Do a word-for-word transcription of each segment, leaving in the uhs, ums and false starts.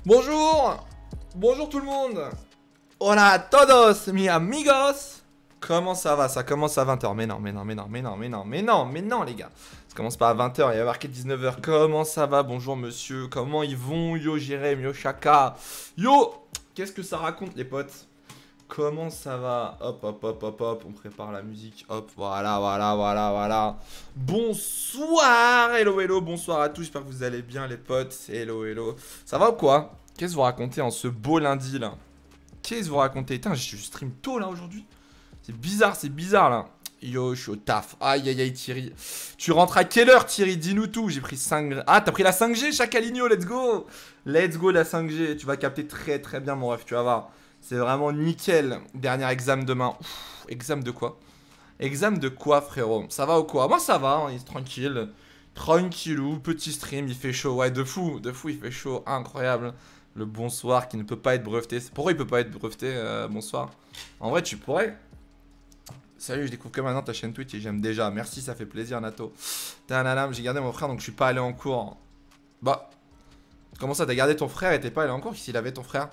Bonjour. Bonjour tout le monde. Hola a todos, mi amigos. Comment ça va? Ça commence à vingt heures. Mais non, mais non, mais non, mais non, mais non, mais non, mais non, les gars. Ça commence pas à vingt heures, il y a marqué dix-neuf heures. Comment ça va? Bonjour monsieur. Comment ils vont? Yo Jérém, yo Chaka. Yo. Qu'est-ce que ça raconte les potes? Comment ça va? Hop, hop, hop, hop, hop. On prépare la musique. Hop, voilà, voilà, voilà, voilà. Bonsoir. Hello, hello. Bonsoir à tous. J'espère que vous allez bien, les potes. Hello, hello. Ça va ou quoi? Qu'est-ce que vous racontez en ce beau lundi, là? Qu'est-ce que vous racontez? Putain, je stream tôt, là, aujourd'hui. C'est bizarre, c'est bizarre, là. Yo, je suis au taf. Aïe, aïe, aïe, Thierry. Tu rentres à quelle heure, Thierry? Dis-nous tout. J'ai pris cinq... Ah, t'as pris la cinq G, Chacaligno. Let's go. Let's go, la cinq G. Tu vas capter très, très bien, mon ref. Tu vas voir. C'est vraiment nickel. Dernier examen demain. Ouf, examen de quoi? Examen de quoi, frérot? Ça va ou quoi? Moi, ça va. Hein, il est tranquille. Tranquillou. Petit stream. Il fait chaud. Ouais, de fou. De fou, il fait chaud. Incroyable. Le bonsoir qui ne peut pas être breveté. Pourquoi il peut pas être breveté? euh, Bonsoir. En vrai, tu pourrais. Salut, je découvre que maintenant ta chaîne Twitch et j'aime déjà. Merci, ça fait plaisir, Nato. J'ai gardé mon frère donc je suis pas allé en cours. Bah. Comment ça, t'as gardé ton frère et t'es pas allé en cours s'il avait ton frère?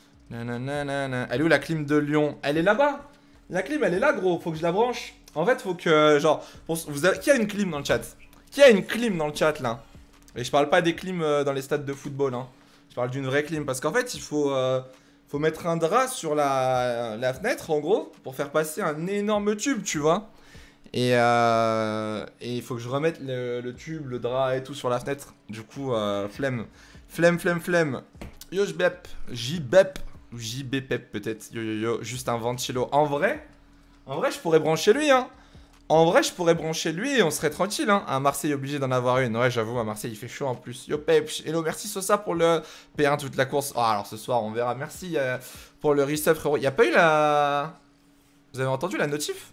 Nanana. Elle est où la clim de Lyon? Elle est là-bas. La clim, elle est là, gros. Faut que je la branche. En fait, faut que. Genre. Pour, vous avez, qui a une clim dans le chat? Qui a une clim dans le chat là? Et je parle pas des clims euh, dans les stades de football. Hein. Je parle d'une vraie clim. Parce qu'en fait, il faut. Euh, Faut mettre un drap sur la, la fenêtre, en gros, pour faire passer un énorme tube, tu vois. Et euh, et il faut que je remette le, le tube, le drap et tout sur la fenêtre. Du coup, euh, flemme. Flemme, flemme, flemme. Yo, j'bep. J'bep. Ou j'bep peut-être. Yo, yo, yo. Juste un ventilo. En vrai, en vrai, je pourrais brancher lui, hein. En vrai, je pourrais brancher lui et on serait tranquille, hein. À Marseille, obligé d'en avoir une. Ouais, j'avoue, à Marseille, il fait chaud en plus. Yo, Pep. Hello, merci Sosa pour le P un toute la course. Oh, alors ce soir, on verra. Merci euh, pour le resub, frérot. Il n'y a pas eu la... Vous avez entendu la notif?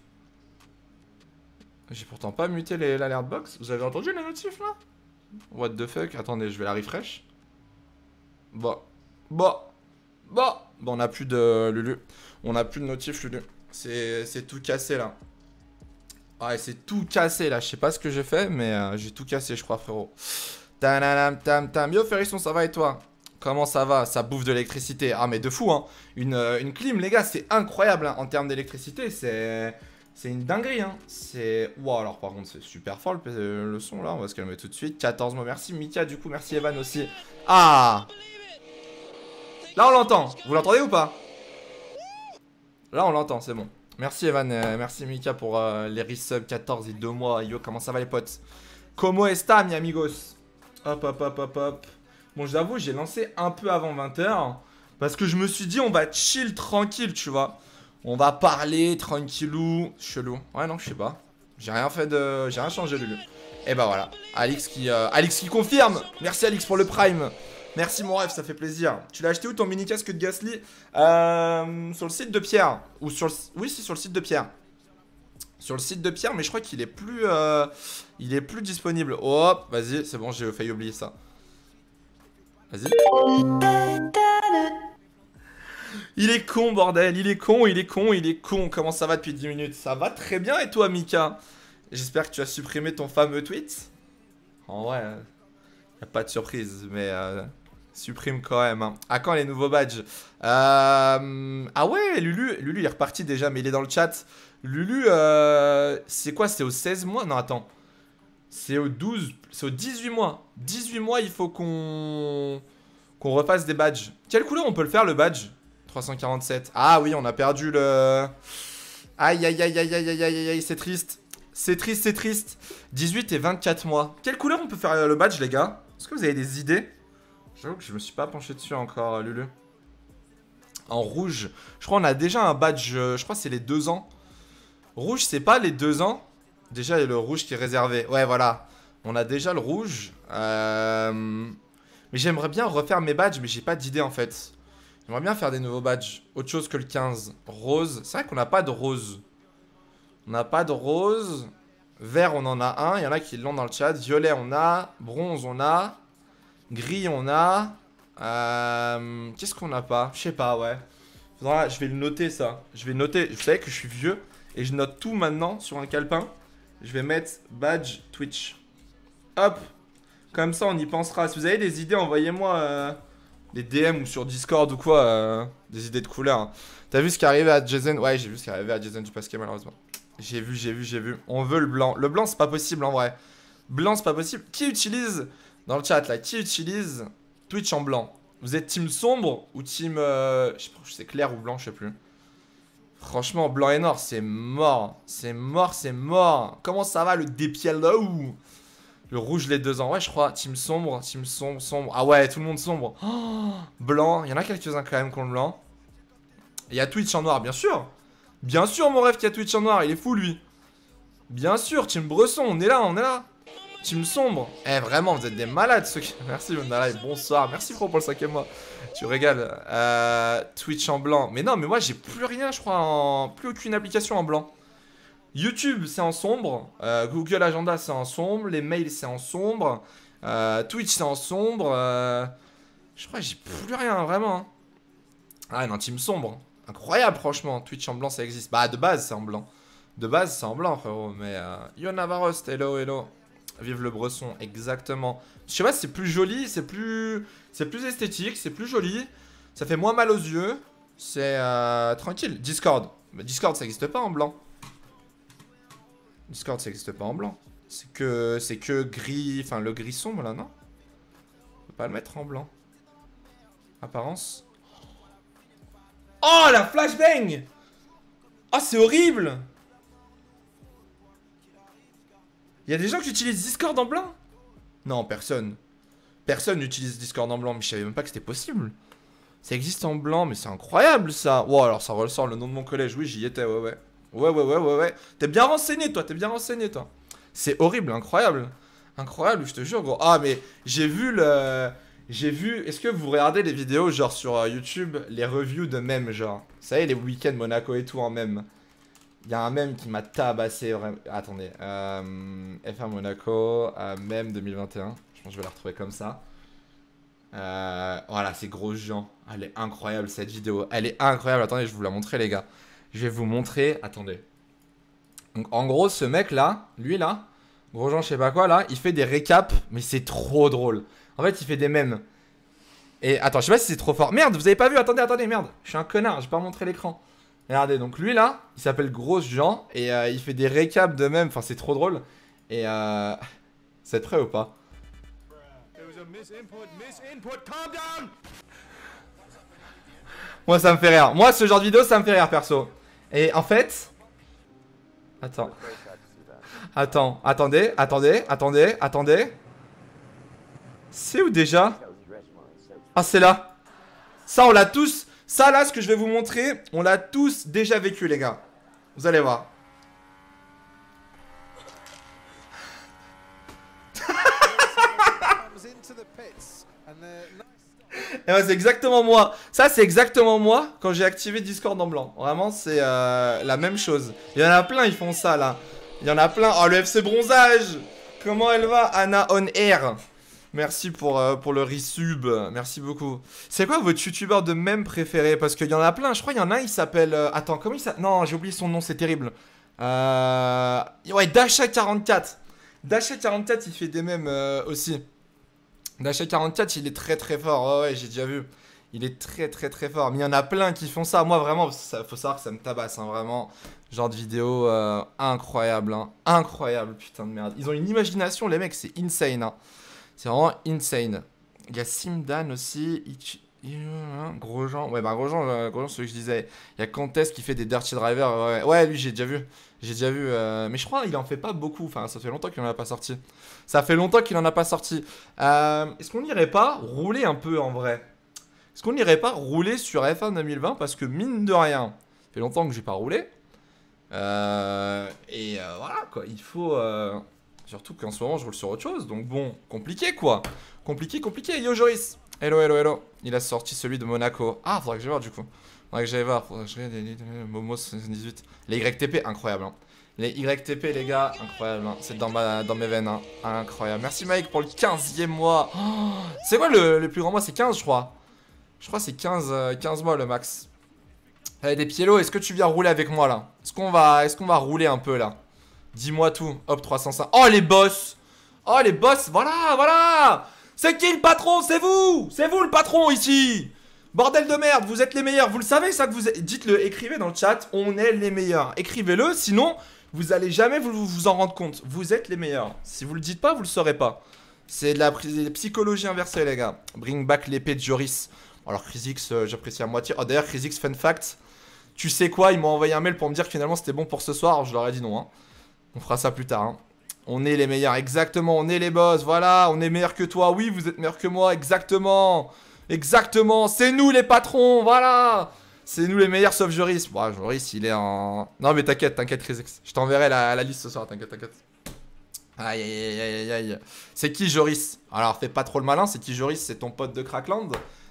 J'ai pourtant pas muté l'alert box. Vous avez entendu la notif, là? What the fuck? Attendez, je vais la refresh. Bon. Bon. Bon. Bon, on n'a plus de Lulu. On n'a plus de notif, Lulu. C'est tout cassé, là. Ouais, c'est tout cassé là, je sais pas ce que j'ai fait, mais euh, j'ai tout cassé, je crois, frérot. Tananam, tam, tam. Yo, Ferrisson, ça va et toi? Comment ça va? Ça bouffe de l'électricité. Ah, mais de fou, hein. Une, euh, une clim, les gars, c'est incroyable, hein. En termes d'électricité, c'est c'est une dinguerie, hein. C'est. Wow, alors par contre, c'est super fort le, le son là, on va se calmer tout de suite. quatorze mois, merci Mika, du coup, merci Evan aussi. Ah! Là, on l'entend. Vous l'entendez ou pas? Là, on l'entend, c'est bon. Merci Evan, euh, merci Mika pour euh, les resubs quatorze et deux mois. Yo, comment ça va les potes? Como esta, mi amigos? Hop, hop, hop, hop, hop. Bon, j'avoue, j'ai lancé un peu avant vingt heures. Parce que je me suis dit, on va chill tranquille, tu vois. On va parler tranquillou. Chelou. Ouais, non, je sais pas. J'ai rien fait de... J'ai rien changé, Lulu. Et bah voilà. Alix qui, euh... Alix qui confirme. Merci Alix pour le prime. Merci mon rêve, ça fait plaisir. Tu l'as acheté où ton mini casque de Gasly? euh, Sur le site de Pierre. Ou sur le... Oui, c'est sur le site de Pierre. Sur le site de Pierre, mais je crois qu'il est plus euh... il est plus disponible. Hop, vas-y, c'est bon, j'ai failli oublier ça. Vas-y. Il est con, bordel, il est con, il est con, il est con. Comment ça va depuis dix minutes? Ça va très bien et toi, Mika? J'espère que tu as supprimé ton fameux tweet. En vrai, euh... y a pas de surprise, mais... Euh... Supprime quand même. Hein. À quand les nouveaux badges? euh... Ah ouais, Lulu, Lulu il est reparti déjà, mais il est dans le chat. Lulu, euh... c'est quoi? C'est au seize mois? Non, attends. C'est au douze, c'est au dix-huit mois. dix-huit mois, il faut qu'on qu'on refasse des badges. Quelle couleur on peut le faire, le badge? trois cent quarante-sept. Ah oui, on a perdu le... Aïe, aïe, aïe, aïe, aïe, aïe, aïe, aïe, c'est triste. C'est triste, c'est triste. dix-huit et vingt-quatre mois. Quelle couleur on peut faire le badge, les gars? Est-ce que vous avez des idées? J'avoue que je me suis pas penché dessus encore, Lulu. En rouge. Je crois qu'on a déjà un badge. Je crois que c'est les deux ans. Rouge, c'est pas les deux ans. Déjà, il y a le rouge qui est réservé. Ouais, voilà. On a déjà le rouge. Euh... Mais j'aimerais bien refaire mes badges, mais j'ai pas d'idée en fait. J'aimerais bien faire des nouveaux badges. Autre chose que le quinze. Rose. C'est vrai qu'on n'a pas de rose. On n'a pas de rose. Vert, on en a un. Il y en a qui l'ont dans le chat. Violet, on a. Bronze, on a. Gris, on a. Euh, Qu'est-ce qu'on n'a pas? Je sais pas, ouais. Faudra, je vais le noter, ça. Je vais noter. Vous savez que je suis vieux. Et je note tout maintenant sur un calepin. Je vais mettre badge Twitch. Hop. Comme ça, on y pensera. Si vous avez des idées, envoyez-moi euh, les D M ou sur Discord ou quoi, euh, des idées de couleurs. Hein. T'as vu ce qui est arrivé à Jason? Ouais, j'ai vu ce qui est arrivé à Jason du Pascal, malheureusement. J'ai vu, j'ai vu, j'ai vu. On veut le blanc. Le blanc, c'est pas possible en vrai. Blanc, c'est pas possible. Qui utilise, dans le chat là, qui utilise Twitch en blanc? Vous êtes team sombre ou team. Euh, je sais pas, c'est clair ou blanc, je sais plus. Franchement, blanc et noir, c'est mort. C'est mort, c'est mort. Comment ça va le dépiel là où le rouge les deux ans. Ouais, je crois. Team sombre, team sombre, sombre. Ah ouais, tout le monde sombre. Oh, blanc. Il y en a quelques-uns quand même qui ont le blanc. Il y a Twitch en noir, bien sûr. Bien sûr, mon rêve, qu'il y a Twitch en noir. Il est fou, lui. Bien sûr, team Bresson. On est là, on est là. Team sombre. Eh, vraiment, vous êtes des malades, ceux qui... Merci, Live. Bonsoir. Merci, Fro, pour le cinquième mois. Tu régales. Euh, Twitch en blanc. Mais non, mais moi, j'ai plus rien, je crois, en... Plus aucune application en blanc. YouTube, c'est en sombre. Euh, Google Agenda, c'est en sombre. Les mails, c'est en sombre. Euh, Twitch, c'est en sombre. Euh... Je crois que j'ai plus rien, vraiment. Hein. Ah, non, team sombre. Incroyable, franchement. Twitch en blanc, ça existe. Bah, de base, c'est en blanc. De base, c'est en blanc, frérot. Mais, euh... Yo Navarrost, hello, hello. Vive le Bresson, exactement. Je sais pas, c'est plus joli, c'est plus... C'est plus esthétique, c'est plus joli. Ça fait moins mal aux yeux. C'est euh... tranquille. Discord. Mais Discord, ça existe pas en blanc. Discord, ça existe pas en blanc. C'est que... C'est que gris... Enfin, le gris sombre, là, non? On peut pas le mettre en blanc. Apparence. Oh, la flashbang! Oh, c'est horrible! Il y a des gens qui utilisent Discord en blanc? Non, personne. Personne n'utilise Discord en blanc, mais je savais même pas que c'était possible. Ça existe en blanc, mais c'est incroyable, ça. Wow, alors ça ressort le nom de mon collège. Oui, j'y étais, ouais, ouais. Ouais, ouais, ouais, ouais, ouais. T'es bien renseigné, toi, t'es bien renseigné, toi. C'est horrible, incroyable. Incroyable, je te jure, gros. Ah, mais j'ai vu le... J'ai vu... Est-ce que vous regardez les vidéos, genre, sur euh, YouTube, les reviews de mèmes, genre? Vous savez, les week-ends Monaco et tout en mème. Il y a un mème qui m'a tabassé. Vraiment. Attendez. Euh, F un Monaco, euh, mème deux mille vingt et un. Je pense que je vais la retrouver comme ça. Euh, voilà, c'est Gros Jean. Elle est incroyable, cette vidéo. Elle est incroyable. Attendez, je vais vous la montrer, les gars. Je vais vous montrer. Attendez. Donc, en gros, ce mec-là, lui, là, Gros Jean, je sais pas quoi, là, il fait des récaps, mais c'est trop drôle. En fait, il fait des mèmes. Et attends, je sais pas si c'est trop fort. Merde, vous avez pas vu? Attendez, attendez, merde. Je suis un connard, j'ai pas montré l'écran. Regardez, donc lui là, il s'appelle Gros Jean et euh, il fait des récaps de même, enfin c'est trop drôle. Et euh... Vous êtes prêts ou pas? Moi ça me fait rire, moi ce genre de vidéo ça me fait rire perso. Et en fait... Attends. Attends, attendez, attendez, attendez, attendez. C'est où déjà? Ah c'est là. Ça on l'a tous... Ça là, ce que je vais vous montrer, on l'a tous déjà vécu, les gars. Vous allez voir. Et ouais, c'est exactement moi. Ça, c'est exactement moi quand j'ai activé Discord en blanc. Vraiment, c'est euh, la même chose. Il y en a plein, ils font ça là. Il y en a plein. Oh, le F C Bronzage. Comment elle va, Anna On Air? Merci pour, euh, pour le resub, merci beaucoup. C'est quoi votre youtubeur de mème préféré? Parce qu'il y en a plein, je crois qu'il y en a un, il s'appelle... Euh, attends, comment il s'appelle? Non, j'ai oublié son nom, c'est terrible. Euh... Ouais, Dasha quarante-quatre. Dasha quarante-quatre, il fait des mèmes euh, aussi. Dasha quarante-quatre, il est très très fort, ouais, ouais, j'ai déjà vu. Il est très très très fort, mais il y en a plein qui font ça. Moi, vraiment, ça, faut savoir que ça me tabasse, hein, vraiment. Genre de vidéo euh, incroyable, hein. Incroyable, putain de merde. Ils ont une imagination, les mecs, c'est insane, hein. C'est vraiment insane. Il y a Simdan aussi. Ichi... Gros Jean. Ouais, bah Gros Jean, euh, Gros Jean, celui que je disais. Il y a Contest qui fait des Dirty Drivers. Ouais, ouais lui, j'ai déjà vu. J'ai déjà vu. Euh... Mais je crois qu'il en fait pas beaucoup. Enfin, ça fait longtemps qu'il en a pas sorti. Ça fait longtemps qu'il en a pas sorti. Euh... Est-ce qu'on n'irait pas rouler un peu en vrai? Est-ce qu'on n'irait pas rouler sur F un deux mille vingt? Parce que mine de rien, ça fait longtemps que j'ai pas roulé. Euh... Et euh, voilà, quoi. Il faut. Euh... Surtout qu'en ce moment je roule sur autre chose, donc bon, compliqué quoi. Compliqué, compliqué. Yo Joris. Hello, hello, hello. Il a sorti celui de Monaco. Ah, faudrait que j'aille voir du coup. Faudrait que j'aille voir. Faudrait que je regarde les Momo soixante-dix-huit. Les Y T P, incroyable. Hein. Les Y T P, les gars, incroyable. Hein. C'est dans, ma, dans mes veines. Hein. Incroyable. Merci Mike pour le quinzième mois. Oh, c'est quoi le, le plus grand mois? C'est quinze, je crois. Je crois que c'est quinze, euh, quinze mois le max. Allez, des Piello, est-ce que tu viens rouler avec moi là? Est-ce qu'on va, est-ce qu'on va rouler un peu là? Dis-moi tout. Hop, trois cent cinq. Oh, les boss. Oh, les boss. Voilà, voilà. C'est qui le patron? C'est vous. C'est vous le patron ici. Bordel de merde, vous êtes les meilleurs. Vous le savez ça que vous êtes... Dites-le, écrivez dans le chat, on est les meilleurs. Écrivez-le, sinon vous allez jamais vous, vous en rendre compte. Vous êtes les meilleurs. Si vous le dites pas, vous le saurez pas. C'est de la psychologie inversée les gars. Bring back l'épée de Joris. Alors Chrisix, euh, j'apprécie à moitié. Oh d'ailleurs Chrisix, fun fact. Tu sais quoi, ils m'ont envoyé un mail pour me dire que finalement c'était bon pour ce soir. Je leur ai dit non hein. On fera ça plus tard hein. On est les meilleurs, exactement, on est les boss, voilà, on est meilleurs que toi, oui, vous êtes meilleurs que moi, exactement, exactement, c'est nous les patrons, voilà, c'est nous les meilleurs sauf Joris. Bon, Joris, il est en... Non mais t'inquiète, t'inquiète Chrisix, je t'enverrai la, la liste ce soir, t'inquiète, t'inquiète. Aïe, aïe, aïe, aïe, aïe. C'est qui Joris? Alors, fais pas trop le malin, c'est qui Joris? C'est ton pote de Crackland.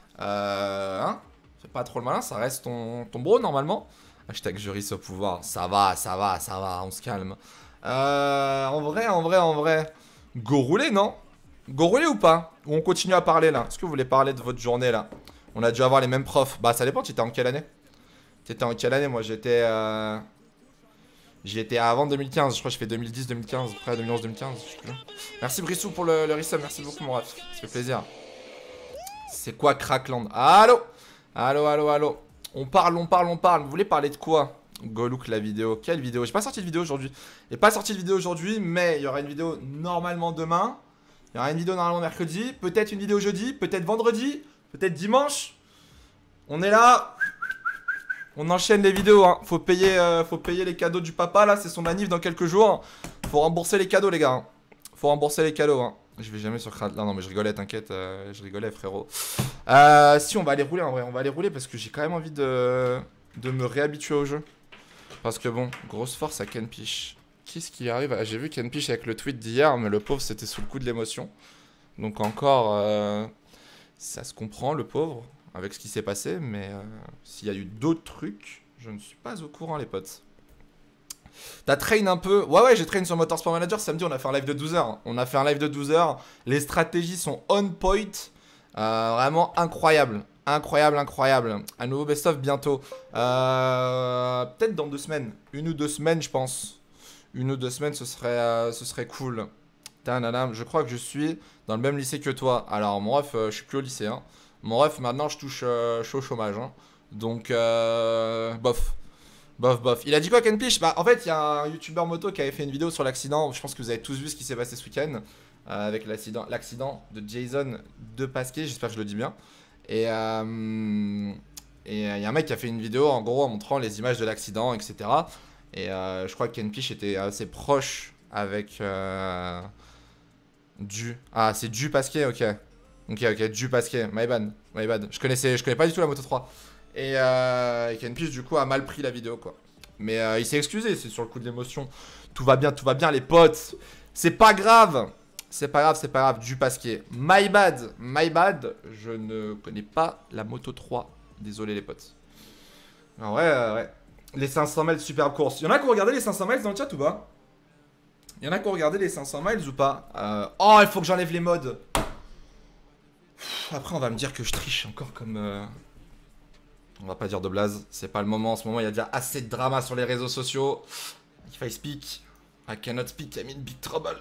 Euh, hein? Fais pas trop le malin, ça reste ton, ton bro normalement. Hashtag Joris au pouvoir, ça va, ça va, ça va, on se calme. Euh, en vrai, en vrai, en vrai. Go rouler, non? Go rouler ou pas? Ou on continue à parler là? Est-ce que vous voulez parler de votre journée là? On a dû avoir les mêmes profs. Bah, ça dépend, tu étais en quelle année? Tu étais en quelle année? Moi, j'étais. Euh... J'y étais avant deux mille quinze. Je crois que je fais deux mille dix, deux mille quinze. Après deux mille onze, deux mille quinze. Je sais plus. Merci Brissou pour le, le resub. Merci beaucoup, mon ref. Ça fait plaisir. C'est quoi Crackland? Allô? Allô, allô, allô. On parle, on parle, on parle. Vous voulez parler de quoi? Go look la vidéo. Quelle vidéo? J'ai pas sorti de vidéo aujourd'hui. J'ai pas sorti de vidéo aujourd'hui, mais il y aura une vidéo normalement demain. Il y aura une vidéo normalement mercredi. Peut-être une vidéo jeudi. Peut-être vendredi. Peut-être dimanche. On est là. On enchaîne les vidéos. Hein. Faut payer, euh, faut payer les cadeaux du papa là. C'est son anniv dans quelques jours. Faut rembourser les cadeaux, les gars. Hein. Faut rembourser les cadeaux. Hein. Je vais jamais sur Crad. Non, non, mais je rigolais, t'inquiète. Euh, je rigolais, frérot. Euh, si, on va aller rouler en vrai. On va aller rouler parce que j'ai quand même envie de, de me réhabituer au jeu. Parce que bon, grosse force à Kenpish. Qu'est-ce qui arrive? ah, J'ai vu Kenpish avec le tweet d'hier, mais le pauvre c'était sous le coup de l'émotion. Donc encore, euh, ça se comprend le pauvre, avec ce qui s'est passé, mais euh, s'il y a eu d'autres trucs, je ne suis pas au courant les potes. T'as train un peu? Ouais ouais, j'ai train sur Motorsport Manager, samedi on a fait un live de douze heures. On a fait un live de douze heures, les stratégies sont on point, euh, vraiment incroyable. Incroyable, incroyable. Un nouveau best-of bientôt. Euh, Peut-être dans deux semaines. Une ou deux semaines, je pense. Une ou deux semaines, ce serait, euh, ce serait cool. Tanana, je crois que je suis dans le même lycée que toi. Alors, mon ref, euh, je suis plus au lycée. Hein. Mon ref, maintenant, je touche euh, je suis au chômage. Hein. Donc, euh, bof. Bof, bof. Il a dit quoi, Kenpish? Bah, en fait, il y a un youtubeur moto qui avait fait une vidéo sur l'accident. Je pense que vous avez tous vu ce qui s'est passé ce week-end. Euh, avec l'accident de Jason de Pasquier. J'espère que je le dis bien. Et euh, et il euh, y a un mec qui a fait une vidéo en gros en montrant les images de l'accident, et cetera. Et euh, je crois que Kenpish était assez proche avec euh, Du. Ah, c'est Du Pasquier, ok. Ok, ok, Du Pasquier, my bad, my bad. Je connaissais, je connais pas du tout la Moto trois. Et, euh, et Kenpish du coup a mal pris la vidéo quoi. Mais euh, il s'est excusé, c'est sur le coup de l'émotion. Tout va bien, tout va bien les potes. C'est pas grave. C'est pas grave, c'est pas grave, Du Pasquier. My bad, my bad. Je ne connais pas la Moto trois. Désolé les potes. Ah ouais, euh, ouais. Les cinq cents miles, superbe course. Y'en a qui ont regardé les cinq cents miles dans le chat ou pas? Y'en a qui ont regardé les cinq cents miles ou pas? euh... Oh, il faut que j'enlève les modes. Après, on va me dire que je triche encore comme... Euh... On va pas dire de blaze. C'est pas le moment. En ce moment, il y a déjà assez de drama sur les réseaux sociaux. If I speak, I cannot speak, I'm in big trouble.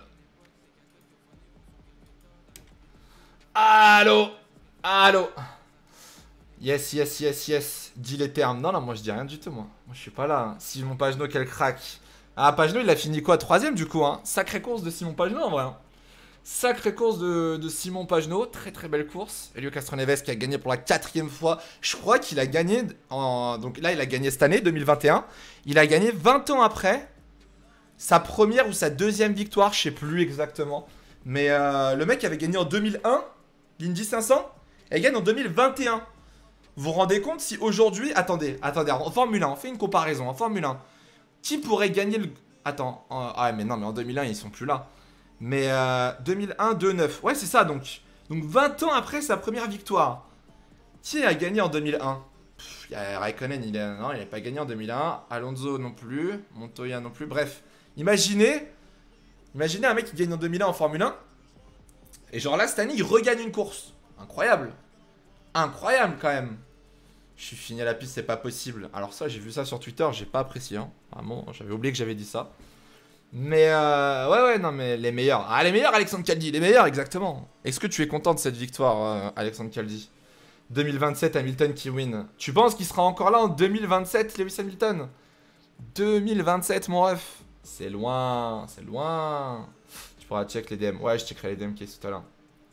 Allô? Allô? Yes, yes, yes, yes. Dis les termes. Non, non, moi je dis rien du tout, moi. Moi je suis pas là. Hein. Simon Pagenaud, quel crack. Ah, Pagenaud, il a fini quoi? Troisième du coup, hein. Sacrée course de Simon Pagenaud en vrai. Hein. Sacrée course de, de Simon Pagenaud. Très très belle course. Elio Castroneves qui a gagné pour la quatrième fois. Je crois qu'il a gagné en. Donc là, il a gagné cette année, deux mille vingt et un. Il a gagné vingt ans après. Sa première ou sa deuxième victoire, je sais plus exactement. Mais euh, le mec avait gagné en deux mille un. L'Indy cinq cents. Et il gagne en deux mille vingt et un. Vous vous rendez compte si aujourd'hui... Attendez, attendez, en Formule un, on fait une comparaison. En Formule un, qui pourrait gagner le... Attends, en... ah mais non, mais en deux mille un, ils sont plus là. Mais euh, deux mille un, deux neuf. Ouais, c'est ça, donc. Donc vingt ans après sa première victoire. Qui a gagné en deux mille un? Pff, y a Raikkonen, il a... non, il n'a pas gagné en deux mille un. Alonso non plus. Montoya non plus. Bref, imaginez... Imaginez un mec qui gagne en deux mille un en Formule un. Et genre là, cette année, il regagne une course. Incroyable. Incroyable quand même. Je suis fini à la piste, c'est pas possible. Alors ça, j'ai vu ça sur Twitter, j'ai pas apprécié. Hein. Vraiment, j'avais oublié que j'avais dit ça. Mais euh, ouais, ouais, non, mais les meilleurs. Ah, les meilleurs, Alexandre Caldi, les meilleurs, exactement. Est-ce que tu es content de cette victoire, euh, Alexandre Caldi? deux mille vingt-sept, Hamilton qui win. Tu penses qu'il sera encore là en deux mille vingt-sept, Lewis Hamilton? deux mille vingt-sept, mon ref. C'est loin, c'est loin. Tu pourras check les D M. Ouais, je checkerai les D M qui est tout à l'heure.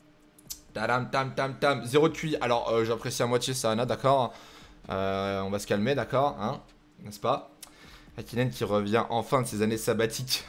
Tadam, tam, tam, tam. Zéro de Q I. Alors, euh, j'apprécie à moitié ça, Anna, d'accord. euh, On va se calmer, d'accord, hein, n'est-ce pas? Hakkinen qui revient enfin de ses années sabbatiques.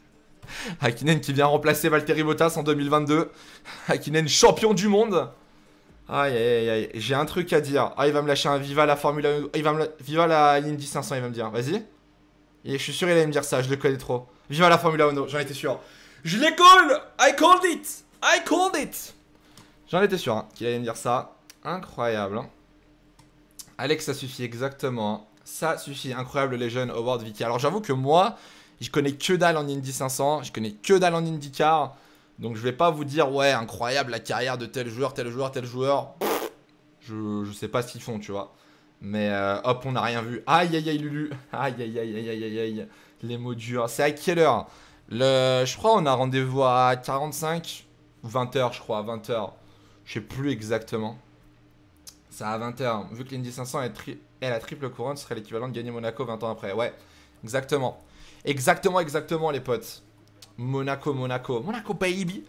Hakkinen qui vient remplacer Valtteri Bottas en deux mille vingt-deux. Hakkinen champion du monde. Aïe aïe aïe, j'ai un truc à dire. Ah, il va me lâcher un Viva la Formule un. Il va me la... Viva la Indy cinq cents, il va me dire. Vas-y. Et je suis sûr il allait me dire ça, je le connais trop. Viva la Formule un, j'en étais sûr. Je l'ai call. I called it. I called it. J'en étais sûr hein, qu'il allait me dire ça. Incroyable. Hein. Alex, ça suffit exactement. Hein. Ça suffit. Incroyable les jeunes Howard Vicky. Alors j'avoue que moi, je connais que dalle en Indy cinq cents. Je connais que dalle en IndyCar. Donc je vais pas vous dire ouais incroyable la carrière de tel joueur, tel joueur, tel joueur. Pff, je, je sais pas ce qu'ils font tu vois. Mais euh, hop on n'a rien vu. Aïe aïe aïe Lulu. Aïe aïe aïe aïe aïe aïe aïe. Les mots durs. C'est à quelle heure? Le, je crois on a rendez-vous à quarante-cinq ou vingt heures je crois. vingt heures. Je sais plus exactement. C'est à vingt heures. Vu que l'Indy cinq cents est, tri est la triple couronne, ce serait l'équivalent de gagner Monaco vingt ans après. Ouais exactement. Exactement exactement les potes. Monaco, Monaco. Monaco, baby.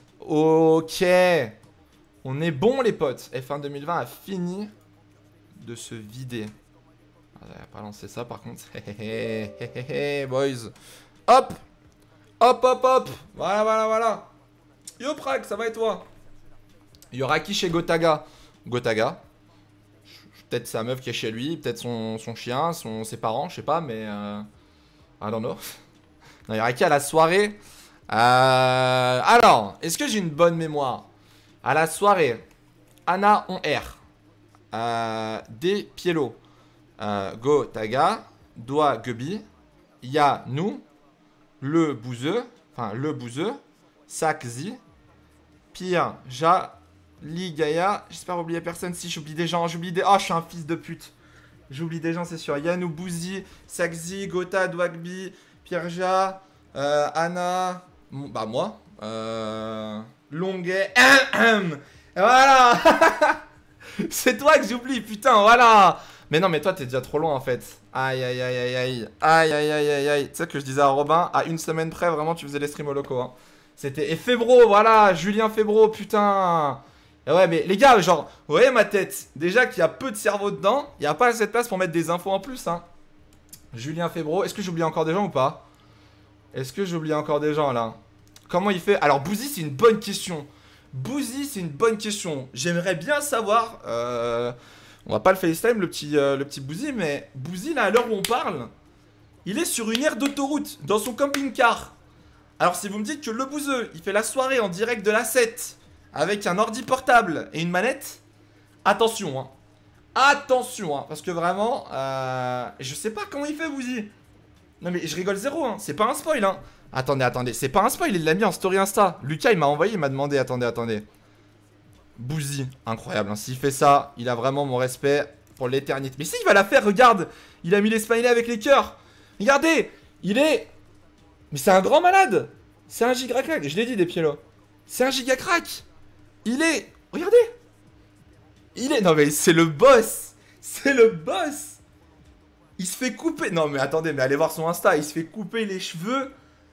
Ok. On est bon, les potes. F un deux mille vingt a fini de se vider. Ah, il a pas lancé ça, par contre. Hehehe, boys. Hop. Hop, hop, hop. Voilà, voilà, voilà. Yo, Prague, ça va et toi? Il y aura qui chez Gotaga? Gotaga. Peut-être sa meuf qui est chez lui. Peut-être son, son chien, son, ses parents, je sais pas, mais... Euh... I don't know. Non, il y aura qui à la soirée? euh, Alors, est-ce que j'ai une bonne mémoire? À la soirée, Anna on R. Euh, des Pielo. Euh, Go Taga. Doa Gubi. Ya nous. Le Bouzeux. Enfin, le Bouzeux. Sakzi. Pierre. Ja. Ligaya. J'espère oublier personne. Si j'oublie des gens. J'oublie des. Oh, je suis un fils de pute. J'oublie des gens, c'est sûr. Yanou Bouzi. Sakzi. Gota. Douagbi. Pierja, euh, Anna, bah moi, euh, Longuet, voilà. C'est toi que j'oublie, putain, voilà. Mais non, mais toi, t'es déjà trop loin, en fait. Aïe, aïe, aïe, aïe, aïe, aïe, aïe, aïe, aïe, aïe. Tu sais que je disais à Robin, à une semaine près, vraiment, tu faisais les streams au locaux, hein. C'était, et Febro, voilà, Julien Febro, putain. Et ouais, mais les gars, genre, vous voyez ma tête, déjà qu'il y a peu de cerveau dedans, il n'y a pas assez de place pour mettre des infos en plus, hein. Julien Febro, est-ce que j'oublie encore des gens ou pas? Est-ce que j'oublie encore des gens là? Comment il fait? Alors Bouzy c'est une bonne question. Bouzy c'est une bonne question. J'aimerais bien savoir euh, on va pas le FaceTime le petit, euh, le petit Bouzy. Mais Bouzy là à l'heure où on parle, il est sur une aire d'autoroute dans son camping-car. Alors si vous me dites que le Bouzeux il fait la soirée en direct de la sept avec un ordi portable et une manette, attention hein. Attention, hein, parce que vraiment, euh, je sais pas comment il fait, Bouzy. Non mais je rigole zéro, hein, c'est pas un spoil, hein. Attendez, attendez, c'est pas un spoil, il l'a mis en story Insta. Lucas, il m'a envoyé, il m'a demandé, attendez, attendez. Bouzy, incroyable, hein. S'il fait ça, il a vraiment mon respect pour l'éternité. Mais si, il va la faire, regarde. Il a mis les smileys avec les cœurs. Regardez, il est... Mais c'est un grand malade. C'est un giga crack, je l'ai dit des pieds là. C'est un giga crack. Il est... Regardez. Il est... Non mais c'est le boss. C'est le boss. Il se fait couper... Non mais attendez, mais allez voir son Insta. Il se fait couper les cheveux.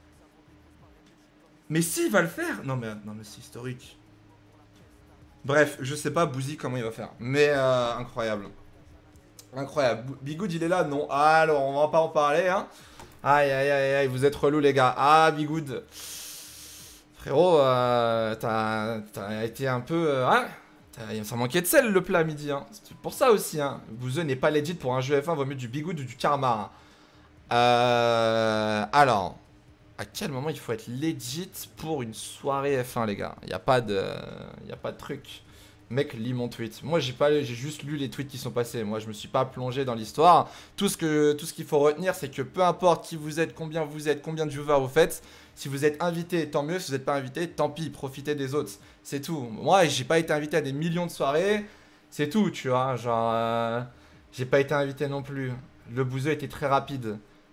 Mais si, il va le faire. Non mais, non, mais c'est historique. Bref, je sais pas Bouzy comment il va faire. Mais euh, incroyable. Incroyable. Bigoud il est là? Non. Alors, on va pas en parler, hein. Aïe, aïe, aïe, aïe, vous êtes relou les gars. Ah, Bigoud. Frérot, euh, t'as été un peu... Euh, hein, ça manquait de sel le plat à midi, hein. C'est pour ça aussi, hein. Bouzeux n'est pas legit pour un jeu F un, vaut mieux du Bigoud ou du Karma. Hein. Euh, alors, à quel moment il faut être legit pour une soirée F un, les gars? Il n'y a pas de... Il a pas de truc. Mec, lis mon tweet. Moi, j'ai pas, j'ai juste lu les tweets qui sont passés. Moi, je me suis pas plongé dans l'histoire. Tout ce que, tout ce qu'il faut retenir, c'est que peu importe qui vous êtes, combien vous êtes, combien de viewers vous faites, si vous êtes invité, tant mieux. Si vous n'êtes pas invité, tant pis. Profitez des autres. C'est tout. Moi, j'ai pas été invité à des millions de soirées. C'est tout, tu vois. Genre, euh, j'ai pas été invité non plus. Le Bouzeux était très rapide.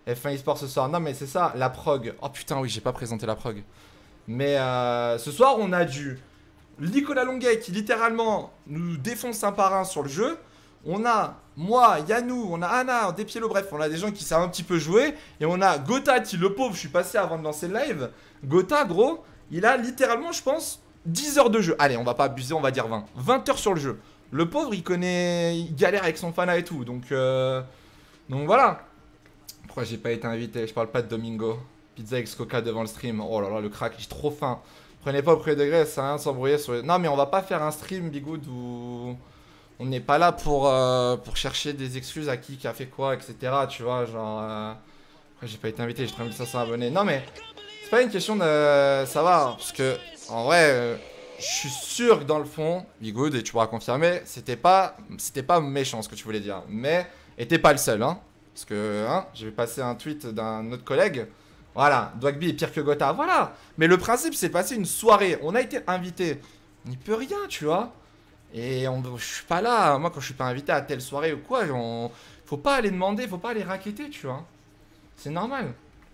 F un eSport ce soir. Non, mais c'est ça, la prog. Oh putain, oui, j'ai pas présenté la prog. Mais euh, ce soir, on a du Nicolas Longuet qui littéralement nous défonce un par un sur le jeu. On a moi, Yannou, on a Anna, Despiello, bref, on a des gens qui savent un petit peu jouer. Et on a Gotha qui, le pauvre, je suis passé avant de lancer le live. Gotha, gros, il a littéralement, je pense, dix heures de jeu. Allez, on va pas abuser, on va dire vingt. vingt heures sur le jeu. Le pauvre, il connaît, il galère avec son fana et tout. Donc, euh... donc voilà. Pourquoi j'ai pas été invité? Je parle pas de Domingo. Pizza ex Coca devant le stream. Oh là là, le crack, j'ai trop faim. Prenez pas au premier degré, ça sert à rien de s'embrouiller sur les... Non, mais on va pas faire un stream, Bigoud, où on n'est pas là pour, euh, pour chercher des excuses à qui qui a fait quoi, et cetera. Tu vois, genre... Euh... Après, j'ai pas été invité, j'ai trois mille cinq cents abonnés. Non, mais c'est pas une question de... Ça va, parce que, en vrai, euh, je suis sûr que dans le fond, Bigoud, et tu pourras confirmer, c'était pas, c'était pas méchant ce que tu voulais dire. Mais, et t'es pas le seul, hein. Parce que, hein, je vais passer un tweet d'un autre collègue. Voilà, Dwagby est pire que Gotha, voilà. Mais le principe, c'est passer une soirée. On a été invité. On n'y peut rien, tu vois. Et on, je suis pas là. Moi, quand je suis pas invité à telle soirée ou quoi, on, faut pas aller demander, faut pas aller raqueter, tu vois. C'est normal.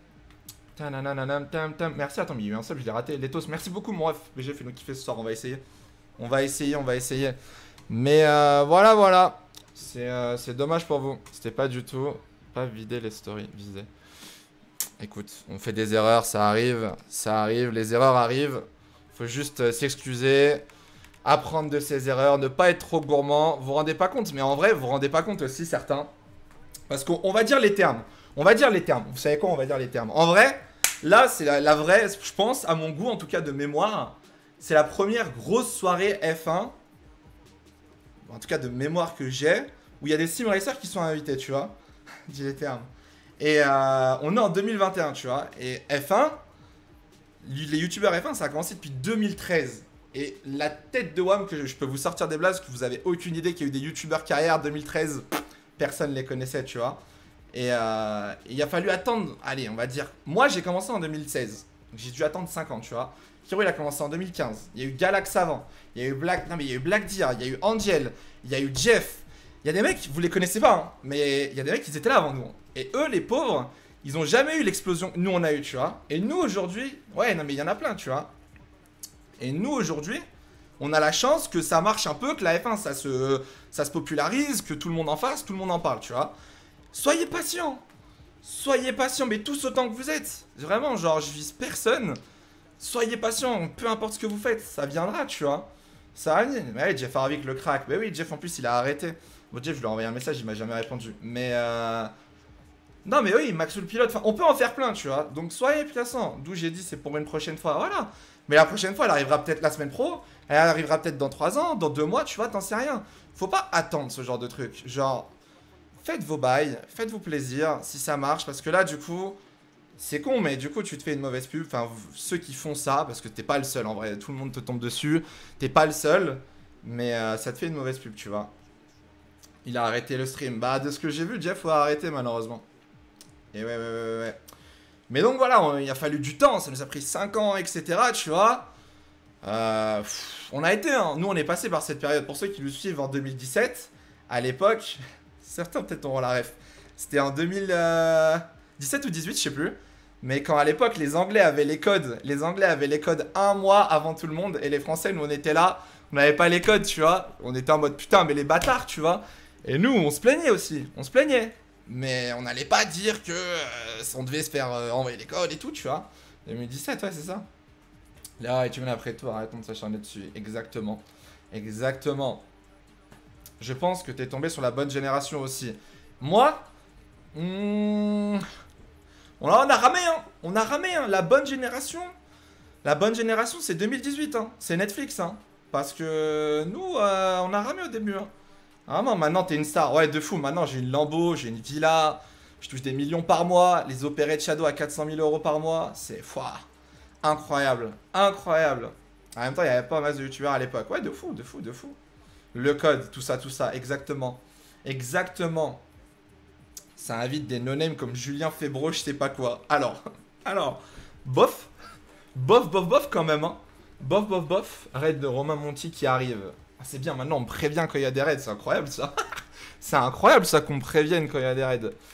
Merci, attends, mais il y a eu un seul, je l'ai raté. Letos, merci beaucoup, mon ref. B G fait nous kiffer ce soir, on va essayer. On va essayer, on va essayer. Mais euh, voilà, voilà. C'est euh, dommage pour vous. C'était pas du tout. Pas vider les stories, viser. Écoute, on fait des erreurs, ça arrive, ça arrive, les erreurs arrivent. Faut juste euh, s'excuser, apprendre de ses erreurs, ne pas être trop gourmand. Vous vous rendez pas compte, mais en vrai, vous vous rendez pas compte aussi, certains. Parce qu'on va dire les termes. On va dire les termes. Vous savez quoi, on va dire les termes. En vrai, là, c'est la, la vraie, je pense, à mon goût, en tout cas de mémoire. C'est la première grosse soirée F un. En tout cas de mémoire que j'ai. Où il y a des sim racers qui sont invités, tu vois. Dis les termes. Et euh, on est en deux mille vingt et un, tu vois. Et F un, les youtubeurs F un, ça a commencé depuis deux mille treize. Et la tête de W A M, que je, je peux vous sortir des blagues, que vous avez aucune idée qu'il y a eu des youtubeurs carrière deux mille treize, personne ne les connaissait, tu vois. Et euh, il a fallu attendre, allez, on va dire. Moi, j'ai commencé en deux mille seize. Donc j'ai dû attendre cinq ans, tu vois. Kiro, il a commencé en deux mille quinze. Il y a eu Galax avant. Il y a eu Black, non mais il y a eu Black Deer, il y a eu Angel, il y a eu Jeff. Il y a des mecs, vous les connaissez pas, hein, mais il y a des mecs qui étaient là avant nous. Et eux, les pauvres, ils ont jamais eu l'explosion que nous on a eu, tu vois. Et nous aujourd'hui, ouais, non mais il y en a plein, tu vois. Et nous aujourd'hui, on a la chance que ça marche un peu, que la F un ça se, ça se popularise, que tout le monde en fasse, tout le monde en parle, tu vois. Soyez patients, soyez patients, mais tous autant que vous êtes. Vraiment, genre, je vise personne. Soyez patients, peu importe ce que vous faites, ça viendra, tu vois. Ça va venir. Ouais, Jeff Harvick le crack. Bah oui, Jeff en plus il a arrêté. Bon, Jeff, je lui ai envoyé un message, il m'a jamais répondu. Mais euh... non, mais oui, Max ou le pilote, enfin, on peut en faire plein, tu vois. Donc soyez patients. D'où j'ai dit, c'est pour une prochaine fois, voilà. Mais la prochaine fois, elle arrivera peut-être la semaine pro. Elle arrivera peut-être dans trois ans, dans deux mois, tu vois, t'en sais rien. Faut pas attendre ce genre de truc. Genre, faites vos bails, faites-vous plaisir, si ça marche. Parce que là, du coup, c'est con, mais du coup, tu te fais une mauvaise pub. Enfin, ceux qui font ça, parce que t'es pas le seul, en vrai. Tout le monde te tombe dessus. T'es pas le seul. Mais euh, ça te fait une mauvaise pub, tu vois. Il a arrêté le stream. Bah, de ce que j'ai vu, Jeff a arrêté, malheureusement. Et ouais, ouais, ouais, ouais. Mais donc, voilà, on, il a fallu du temps. Ça nous a pris cinq ans, et cetera, tu vois. Euh, pff, on a été, hein. Nous, on est passé par cette période. Pour ceux qui nous suivent en deux mille dix-sept, à l'époque, certains peut-être auront la ref. C'était en deux mille dix-sept ou dix-huit, je sais plus. Mais quand à l'époque, les Anglais avaient les codes, les Anglais avaient les codes un mois avant tout le monde. Et les Français, nous, on était là. On n'avait pas les codes, tu vois. On était en mode putain, mais les bâtards, tu vois. Et nous, on se plaignait aussi. On se plaignait. Mais on n'allait pas dire que euh, on devait se faire euh, envoyer les codes et tout, tu vois. deux mille dix-sept, ouais, c'est ça. Là, et tu viens après toi, arrêtons de s'acharner dessus. Exactement. Exactement. Je pense que t'es tombé sur la bonne génération aussi. Moi, hmm, on, a, on a ramé, hein. On a ramé, hein. La bonne génération. La bonne génération, c'est deux mille dix-huit, hein. C'est Netflix, hein. Parce que nous, euh, on a ramé au début, hein. Vraiment, maintenant, t'es une star. Ouais, de fou. Maintenant, j'ai une Lambo, j'ai une villa. Je touche des millions par mois. Les opérés de Shadow à quatre cent mille euros par mois. C'est incroyable. Incroyable. En même temps, il n'y avait pas mal de youtubeurs à l'époque. Ouais, de fou, de fou, de fou. Le code, tout ça, tout ça. Exactement. Exactement. Ça invite des no-names comme Julien Febro, je sais pas quoi. Alors, alors, bof. Bof, bof, bof quand même, hein. Bof, bof, bof. Raid de Romain Monti qui arrive. Ah, c'est bien, maintenant on me prévient quand il y a des raids. C'est incroyable ça. C'est incroyable ça qu'on me prévienne quand il y a des raids.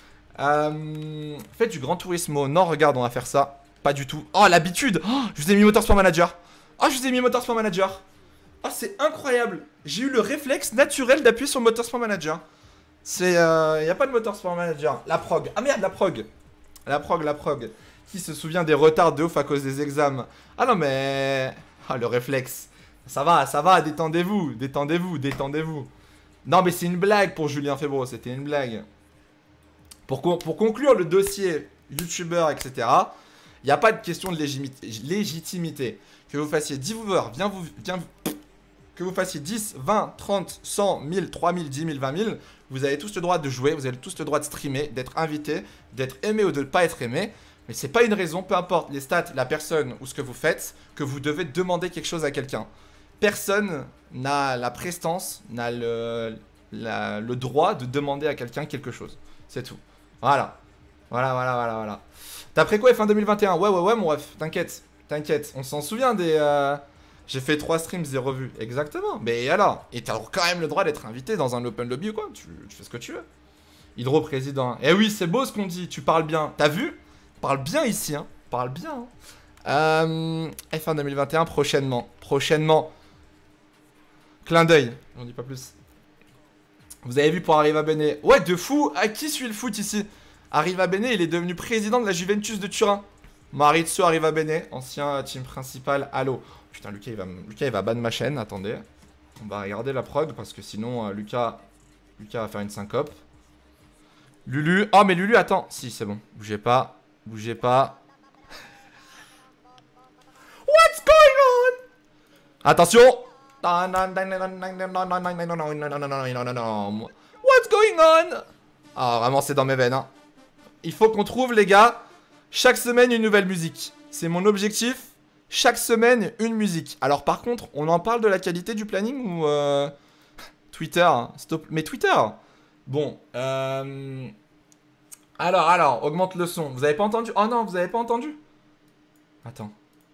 Euh, faites du Gran Turismo. Non, regarde, on va faire ça. Pas du tout. Oh, l'habitude. Oh, je vous ai mis Motorsport Manager. Oh, je vous ai mis Motorsport Manager. Oh, c'est incroyable. J'ai eu le réflexe naturel d'appuyer sur Motorsport Manager. C'est... Il euh, n'y a pas de Motorsport Manager. La prog. Ah merde, la prog. La prog, la prog. Qui se souvient des retards de ouf à cause des examens? Ah non, mais... Ah, le réflexe. Ça va, ça va, détendez-vous. Détendez-vous, détendez-vous. Non, mais c'est une blague pour Julien Febvre. C'était une blague. Pour, con pour conclure le dossier YouTuber, et cetera, il n'y a pas de question de légitimité. Que vous fassiez dix viewers, bien vous... Bien, que vous fassiez dix, vingt, trente, cent, mille, trois mille, dix mille, vingt mille, vous avez tous le droit de jouer, vous avez tous le droit de streamer, d'être invité, d'être aimé ou de ne pas être aimé. Mais c'est pas une raison, peu importe les stats, la personne ou ce que vous faites, que vous devez demander quelque chose à quelqu'un. Personne n'a la prestance, n'a le, la, le droit de demander à quelqu'un quelque chose. C'est tout. Voilà. Voilà, voilà, voilà, voilà. T'as pris quoi F un deux mille vingt et un? Ouais, ouais, ouais, mon ref. T'inquiète. T'inquiète. On s'en souvient des... Euh... J'ai fait trois streams, zéro vues. Exactement. Mais alors? Et t'as quand même le droit d'être invité dans un open lobby ou quoi? tu, tu fais ce que tu veux. Hydro président. Eh oui, c'est beau ce qu'on dit. Tu parles bien. T'as vu? Parle bien ici, hein. Parle bien. Hein. Euh, F un deux mille vingt et un prochainement. Prochainement. Clin d'œil. On dit pas plus. Vous avez vu pour Arriva Bene. Ouais, de fou. À qui suit le foot ici? Arriva Bene, il est devenu président de la Juventus de Turin. Maurizio Arriva Bene, ancien team principal. Allo. Putain, Lucas il va, Lucas, il va ban ma chaîne. Attendez. On va regarder la prog parce que sinon, euh, Lucas, Lucas va faire une syncope. Lulu. Oh, mais Lulu, attends. Si, c'est bon. Bougez pas. Bougez pas. What's going on? Attention. What's going on? Ah, vraiment, c'est dans mes veines. Hein. Il faut qu'on trouve, les gars, chaque semaine une nouvelle musique. C'est mon objectif. Chaque semaine, une musique. Alors, par contre, on en parle de la qualité du planning ou... Euh... Twitter, hein. Stop. Mais Twitter. Bon. Euh... Alors, alors, augmente le son. Vous avez pas entendu? Oh non, vous avez pas entendu? Attends.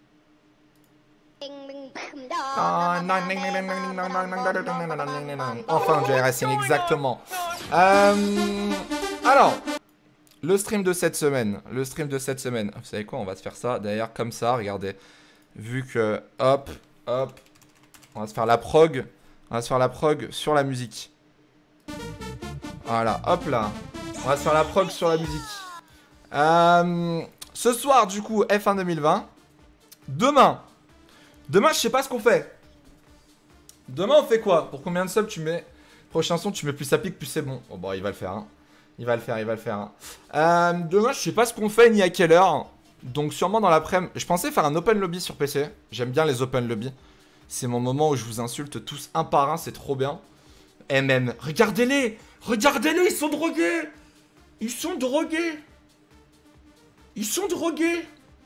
Enfin, du racing, exactement. Euh, alors, le stream de cette semaine. Le stream de cette semaine. Vous savez quoi? On va se faire ça d'ailleurs comme ça. Regardez. Vu que, hop, hop. On va se faire la prog. On va se faire la prog sur la musique. Voilà, hop là. On va se faire la prog sur la musique. Euh, ce soir, du coup, F un deux mille vingt. Demain. Demain, je sais pas ce qu'on fait. Demain, on fait quoi? Pour combien de subs tu mets? Prochain son, tu mets plus ça pique, plus c'est bon. Oh, bon, il va le faire. Hein. Il va le faire, il va le faire. Hein. Euh, demain, je sais pas ce qu'on fait ni à quelle heure. Donc, sûrement dans l'après-midi. Je pensais faire un open lobby sur P C. J'aime bien les open lobby. C'est mon moment où je vous insulte tous un par un. C'est trop bien. M M. Regardez-les. Regardez-les, ils sont drogués. Ils sont drogués. Ils sont drogués.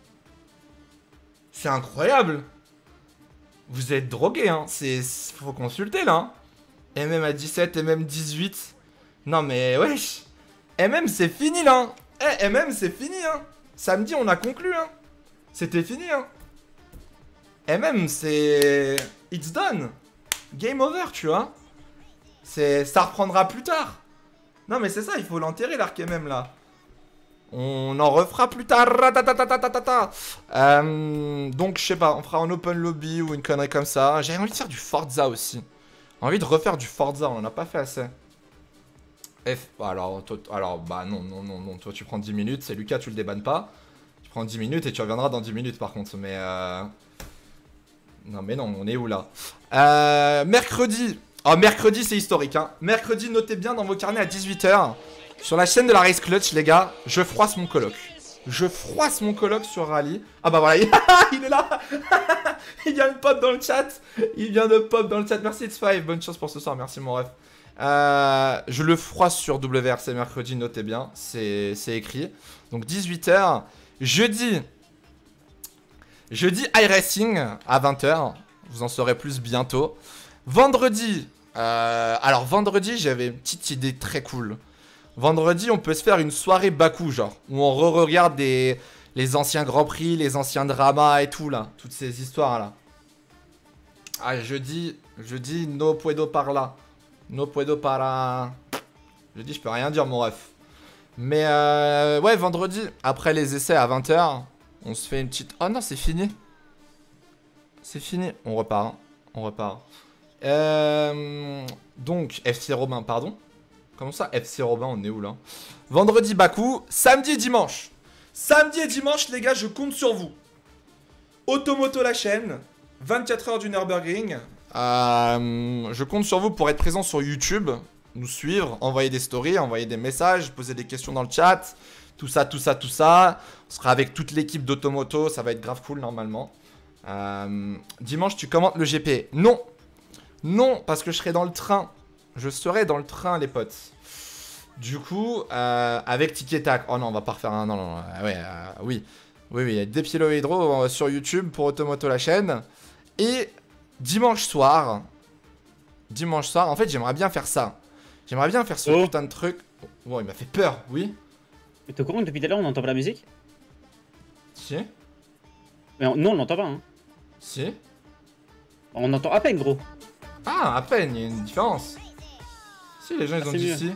C'est incroyable. Vous êtes drogués, hein. C'est... Faut consulter, là. Hein. M M à dix-sept, M M dix-huit. Non, mais wesh. M M, c'est fini, là. Eh, M M, c'est fini, hein. Samedi, on a conclu, hein. C'était fini, hein. M M, c'est... It's done. Game over, tu vois. C'est... Ça reprendra plus tard. Non, mais c'est ça, il faut l'enterrer, l'arc M M, là. On en refera plus tard. Euh, donc, je sais pas, on fera un open lobby ou une connerie comme ça. J'avais envie de faire du Forza aussi. J'ai envie de refaire du Forza, on en a pas fait assez. F, alors, toi, alors, bah non, non, non, non. Toi, tu prends dix minutes, c'est Lucas, tu le débannes pas. Tu prends dix minutes et tu reviendras dans dix minutes, par contre. Mais, euh... non, mais non, on est où, là? euh, Mercredi. Oh, mercredi, c'est historique, hein. Mercredi, notez bien dans vos carnets à dix-huit heures. Sur la chaîne de la Race Clutch, les gars, je froisse mon coloc. Je froisse mon coloc sur Rally. Ah bah voilà, il est là. Il vient de pop dans le chat. Il vient de pop dans le chat. Merci It's Five, bonne chance pour ce soir, merci mon ref. Euh, je le froisse sur W R C mercredi, notez bien, c'est écrit. Donc dix-huit heures. Jeudi, jeudi iRacing à vingt heures. Vous en saurez plus bientôt. Vendredi, euh, alors vendredi, j'avais une petite idée très cool. Vendredi, on peut se faire une soirée Bakou, genre, où on re-regarde des, les anciens Grands Prix, les anciens dramas et tout, là. Toutes ces histoires-là. Ah, jeudi, jeudi, no puedo parla. No puedo para... Jeudi, je peux rien dire, mon ref. Mais euh, ouais, vendredi, après les essais à vingt heures, on se fait une petite... Oh non, c'est fini. C'est fini. On repart. Hein. On repart. Euh, donc, F C Robin, pardon. Comment ça, F C Robin, on est où là? Vendredi, Bakou. Samedi et dimanche. Samedi et dimanche, les gars, je compte sur vous. Automoto la chaîne. vingt-quatre heures du Nürburgring. Euh, je compte sur vous pour être présent sur YouTube. Nous suivre, envoyer des stories, envoyer des messages, poser des questions dans le chat. Tout ça, tout ça, tout ça. On sera avec toute l'équipe d'Automoto. Ça va être grave cool normalement. Euh, dimanche, tu commentes le G P? Non. Non, parce que je serai dans le train. Je serai dans le train, les potes. Du coup, euh, avec Tic et Tac. Oh non, on va pas refaire un... Non, non, non. Ouais, euh, oui. Oui, oui, des Pielo Hydro sur YouTube pour Automoto la chaîne. Et dimanche soir... Dimanche soir, en fait, j'aimerais bien faire ça. J'aimerais bien faire ce oh. putain de truc. Bon, il m'a fait peur, oui. Mais t'es au courant que depuis tout à l'heure, on n'entend pas la musique? Si. Mais on... non, on l'entend pas, hein. Si. On entend à peine, gros. Ah, à peine, il y a une différence. Si, les gens, ils ah, ont dit mieux. si.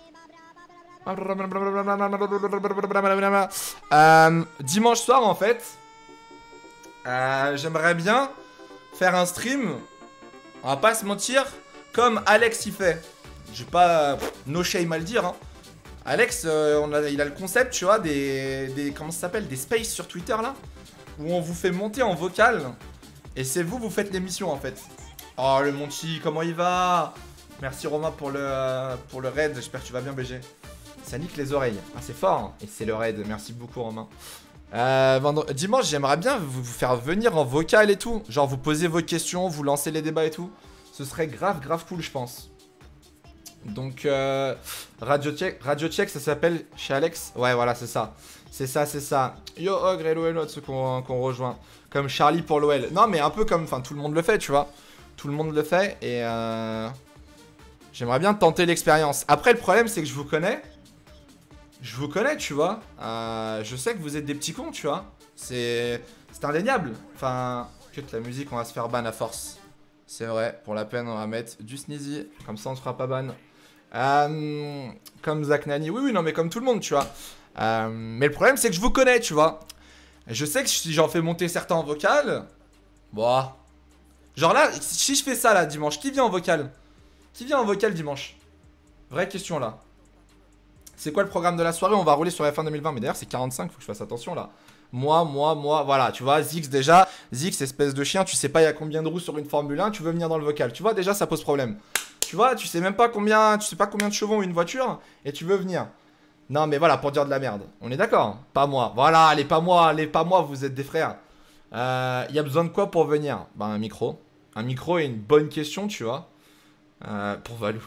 Euh, dimanche soir, en fait, euh, j'aimerais bien faire un stream. On va pas se mentir, comme Alex y fait. J'ai pas no shame à le dire. Hein. Alex, euh, on a, il a le concept, tu vois, des, des comment ça s'appelle, des spaces sur Twitter là, où on vous fait monter en vocal. Et c'est vous, vous faites l'émission en fait. Oh le Monty, comment il va? Merci Romain pour le, euh, pour le raid, j'espère que tu vas bien B G. Ça nique les oreilles, ah, c'est fort, hein. Et c'est le raid, merci beaucoup Romain. Euh, vendredi... Dimanche, j'aimerais bien vous, vous faire venir en vocal et tout. Genre vous posez vos questions, vous lancez les débats et tout. Ce serait grave, grave cool je pense. Donc, euh, Radio Check, Radio Check, ça s'appelle chez Alex. Ouais, voilà, c'est ça. C'est ça, c'est ça. Yo, Ogre, hello, hello, de ceux qu'on qu'on rejoint. Comme Charlie pour l'O L. Non, mais un peu comme, enfin, tout le monde le fait, tu vois. Tout le monde le fait et euh, j'aimerais bien tenter l'expérience. Après, le problème, c'est que je vous connais. Je vous connais, tu vois. Euh, je sais que vous êtes des petits cons, tu vois. C'est indéniable. Enfin, que la musique, on va se faire ban à force. C'est vrai, pour la peine, on va mettre du Sneezy. Comme ça, on se fera pas ban. Euh, comme Zach Nani. Oui, oui, non, mais comme tout le monde, tu vois. Euh, mais le problème, c'est que je vous connais, tu vois. Je sais que si j'en fais monter certains en vocal... Bon... Genre là, si je fais ça, là, dimanche, qui vient en vocal? Qui vient en vocal dimanche? Vraie question, là. C'est quoi le programme de la soirée? On va rouler sur F un deux mille vingt. Mais d'ailleurs, c'est quarante-cinq, faut que je fasse attention, là. Moi, moi, moi, voilà, tu vois, Zix déjà, Zix, espèce de chien, tu sais pas il y a combien de roues sur une Formule un, tu veux venir dans le vocal, tu vois, déjà ça pose problème. Tu vois, tu sais même pas combien, tu sais pas combien de chevaux ont une voiture, et tu veux venir. Non mais voilà, pour dire de la merde, on est d'accord? Pas moi, voilà, allez, pas moi, allez, pas moi, vous êtes des frères. Euh, y a besoin de quoi pour venir? Bah un micro, un micro et une bonne question, tu vois, euh, pour Valou.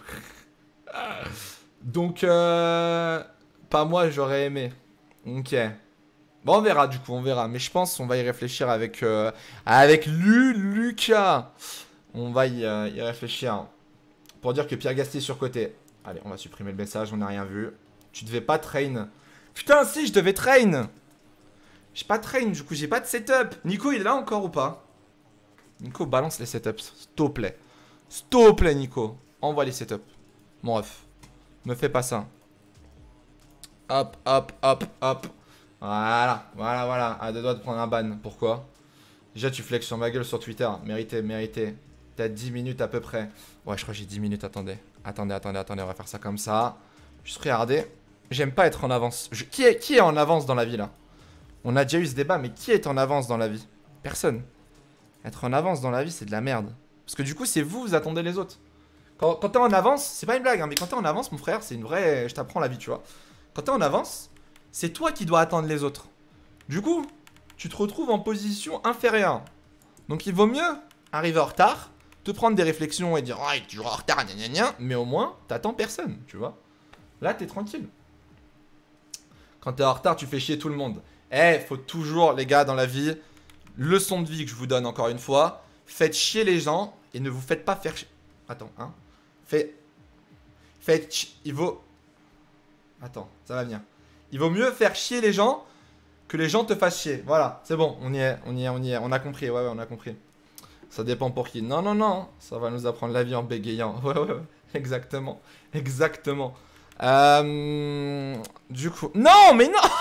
Donc, euh, pas moi, j'aurais aimé. Ok. Bon, on verra du coup, on verra. Mais je pense qu'on va y réfléchir avec, euh, avec Lu Lucas. On va y, euh, y réfléchir. Pour dire que Pierre Gasté est surcoté. Allez, on va supprimer le message, on n'a rien vu. Tu devais pas train. Putain, si, je devais train. J'ai pas train, du coup, j'ai pas de setup. Nico, il est là encore ou pas? Nico, balance les setups, s'il te plaît. S'il te plaît, Nico. Envoie les setups. Mon ref. Me fais pas ça. Hop, hop, hop, hop. Voilà, voilà, voilà. À deux doigts de prendre un ban. Pourquoi? Déjà, tu flexes sur ma gueule sur Twitter. Mérité, mérité. T'as dix minutes à peu près. Ouais, je crois que j'ai dix minutes. Attendez. Attendez, attendez, attendez. On va faire ça comme ça. Juste regarder. J'aime pas être en avance. Je... Qui, est... qui est en avance dans la vie, là? On a déjà eu ce débat, mais qui est en avance dans la vie? Personne. Être en avance dans la vie, c'est de la merde. Parce que du coup, c'est vous, vous attendez les autres. Quand, quand t'es en avance, c'est pas une blague, hein, mais quand t'es en avance, mon frère, c'est une vraie... Je t'apprends la vie, tu vois. Quand t'es en avance... C'est toi qui dois attendre les autres. Du coup, tu te retrouves en position inférieure. Donc il vaut mieux arriver en retard, te prendre des réflexions et dire « Oh, il est toujours en retard, gna gna gna », mais au moins, t'attends personne, tu vois. Là, t'es tranquille. Quand t'es en retard, tu fais chier tout le monde. Eh, faut toujours, les gars, dans la vie, leçon de vie que je vous donne encore une fois, faites chier les gens et ne vous faites pas faire chier. Attends, hein. Faites... Faites chier... Il vaut... Attends, ça va venir. Il vaut mieux faire chier les gens que les gens te fassent chier. Voilà, c'est bon, on y est, on y est, on y est. On a compris, ouais, ouais, on a compris. Ça dépend pour qui. Non, non, non, ça va nous apprendre la vie en bégayant. Ouais, ouais, ouais, exactement, exactement. Euh, du coup... Non, mais non.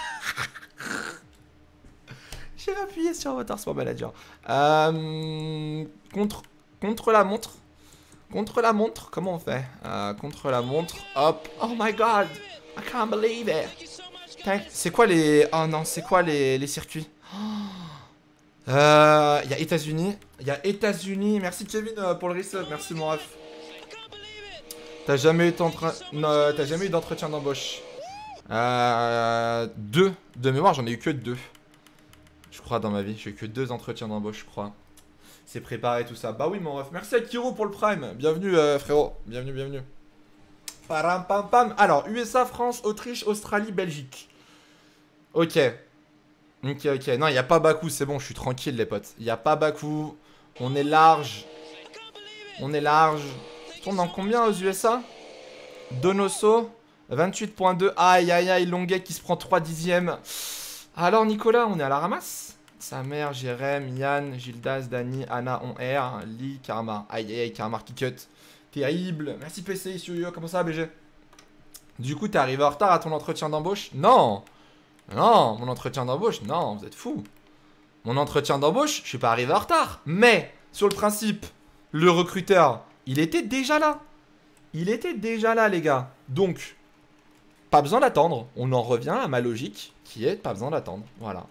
J'ai appuyé sur Motorsport Manager. Euh, contre, contre la montre. Contre la montre, comment on fait euh, Contre la montre, hop. Oh my god, I can't believe it. C'est quoi les... Oh non, c'est quoi les, les circuits? Il euh, y a États-Unis. Il y a États-Unis. Merci Kevin euh, pour le resub. Merci mon ref. T'as jamais eu no, t'as jamais eu d'entretien d'embauche? Euh, deux. De mémoire, j'en ai eu que deux. Je crois dans ma vie. J'ai eu que deux entretiens d'embauche, je crois. C'est préparé tout ça. Bah oui mon ref. Merci à Kiro pour le prime. Bienvenue euh, frérot. Bienvenue, bienvenue. Param pam pam. Alors, U S A, France, Autriche, Australie, Belgique. Ok. Ok, ok. Non, il n'y a pas Bakou, c'est bon, je suis tranquille les potes. Il n'y a pas Bakou. On est large. On est large. On tourne en combien aux U S A? Donoso, vingt-huit point deux. Aïe, aïe, aïe, Longuet qui se prend trois dixièmes. Alors Nicolas, on est à la ramasse? Sa mère, Jérém, Yann, Gildas, Dani, Anna, on R, Lee, Karma. Aïe, aïe, aïe, Karma qui cut. Terrible. Merci P C, Yo, comment ça B G? Du coup, t'es arrivé en retard à ton entretien d'embauche? Non. Non, mon entretien d'embauche, non, vous êtes fous. Mon entretien d'embauche, je suis pas arrivé en retard. Mais, sur le principe, le recruteur, il était déjà là. Il était déjà là, les gars. Donc, pas besoin d'attendre. On en revient à ma logique, qui est pas besoin d'attendre. Voilà.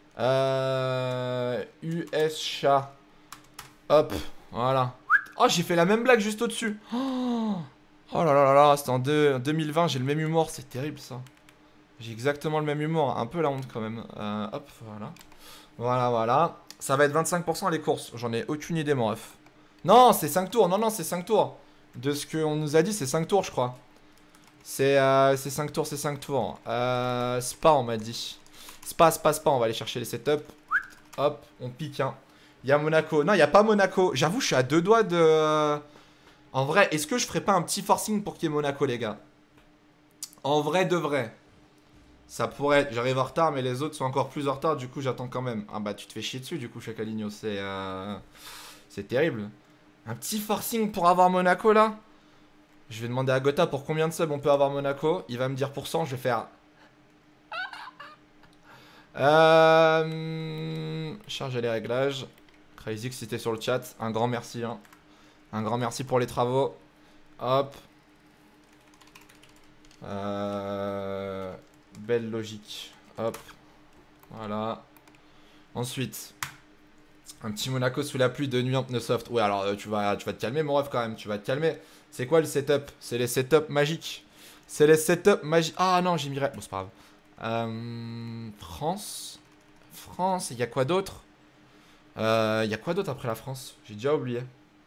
Euh, U S chat. Hop, voilà. Oh, j'ai fait la même blague juste au-dessus. Oh, oh là là là là, c'était en deux mille vingt, j'ai le même humour, c'est terrible ça. J'ai exactement le même humour, un peu la honte quand même. Euh, hop, voilà. Voilà, voilà. Ça va être vingt-cinq pour cent les courses. J'en ai aucune idée, mon ref. Non, c'est cinq tours. Non, non, c'est cinq tours. De ce qu'on nous a dit, c'est cinq tours, je crois. C'est euh, cinq tours, c'est cinq tours. Euh, Spa, on m'a dit. Spa, Spa, Spa. On va aller chercher les setups. Hop, on pique, hein. Il y a Monaco. Non, il n'y a pas Monaco. J'avoue, je suis à deux doigts de... En vrai, est-ce que je ferais pas un petit forcing pour qu'il y ait Monaco, les gars? En vrai, de vrai. Ça pourrait être, j'arrive en retard, mais les autres sont encore plus en retard, du coup j'attends quand même. Ah bah tu te fais chier dessus du coup Chacaligno, c'est euh... c'est terrible. Un petit forcing pour avoir Monaco là. Je vais demander à Gotha pour combien de subs on peut avoir Monaco. Il va me dire pour cent, je vais faire... Euh... Charger les réglages. Crazy si t'es sur le chat, un grand merci hein. Un grand merci pour les travaux. Hop. Euh... Belle logique. Hop. Voilà. Ensuite. Un petit Monaco sous la pluie de nuit en pneu soft. Ouais, alors euh, tu, vas, tu vas te calmer, mon ref, quand même. Tu vas te calmer. C'est quoi le setup? C'est les setups magiques. C'est les setups magiques. Ah non, j'ai mis... Bon, c'est pas grave. Euh, France. France. Il y a quoi d'autre? Il euh, y a quoi d'autre après la France? J'ai déjà oublié.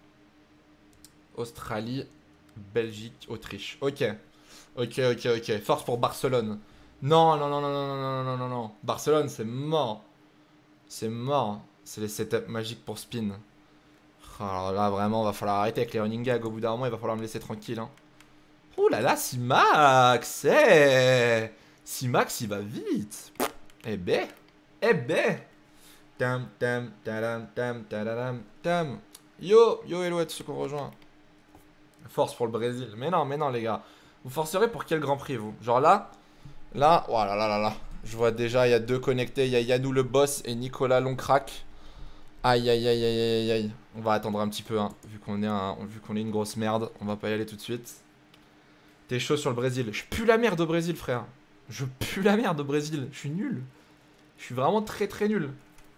Australie. Belgique. Autriche. Ok. Ok, ok, ok. Force pour Barcelone. Non, non, non, non, non, non, non, non, non. Barcelone, c'est mort. C'est mort. C'est les setups magiques pour spin. Alors là, vraiment, va falloir arrêter avec les running gags. Au bout d'un moment, il va falloir me laisser tranquille. Hein. Oh là là, Simax. Eh Simax, il va vite. Eh ben. Eh ben. Tam, tam, tadam, tam, tadam, tam. Yo, yo, hello à tous ceux qu'on rejoint. Force pour le Brésil. Mais non, mais non, les gars. Vous forcerez pour quel Grand Prix, vous? Genre là. Là, oh là là là là. Je vois déjà, il y a deux connectés. Il y a Yannou le boss et Nicolas Longcrack. Aïe aïe aïe aïe aïe aïe. On va attendre un petit peu, hein. Vu qu'on est, un, vu qu'on est une grosse merde. On va pas y aller tout de suite. T'es chaud sur le Brésil. Je pue la merde au Brésil, frère. Je pue la merde au Brésil. Je suis nul. Je suis vraiment très très nul.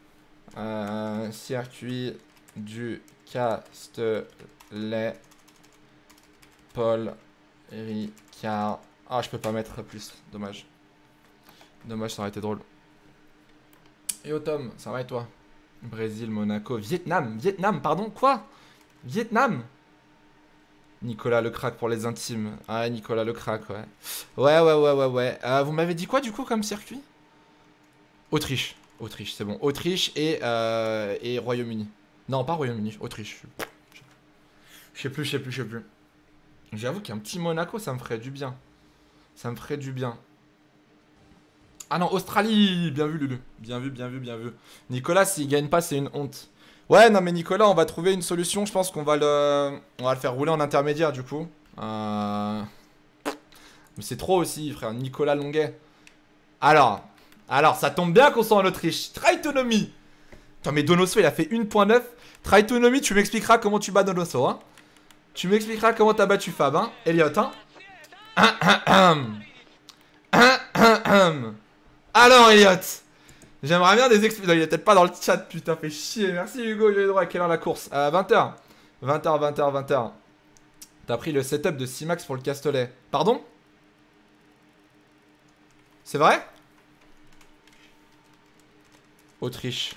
Euh, circuit du Castellet. Paul Ricard. Ah, je peux pas mettre plus. Dommage. Dommage, ça aurait été drôle. Yo Tom, ça va et toi? Brésil, Monaco, Vietnam. Vietnam, pardon, quoi? Vietnam. Nicolas le crack pour les intimes. Ah, Nicolas le crack, ouais. Ouais, ouais, ouais, ouais, ouais. Euh, vous m'avez dit quoi du coup comme circuit? Autriche. Autriche, c'est bon. Autriche et, euh, et Royaume-Uni. Non, pas Royaume-Uni, Autriche. Je sais plus, je sais plus, je sais plus. J'avoue qu'un petit Monaco, ça me ferait du bien. Ça me ferait du bien. Ah non, Australie. Bien vu, Lulu. Bien vu, bien vu, bien vu. Nicolas, s'il gagne pas, c'est une honte. Ouais, non, mais Nicolas, on va trouver une solution. Je pense qu'on va le... On va le faire rouler en intermédiaire, du coup. Euh... Mais c'est trop aussi, frère. Nicolas Longuet. Alors, alors, ça tombe bien qu'on soit en Autriche. Traitonomie. Putain, mais Donoso, il a fait un point neuf. Traitonomie, tu m'expliqueras comment tu bats Donoso, hein. Tu m'expliqueras comment t'as battu Fab, hein. Elliot, hein. Alors, Elliot. J'aimerais bien des explications. Il est peut-être pas dans le chat, putain, fait chier. Merci Hugo, j'ai le droit. À quelle heure la course? À vingt heures. vingt heures, vingt heures, vingt heures. T'as pris le setup de Simax pour le Castellet. Pardon? C'est vrai? Autriche.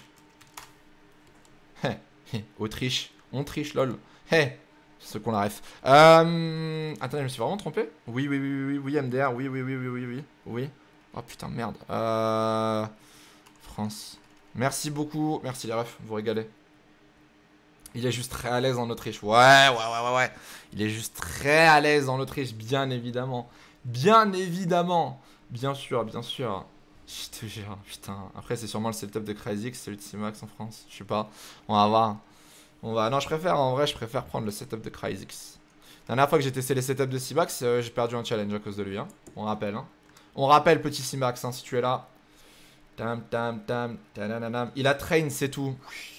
Hé, Autriche. On triche, lol. Hé, ceux qu'on la ref. Euh... Attendez, je me suis vraiment trompé? Oui, oui, oui, oui, oui, oui, M D R. Oui, oui, oui, oui, oui, oui. Oui. Oh putain, merde. Euh... France. Merci beaucoup. Merci les refs, vous régalez. Il est juste très à l'aise en Autriche. Ouais, ouais, ouais, ouais, ouais. Il est juste très à l'aise en Autriche, bien évidemment. Bien évidemment. Bien sûr, bien sûr. Je te jure, putain. Après, c'est sûrement le setup de CrazyX, celui de Simax en France. Je sais pas. On va voir. On va... Non, je préfère, en vrai, je préfère prendre le setup de CrazyX. La dernière fois que j'ai testé les setups de Simax, euh, j'ai perdu un challenge à cause de lui. Hein. On rappelle. Hein. On rappelle, petit Simax, hein, si tu es là. Tam, tam, tam, tananam. Il a train, c'est tout.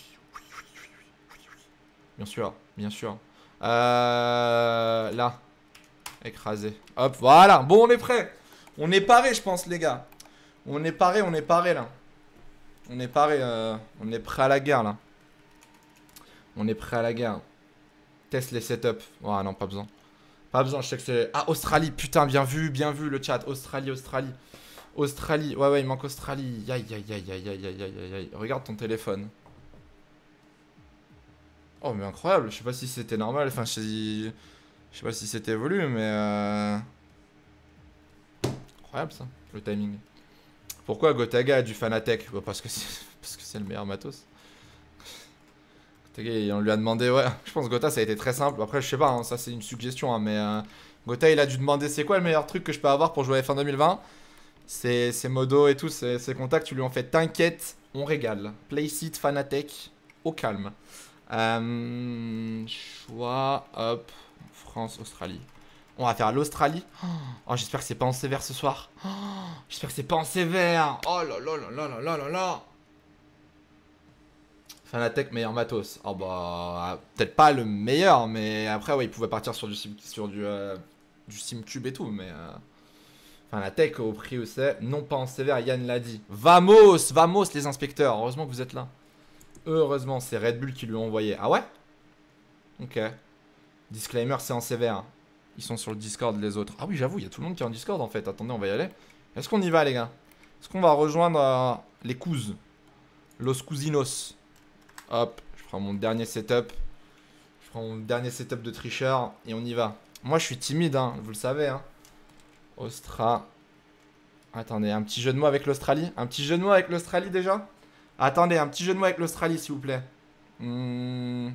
Bien sûr, bien sûr. Euh, là. Écrasé. Hop, voilà. Bon, on est prêt. On est paré, je pense, les gars. On est paré, on est paré, là. On est paré. Euh, on est prêt à la guerre, là. On est prêt à la guerre. Teste les setups. Oh, non, pas besoin. Pas besoin, je sais que c'est... Ah, Australie. Putain, bien vu, bien vu, le chat. Australie, Australie. Australie. Ouais, ouais, il manque Australie. Aïe, aïe, aïe, aïe, aïe, aïe, aïe, aïe. Regarde ton téléphone. Oh mais incroyable, je sais pas si c'était normal, enfin je sais, je sais pas si c'était voulu mais euh... incroyable ça, le timing. Pourquoi Gotaga a du Fanatec? Bah parce que c'est le meilleur matos. Gotaga on lui a demandé, ouais, je pense que Gota ça a été très simple, après je sais pas, hein, ça c'est une suggestion hein, mais euh... Gota il a dû demander c'est quoi le meilleur truc que je peux avoir pour jouer à F un deux mille vingt. C'est modos et tout, ses contacts, tu lui en fait t'inquiète, on régale. Playseat, Fanatec, au calme. Euh, choix, hop, France, Australie. On va faire l'Australie. Oh, j'espère que c'est pas en sévère ce soir. Oh, j'espère que c'est pas en sévère. Oh là là là là là là là là. Fanatec, meilleur matos. Oh bah, peut-être pas le meilleur, mais après, ouais, il pouvait partir sur du, sur du, euh, du SimCube et tout, mais... Euh... Fanatec, au prix où c'est, non pas en sévère, Yann l'a dit. Vamos, vamos les inspecteurs, heureusement que vous êtes là. Heureusement, c'est Red Bull qui lui ont envoyé. Ah ouais? Ok. Disclaimer, c'est en sévère. Ils sont sur le Discord, les autres. Ah oui, j'avoue, il y a tout le monde qui est en Discord, en fait. Attendez, on va y aller. Est-ce qu'on y va, les gars? Est-ce qu'on va rejoindre euh, les cousins? Los Cousinos. Hop, je prends mon dernier setup. Je prends mon dernier setup de tricheur. Et on y va. Moi, je suis timide, hein. Vous le savez, hein. Austra... Attendez, un petit jeu de mots avec l'Australie? Un petit jeu de mots avec l'Australie, déjà? Attendez, un petit jeu de mots avec l'Australie, s'il vous plaît. Hmm...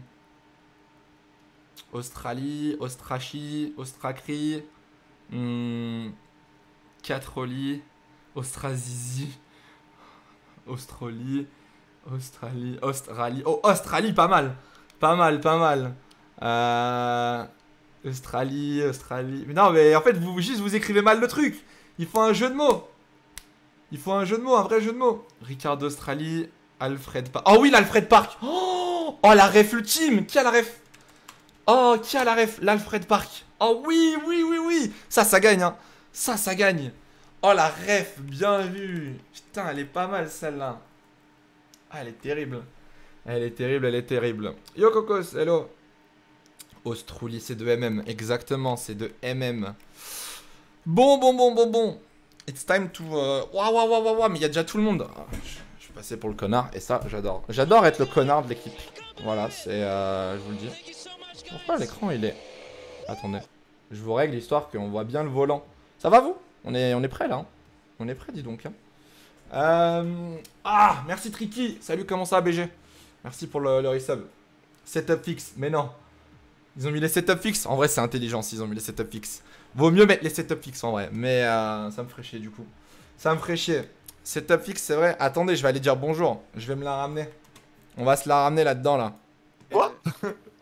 Australie, Austrachi, Austracri, hmm... Catroli, Austrazizi, Australie, Australie, Australie, oh, Australie, pas mal, pas mal, pas mal. Euh... Australie, Australie... Mais non, mais en fait, vous juste vous écrivez mal le truc. Il faut un jeu de mots. Il faut un jeu de mots, un vrai jeu de mots. Ricard Australie, Alfred Park. Oh oui, l'Alfred Park. Oh, oh, la ref ultime. Qui a la ref? Oh, qui a la ref? L'Alfred Park. Oh oui, oui, oui, oui. Ça, ça gagne, hein. Ça, ça gagne. Oh, la ref, bien vu. Putain, elle est pas mal, celle-là. Ah, elle est terrible. Elle est terrible, elle est terrible. Yo, Cocos, hello. Australie, c'est de M M. Exactement, c'est de M M. Bon, bon, bon, bon, bon. It's time to... Waouh, waouh, waouh, waouh, waouh, mais il y a déjà tout le monde. Ah, je, je suis passé pour le connard, et ça, j'adore. J'adore être le connard de l'équipe. Voilà, c'est... Euh, je vous le dis. Pourquoi l'écran, il est... Attendez. Je vous règle l'histoire qu'on voit bien le volant. Ça va, vous? On est, on est prêt, là. Hein, on est prêt, dis donc. Hein. Euh... Ah, merci, Tricky. Salut, comment ça, B G? Merci pour le, le resub. Setup fixe, mais non. Ils ont mis les setups fixes. En vrai, c'est intelligent s'ils ont mis les setups fixes. Vaut mieux mettre les setups fixes en vrai. Mais euh, ça me ferait chier du coup. Ça me ferait chier. Setup fixe, c'est vrai. Attendez, je vais aller dire bonjour. Je vais me la ramener. On va se la ramener là-dedans là. Quoi?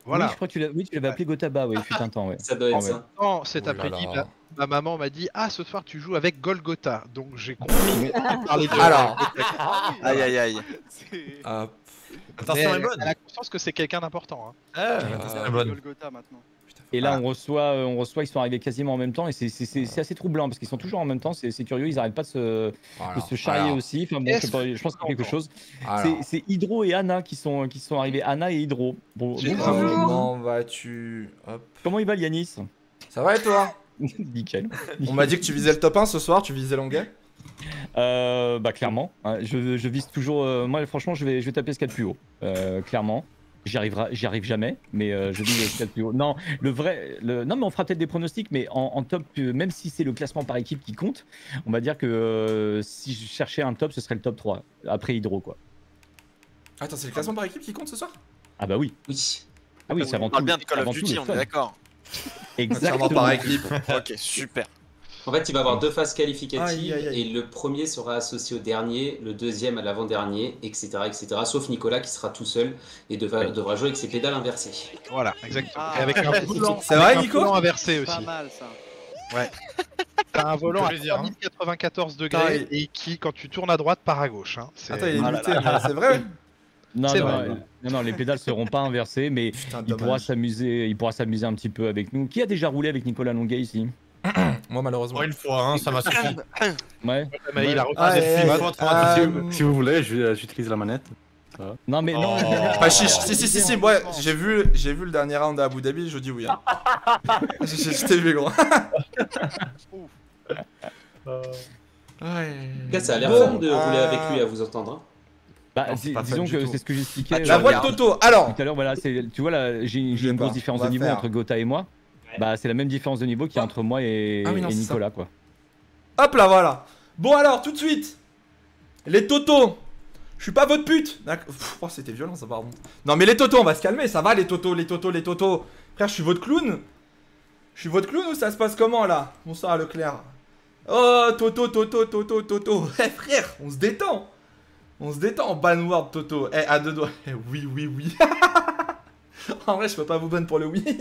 Voilà. Oui, je crois que tu l'as- oui, tu l'avais appelé Gotaba, oui, il fut un temps, ouais. Ça doit être Ah ouais. ça. Non, cet Oh là après-midi, là. ma, ma maman m'a dit ah ce soir tu joues avec Golgotha, donc j'ai compris. Parler de Alors. Ah oui, Aïe aïe aïe. c'est- Hop. Mais Attention, elle elle, est bonne. elle a conscience que c'est quelqu'un d'important. Hein. Ah, c'est attention, ça, elle est bonne. Golgotha maintenant. Et là, Voilà. on reçoit, euh, on reçoit, ils sont arrivés quasiment en même temps, et c'est- c'est c'est- c'est assez troublant parce qu'ils sont toujours en même temps. C'est c'est curieux, ils n'arrêtent pas de se, Voilà. de se charrier Alors. aussi. Enfin bon, je, sais pas, je pense qu'il y a quelque chose. Alors. C'est- C'est Hydro et Anna qui sont, qui sont arrivés. Anna et Hydro. Bon, J'ai- bonjour. Comment vas-tu? Hop. Comment il va, Yanis? Ça va et toi? Nickel. On m'a dit que tu visais le top un ce soir, tu visais l'anglais? Euh, bah clairement, hein, je, je vise toujours. euh, moi, franchement, je vais, je vais taper ce qu'il y a de plus haut. Euh, clairement, j'y arriverai, j'y arrive jamais, mais euh, je vise ce qu'il y a de plus haut. Non, le vrai, le, non, mais on fera peut-être des pronostics, mais en, en top, euh, même si c'est le classement par équipe qui compte, on va dire que euh, si je cherchais un top, ce serait le top trois après Hydro, quoi. Attends, c'est le classement par équipe qui compte ce soir? Ah bah oui, Oui. ah oui, c'est avant On parle tout. bien de Call avant of tout Duty, le on est fun. d'accord. Clairement Exactement. par équipe. Ok, super. En fait, il va y avoir deux phases qualificatives Aïe, aïe, aïe. et le premier sera associé au dernier, le deuxième à l'avant-dernier, et cetera, et cetera. Sauf Nicolas qui sera tout seul et devra, devra jouer avec ses pédales inversées. Voilà, exactement. Ah, Et avec un volant, C'est avec vrai, un Nico? volant inversé Pas aussi. mal ça. T'as un volant à plaisir, hein. trois mille quatre-vingt-quatorze Putain, degrés et qui, quand tu tournes à droite, part à gauche. Hein. C'est- Attends, il est Ah là limité, mais c'est vrai? Non, C'est non, vrai. non, non, non, les pédales seront pas inversées, mais Putain, il pourra dommage. s'amuser, il pourra s'amuser un petit peu avec nous. Qui a déjà roulé avec Nicolas Longuet ici? Moi, malheureusement. Pour une fois, hein, ça m'a suffi. Ouais. Mais il a refait Ah, cette eh, film. eh, fois, trois, euh, Si vous- Si vous voulez, je- j'utilise la manette. Non mais non. Oh. Pas chiche. Si, si, si, si, ouais, j'ai vu, j'ai vu le dernier round à Abu Dhabi, je dis oui. Hein. Je je t'ai vu, gros. Ouais. En tout cas, ça a l'air Bon, fun de euh, rouler avec lui à vous entendre. Hein. Bah, Non, c'est dis- pas fun disons du que tout. c'est ce que j'expliquais. Ah, la euh, voix de Toto. Alors, Tout à l'heure, voilà, c'est, tu vois là, j'ai, Je j'ai sais une pas, grosse différence on va de niveau faire. entre Gotha et moi. Bah, c'est la même différence de niveau qu'il y a entre moi et, Ah oui, non, et c'est Nicolas, quoi. hop là, voilà. Bon alors, tout de suite, les Totos. Je suis pas votre pute. D'accord. Pff, Oh, c'était violent, ça, pardon. Non, mais les Totos, on va se calmer. Ça va, les Totos, les Totos, les Totos. Frère, je suis votre clown. Je suis votre clown ou ça se passe comment là? Bonsoir, Leclerc. Oh, Toto, Toto, Toto, Toto. Eh frère, on se détend. On se détend en banward, Toto. Eh, à deux doigts. Eh, oui, oui, oui. En vrai, je peux pas vous ban pour le oui.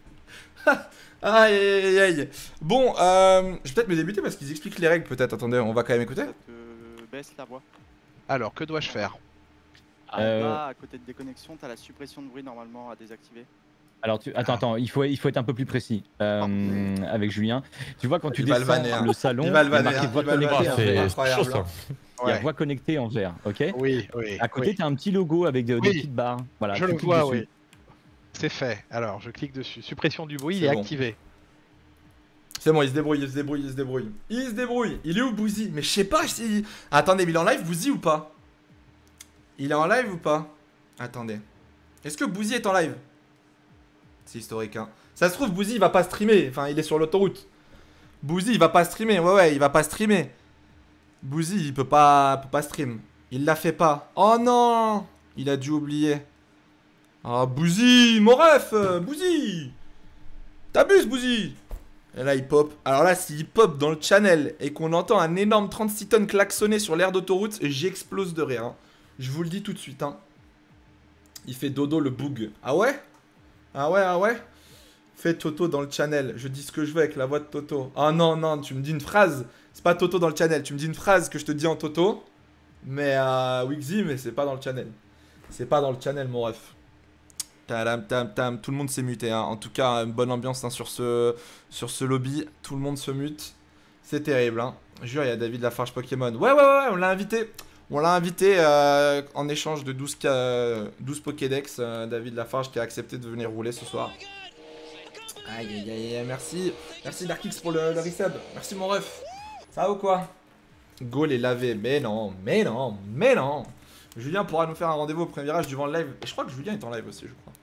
Aïe, aïe, aïe. Bon, euh, je vais peut-être me débuter parce qu'ils expliquent les règles, peut-être. Attendez, on va quand même écouter. Ça te baisse la voix. Alors, que dois-je faire? Euh, Là, à côté de déconnexion, t'as la suppression de bruit normalement à désactiver. Alors, tu, attends, attends, il faut, il faut être un peu plus précis euh, avec Julien. Tu vois, quand tu Il va le descends vanner, hein. le salon, Il va le il y a vanner, marqué hein. voix Il va le connectée vanner, en c'est vert. incroyable. chaud, ça. Il y a Ouais. voix connectée en vert, ok? Oui, oui. À côté, oui. tu as un petit logo avec de- des Oui. petites barres. Voilà, Je tu le cliques vois, dessus. oui. C'est fait. Alors, je clique dessus. Suppression du bruit, C'est il est bon. activé. C'est bon, il se débrouille, il se débrouille, il se débrouille. Il se débrouille. Il est où, Bouzy? Mais je sais pas si. Attendez, mais il est en live, Bouzy, ou pas? Il est en live ou pas? Attendez. Est-ce que Bouzy est en live? C'est historique, hein. Ça se trouve, Bouzy, il va pas streamer. Enfin, il est sur l'autoroute. Bouzy, il va pas streamer. Ouais, ouais, il va pas streamer. Bouzy, il peut pas, peut pas stream. Il l'a fait pas. Oh non! Il a dû oublier. Ah, Bouzy, mon ref! euh, Bouzy! T'abuses, Bouzy! Et là, il pop. Alors là, s'il pop dans le channel et qu'on entend un énorme trente-six tonnes klaxonner sur l'aire d'autoroute, j'explose de rire. Hein. Je vous le dis tout de suite. Hein. Il fait dodo le boug. Ah ouais? Ah ouais, ah ouais? Fais Toto dans le channel. Je dis ce que je veux avec la voix de Toto. Ah non, non, tu me dis une phrase. C'est pas Toto dans le channel. Tu me dis une phrase que je te dis en Toto. Mais à Wixi, mais c'est pas dans le channel. C'est pas dans le channel, mon ref. Tadam, tam, tam. Tout le monde s'est muté. Hein. En tout cas, une bonne ambiance hein, sur, ce, sur ce lobby. Tout le monde se mute. C'est terrible. Hein. Jure, il y a David Lafarge Pokémon. Ouais, ouais, ouais, on l'a invité. On l'a invité euh, en échange de douze, ca- douze Pokédex. Euh, David Lafarge qui a accepté de venir rouler ce soir. Aïe, aïe, aïe, aïe, merci. Merci Darkix pour le, le resub. Merci mon ref. Ça va ou quoi? Gaulle est lavé. Mais non, mais non, mais non. Julien pourra nous faire un rendez-vous au premier virage du vent live. Et je crois que Julien est en live aussi, je crois.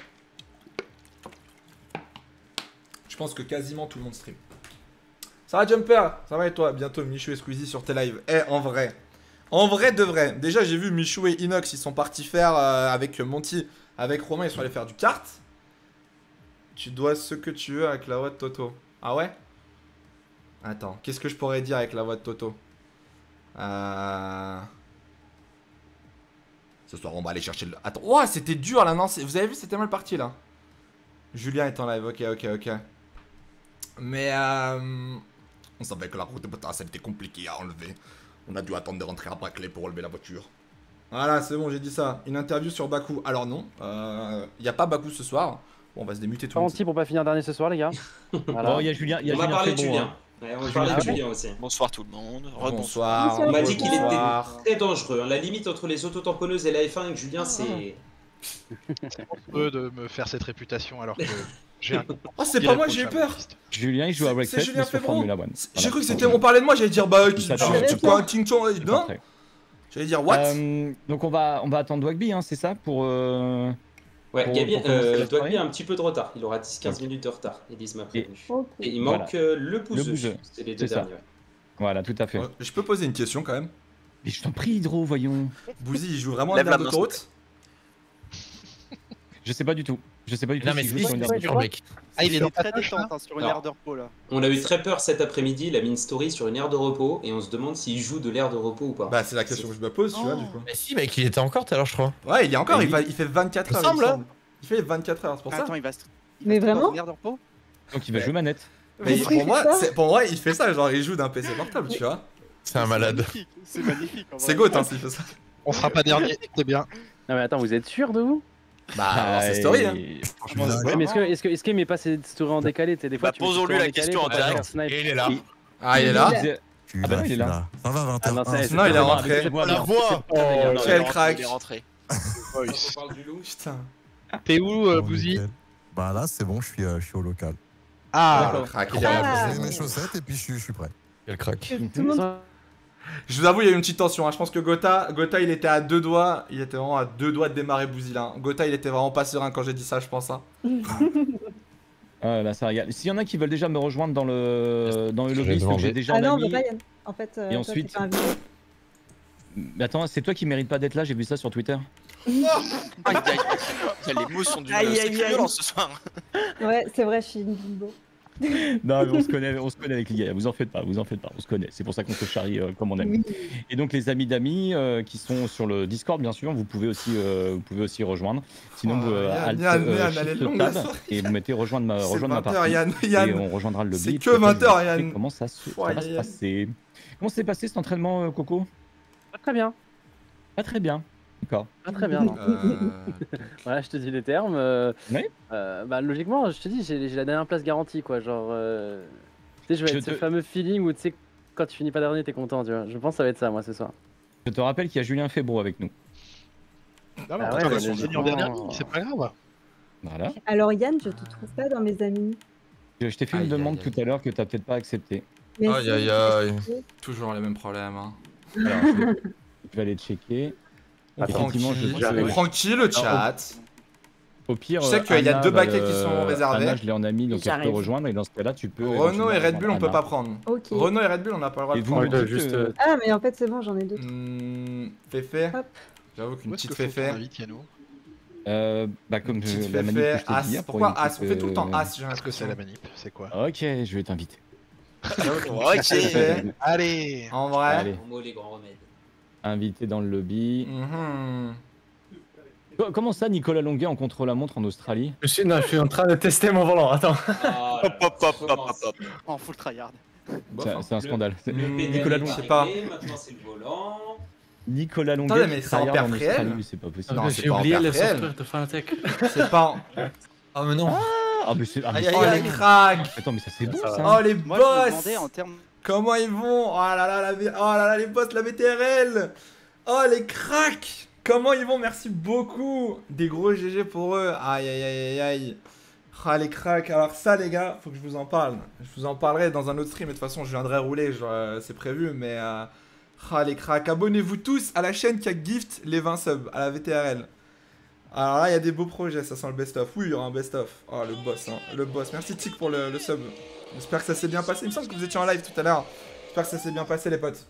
Je pense que quasiment tout le monde stream. Ça va Jumper? Ça va et toi? Bientôt Michou et Squeezie sur tes lives. Eh, en vrai. En vrai de vrai. Déjà, j'ai vu Michou et Inox, ils sont partis faire euh, avec Monty, avec Romain, ils sont allés faire du kart. Tu dois ce que tu veux avec la voix de Toto. Ah ouais? Attends, qu'est-ce que je pourrais dire avec la voix de Toto? Euh... Ce soir, on va aller chercher le... Attends, oh, c'était dur là, non? Vous avez vu, c'était mal parti là. Julien est en live, ok, ok, ok. Mais euh, on savait que la route de Bottas, elle était compliquée à enlever. On a dû attendre de rentrer à Brackley pour relever la voiture. Voilà, c'est bon, j'ai dit ça. Une interview sur Bakou. Alors non, il euh, n'y a pas Bakou ce soir. Bon, on va se démuter tout le monde. Gentil pour pas finir dernier ce soir, les gars. Voilà. Bon, il y a Julien. Y a on va Julien parler de Fébron, Julien. hein. Ouais, on va parler de Julien aussi. Bonsoir tout le monde. Bonsoir. On m'a dit qu'il était Bonsoir. très dangereux. Hein. La limite entre les autotamponneuses et la F un avec Julien, c'est. C'est eux de me faire cette réputation alors que j'ai un. Oh, c'est pas moi, j'ai eu peur. Julien, il joue à C'est Wreckfest, Julien mais sur Fébron. Formula One. J'ai cru que c'était. On parlait de moi, j'allais dire bah, tu Ça tu- t'arrête. tu quoi un King Chong non. J'allais dire what. Euh, donc on va, on va attendre Wagby, hein, c'est ça pour. Euh... Ouais, Pour- Gabi, pour commencer euh, la doit soirée. un petit peu de retard. Il aura dix quinze Ok. minutes de retard, Elise m'a prévenu. Ok. Et il manque Voilà. euh, le pouce. Le bouseux. C'est les deux C'est ça. derniers. ouais. Voilà, tout à fait. Ouais, Je peux poser une question quand même. Mais je t'en prie, Hydro, voyons. Bouzy, il joue vraiment Lève une la aire main, d'autoroute. Je sais pas du tout. Je sais pas du tout. Non mais si je joue c'est sur une aire ouais, d'autoroute. mec. Ah, il est dans très ta poche, détente hein, sur une Alors. aire de repos là. On a eu très peur cet après-midi. Il a mis une story sur une aire de repos et on se demande s'il joue de l'aire de repos ou pas. Bah, c'est la question que je me pose, tu vois, Oh. du coup. Mais si mec, il était encore tout à l'heure je crois. Ouais, il y a encore, Et il, va- il fait vingt-quatre Il heures. me semble, il me hein. semble. Il fait vingt-quatre heures, c'est pour Ah, ça. attends, il va se. il Mais va se mettre vraiment dans une aire de repos. Donc il va jouer manette. Mais Vous pour faites moi, ça c'est- pour moi, il fait ça, genre il joue d'un P C portable, tu vois. C'est un malade. Magnifique, C'est magnifique. en C'est vrai. Goat, hein, s'il fait ça. On sera pas dernier, c'est bien. Non mais attends, vous êtes sûr de vous? Bah, alors, c'est story, hein. Et- Franchement, Ouais, Ouais, mais est-ce que est-ce que est-ce qu'il met pas ses stories en décalé? Tu sais, des fois Bah, tu mets tes posons-lui stories la décalé question pour en pas faire direct. snipe. Et il est là. Ah, il est là. Il disait- Je suis Ah bah là, non, je il est suis là. là. Ça va, vingt Ah non, ça, heures. c'est- Non, il est c'est- rentré. c'est- Oh la c'est- voix. c'est- Oh, c'est- quel Il est crack. rentré, il est rentré. Voice. On parle du loup. Putain. T'es où, euh, Bon, Bouzy? nickel. Bah là, c'est bon, je suis, euh, je suis au local. Ah, Le crack, il est Ah. rentré. J'ai mes chaussettes et puis je suis, je suis prêt. Quel crack. Tout le monde. Je vous avoue, il y a eu une petite tension. Hein. Je pense que Gotha, Gotha, il était à deux doigts. Il était vraiment à deux doigts de démarrer Bouzy là. Gotha, il était vraiment pas serein quand j'ai dit ça, je pense. Hein. Ah là, ça régale. S'il y en a qui veulent déjà me rejoindre dans le dans le Je vais lobby, c'est que demander. j'ai déjà Ah un non, on ami. veut pas Yann. En fait, euh, Et toi, ensuite- t'es pas invité. Mais attends, c'est toi qui mérites pas d'être là, j'ai vu ça sur Twitter. Aïe, aïe, aïe. Les mots sont d'une Aïe, aïe, sacrée aïe. violence ce soir. Ouais, c'est vrai, je suis une bimbo. Non, mais on se connaît, on se connaît avec les gars, vous en faites pas, vous en faites pas, on se connaît. C'est pour ça qu'on se charrie euh, comme on aime. Oui. Et donc les amis d'amis euh, qui sont sur le Discord, bien sûr, vous pouvez aussi, euh, vous pouvez aussi rejoindre. Sinon, Oh, vous euh, Yann, alt, Yann, euh, Yann, shift elle est longue, la tab soirée. et vous mettez rejoindre ma, C'est rejoindre ma vingt heures, partie. Yann. Et Yann. on rejoindra le lobby. C'est et que puis après, vingt heures, je vous explique Yann. Comment ça, se, ça Aïe, va aïe, se aïe. passer? Comment s'est passé cet entraînement, euh, Coco? Pas très bien. Pas très bien. D'accord. Pas très bien, non. Euh, Voilà, je te dis les termes. euh, Oui. euh, bah, logiquement, je te dis, j'ai j'ai la dernière place garantie, quoi. Genre, euh, tu sais, je vais Je être ce te- fameux feeling où, tu sais, quand tu finis pas dernier, t'es content, tu vois. Je pense que ça va être ça, moi, ce soir. Je te rappelle qu'il y a Julien Fébro avec nous. non, mais Ah on ouais, peut mais pas son logiquement- seigneur dernier, c'est pas grave. Voilà. Alors Yann, je te trouve pas dans mes amis. Je, je t'ai fait Aïe, une aïe, demande aïe. tout à l'heure que t'as peut-être pas accepté. Mais Aïe si, aïe aïe. Toujours les mêmes problèmes. Hein. Alors, je vais, je vais aller checker. Effectivement, je Tranquille, peux- tranquille, le chat. Au pire, Je sais qu'il y a Anna deux va baquets le- qui sont réservés. Anna, je l'ai en ami, donc elle peut J'arrive. rejoindre. Et dans ce cas-là, tu peux. Renault et Red Bull, on peut Anna. pas prendre. Ok. Renault et Red Bull, on n'a pas le droit Et de vous, prendre. me dites, juste, euh, Ah, mais en fait, c'est bon, j'en ai deux. Hmm, Féfé. Hop. J'avoue qu'une Où est-ce petite que faut qu'on Féfé. invite Yannou? euh, bah, comme Une je, petite la manip Féfé. que je t'ai dit As. hier, pour Pourquoi une As? petite, On fait tout le temps euh, As, j'ai C'est l'impression. la manip, c'est quoi? Ok, je vais t'inviter. Ouais, Petite Féfé. Allez! En vrai. Allez, En mots, les grands remèdes. invité dans le lobby. Mhm. Co- Comment ça, Nicolas Longuet en contre-la-montre en Australie? Je suis, non, je suis en train de tester mon volant, attends. Ah, Hop, hop, hop, hop, commence. hop, hop. En full tryhard. Bon, C'est enfin. c'est un scandale. C'est- Le Le pédale Nicolas est Longuet. Je sais pas. arrivé, maintenant c'est le volant. Nicolas Longuet. Attendez, mais qui c'est en tryhard perte Australie, réelle? mais c'est pas possible. Non, c'est J'ai pas en oublié perte le réelle. software de Fanatec. C'est pas en... Ah mais non. Ah, mais c'est. Ah, mais Aïe, c'est- aïe, Oh aïe. les cracks. Attends, mais ça c'est bon Ça va. ça. Oh les Moi, je me boss. demandais en termes. Comment ils vont? Oh là là, la... V- oh là là, les boss, la V T R L. Oh les cracks. Comment ils vont? Merci beaucoup. Des gros G G pour eux. Aïe aïe aïe aïe aïe. Ah les cracks. Alors ça les gars, faut que je vous en parle. Je vous en parlerai dans un autre stream. Et de toute façon, je viendrai rouler, genre, euh, c'est prévu. Mais euh... ah les cracks. Abonnez-vous tous à la chaîne qui a gift les vingt subs à la V T R L. Alors là, il y a des beaux projets, ça sent le best-of. Oui, il y aura un best-of. Oh, le boss, hein. Le boss. Merci Tic pour le, le sub. J'espère que ça s'est bien passé. Il me semble que vous étiez en live tout à l'heure. J'espère que ça s'est bien passé, les potes.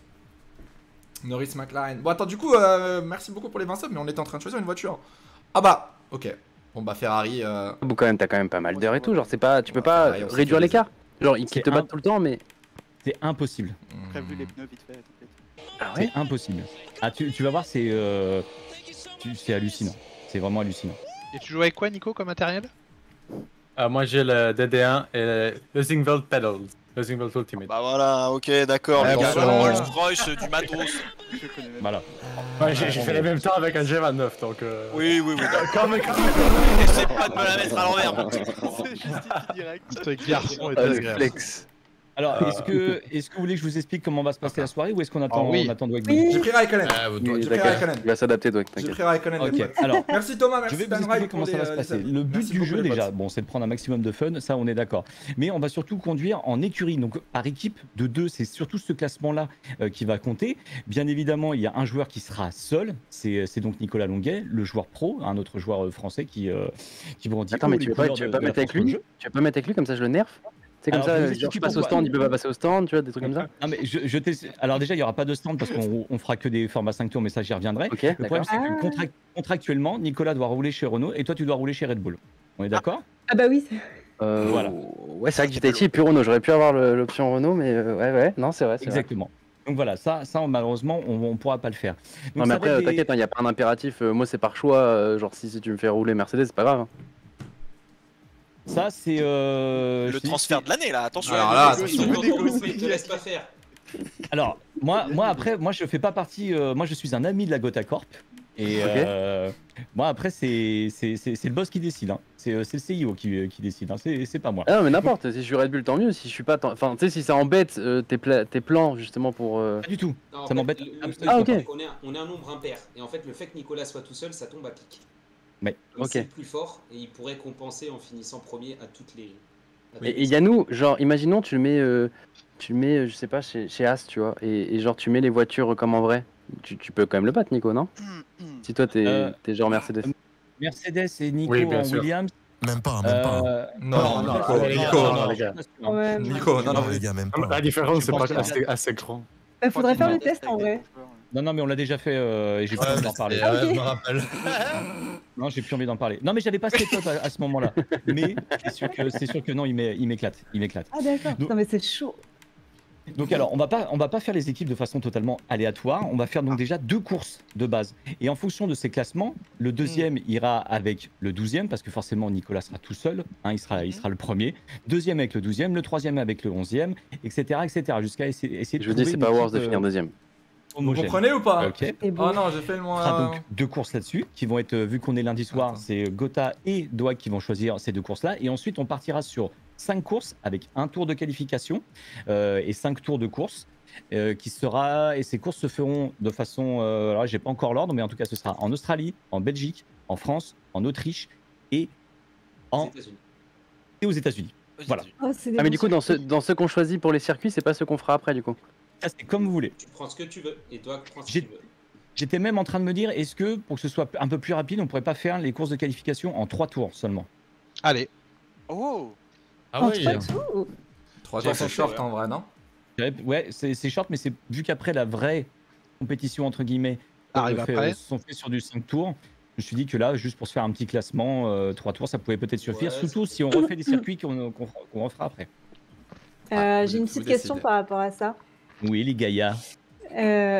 Norris McLaren. Bon, attends, du coup, euh, merci beaucoup pour les vingt subs, mais on était en train de choisir une voiture. Ah bah, ok. Bon, bah, Ferrari. Euh... Bon, quand même, t'as quand même pas mal d'heures et tout. Genre, c'est pas, tu peux pas Ouais, on sait réduire que- l'écart. Genre, ils C'est te un- battent tout le temps, mais. C'est impossible. Prévu hmm. les pneus vite fait. t'inquiète. Ah C'est impossible. Ah, tu, tu vas voir, c'est euh, tu- c'est hallucinant. C'est vraiment hallucinant. Et tu joues avec quoi, Nico, comme matériel? Euh, moi j'ai le D D un et le Husingveld Pedals. Husingveld Ultimate. Bah voilà, ok, d'accord. Ouais, Le bon, gars, selon- Rolls Royce, du matos. Je connais même. Voilà. Ouais, j'ai j'ai fait les mêmes temps avec un G vingt-neuf donc. Euh... Oui, oui, oui. Quand même, quand même. Essaie pas de me la mettre à l'envers, mon petit. C'est justifié direct. Ce garçon est Ah, le désagréable. flex. Alors, est-ce que, est-ce que vous voulez que je vous explique comment va se passer la soirée ou est-ce qu'on attend, Ah oui. on attend Dwayne Oui. J'ai pris Raikkonen. Ah, vous- toi, Oui, J'ai pris d'accord. Raikkonen. Il va s'adapter, toi, J'ai t'inquiète. pris Raikkonen. les Ok, potes. alors, Merci Thomas, je merci vais vous Dan expliquer Ride comment pour ça va les, se euh, passer. les Le but Merci du beaucoup, jeu, les potes. déjà, bon, c'est de prendre un maximum de fun, ça on est d'accord. Mais on va surtout conduire en écurie, donc par équipe de deux, c'est surtout ce classement-là euh, qui va compter. Bien évidemment, il y a un joueur qui sera seul, c'est c'est donc Nicolas Longuet, le joueur pro, un autre joueur euh, français qui, euh, qui brandit Attends, mais haut tu les veux pas, couleurs tu veux de- pas de la mettre avec France pour le lui jeu. Tu veux pas mettre avec lui comme ça je le nerf? C'est comme Alors, je ça, vais vous genre, je expliquer passe au pourquoi. stand, il peut pas passer au stand, tu vois, des trucs comme ça. Non mais je, je t'ai- alors déjà il y aura pas de stand parce qu'on on fera que des formats cinq tours, mais ça j'y reviendrai. Ok, Le d'accord. problème c'est que Ah. contract- contractuellement Nicolas doit rouler chez Renault et toi tu dois rouler chez Red Bull. On est d'accord? Ah bah oui. c'est- Euh, Voilà. Ouais, c'est vrai que j'étais ici et puis Renault, j'aurais pu avoir le- l'option Renault, mais euh, ouais, ouais, non, c'est vrai. c'est vrai. Exactement. Donc voilà, ça, ça on- malheureusement on, on pourra pas le faire. Donc, Non, mais ça après, va euh, être des- t'inquiète, il n'y a pas un impératif. euh, moi, c'est par choix. euh, genre, si, si tu me fais rouler Mercedes, c'est pas grave. hein. Ça c'est euh, je Le te dis, transfert de l'année, là, attention. Alors là, Je attention. ne te laisse pas faire. Alors, moi, moi après, moi je fais pas partie. euh, moi je suis un ami de la Gotha Corp. Et Ok. euh, moi après, c'est c'est- c'est- c'est le boss qui décide. Hein. C'est euh, c'est le C I O qui, qui décide. Hein. C'est c'est pas moi. Ah non, mais n'importe. Si je suis Red Bull, tant mieux. Si je suis pas. tant- Enfin, tu sais, si ça embête euh, tes, pla- tes plans, justement, pour. euh, Pas du tout. Non, en Ça fait, m'embête le- le- absolument Ah, le ok. truc, c'est qu'on est un- On est un nombre impair. Et en fait, le fait que Nicolas soit tout seul, ça tombe à pic. Ouais. Donc Ok. c'est le plus fort et il pourrait compenser en finissant premier à toutes les. à toutes Et, les- et Yannou, genre, imaginons, tu le mets, euh, tu le mets, euh, je sais pas, chez, chez As, tu vois, et, et genre, tu mets les voitures comme en vrai. Tu, tu peux quand même le battre, Nico, non? Si toi, t'es Euh, t'es genre Mercedes. Mercedes et Nico Oui, bien en sûr. Williams. Même pas, même pas. Euh, Non, Non, non, Nico, non, les gars, Nico, non, non. non, les gars. Ouais, Nico, non, non, Non, les gars, même pas. La différence, c'est Je pas pense assez, assez grand. Bah, faudrait faire le Mercedes test en avec vrai. des joueurs, ouais. non, non, mais on l'a déjà fait euh, et j'ai Ouais, plus envie mais d'en parler. c'est- ouais, Ok. je me rappelle. Non, j'ai plus envie d'en parler. Non, mais j'avais pas cette pote à, à ce moment-là. Mais c'est sûr que c'est sûr que non, il m'é- il m'éclate, il m'éclate. Ah d'accord. Donc- Non mais c'est chaud. Donc alors, on va pas, on va pas faire les équipes de façon totalement aléatoire. On va faire donc déjà deux courses de base. Et en fonction de ces classements, le deuxième ira avec le douzième parce que forcément Nicolas sera tout seul. Hein, il sera, il sera le premier. Deuxième avec le douzième, le troisième avec le onzième, et cetera, et cetera. Jusqu'à essayer, essayer de Je veux dire, trouver c'est une pas Wars équipe, de euh, finir deuxième. Vous homogène. comprenez ou pas? Ok. Et bon. Oh non, j'ai fait le On moins. fera donc deux courses là-dessus qui vont être, euh, vu qu'on est lundi soir, Attends. c'est Gotha et Doig qui vont choisir ces deux courses-là. Et ensuite, on partira sur cinq courses avec un tour de qualification euh, et cinq tours de course. euh, qui sera, et ces courses se feront de façon, euh, alors j'ai pas encore l'ordre, mais en tout cas ce sera en Australie, en Belgique, en France, en Autriche et, aux en, États-Unis. et aux États-unis. Voilà. Oh, c'est des Ah, mais bons du coup, dans, ce, circuits. dans ceux qu'on choisit pour les circuits, c'est pas ceux qu'on fera après, du coup. Ça c'est comme vous voulez. Tu prends ce que tu veux et toi, prends ce que J'ai- tu veux. J'étais même en train de me dire, est-ce que pour que ce soit un peu plus rapide, on pourrait pas faire les courses de qualification en trois tours seulement? Allez. Oh Ah En oui. trois tours. Trois J'ai tours, c'est fait, short ouais. en vrai, non? Ouais, c'est c'est short, mais c'est vu qu'après la vraie compétition entre guillemets Arrive euh, fait- après. euh, sont faits sur du cinq tours. Je me suis dit que là, juste pour se faire un petit classement, euh, trois tours, ça pouvait peut-être suffire. Ouais, Surtout si on refait des circuits qu'on qu'on fera- qu'on refera après. Euh, vous J'ai une êtes- vous petite question décidez. par rapport à ça. Oui, les Gaïa. Euh...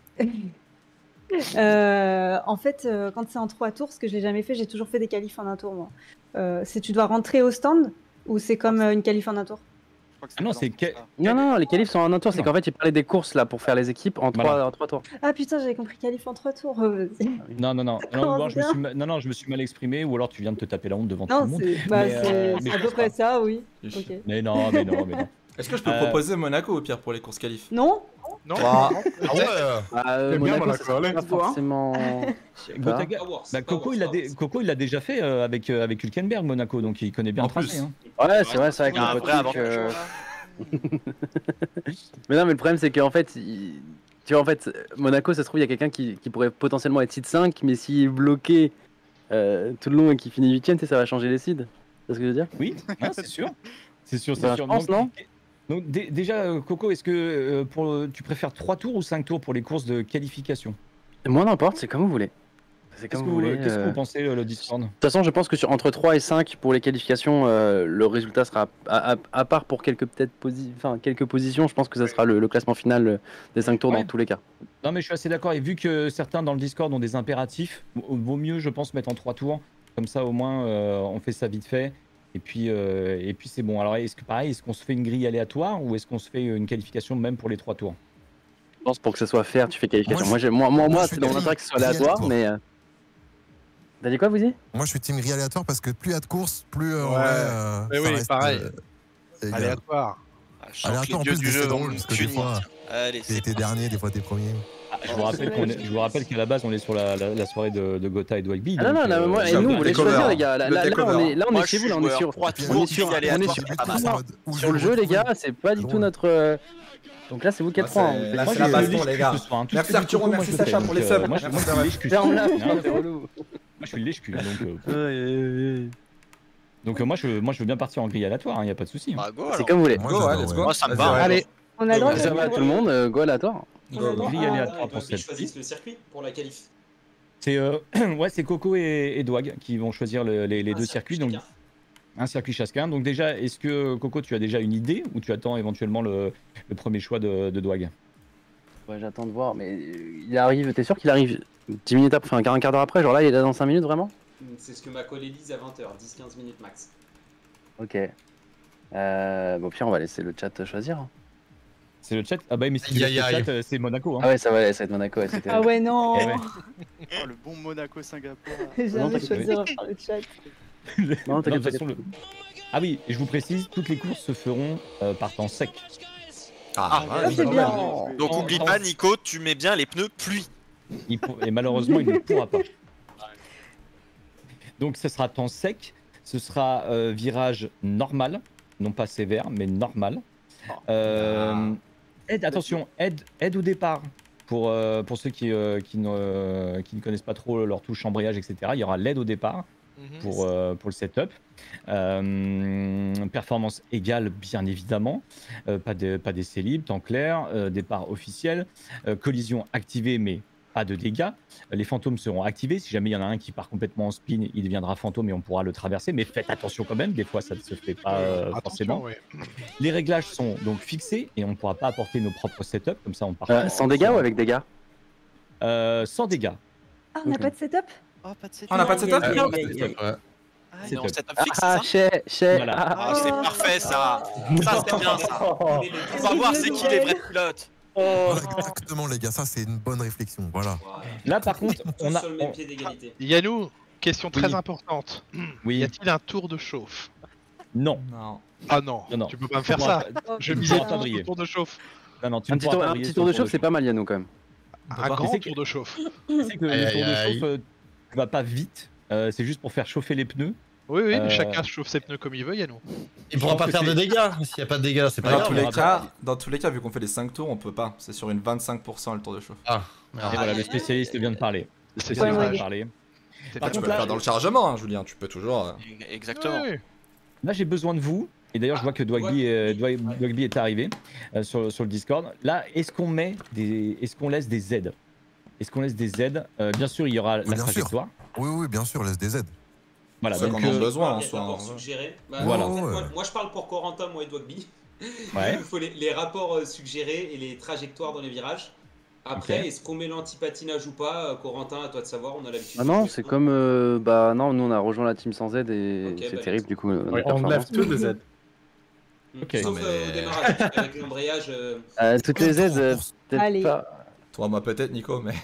euh, en fait, euh, quand c'est en trois tours, ce que je l'ai jamais fait, j'ai toujours fait des qualifs en un tour, moi. Euh, c'est tu dois rentrer au stand ou c'est comme euh, une qualif en un tour? Je crois que Ah non, pas c'est dans ce que- sens-là. Non, non, les qualifs sont en un tour. C'est Non. qu'en fait, il parlait des courses là pour faire les équipes en trois, Voilà. en trois tours. Ah putain, j'avais compris qualif en trois tours. euh, vas-y. Non, non, non. Comment Non, ou alors je me ça suis ma- non, non, je me suis mal exprimé, ou alors tu viens de te taper la honte devant tout Non, le monde. c'est bah, Mais, c'est- euh, c'est mais à je peu pense près pas. ça, oui. Chiche. Ok. Mais non, mais non, mais non. Est-ce que je peux Euh, proposer Monaco au pire pour les courses qualif? Non? Non. Ah, Ah ouais. Bah, euh, C'est bien, Monaco, Monaco, ça serait allez. pas forcément. Je sais pas. Gotaga- Star Wars, Bah, Star Coco, Wars, il l'a Star dé- Wars. Coco, il l'a déjà fait euh, avec, euh, avec Hülkenberg, Monaco, donc il connaît bien En le tracé. plus. Hein. Ouais, c'est vrai, c'est vrai Il y a un que le vrai truc, avantage. euh, là. Mais non, mais le problème, c'est qu'en fait, il- tu vois, en fait, Monaco, ça se trouve, il y a quelqu'un qui, qui pourrait potentiellement être seed cinq, mais s'il est bloqué euh, tout le long et qu'il finit huitième, tu sais, ça va changer les seeds. C'est ce que je veux dire? Oui, non, c'est sûr. C'est sûr, c'est Bah, sûr. je pense, Donc- non? Donc dé- déjà, euh, Coco, est-ce que euh, pour, euh, tu préfères trois tours ou cinq tours pour les courses de qualification? Moi, n'importe, c'est comme vous voulez. C'est Qu'est-ce comme que vous vous, voulez. qu'est-ce que euh. vous pensez, euh, le Discord? De toute façon, je pense que sur entre trois et cinq pour les qualifications, euh, le résultat sera, à, à- à part pour quelques, peut-être posi- enfin, quelques positions, je pense que ça sera le, le classement final euh, des cinq tours Ouais. dans tous les cas. Non, mais je suis assez d'accord. Et vu que certains dans le Discord ont des impératifs, vaut vaut mieux, je pense, mettre en trois tours. Comme ça, au moins, euh, on fait ça vite fait. Et puis, euh, et puis c'est bon. Alors, est-ce que pareil, est-ce qu'on se fait une grille aléatoire ou est-ce qu'on se fait une qualification même pour les trois tours? Je pense pour que ce soit fair, tu fais qualification. Moi, j'ai- moi, moi, moi, c'est dans mon intérêt que ce soit aléatoire, mais. euh, T'as dit quoi, vous dites? Moi, je suis team grille aléatoire parce que plus il y a de courses, plus euh, en Ouais. vrai, euh, Mais ça oui, reste, pareil. euh, égal. Aléatoire. Aléatoire en plus, mais c'est drôle parce que des fois, Allez, t'es c'est t'es dernier, des fois t'es premier. Ah, je vous rappelle qu'on est- je vous rappelle qu'à la base, on est sur la, la, la soirée de, de Gotha et de Wagby. Ah non, non, donc, là, euh, moi, et ça nous, va. vous voulez choisir, les gars. Là, là, là, on est, là, on Moi, est chez je vous, là, on suis est sur. joueur trois On tours, est sur. grille On est aléatoire, sur. c'est pas non, mal. non, mode où je Sur le vais jeu, les retrouver. gars, c'est pas du C'est tout drôle. notre. euh, Donc là, c'est vous qui êtes Là, trois. hein. c'est- là, Moi, c'est je la suis baston, le les gars. lèche-cul ce soir, hein. Tout ce Merci que Arturo, moi, je merci le Sacha fais, pour les donc, euh, subs. Moi, je moi, je suis le lèche-cul. Ferme-la, Hein, putain, c'est relou. Moi, je suis le lèche-cul. Donc, euh, donc euh, moi, je, moi, je veux bien partir en grille aléatoire, il n'y a pas de souci. hein. Bah, go C'est alors. comme vous voulez. Moi, Go, ouais, j'adore, let's ouais. go. Moi, ça me Vas-y, va. ouais. Allez, On a le droit de Ça va à tout le monde, euh, go aléatoire. On a le droit Grille à- aléatoire Ah, pour ils cette choisissent le circuit pour la qualif. C'est euh, ouais, c'est Coco et, et Dwag qui vont choisir le- les, les Un deux circuit circuits. Donc, chacun. un circuit chacun. Donc déjà, est-ce que Coco, tu as déjà une idée ou tu attends éventuellement le, le premier choix de, de Dwag? Ouais, j'attends de voir, mais euh, il arrive, t'es sûr qu'il arrive dix minutes après, enfin un quart d'heure après, genre là il est là dans cinq minutes vraiment? C'est ce que m'a collé Lise à vingt heures, dix quinze minutes max. Ok. Euh, bon, puis on va laisser le chat choisir. C'est le chat. Ah bah mais si tu Aïe, laisses aïe, le aïe. chat, euh, c'est Monaco. Hein. Ah ouais, ça va, ça va être Monaco, ouais, c'était. Ah ouais, non. Eh ouais. Oh, le bon Monaco-Singapour. J'ai Non, jamais t'inquiète. choisi de refaire le chat. Non, Non, de t'inquiète, toute façon, le- Ah oui, et je vous précise, toutes les courses se feront euh, par temps sec. Ah, Ah, oui, c'est quand bien. même. Donc, En- oublie en- pas, Nico, tu mets bien les pneus pluie. Il pour- Et malheureusement, il ne pourra pas. Donc ce sera temps sec, ce sera euh, virage normal, non pas sévère, mais normal. Euh, aide, attention, aide, aide au départ. Pour, euh, pour ceux qui, euh, qui, ne, euh, qui ne connaissent pas trop leur touche embrayage, et cetera, il y aura l'aide au départ pour, euh, pour le setup. Euh, performance égale, bien évidemment. Euh, pas de- pas d'essai libre, temps clair, euh, départ officiel, euh, collision activée, mais pas de dégâts. Les fantômes seront activés. Si jamais il y en a un qui part complètement en spin, il deviendra fantôme et on pourra le traverser. Mais faites attention quand même, des fois ça ne se fait pas euh, forcément. ouais. Les réglages sont donc fixés et on ne pourra pas apporter nos propres setups. Comme ça, on part Euh, sans dégâts ou avec dégâts? Euh, sans dégâts. Ah, on n'a Ok. pas de setup? Oh, pas de setup. On n'a pas de setup? Ah, Ah, ouais, c'est top, ouais. Ah, C'est Non, top. setup fixe, Ah, c'est ça chez, chez. Voilà. Ah, Ah, c'est parfait, ça. Ça, c'est bien, ça. On est les On va voir c'est qui les vrais pilotes. Voilà, exactement, les gars, ça c'est une bonne réflexion. Voilà. Là, par contre, Tous on a. sur le même on- pied d'égalité. Yannou, question très Oui. importante. Y Oui, a-t-il un tour de chauffe? non. Non. Ah non, Non, non. tu peux pas me faire Tu ça. pourras- Je tu misais pourras pas tout briller. sur le tour de chauffe. Non, non, tu Un ne petit pourras tour, pas un briller petit sur tour le de chauffe, c'est pas mal, Yannou, quand même. Un pas- grand c'est tour de chauffe. Tu sais que Aïe, le tour de aïe, chauffe, euh, tu vas pas vite. Euh, c'est juste pour faire chauffer les pneus. Oui, oui, mais Euh, chacun se chauffe ses pneus comme il veut, Yannou. Il pourra pense pas que faire de c'est- dégâts. S'il n'y a pas de dégâts, c'est pas Dans grave. tous, on les aura cas, pas- dans tous les cas, vu qu'on fait les cinq tours, on peut pas. C'est sur une vingt-cinq pour cent le tour de chauffe. Ah, Et merde. voilà, le spécialiste vient de parler. Le C'est spécialiste Ouais, vient de ouais. parler. C'est Par Tu pas peux contre, le là, faire dans le chargement, hein, Julien. Tu peux toujours. euh, Exactement. Oui, oui. Là, j'ai besoin de vous. Et d'ailleurs, je vois que Dwagby est, Dwag- Dwagby est arrivé euh, sur, sur le Discord. Là, est-ce qu'on met des, est-ce qu'on laisse des aides? Est-ce qu'on laisse des aides? Euh, Bien sûr, il y aura la bien sûr. trajectoire. Oui, oui, bien sûr, laisse des aides. Voilà. Ceux Donc, qu'on en a euh, besoin en Les soi. rapports hein. suggérés. Bah, Voilà. en fait, Ouais, moi, ouais. moi, je parle pour Corentin, moi et Dwagby. ouais. Il faut les, les rapports euh, suggérés et les trajectoires dans les virages. Après, Ok. est-ce qu'on met l'anti-patinage ou pas? euh, Corentin, à toi de savoir, on a l'habitude. Ah de non, jouer c'est ça. comme. euh, Bah non, nous on a rejoint la team sans aide et Ok, c'est bah, terrible du coup. notre Ouais, on performance. lève tous les aides. Hmm. Ok. Sauf Non, mais- euh, au démarrage, parce qu'avec l'embrayage. euh, Euh, toutes les aides, euh, peut-être Allez. pas. Toi, moi, peut-être, Nico, mais.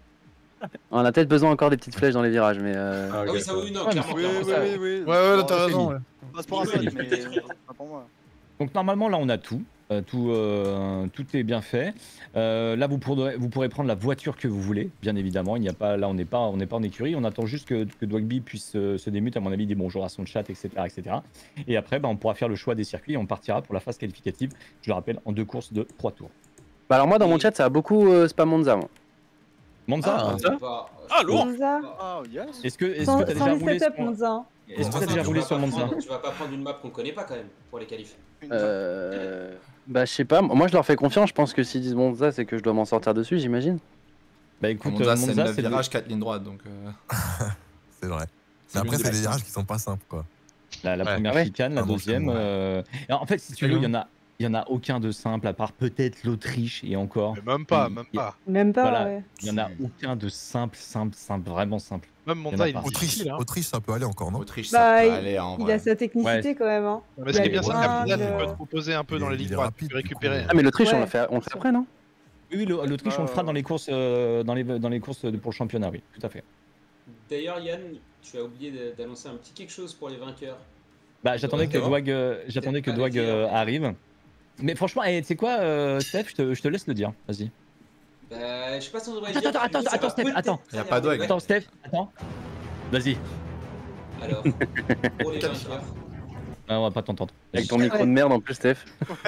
On a peut-être besoin encore des petites flèches dans les virages, mais. euh, Ah, Ah ok. oui, ça oui, non, Ouais, mais clairement. Oui, clairement, oui, ça, oui, oui. Ouais, ouais, t'as Oh, raison. c'est ouais. On passe pour un Nico, seul, il peut mais peut-être rire. pas pour moi. Donc normalement là on a tout, Euh, tout, euh, tout est bien fait. Euh, là vous pourrez, vous pourrez prendre la voiture que vous voulez, bien évidemment. Il n'y a pas, là on n'est pas, on n'est pas en écurie. On attend juste que, que Dwagby puisse euh, se démute, à mon avis, dire bonjour à son chat, et cetera, et cetera. Et après, bah, on pourra faire le choix des circuits et on partira pour la phase qualificative. Je le rappelle, en deux courses de trois tours. Bah alors moi dans mon chat ça a beaucoup euh, spam Monza. Moi. Monza, Ah, Monza c'est pas- Ah, lourd. Monza. Ah, yes. est-ce que, est-ce Sans, que tu as sans déjà les roulé setups, sur, Monza. est-ce que Monza, t'as déjà c'est roulé dur. sur Tu vas pas Monza? prendre- Tu vas pas prendre une map qu'on connaît pas quand même pour les qualifs. Euh... Bah je sais pas, moi je leur fais confiance, je pense que s'ils disent Monza c'est que je dois m'en sortir dessus, j'imagine. Bah écoute, Monza, euh, c'est Monza, neuf c'est le- virages, quatre lignes droites. Donc, euh, C'est vrai. c'est Mais après, l'une c'est des- des virages qui sont pas simples, quoi. la, la Ouais. première Ah ouais. chicane, la Ah bon, deuxième. c'est bon. euh, alors, en fait, si tu C'est veux, il y long. en a, Il n'y en a aucun de simple, à part peut-être l'Autriche et encore. Mais même pas, Il- même il- pas. Même pas, Voilà, ouais. il n'y en a aucun de simple, simple, simple, vraiment simple. Même Il y en a Monza, il pas. est Autriche, difficile. Hein. Autriche, ça peut aller encore, non? Autriche, Bah, ça peut il- aller en Il vrai. a sa technicité quand même. Hein. Mais ce qui est bien, c'est Ouais, qu'à Pidas, le- tu peux te proposer un peu Il dans est- les il lignes est droites, rapide, tu peux du coup. récupérer. Ah, mais l'Autriche, on Ouais. l'a fait, on le fait après, non? Oui, oui, le- l'Autriche, on le fera Ouais, dans les courses, euh, dans les, dans les courses de- pour le championnat, oui, tout à fait. D'ailleurs, Yann, tu as oublié de- d'annoncer un petit quelque chose pour les vainqueurs. Bah, j'attendais que D'accord. Dwag, euh, j'attendais que pas Dwag le dire, euh, mais- arrive. Mais franchement, eh, tu sais quoi, euh, Steph, je te, je te laisse le dire. Vas-y. Bah, je sais pas si on devrait Attends, dire. attends, attends, ça va attends, Steph, peut-être attends. Y a pas de s'énerver. Attends, Steph, attends. Vas-y. Alors, pour les vainqueurs, Ah, on va pas t'entendre. Avec ton Vas-y. micro de merde en plus, Steph.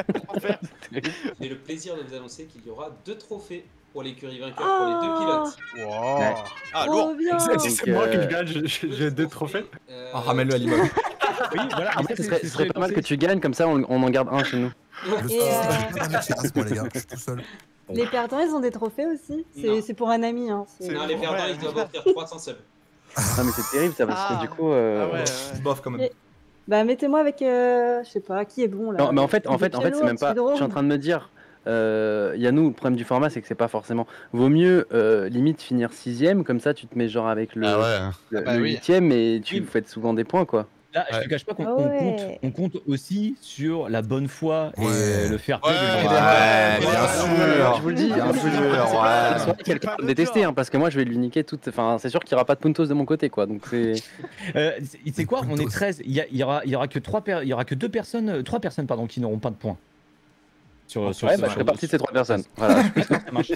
j'ai le plaisir de vous annoncer qu'il y aura deux trophées pour l'écurie vainqueur Oh. pour les deux pilotes. Wow. Ouais. Ah, Trop lourd. bien. Si Donc, c'est moi que euh, je gagne, j'ai- j'ai deux trophées. Euh, Ah, ramène-le à l'immeuble. Oui, voilà. En mais fait, ça, ce serait, c'est- ce serait c'est pas mal pensé. que tu gagnes, comme ça on, on en garde un chez nous. Le Et, souci, euh, c'est que j'ai pas d'amitié à ce point, les gars. Je suis tout seul. Les perdants, ils ont des trophées aussi. C'est Non. c'est pour un ami. Hein. c'est- Non, les perdants, ils doivent offrir trois cents subs. Ah, mais c'est terrible ça, parce que Ah. du coup. euh, Ah ouais, ouais. C'est bof quand même. Et- Bah, mettez-moi avec. euh, Je sais pas, qui est bon là. Non, mais en fait, en fait, en fait, c'est même pas. Psydrome. Je suis en train de me dire. Euh, Yannou, le problème du format, c'est que c'est pas forcément. Vaut mieux euh, limite finir sixième, comme ça tu te mets genre avec le, Ah ouais. le, Ah bah le oui. huitième et tu Oui. faites souvent des points quoi. Là, je Ouais. te cache pas qu'on Ah on ouais. compte, on compte aussi sur la bonne foi et Ouais. le fair play. Ouais, de Ouais, l'équipe. bien sûr. Je vous le dis, Bien je vous le dis. sûr, ouais. Soit quelqu'un va me détester, hein, parce que moi je vais lui niquer toute. Enfin, c'est sûr qu'il n'y aura pas de puntos de mon côté quoi. Donc c'est. Euh, c'est c'est quoi? On est Puntos. treize. Il y, a- il y aura, il y aura que trois per- il y aura que deux personnes, euh, trois personnes pardon, qui n'auront pas de points. Sur, sur Ouais, ce- bah je sur- fais partie de ces trois personnes. Voilà. Ça marche.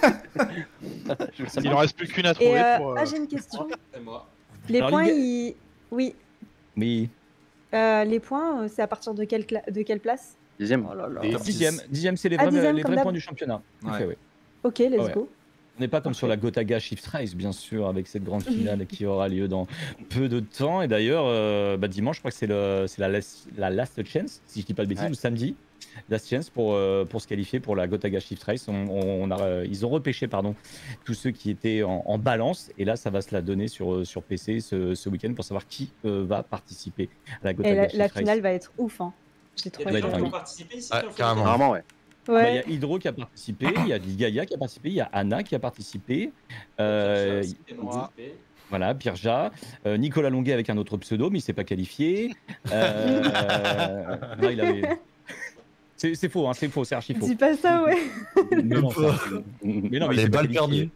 Il en reste plus qu'une à Et trouver euh, pour. euh, ah, j'ai une question. C'est moi. Les Alors, points, Ligue- ils... Oui. Oui. Euh, les points, euh, c'est à partir de quelle, cla- de quelle place? Dixième. Oh là là. Et Top dixième, dix. dixième, c'est les Ah, vrais, dixième, les comme vrais d'hab. points du championnat. Tout Ouais. fait, oui. Ok, let's Ouais. go. On n'est pas comme sur la Gotaga Shift Race, bien sûr, avec cette grande finale qui aura lieu dans peu de temps. Et d'ailleurs, euh, bah, dimanche, je crois que c'est le- c'est la, last- la last chance, si je dis pas de bêtises, Ouais. ou samedi, last chance pour, euh, pour se qualifier pour la Gotaga Shift Race. On, on a, euh, ils ont repêché pardon, tous ceux qui étaient en, en balance. Et là, ça va se la donner sur, sur P C ce, ce week-end pour savoir qui euh, va participer à la Et Gotaga la, Shift la Race. finale va être ouf. Hein. J'ai Il trop y a des gens hâte. qui Ouais, ont participé ici Ouais, qui ont fait carrément. des- Vraiment, ouais. Bah, Il y Ouais. a Hydro qui a participé, il y a Gaïa qui a participé, il y a Anna qui a participé. euh, Pierre Chat aussi qui a participé. Voilà, Pirja, euh, Nicolas Longuet avec un autre pseudo, mais il s'est pas qualifié. Euh, non, il avait- C'est c'est faux, hein, c'est faux, c'est archi faux. Dis pas ça, ouais. Mais non, c'est archi faux. Mais non, mais il Les s'est pas balles qualifié.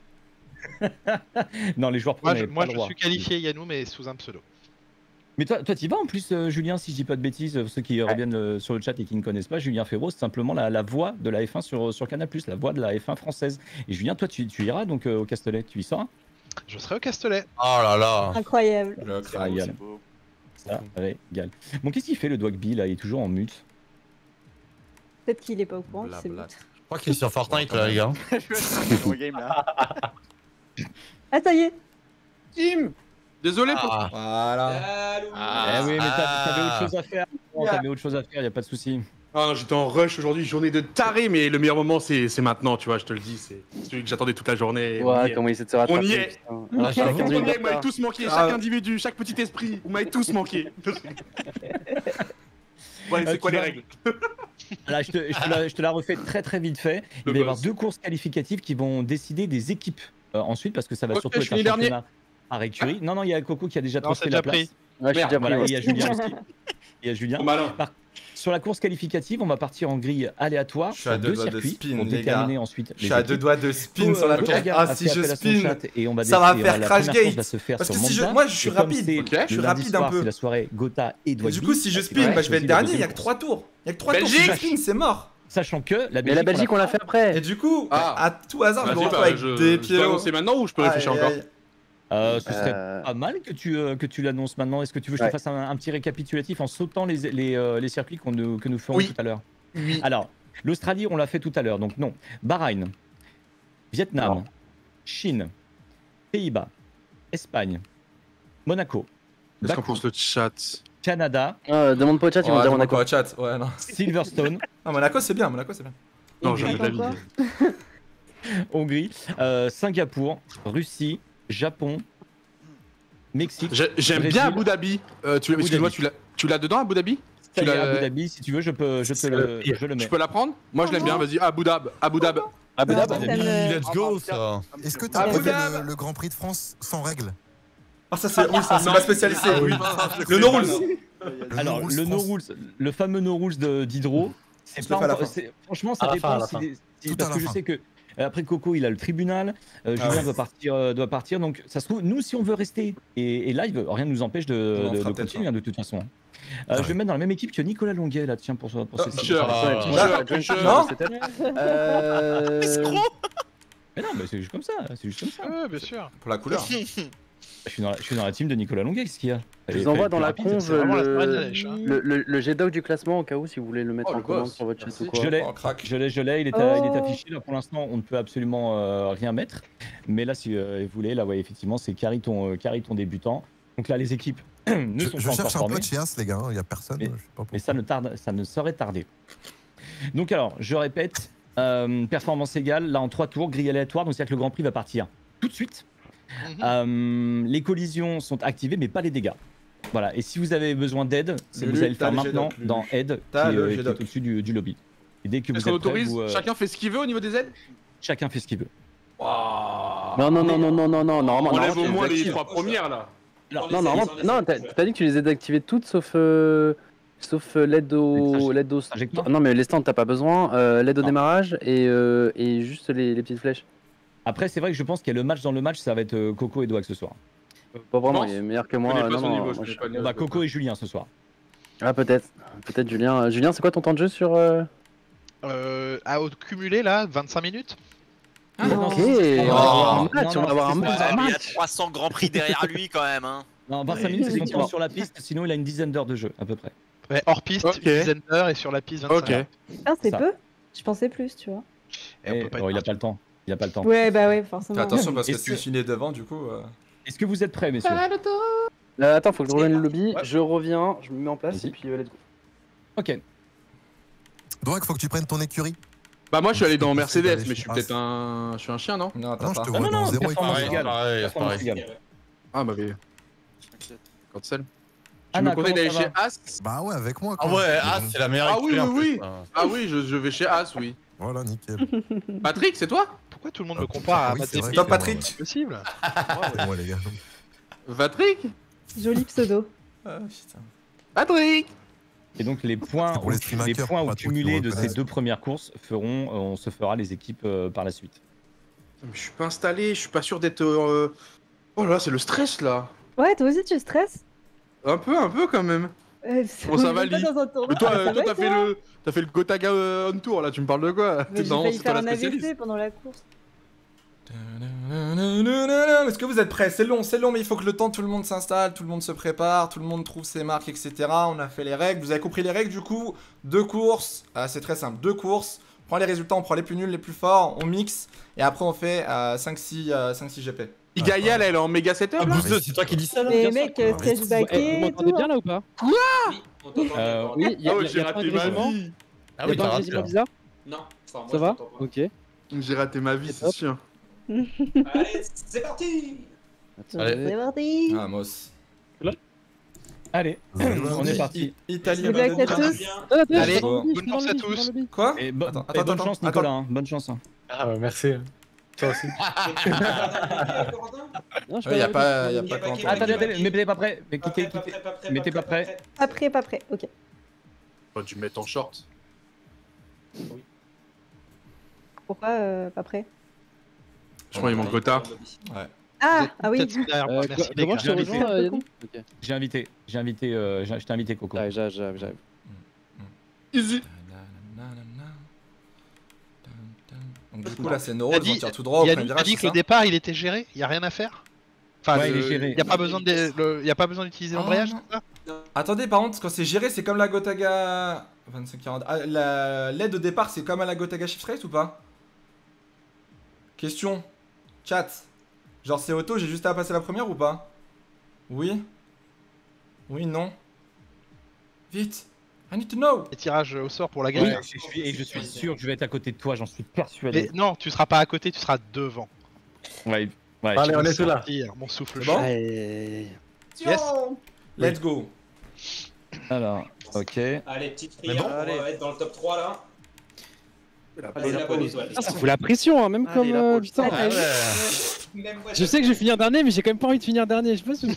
Non, les joueurs pro Moi, je, n'avaient moi, pas le je droit. suis qualifié Yannou, mais sous un pseudo. Mais toi, toi, t'y vas en plus, euh, Julien, si je dis pas de bêtises, euh, ceux qui reviennent euh, sur le chat et qui ne connaissent pas, Julien Ferraud, c'est simplement la, la voix de la F un sur, sur Canal+, la voix de la F un française. Et Julien, toi, tu, tu iras donc euh, au Castellet, tu y seras? Je serai au Castellet. Oh là là. Incroyable. Le Ça crack. régale. C'est beau. Ça régale. Bon, qu'est-ce qu'il fait le Dwagby là? Il est toujours en mute. Peut-être qu'il est pas au courant, qu'il s'est Blabla. mute. Je crois qu'il est sur Fortnite là, les gars. Je game là. Ah, ça y est. Team Désolé pour. Ah. Voilà. Allô. Eh oui, mais t'as- Ah. t'avais autre chose à faire. Non, T'avais autre chose à faire, y a pas de souci. Ah non, j'étais en rush aujourd'hui, journée de taré, mais le meilleur moment c'est c'est maintenant, tu vois, je te le dis, c'est celui que j'attendais toute la journée. On y Ouais, est. comment il essaie de se rattraper. On y est. putain. Ah, Ah, je je suis à t'avoue. quinze On y minutes est, de vous m'avez retard. tous manqué, Ah. chaque individu, chaque petit esprit, vous m'avez tous manqué. Ouais, Euh, c'est quoi tu les vas- règles? Là, je te, je te la, je te la refais très très vite fait. Il Le va y avoir boss. deux courses qualificatives qui vont décider des équipes euh, ensuite parce que ça va Ok, surtout je être un finis dernier. championnat par écurie. Non, non, il y a Coco qui a déjà Non, trusté c'est la déjà place. pris. Ouais, je suis Merde, déjà Voilà, et pris. il y a ouais. Julien aussi. Il y a Julien. Oh, malin. Par- Sur la course qualificative, on va partir en grille aléatoire Je suis à sur deux deux doigts de circuits spin, pour les déterminer gars. ensuite Je les suis à deux équipes. doigts de spin sur la Coco, tour. Gaga Ah, a si fait je appel à son spin. chat et on va ça va décider, faire la crash première course gate. va se faire Parce que sur si je- Monza. moi, je suis Et comme rapide. c'est Ok. Je le suis lundi rapide un soir, peu. c'est la soirée Gotha et Et Dwagby. du coup, si je C'est spin, vrai, bah, je vais être choisis la dernier. Il y deuxième a que course. trois tours. Il y a que trois tours. Belgique. Si je spin, c'est mort. Sachant que la Mais la Belgique, Belgique, on l'a fait après. Et du coup, Ah. à tout hasard, je me Vas-y, retrouve bah, avec je, des je pieds. dois annoncer maintenant ou je peux réfléchir encore? Euh, ce serait Euh, pas mal que tu, euh, que tu l'annonces maintenant. Est-ce que tu veux que je Ouais. te fasse un, un petit récapitulatif en sautant les, les, euh, les circuits qu'on nous- que nous ferons Oui. tout à l'heure? Oui. Alors, l'Australie, on l'a fait tout à l'heure, donc non. Bahreïn, Vietnam, Non. Chine, Pays-Bas, Espagne, Monaco, Qu'est-ce qu'on Bakou, pense le chat? Canada, Ah, demande pas au chat, ils vont Ouais, dire demande Monaco. pas au chat. Ouais, non. Silverstone, Ah, Monaco, c'est bien. Monaco, c'est bien. Non, jamais de la vie. Encore Hongrie, euh, Singapour, Russie, Japon, Mexique. J'ai- J'aime Brésil. bien Abu Dhabi. Euh, tu, Abu excuse-moi, Dhabi. tu l'as, tu l'as dedans Abu Dhabi? Ça Tu y est, l'as- Abu Dhabi, si tu veux, je peux, je te le, je le mets. Je peux la prendre? Moi je l'aime bien, vas-y, Abu Dhabi. Abu Dhabi. Abu Non, Dhabi. ça me- Let's go, ça. Est-ce que t'as Abu pas vu Dhabi. le, le Grand Prix de France sans règles? Ah, ça, c'est oui, ça, c'est Non. ma spécialité. Ah oui. Le no rules. Le Alors, no rules le no France. rules, le fameux no rules de- d'Hydro, c'est Je pas le fais à la encore- fin. c'est- franchement, À ça la fin, à dépend la si fin. les- si- Tout à parce la que je fin. sais que euh, après Coco, il a le tribunal, euh, Ah Julien ouais. doit partir, euh, doit partir, donc ça se trouve, nous, si on veut rester et, et live, rien ne nous empêche de, On en de- fera de peut-être continuer un. hein, de toute façon. Euh, Ah je ouais. vais mettre dans la même équipe que Nicolas Longuet là, tiens pour, pour Oh, ces T-shirt. Ah, T-shirt, ouais. T-shirt. Non. Euh... Mais non, mais c'est juste comme ça, c'est juste comme ça. Ouais, bien sûr. Pour la couleur. Je suis dans la, je suis dans la team de Nicolas Longuet, qu'est-ce qu'il y a? Je Fallait- vous envoie fallait dans plus la rapide. conve c'est vraiment la semaine de le, lèche, hein. le, le, le G-Doc du classement au cas où si vous voulez le mettre Oh, en le commande boss. sur votre chat Merci. ou quoi. Je l'ai, Oh, crack. je l'ai, je l'ai, il est, à- il est Oh. affiché là pour l'instant, on ne peut absolument euh, rien mettre. Mais là, si euh, vous voulez, là, ouais, effectivement, c'est Cariton, euh, Cariton débutant. Donc là, les équipes ne Je, sont je pas encore cherche un formées, peu de chez As, les gars, il y a personne. Mais- je sais pas pourquoi. mais ça ne, tarde, ça ne saurait tarder. Donc alors, je répète, euh, performance égale, là en trois tours, grille aléatoire, donc c'est-à-dire que le Grand Prix va partir tout de suite. Mhm. Euh, les collisions sont activées, mais pas les dégâts. Voilà, et si vous avez besoin d'aide, c'est Lulu, vous allez le t'as faire le maintenant G-Doc, Lulu. dans Aide, qui, T'as le euh, qui est G-Doc. au-dessus du, du lobby. Et dès que Est-ce vous qu'on êtes prêts, autorise? vous, euh, Chacun fait ce qu'il veut au niveau des aides? chacun fait ce qu'il veut. Non, non, non, non, non, non, non, normalement. On enlève normalement, au tu moins les les actives. trois premières là. Non, normalement, non, t'as t'as dit que tu les as désactivées toutes sauf. Euh... Sauf euh, l'aide au. L'aide au. Trajectoire. Non, mais les stands, t'as pas besoin. Euh, l'aide au Non. démarrage et, euh, et juste les, les petites flèches. Après, c'est vrai que je pense qu'il y a le match dans le match, ça va être euh, Coco et Doig ce soir. Pas vraiment, Non. il est meilleur que Je moi. connais euh, pas non, son non, niveau, moi, je connais je- pas le niveau. Bah, Coco et Julien ce soir. Ah, peut-être. Peut-être Julien. Euh, Julien, c'est quoi ton temps de jeu sur. Euh... Euh, à au cumulé là, vingt-cinq minutes. Ah, non, Ok, c'est- on va non, avoir un non, match, non, on va avoir un c'est- match. Ouais, un mais il y a match. trois cents grands prix derrière lui quand même. Hein. Non, vingt-cinq Oui, minutes, c'est son effectivement. temps sur la piste, sinon il a une dizaine d'heures de jeu, à peu près. Ouais, hors piste, Ok. une dizaine d'heures et sur la piste vingt-cinq Ok. heures. Ah, c'est Ça. peu. Je pensais plus, tu vois. Et on Et- peut pas oh, être il a pas le temps. Il a pas le temps. Ouais, bah ouais, forcément. Fais attention parce que Est-ce si que- tu finis devant, du coup. euh, Est-ce que vous êtes prêts, messieurs? Euh, attends, faut que je revienne le lobby. Ouais. Je reviens, je me mets en place Vas-y. et puis euh, let's go. Ok. Doig, faut que tu prennes ton écurie. Bah moi je suis allé dans C'est Mercedes, d'aller mais je chez suis As. peut-être un... Je suis un chien, non? Non, Ah t'as non, je pas. te Ah vois non, dans non, zéro performance écurie. égale. pareil, Performance pareil. égale. Ah bah oui. T'inquiète. Cancel. Tu Anna, me conseilles comment d'aller ça chez va As? Bah ouais, avec moi. Ah quoi. ouais, Mais ah, bon, c'est la meilleure Ah oui, écurie, en oui, plus, oui. hein. Ah oui, je, je vais chez As, oui. Voilà, nickel. Patrick, c'est toi? Pourquoi tout le monde Ah, me compare à oui, Matt c'est vrai. Smith? Top Patrick. C'est possible. C'est moi, les gars. Patrick? Joli pseudo. Ah, putain. Patrick! Et donc les points, C'est pour les au- stream les hackers, points pour au pas trop cumulé qu'ils de ces reconnaissent. deux premières courses feront, euh, on se fera les équipes euh, par la suite. Mais je suis pas installé, je suis pas sûr d'être... euh, Oh là là, c'est le stress là. Ouais, toi aussi, tu stresses. Un peu, un peu quand même. Euh, c'est- Bon, ça on va, est pas Lee. dans un tournoi. Mais toi, Ah, euh, ça toi va, t'as fait toi le... T'as fait le Gotaga euh, on tour là, tu me parles de quoi? Mais J'ai Non, failli c'est toi faire la un spécialiste. A V C pendant la course. Est-ce que vous êtes prêts? C'est long, c'est long, mais il faut que le temps, tout le monde s'installe, tout le monde se prépare, tout le monde trouve ses marques, et cetera. On a fait les règles. Vous avez compris les règles du coup? Deux courses. Ah, c'est très simple. Deux courses. On prend les résultats, on prend les plus nuls, les plus forts, on mixe. Et après, on fait euh, cinq six G P. Igaïa, là, elle est en méga setup Ah, là? Bouzeux, c'est toi qui dis ça là? Mais mec, euh, stage Eh, vous backé. m'entendez bien là ou pas? Oui, on t'entend bien, Euh, on Oui, il y a, Ah ouais, y a- j'ai y a pas raté de ma grésillement. vie. Ah Y a oui, pas t'as de raté grésillement là. bizarre? Non, enfin, moi, Ça je va? t'entends pas. Ok. J'ai raté ma vie, c'est chiant. Allez, c'est parti! Allez. C'est parti. Vamos. Allez, on est parti. Italie. Good luck à tous. Allez, Bon. bonne chance à tous. Quoi? Et, bo- Attends, et attends, bonne attends, chance, attends. Nicolas. hein, bonne chance. hein. Ah, bah, merci. Toi aussi. Non, je Il y a pas, y a Il y pas a pas Quentin. qui- Attendez, attendez, mais t'es pas prêt. Mais Pas quittez, prêt, pas quittez. prêt, pas prêt, Mettez pas pas prêt, prêt. Pas prêt, pas prêt. Ok. Oh, tu mets ton short. Pourquoi euh, pas prêt? Je crois qu'il manque Gotha. Ah, ah oui. Peut-être derrière moi, Euh, merci co- les Comment gars. je te J'ai invité. rejoins, euh, Yannick? Ok. J'ai invité, j'ai invité, euh, j'ai- je t'ai invité Coco. J'arrive, j'arrive, j'arrive, j'arrive. Easy. Donc du coup là c'est no T'as roll, on dit- tire tout droit au premier Yannick a virage, dit c'est que le ça? départ il était géré, il y a rien à faire. Enfin, Ouais, le- il est géré. y a pas besoin de, le- y a pas besoin d'utiliser Oh, l'embrayage, non. c'est ça? Attendez, par contre, quand c'est géré, c'est comme la Gotaga vingt-cinq quarante. Ah, la- l'aide au départ, c'est comme à la Gotaga Shift Race ou pas? Question. Chat. Genre c'est auto, j'ai juste à passer la première ou pas? Oui? Oui, non? Vite! I need to know! Les tirages au sort pour la Oui, gagne. je suis, et je suis sûr que je vais être à côté de toi, j'en suis persuadé. Mais non, tu seras pas à côté, tu seras devant. Ouais, ouais. Allez, je- on est tous là. Sortir, Mon souffle C'est chaud. bon? Yes. Let's go! Alors, ok. Allez, petite prière bon, pour allez. euh, être dans le top trois là. Allez, la bonne étoile. Ah, ça fout la pression, hein, même Allez, comme. la euh, pause. putain. Ah, Ah ouais. Même moi, Je sais que je vais finir dernier, mais j'ai quand même pas envie de finir dernier. Je sais pas si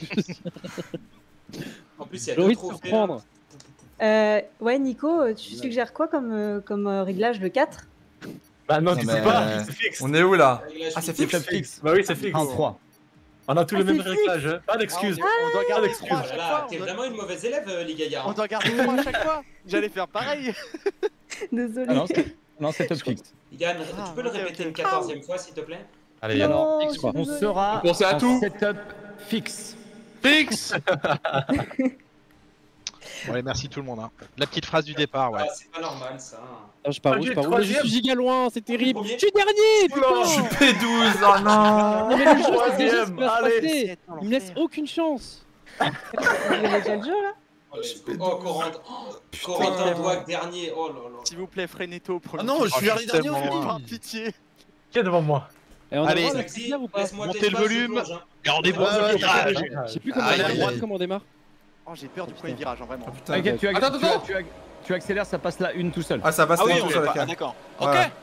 En plus, il y a j'ai deux envie de trophées. là. surprendre. Euh, ouais, Nico, euh, tu suggères quoi comme, euh, comme euh, réglage, le quatre? Bah non, Non, tu mais, sais pas, euh, c'est fixe. On est où là? Réglage Ah, c'est fixe. fixe. fixe. Bah oui, c'est fixe. un trois. On a tous Ah, les mêmes c'est fixe. réglages, hein. Pas d'excuses. Ah, on, on doit Pas garder d'excuses. trois à Oh là chaque là, fois. t'es On doit, vraiment une mauvaise élève, euh, les gaillards. on doit garder trois à chaque fois. J'allais faire pareil. Désolé. Ah non, c'est- non, c'est top fixe. Yann, Ah, tu peux le ok, répéter ok. une quatorzième fois, s'il te plaît? Allez, Non, alors. je Alors, suis on désolée. sera Pensez à en tout. setup fixe. Fixe. Bon, allez, merci tout le monde. Hein. La petite phrase du départ, ouais. Ah, c'est pas normal ça. Ah, je pars Ah, où, je j'ai pars où Mais je troisième. suis giga loin, c'est terrible. Premier. Je suis dernier, Oula. Je suis putain. P douze, oh non! Non mais le jeu, c'est déjà ce Troisième, qui va se allez. passer. Il me laisse aucune chance. Vous avez déjà le jeu là? Oh, let's go. Oh, Corentin. Oh, Corentin Douac, dernier. Oh là là. S'il vous plaît, freinez tôt. Ah non, je suis Oh, dernier dernier tellement aussi. loin. Par pitié. Qui est devant moi? Et on a Allez, le droit à la Saxy, première ou pas laisse-moi de Montez le l'espace, je volume. plonge, hein. Gardez-vous Ouais, ce ouais, virage. Je sais plus comment Aïe, on aïe, démarre. aïe. Comment on démarre. Oh, j'ai peur du premier virage, hein, vraiment. Oh, putain. T'inquiète, tu, Attends, attends, tu, attends. tu, tu accélères, ça passe la une tout seul. Ah, ça passe Ah oui, tout on seul, est ok. pas. D'accord. Ok. Ouais.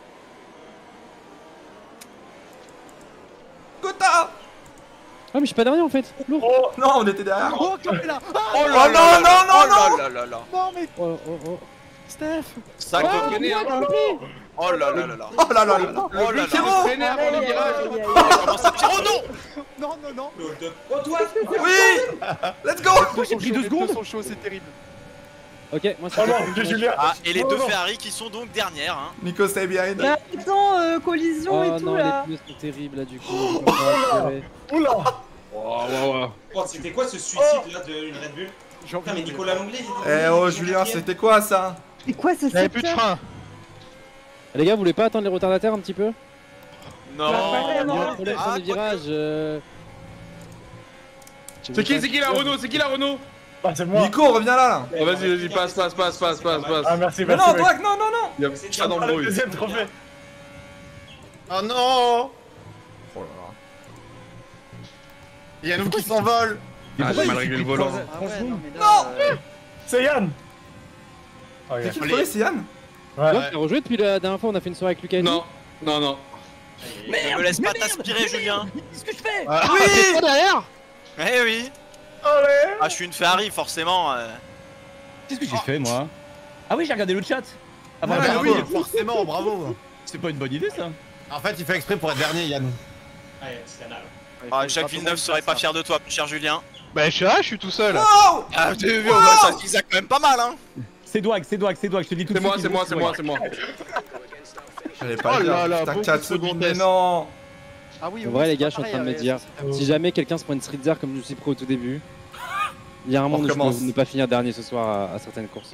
Gotha! Ah mais je suis pas derrière en fait. Lourd. Oh, Non, on était derrière. Oh, Chloé là. Ah, Oh Oh là non, là non, là non, là non. là là là. non, mais Oh oh oh. Steph. Ça Ah, coquenait, hein. s'il vous plaît. Oh là là là là. Oh là là là! Oh là là. Pierrot! Vénère Aïe, pour le aïe, virage. aïe, aïe, aïe. Comment ça tire? Oh non. Non, non, non. Le deux. Oh, toi! Oui! Let's go! J'ai pris deux secondes. sont chauds, c'est terrible. Ok, moi c'est Oh non, bon. j'ai Julien. Ah, et les Oh deux non. Ferrari qui sont donc dernières. Hein. Nico, stay behind. Mais attends, euh, collision Oh et tout non, là. les pneus sont terribles là du coup. je peux pas accélérer. Oula. Oh, ouais, ouais. Oh, c'était quoi ce suicide là d'une Red Bull? J'en Putain, mais peux Nicolas Longley, il Eh était oh, il était Julien, quatrième. c'était quoi ça? C'est quoi ce J'avais plus de secteur? frein. Les gars, vous voulez pas attendre les retardataires un petit peu? Non. Ouais, Il y non. a un problème sur Ah, les virages. euh, C'est qui, c'est qui la Renault? C'est qui la Renault? Ah, c'est moi. Nico, reviens là là! Oh, vas-y, vas-y, passe, passe, passe, passe, passe, passe. Ah, merci, Mais merci. non, mec. Drac, non, non, non! Il y a ça dans Ah, le le bruit. deuxième trophée. Oh non! Oh là là. Il y a nous qui s'envolent. Ah, j'ai mal réglé le volant. Ah ouais, non, mais là. Non. euh, C'est Yann. Oh, C'est yeah. qui le premier, c'est Yann? Ouais. Donc, t'as rejoué depuis la dernière fois, on a fait une soirée avec Lucas. et Non, non, non. Ne me laisse pas t'aspirer, Julien. Qu'est-ce que je fais? Ah, Oui! derrière. Eh oui. Allez. Ah, je suis une Ferrari, forcément. euh. Qu'est-ce que j'ai fait moi? Ah oui, j'ai regardé le chat. Ah bah, Ouais, Ah bah, oui, bravo. forcément, bravo. c'est pas une bonne idée ça. En fait, il fait exprès pour être dernier, Yann. Allez, c'est canal. Ah, Jacques Villeneuve serait pas fier de toi, cher Julien. Bah, je suis là, je suis tout seul. Oh! Ah, tu vu, oh, bah, ça se disait quand même pas mal, hein. C'est Douag, c'est Douag, c'est Douag, je te dis tout de C'est suite. moi, il c'est est moi, bon, c'est moi, Douag. c'est moi. J'allais pas Oh le là dire. là, Putain, beaucoup quatre trop de secondes, mais vitesse. non! Ah oui, En oui, vrai, c'est les gars, pas je suis en train de pareil, me ouais, dire, ça, c'est- si jamais quelqu'un se prend une street zar comme je suis pro au tout début, il y a un monde où je recommence. peux ne pas finir dernier ce soir à, à certaines courses.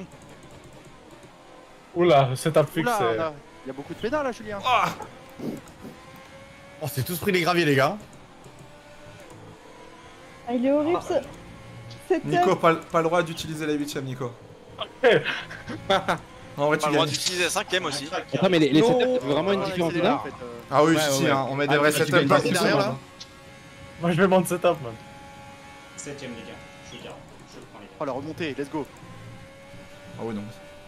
Oula, setup fixe. Oula, c'est- on a- il y a beaucoup de pédales là, Julien. On s'est tous pris les graviers, les gars. Ah, il est horrible ce. Cette Nico, pas, pas le droit d'utiliser la huitième, Nico. En vrai, tu Pas le droit gagnes. d'utiliser la cinquième aussi. Attends, mais les, les Non. setups, ça fait vraiment une Ouais, différence c'est là. là, en fait, euh. Ah oui, Ouais, si, ouais, hein, on met des Ah, vrais bah, tu setups gagnes par pas, contre. derrière, là. Moi, je vais monter setup, man. Septième, les gars. Je garde. Je prends les gars. Oh la remontée, let's go. Ah oui, non.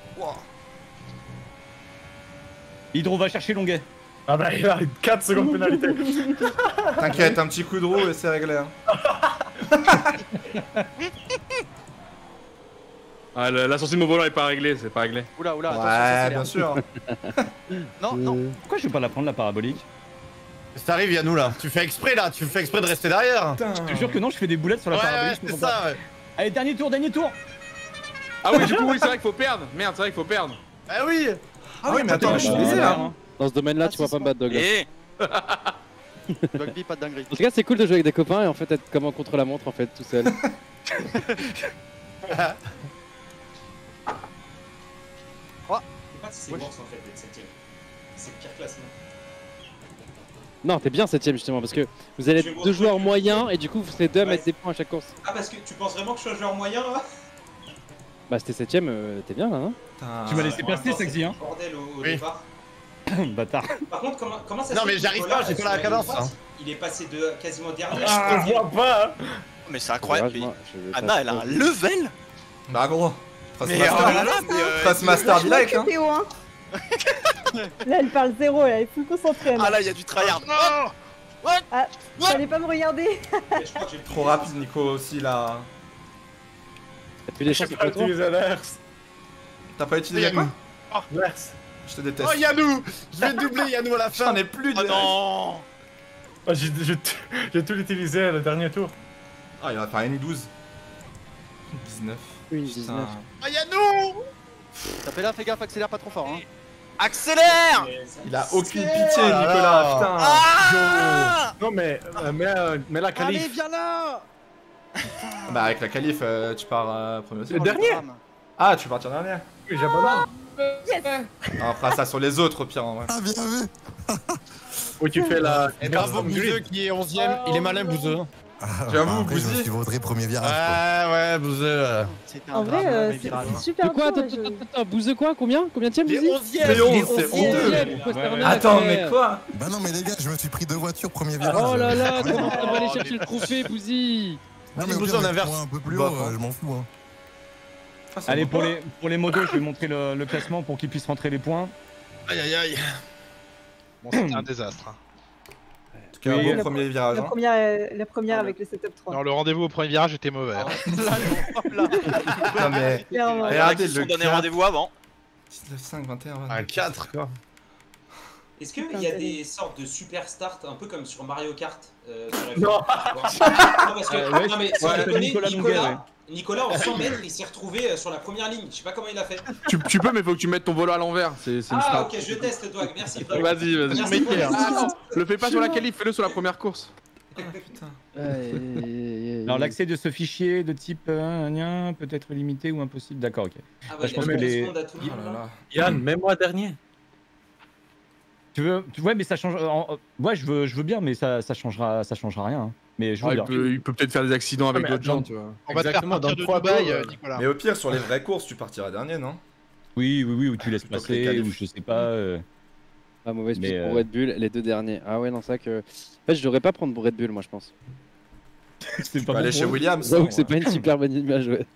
Hydro va chercher Longuet. Ah bah, il a quatre secondes pénalité. T'inquiète, un petit coup de roue et c'est réglé. Hein. Ah, le- la sortie de mon volant est pas réglée, c'est pas réglé. Oula, oula, attention, ça Ouais, s'accélère. bien sûr. Non, non. Pourquoi je vais pas la prendre la parabolique? Ça t'arrive, Yannou, là. Tu fais exprès, là. Tu fais exprès de rester derrière. Putain. Je te jure que non, je fais des boulettes sur la Ouais, ouais, parabolique. je c'est comprends pas. ça, ouais. Allez, dernier tour, dernier tour. Ah oui, du coup, oui, c'est vrai qu'il faut perdre. Merde, c'est vrai qu'il faut perdre. Ah oui. Ah oui, mais attends, je suis bah, baisé là. hein. Dans ce domaine-là, tu vois pas me battre, Douglas. Et Dogby, pas de dinguerie. En tout cas, c'est cool de jouer avec des copains et en fait être comme en contre la montre en fait tout seul. Je sais pas si c'est Ouais. morse en fait d'être septième. C'est le pire classement. Non, t'es bien septième justement parce que vous allez Je vais être vous deux retrouver. joueurs moyens et du coup vous serez deux à Ouais. mettre des points à chaque course. Ah, parce que tu penses vraiment que je suis un joueur moyen là? Bah, c'était septième, euh, t'es bien là, hein. Putain. Tu m'as laissé En même passer, temps, Sexy, hein. c'est le bordel au, au Oui. départ. Bâtard. Par contre, comment, comment ça se Non, fait mais que j'arrive Nicolas, pas, j'ai pas sur la ligne cadence, droite, hein. Il est passé de quasiment dernier. Je te vois pas, hein. mais c'est incroyable. Moi, je vais Anna, pas elle a un trop- level. Bah gros, Mais Thrustmaster, oh là là, mais, euh, Thrustmaster du like, hein. Théo, hein. Là, elle parle zéro, là, elle est full concentrée. Ah là, il y a du tryhard. Non. Ah, fallait pas me regarder. Trop rapide, Nico aussi là. T'as plus les chances, c'est pas toi. T'as pas utilisé quoi? Verse. Je te déteste. Oh Yannou, je vais doubler Yannou à la fin. J'en ai plus de. Oh non. Oh, j'ai j'ai tout- j'ai tout utilisé à le dernier tour. Ah, il va faire une douze. dix-neuf. Une Putain. dix-neuf. Oh Yannou. Tapez là, fais gaffe, accélère pas trop fort. Hein. Accélère. Il a aucune pitié, Oh là Nicolas, là. putain. Ah. Non, mais euh, mets, euh, mets la Allez, qualif. viens là. Bah, avec la qualif, euh, tu pars euh, premier aussi. Le dernier. Ah, tu veux partir dernier. Oui, j'abandonne. On fera ça sur les autres, au pire, en vrai. Ah, bien vu. Où tu fais la. Et bravo Bouzeux qui est onzième, il est malin Bouzeux. Ah, J'avoue, après, je me Bouzy. suis vaudré premier virage. quoi. Ouais, ouais, Bouzeux. euh. C'était un En vrai, drame, euh, mais c'est viral. c'est super De quoi? dur, Attends, là, je- attends, attends, Bouzeux quoi? Combien? Combien de Il est Bouzy? onzième. Mais Il est onze, c'est onzième, honteux. faut se faire Ouais, ouais. un Attends, acte, mais ouais. quoi? Bah non, mais les gars, je me suis pris deux voitures premier virage. Oh là là, Ah, comment ça va aller Oh, chercher le trophée, Bouzy? Non, mais au Bouzeux, pire, on mets-moi inverse. un peu plus Bon, haut, hein. euh, je m'en fous. Hein. Ah, c'est Allez, bon. pour les, pour les modos, je vais montrer le, le classement pour qu'ils puissent rentrer les points. Aïe aïe aïe. Bon, c'était un désastre. hein. En tout cas, Oui, bon la- premier virage. La Hein. première, euh, la première Ah, avec le setup trois. Non, le rendez-vous au premier virage était mauvais. hein. Non, mais. Clairement. Il y en a Regardez qui se le sont donné quatre. rendez-vous avant. dix-neuf, cinq, vingt et un, Un vingt-deux. quatre quoi. Est-ce qu'il y a des sortes de super start, un peu comme sur Mario Kart euh, sur F un? Non. Non, parce que, Euh, ouais, non, mais ouais, sans ouais, déconner, Nicolas Nicolas, Longuet, ouais. Nicolas, en cent mètres, il s'est retrouvé euh, sur la première ligne. Je sais pas comment il a fait. Tu, tu peux, mais faut que tu mettes ton volant à l'envers. C'est c'est une Ah, strat. ok, je teste, toi. Merci. Vas-y, vas-y. Merci pour Ah, non, l'assistance. le fais pas sur la qualif, fais-le sur la première course. Putain. Alors, l'accès de ce fichier de type euh, gna, peut être limité ou impossible. D'accord, ok. Ah, Bah, ouais, je il pense a que deux les- secondes à tout le Oh monde, là là. là. Yann, mets-moi dernier. Tu veux, tu- ouais, mais ça change. en- Ouais, je veux, je veux bien, mais ça, ça changera, ça changera rien. hein. Mais je veux Ah, il bien. peut il peut peut-être faire des accidents avec mais d'autres gens, attends. tu vois. On va te faire Exactement, partir dans de trois Dubaï, tours, euh, euh, Nicolas. Mais au pire, sur les vraies courses, tu partiras dernier, non? Oui, oui, oui, ou tu laisses Plutôt que les passer, qualifs. ou je sais pas. euh, Ah, mauvaise Mais, piste pour euh, Red Bull, les deux derniers. Ah ouais, non, c'est vrai que. En fait, je devrais pas prendre pour Red Bull, moi, je pense. C'est Tu pas peux bon aller pour chez eux. Williams. J'avoue hein, que c'est pas une super bonne image, ouais.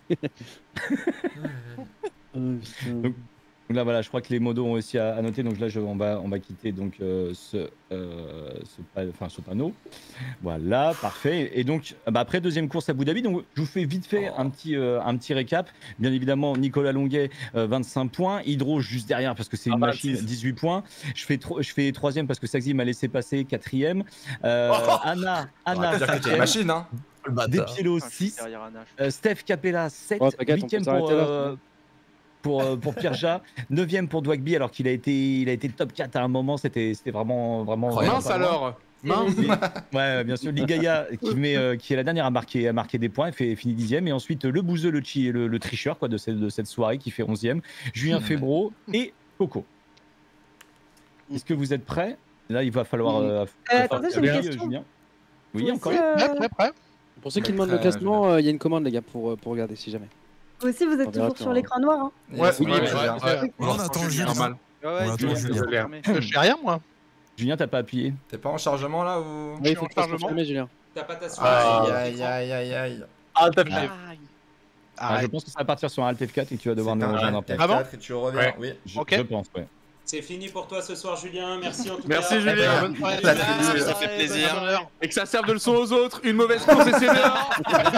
Oh, putain. Donc, Donc là, voilà, je crois que les modos ont aussi à, à noter. Donc là, je, on, va, on va quitter donc, euh, ce, euh, ce, pa- enfin, ce panneau. Voilà, parfait. Et donc, bah, après, deuxième course à Abu Dhabi. Donc, je vous fais vite fait un petit, euh, un petit récap. Bien évidemment, Nicolas Longuet, euh, vingt-cinq points. Hydro juste derrière parce que c'est une Ah, machine, vingt-six. dix-huit points. Je fais, tro- je fais troisième parce que Saxi m'a laissé passer, quatrième. Euh, Anna, On va Anna, dire que t'es une cinquième. machine, hein. Despielo, Ah, je suis six. derrière Anna, je- Euh, Steph Capella, sept. Oh, t'inquiète, on peut huitième pour, s'arrêter là. euh, pour, euh, pour Pierja. neuvième pour Dwagby, alors qu'il a été, il a été top quatre à un moment. C'était c'était vraiment. vraiment vraiment Mince pas loin. alors. Mince. Ouais, bien sûr. Ligaya, qui, met, euh, qui est la dernière à marquer, à marquer des points, fait, finit dixième. Et ensuite, le bouseux, le, chi, le, le tricheur quoi, de, cette, de cette soirée, qui fait onzième. Julien Febro et Coco. Est-ce que vous êtes prêts? Là, il va falloir. Euh, Euh, attendez, j'ai une Julien, question. Julien. Oui, Vous encore. aussi, euh, Prêt, prêt, prêt. Pour ceux qui Ouais, demandent le très, classement, il y a une commande, les gars, pour, euh, pour regarder si jamais. Vous aussi, vous êtes On verra toujours tout, sur hein. l'écran noir. Hein. Ouais, oui, ouais, ouais, ouais, Julien. ouais. On attend Julien. Normal. Ouais, On ouais, attend Julien, Julien. c'est fermé. Je fais rien, moi. Julien, t'as pas appuyé. T'es pas en chargement là ou. Oui, il faut en que tu fasses chargement. confirmer, Julien. T'as pas ta Aïe souris. aïe aïe aïe aïe. Ah, t'as Ah. fait. Ah, je Arrête. pense que ça va partir sur un Alt F quatre et que tu vas devoir C'est nous un rejoindre Alt après. F Ah bon quatre et tu reviens, Ouais. oui. Je, Ok. je pense, ouais. C'est fini pour toi ce soir, Julien. Merci en tout Merci, cas. Julien. Bonne soirée, La Julien. tribu, ça fait plaisir. Bonne heure. Et que ça serve de leçon aux autres. Une mauvaise course et c'est dehors.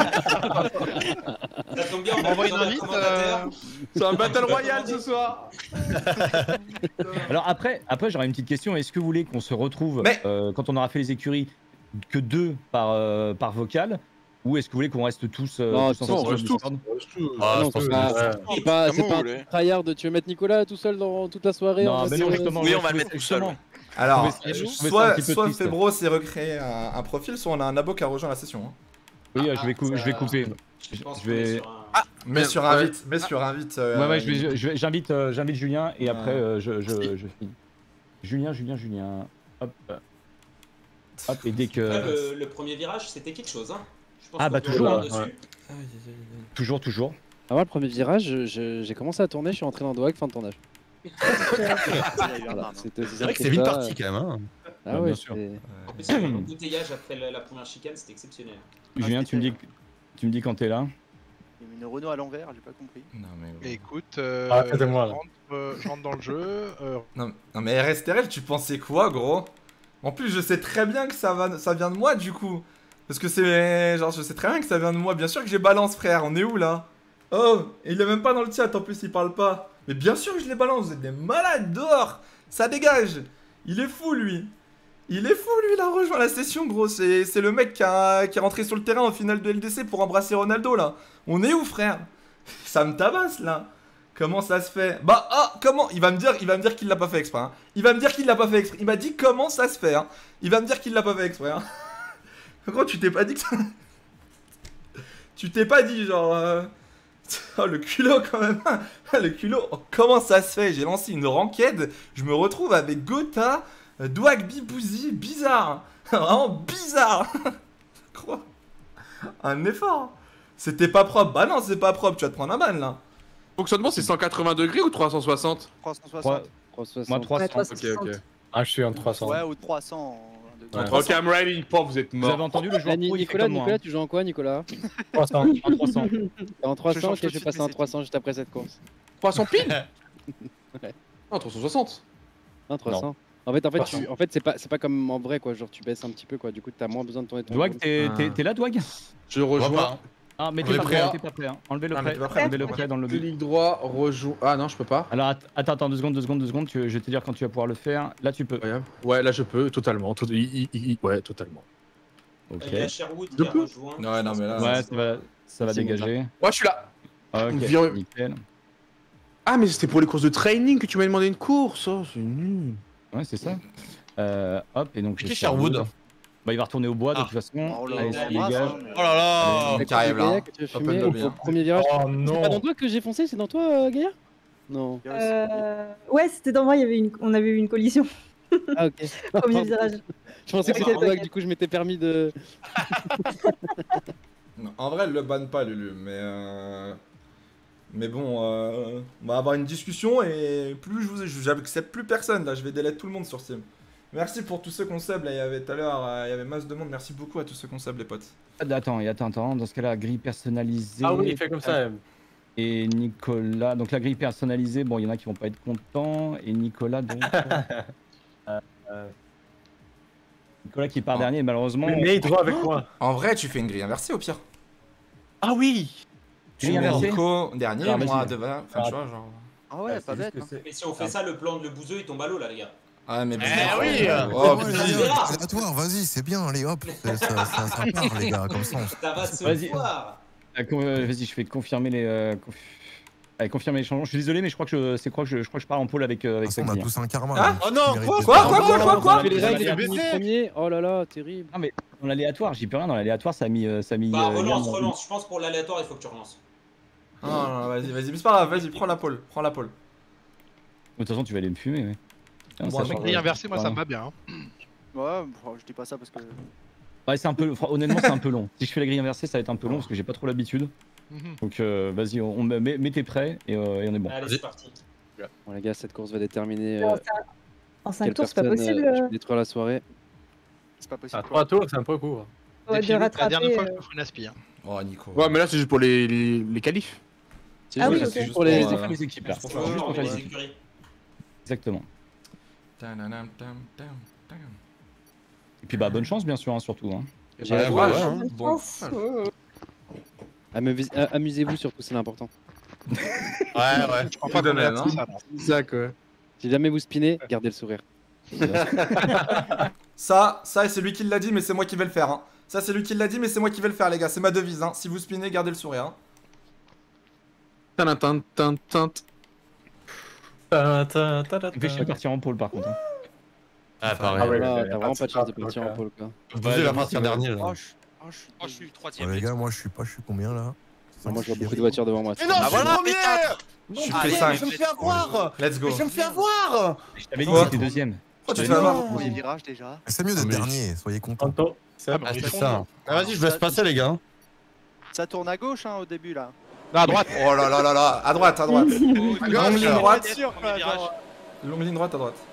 Ça tombe bien, on On a envoie une besoin d'un invite. commentateur. euh, C'est un battle royale ce soir. Alors après, après j'aurais une petite question. Est-ce que vous voulez qu'on se retrouve Mais- euh, quand on aura fait les écuries que deux par, euh, par vocal, ou est-ce que vous voulez qu'on reste tous, euh, Non, tous non, ensemble on sur reste le tous. Discord Ah, non, je pense c'est que- pas, ouais. c'est pas, Comme c'est vous pas un voulez. tryhard. Tu veux mettre Nicolas tout seul dans toute la soirée Non, en mais mode, non, euh, justement. Oui, moi, on va je le trouvais- mettre tout seul. justement, Alors, Je trouvais ça- je trouvais ça un soit, petit peu soit triste. Febro s'est recréé un, un profil, soit on a un abo qui a rejoint la session. hein. Oui, Ah, je vais, cou- ça- je vais couper. Je Je, pense je qu'on est vais. sur un- Mais Merde, sur ouais. invite, mais sur invite. euh, Ouais, ouais, je vais- je vais- j'invite, euh, j'invite Julien et Ouais. après euh, je, je, je finis. Julien, Julien, Julien. Hop. Hop, et dès que. Après, le, le premier virage, c'était quelque chose. Hein. Je pense Ah, qu'on bah, peut toujours, revenir hein. dessus. Aïe, aïe, aïe, aïe. Toujours, toujours. Ah, moi, le premier virage, je- je- j'ai commencé à tourner, je suis rentré dans Doak, fin de tournage. Voilà, c'était aussi C'est vrai simple que c'est vite ça. parti quand même. Hein. Ah Ouais, ouais, bien sûr. c'est- En plus, il y avait un embouteillage après la, la première chicane, c'était exceptionnel. Julien, tu me dis, tu me dis quand t'es là. Il y a une Renault à l'envers, j'ai pas compris. Non mais. Écoute, euh, Ah, faites-moi, je, là. rentre, euh, je rentre dans le jeu. euh, Non, non mais R S T R L, tu pensais quoi, gros? En plus, je sais très bien que ça, va, ça vient de moi, du coup. Parce que c'est... Genre, je sais très bien que ça vient de moi. Bien sûr que j'ai balance, frère. On est où, là? Oh, et il est même pas dans le chat, en plus, il parle pas. Mais bien sûr que je les balance, vous êtes des malades, dehors. Ça dégage. Il est fou, lui. Il est fou, lui, il a rejoint la session, gros. C'est c'est le mec qui, a, qui est rentré sur le terrain en finale de L D C pour embrasser Ronaldo, là. On est où, frère? Ça me tabasse, là. Comment ça se fait? Bah, ah, comment? Il va me dire, il va me dire qu'il l'a pas fait exprès, hein. Il va me dire qu'il l'a pas fait exprès. Il m'a dit comment ça se fait, hein. Il va me dire qu'il l'a pas fait exprès, hein. Gros, tu t'es pas dit que ça... Tu t'es pas dit, genre... Euh... Oh, le culot, quand même. Le culot. Oh, comment ça se fait? J'ai lancé une ranked. Je me retrouve avec Gotha, Douag, Bibouzi. Bizarre. Vraiment bizarre. Quoi? Un effort. C'était pas propre. Bah non, c'est pas propre. Tu vas te prendre un ban, là. Fonctionnement, c'est cent quatre-vingts degrés ou trois cent soixante? trois cent soixante. trois cent soixante. Moi trois cents. Ouais, Ok, ok. Ah, je suis en trois cents. Ouais, ou trois cents. en- Ouais. Ok, I'm ready. Pof, vous êtes Vous avez mort. entendu le joueur Là, Ni- pro, il fait Nicolas, comme moi, Nicolas, hein. tu joues en quoi, Nicolas trois cents. En trois cents. T'es en trois cents, change ok, tout de je vais suite passer mes en trois cents juste après cette course. trois cents pile? Ouais. Non, trois cent soixante. Non, trois cents. En fait, en fait, trois tu, cents. en fait, c'est pas, c'est pas comme en vrai, quoi. Genre, tu baisses un petit peu, quoi. Du coup, t'as moins besoin de tourner ton. Douag, t'es Ah. t'es- t'es là, Douag? Je On va rejoins. pas. Ah, mais On t'es est pas prêt, prêt, hein. t'es pas prêt. Hein. Enlevez le Ah, mais prêt. t'es pas prêt. Enlevez le prêt dans le lobby. Clic droit, rejoins. Ah non, je peux pas. Alors, att- attends, attends, deux secondes, deux secondes, deux secondes. Tu- je vais te dire quand tu vas pouvoir le faire. Là, tu peux. Incroyable. Ouais, là je peux, totalement. Tout- i- i- i- Ouais, totalement. Ok. Il y a Sherwood Je qui a peux. rejoint. Ouais, non, mais là- Ouais, ça va, ça va C'est bon, dégager. Ouais, je suis là. Ok, Viens- nickel. Ah, mais c'était pour les courses de training que tu m'as demandé une course. Oh, c'est nul. Ouais, c'est ça. Euh, hop, et donc. Qui le est Sherwood? Bah, il va retourner au bois de Ah. toute façon. Oh là Allez, là, ça embrasse, dégage. hein, mais- Oh là là. Le qui arrive, là, hein. Tu vas Open fumer lobby, au hein. premier virage. Oh C'est pas non. dans toi que j'ai foncé, c'est dans toi, euh, Gaïa? Non. Euh, Ouais, c'était dans moi, il y avait une... on avait eu une collision. Ah, ok. Premier virage. Je pensais que c'était toi, que du coup, je m'étais permis de. Non, en vrai, elle le banne pas, Lulu, mais euh... mais bon, euh... on va avoir une discussion et plus je vous, je- j'accepte plus personne là, je vais délai tout le monde sur Steam. Merci pour tous ceux qu'on sub là, il y avait tout à l'heure, euh, il y avait masse de monde, merci beaucoup à tous ceux qu'on sub les potes. Attends, et attends, attends. Dans ce cas-là, grille personnalisée. Ah oui, il fait comme ça. Et Nicolas. Donc, la grille personnalisée, bon, il y en a qui vont pas être contents. Et Nicolas, donc. euh, Nicolas qui part Oh. dernier, malheureusement. Mais il droit avec moi. En vrai, tu fais une grille inversée au pire. Ah oui. Tu Grille mets inversée. Nico dernier, Alors, moi vas-y. devant, enfin tu vois genre... Ah ouais, pas bête. hein. Mais si on fait ça, le plan de le bouseux, il tombe à l'eau là, les gars. Ah mais Eh bizarre. oui. Oh Ouais, putain. les gars, c'est aléatoire, vas-y, c'est bien, allez hop, ça, ça, ça, ça part les gars, comme ça. on- Ça va se Vas-y. voir. Ah, con- euh, Vas-y, je fais confirmer les. euh, conf- Allez, confirmer les changements. Je suis désolé, mais je crois que je, c'est quoi que je, je crois que je pars en pôle avec euh, De avec toute façon, on a Sexy, hein. tous un karma. Hein donc Oh tu non, mérites quoi, de- Quoi, quoi, quoi, quoi, quoi On fait les Vas-y, règles, vas-y, j'ai fini vas-y. premier. Oh là là, terrible. Non mais dans l'aléatoire, j'y peux rien. Dans l'aléatoire, ça a mis, euh, ça a mis. Bah euh, relance, Yann- relance. Je pense pour l'aléatoire, il faut que tu relances. Non, non, vas-y, vas-y, mais c'est pas grave, vas-y, prends la pole, prends la pole. De toute façon, tu vas aller me fumer. Ouais. Putain, Bon, ça bah, change- Grille inversée, moi ça me Ouais. va bien. hein. Ouais, bon, je dis pas ça parce que. Ouais, c'est un peu. fr- Honnêtement, c'est un peu long. Si je fais la grille inversée, ça va être un peu long parce que j'ai pas trop l'habitude. Mhm. Donc euh, vas-y, on, on met, met- mets tes prêts et, euh, et on est bon. Allez, c'est parti. Bon, les gars, cette course va déterminer. En euh, cinq- En cinq quelle tours, c'est pas personne, possible euh, je euh, vais détruire la soirée. C'est pas possible. À trois tours, c'est un peu court. ouais, Et de puis, la rattraper. dernière fois, je euh, me ferai une aspi. hein. Oh Nico. Ouais, mais là c'est juste pour les, les, les qualifs. C'est Ah juste- oui, c'est ok. juste pour les- pour, C'est euh, pour les équipes là. juste pour C'est faire juste genre, pour faire les les équipes. écuries. Exactement. Tananam, tam, tam, tam. Et puis bah bonne chance bien sûr hein, surtout. Hein. J'ai Ouais, la ouais, voix, ouais, hein. hein. Bon. Amu- a- Amusez-vous surtout, c'est l'important. Ouais, ouais. Je crois pas de qu'on ait même, accès hein. à ça. non. Ça quoi. Si jamais vous spinez, gardez le sourire. Ça, ça, c'est lui qui l'a dit, mais c'est moi qui vais le faire. Hein. Ça, c'est lui qui l'a dit, mais c'est moi qui vais le faire, les gars. C'est ma devise. Hein. Si vous spinez, gardez le sourire. Hein. Tintin, tintin, tintin. Ta, ta, ta, ta, Fais chier à ta. partir en pôle par contre. Hein. Ah, Ah pareil. ouais. Là, ouais, t'as ouais, vraiment c'est pas de chance de pas- partir ok. en pôle, quoi. Vous la partir dernier là. Oh, je oh, je suis Oh, je suis Ouais, troisième. les gars, moi je suis pas, je suis combien là Moi, je vois beaucoup de voitures devant moi. Mais non, Ah, je suis voilà, premier. Je suis Allez, fait cinq. Je me fais avoir. Let's go. Mais je me fais avoir. Je t'avais dit Quoi que c'était deuxième. Oh, tu Je te fais t'avais dit- avoir. Premier virage déjà. C'est mieux d'être Mais- dernier, soyez contents. Tantôt. C'est Ah, mais on Ah, est c'est fond, ça. Ah, vas-y, je vous laisse passer, les gars. Ça tourne à gauche hein, au début là. Là, à droite. Oh là là là là. À droite, à droite. Longue ligne alors. droite. Sûr, Premier virage. Longue ligne droite, à droite.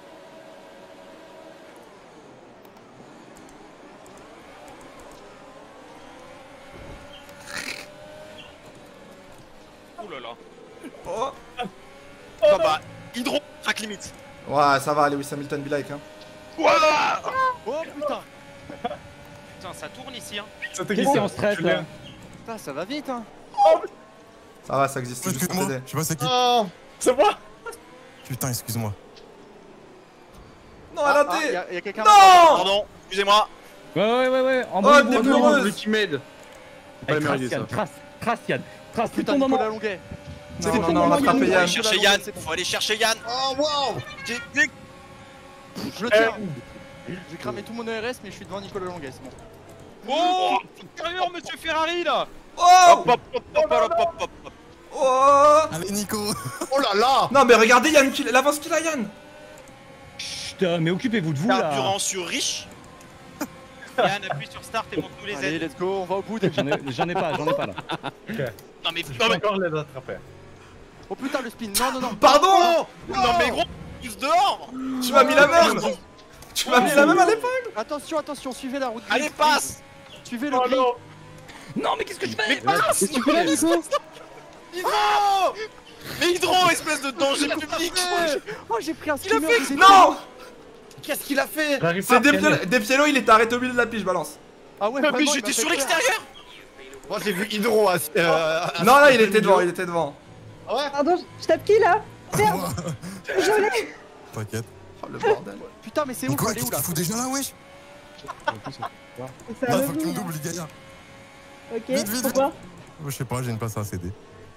Oh. Oh bah, Hydro, track limite. Ouais, ça va, Lewis Hamilton be like. Hein. Voilà. Oh putain. Putain, ça tourne ici, hein. Qu'est-ce qui en stress là? Putain, ça va vite, hein. Ça va, ça existe. juste pour Excuse-moi, t'aider. je sais pas c'est qui. Oh, c'est moi. Putain, excuse-moi. Non, elle a Ah, été. y'a y a quelqu'un. Non. Pardon, excusez-moi. Ouais, ouais, ouais, ouais. En Oh, bon des gros, pleureuse. Ultimate. Pas la meilleure idée, ça. Trace, trace, Yann. Trace, c'est Putain, ton moment. Nicolas Longuet. Non, non, non, on a attrapé Faut Yann. aller chercher Yann. Faut aller chercher Yann. Oh, wow. J'ai- j'ai- Je le tiens. J'ai cramé tout mon E R S, mais je suis devant Nicolas Longuet, c'est bon. Oh, intérieur, monsieur Ferrari là. Oh. Hop, hop, hop, hop, hop, hop, hop, hop. Oh. Allez, Nico. Oh là là. Non, mais regardez Yann, qu'il- l'avance qu'il a, Yann. Putain, mais occupez-vous de vous là. Carburant sur riche. Yann, appuie sur start et montre-nous les aides. Allez, let's go, on va au bout. J'en ai, j'en ai pas, j'en ai pas là. Non mais, Je non peux mais, encore les attraper. Oh putain, le spin. Non, non, non. Pardon. non mais gros, tous dehors. Tu m'as mis la même. Tu m'as mis la même à l'époque. Attention, attention, suivez la route. Allez, passe. Suivez le Oh gris. non. Non, mais qu'est-ce que je fais? Mais passe. Qu'est-ce que tu fais là, Nico? Hydro. Mais Hydro, espèce de danger public. Oh, j'ai pris un Il a spinner. fait- j'ai- Non. Qu'est-ce qu'il a fait? J'arrive pas C'est à freiner. Despiello, il était arrêté au milieu de la piste, je balance. Ah ouais, Mais vraiment, il j'étais m'a sur fait l'extérieur. Moi j'ai vu Hydro à. euh, à- Non, là, il était devant, il était devant. Ah ouais. Pardon, je- je tape qui là? Merde. Moi. Désolé. T'inquiète. Oh, le bordel. Putain, mais c'est où? Nico, Elle est qu'est-ce où que là? tu fous déjà là, wesh? C'est Là, un faut que tu me ovni. doubles, Gaïa. Ok, Vite, vite, vite. pourquoi? Je sais pas, j'ai une place à céder.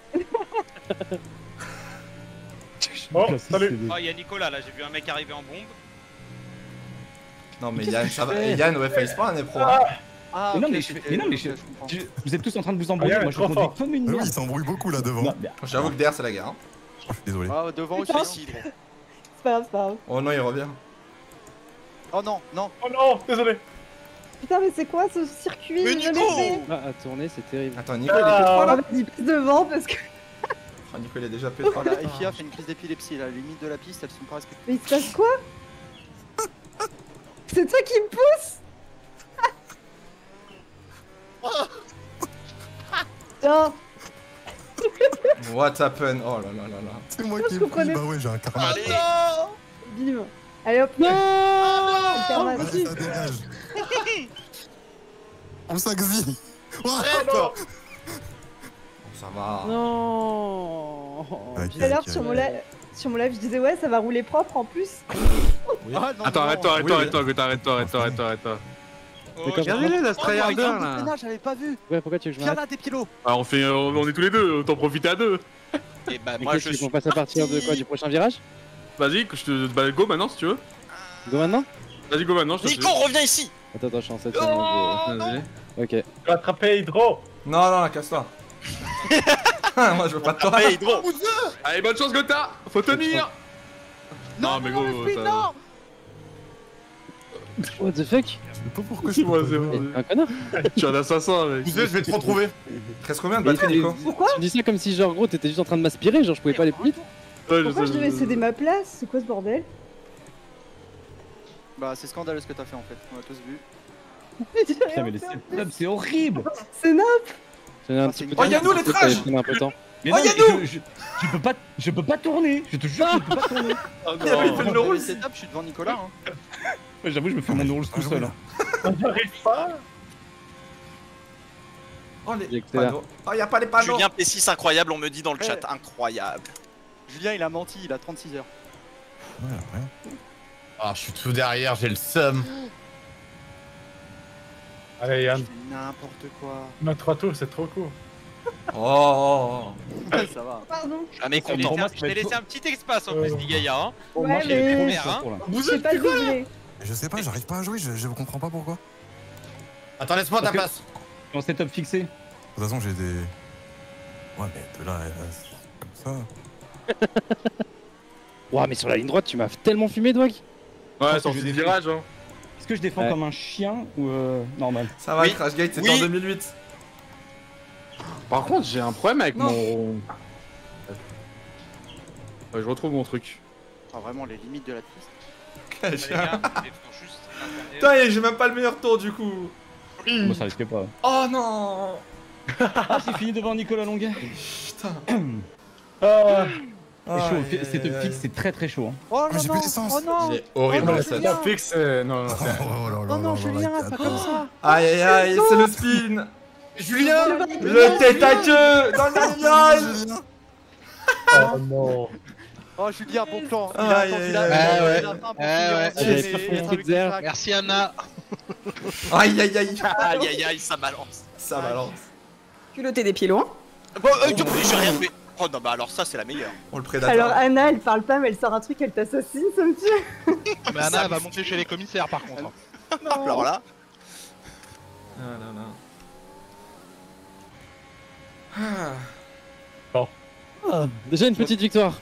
Bon, salut. Oh, il y a Nicolas là, j'ai vu un mec arriver en bombe. Non, mais Qu'est-ce Yann, que ça tu va. fais Et Yann, ouais, face pas, un est pro. hein. Ah, Mais non, ok, mais je- c'était- mais non, mais je- ok, comprends. Je- Vous êtes tous en train de vous embrouiller, Ah, moi Yann, je trop conduis fort. comme une Ah oui, merde. il s'embrouille beaucoup là devant. Non, mais- J'avoue que derrière, c'est la guerre. hein. Je suis désolé. Ah, devant aussi. Putain. si, Hydro. C'est pas grave, c'est pas grave. Oh non, il revient. Oh non, non. Oh non, désolé. Putain, mais c'est quoi ce circuit? Mais J'ai Nico. jamais fait. Ah, à tourner, c'est terrible. Attends, Nico, il est P trois Ah, là. vas-y, passe devant parce que. Oh, Nico, il est déjà P trois là. La F I A fait une crise d'épilepsie là, les limites de la piste elles sont pas respectées. Mais il se passe quoi? C'est toi qui me pousse? Tiens, What happened? Oh là là là là. C'est moi Je qui ai pris, comprenais. bah ouais, j'ai un karma. Allez. bim. Allez hop. Non. Le karma, Allez, vas-y. ça dégage. On s'axille. Arrête. Ça va. Non. Ok, Tout à l'heure, ok. sur mon live, sur mon live, je disais ouais, ça va rouler propre en plus. Oui. Ah, non, Attends, non, arrête-toi, arrête-toi, Oui, arrête-toi, arrête-toi, arrête-toi, arrête-toi, arrête-toi, arrête-toi. Mais quand- Regardez-les, la Oh, tryharder regarde, là. freinage, j'avais pas vu. Ouais, pourquoi tu veux que je Viens m'arrête? là, tes pilots. Ah, on fait, on, on est tous les deux, autant profiter à deux. Et bah Mais moi qu'est-ce je qu'ils suis. vont passer à partir de quoi? Du prochain virage? Vas-y, que je te. Bah, go maintenant si tu veux. Go maintenant? Vas-y, go maintenant, je te Nico, reviens ici. Attends, attends, je suis en sept Vas-y. Ok. Tu vas attraper Hydro. Non, non, casse-toi. Moi, je veux pas de toi. Hey, Hydro. Allez, bonne chance, Gotha. Faut tenir. Non, mais gros. Oui, t'as- non. What the fuck? Je sais pas pourquoi je C'est suis moi, pas c'est devant. moi. Un connard? Je suis un assassin, mec. Vous savez, je vais te retrouver. Il reste combien de batterie, Nico? Pourquoi? Tu dis ça comme si, genre, gros, t'étais juste en train de m'aspirer, genre, je pouvais pas aller plus vite. Ouais, Pourquoi je sais, devais sais. céder ma place? C'est quoi ce bordel? Bah, c'est scandaleux ce que t'as fait en fait, on a tous vu. J'ai Putain, rien mais les fait. setups, c'est horrible. C'est naze. J'en ai un Ah, petit c'est peu une- de Oh, Yannou, temps, les parce que trash. t'avais pris un peu de temps. Mais Oh, non, mais Yannou. je, je, je peux pas, je peux pas tourner. Je te jure, je peux pas tourner. Oh, Il avait fait le non. nord. Les setups, je suis devant Nicolas. Hein. Ouais, j'avoue, je me fais mon ours tout seul. hein. J'arrive pas. Oh, les J'accélère. panneaux. Oh, y'a pas les panneaux. Julien P six incroyable, on me dit dans le Ouais. chat, incroyable. Julien il a menti, il a trente-six heures. Ouais, ouais. Ah, je suis tout derrière, j'ai le seum. Allez, Je Yann. fais n'importe quoi. Ma trois tours, c'est trop court. Oh, oh, oh. Ça va. Pardon. Jamais Ça, les content. trois- Je t'ai laissé un petit espace en plus, Ligaya. Hein. Pour Ouais, moi, j'ai mais- trop Merde, hein. pour là. Vous J'ai êtes pas plus quoi là? doublé. Je sais pas, j'arrive pas à jouer, je, je comprends pas pourquoi. Attends, laisse-moi ta Parce que- place. En setup fixé. De toute façon, j'ai des. Ouais, mais de là, euh, c'est comme ça. Ouah, mais sur la ligne droite, tu m'as tellement fumé, Dwag. Ouais, sortie des virages, hein. Est-ce que je défends Ouais. comme un chien ou euh, normal? Ça va, Oui. le Crashgate, c'était Oui. en deux mille huit. Par contre, j'ai un problème avec Non. mon. Ouais, je retrouve mon truc. Ah, vraiment les limites de la piste. Les gars, il faut juste internet. Putain, j'ai même pas le meilleur tour du coup. Moi, ça risquait pas. Oh non. Ah, c'est fini devant Nicolas Longuet. Putain. Ah, Ah, c'est chaud, aïe, c'est aïe, top aïe. fixe, c'est très très chaud. Hein. Oh Mais non, j'ai non, plus d'essence. oh non. C'est horrible Oh non, le c'est set. bien. Fixe, euh, non, non, c'est- Oh là là Oh là non, là Julien, là, pas quatre. comme ça. Aïe aïe aïe, c'est le spin. Julien Le tête à queue dans le mignon. Julien. Oh non. Oh Julien, bon plan. Il Aïe, a attendu aïe, la aïe. fin, Ouais, il a ouais. attendu pour Ouais, finir ouais. en deuxième J'ai et- fait et- une avec petite zère. le crack. Merci Anna. Aïe aïe aïe. Aïe aïe aïe, ça balance. Ça balance. Culotté des pieds loin. Bon, euh, j'ai rien fait. Oh non, bah alors ça, c'est la meilleure. On le prédateur. Alors Anna, elle parle pas, mais elle sort un truc, elle t'assassine, ça me tue. Mais Anna elle va monter chez les commissaires par contre. Alors là. Ah là là. Ah. Ah, déjà une petite victoire.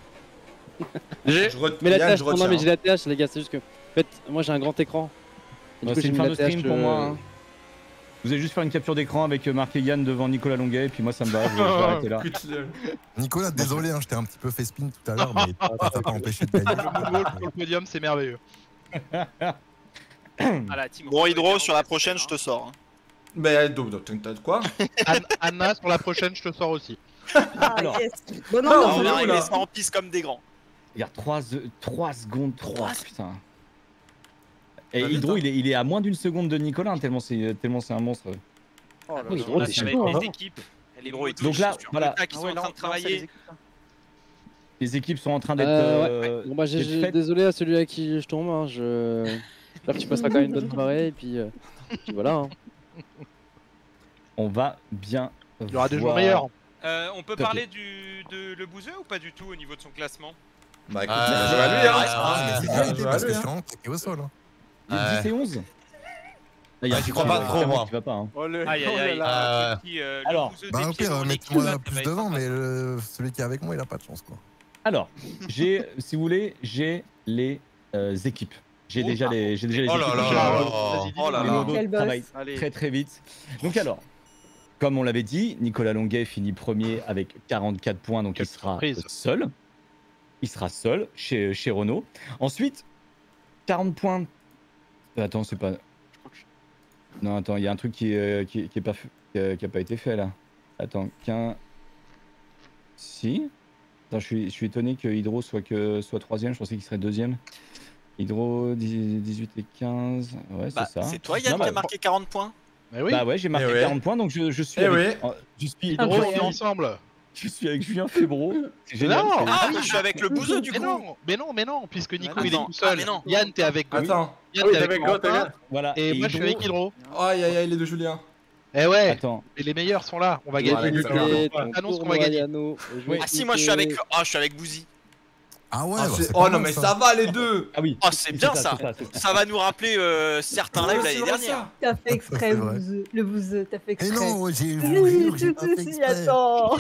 Je re- Mais la Yann, tâche, je non, retiens, mais hein. j'ai la T H les gars, c'est juste que. En fait, moi j'ai un grand écran. Et du Bah, coup, c'est j'ai une mis fin la de T H, stream pour euh, moi. Hein. Vous allez juste faire une capture d'écran avec euh, Marc et Yann devant Nicolas Longuet, et puis moi ça me va, je vais, je vais arrêter là. Écoute-le. Nicolas, désolé, hein, je t'ai un petit peu fait spin tout à l'heure, mais ça t'a pas empêché de gagner. Le moonwalk sur le podium, c'est merveilleux. Ah, la team. Bon, Hydro, sur la prochaine, je te sors. hein. Mais donc, donc, t'as de quoi? An- Anna, sur la prochaine, je te sors aussi. Ah, Alors. yes. Bon, non, Non, non, On on va est où, régler là ça en piste comme des grands. Regarde, trois secondes, trois, putain. Et Bah, vite, Hydro, hein. il est, il est à moins d'une seconde de Nicolas, hein, tellement c'est tellement c'est un monstre. Oh là Oui, là. gros, Là, c'est ça va chaud, être hein. les équipes. Les Hydro est motos, Donc là, sur voilà. Mota qui Ah sont ouais, en là, train de on- là, c'est les travailler. équipes, hein. Les équipes sont en train d'être. Euh, euh, Bon bah j'ai d'être j'ai- faites. désolé à celui à qui je tombe, hein, je... j'espère que tu passeras quand même une bonne soirée et puis, euh, puis voilà. Hein. On va bien. Il y aura des jours voir. meilleurs. Euh, on peut Tout à parler du, de Le Bouzeux ou pas du tout au niveau de son classement? Bah écoute, Euh, bien joué à lui, hein. Ah, mais c'est Bien qualité joué à parce que lui, je hein. suis vraiment claqué au sol. hein. Il y a dix et onze. Là, il y a Ouais, un j'y truc crois qui pas va- trop, clairement moi. qui va pas. Hein. Oh le. Aïe aïe oh là aïe. là. Euh, Qui, euh, le alors, Bouzeux Bah des au pieds pire, dans mettez-moi l'équipe, ça plus va être devant, sympa. mais le- celui qui est avec moi, il a pas de chance quoi. Alors, j'ai, si vous voulez, j'ai les euh, équipes. J'ai Oh, déjà pardon. les, j'ai déjà les Oh là équipes. là Je- là là. Vas-y, dis-nous. Oh là Les là. modos Quel boss. travaillent Allez. très très vite. Donc alors, comme on l'avait dit, Nicolas Longuet finit premier avec quarante-quatre points, donc Quelle il sera surprise. seul. Il sera seul chez, chez Renault. Ensuite, quarante points. Euh, Attends, c'est pas. Non, attends, il y a un truc qui, est- qui, est- qui est pas, fait- qui a, qui a pas été fait là. Attends, qu'un. Si. Attends, je suis, je suis étonné que Hydro soit que soit troisième. Je pensais qu'il serait deuxième. Hydro dix- dix-huit et quinze. Ouais, Bah, c'est ça. c'est toi, Yann, Non, qui a bah, marqué quarante points. Mais oui, Bah ouais, j'ai marqué Eh ouais. quarante points, donc je, je suis Eh avec, oui. euh, je suis, Hydro, je on est suis- ensemble. je suis avec Julien Fébro. C'est génial. Non. c'est- Ah, mais je suis avec le bouseux du Mais coup. non, mais non, mais non, puisque Nico il est Attends, tout seul. ah, mais non. Yann, t'es avec Yann, Attends. t'es Ah oui, avec t'es avec Corentin, Corentin. Voilà. et moi je suis Hydro- avec Hydro. Aïe aïe aïe, les deux Julien. Eh ouais, Attends. et les meilleurs sont là, on va Voilà, gagner. exactement. Et On ton annonce qu'on tournoi va gagner. Yano, je vais Ah si, moi je suis cliquer. avec. Ah, je suis avec Bouzy. Ah ouais, Ah, bah, c'est- c'est oh pas non, mal, mais ça va les deux. Ah oui. Oh, c'est bien ça. c'est c'est Ça va nous rappeler euh, certains Ouais, lives c'est l'année vrai, dernière. ça. T'as fait exprès, C'est le vrai. bouseux. Le bouseux, t'as fait Et exprès. non, j'ai Oui, vu, tout, j'ai pas tout, fait si, exprès. attends.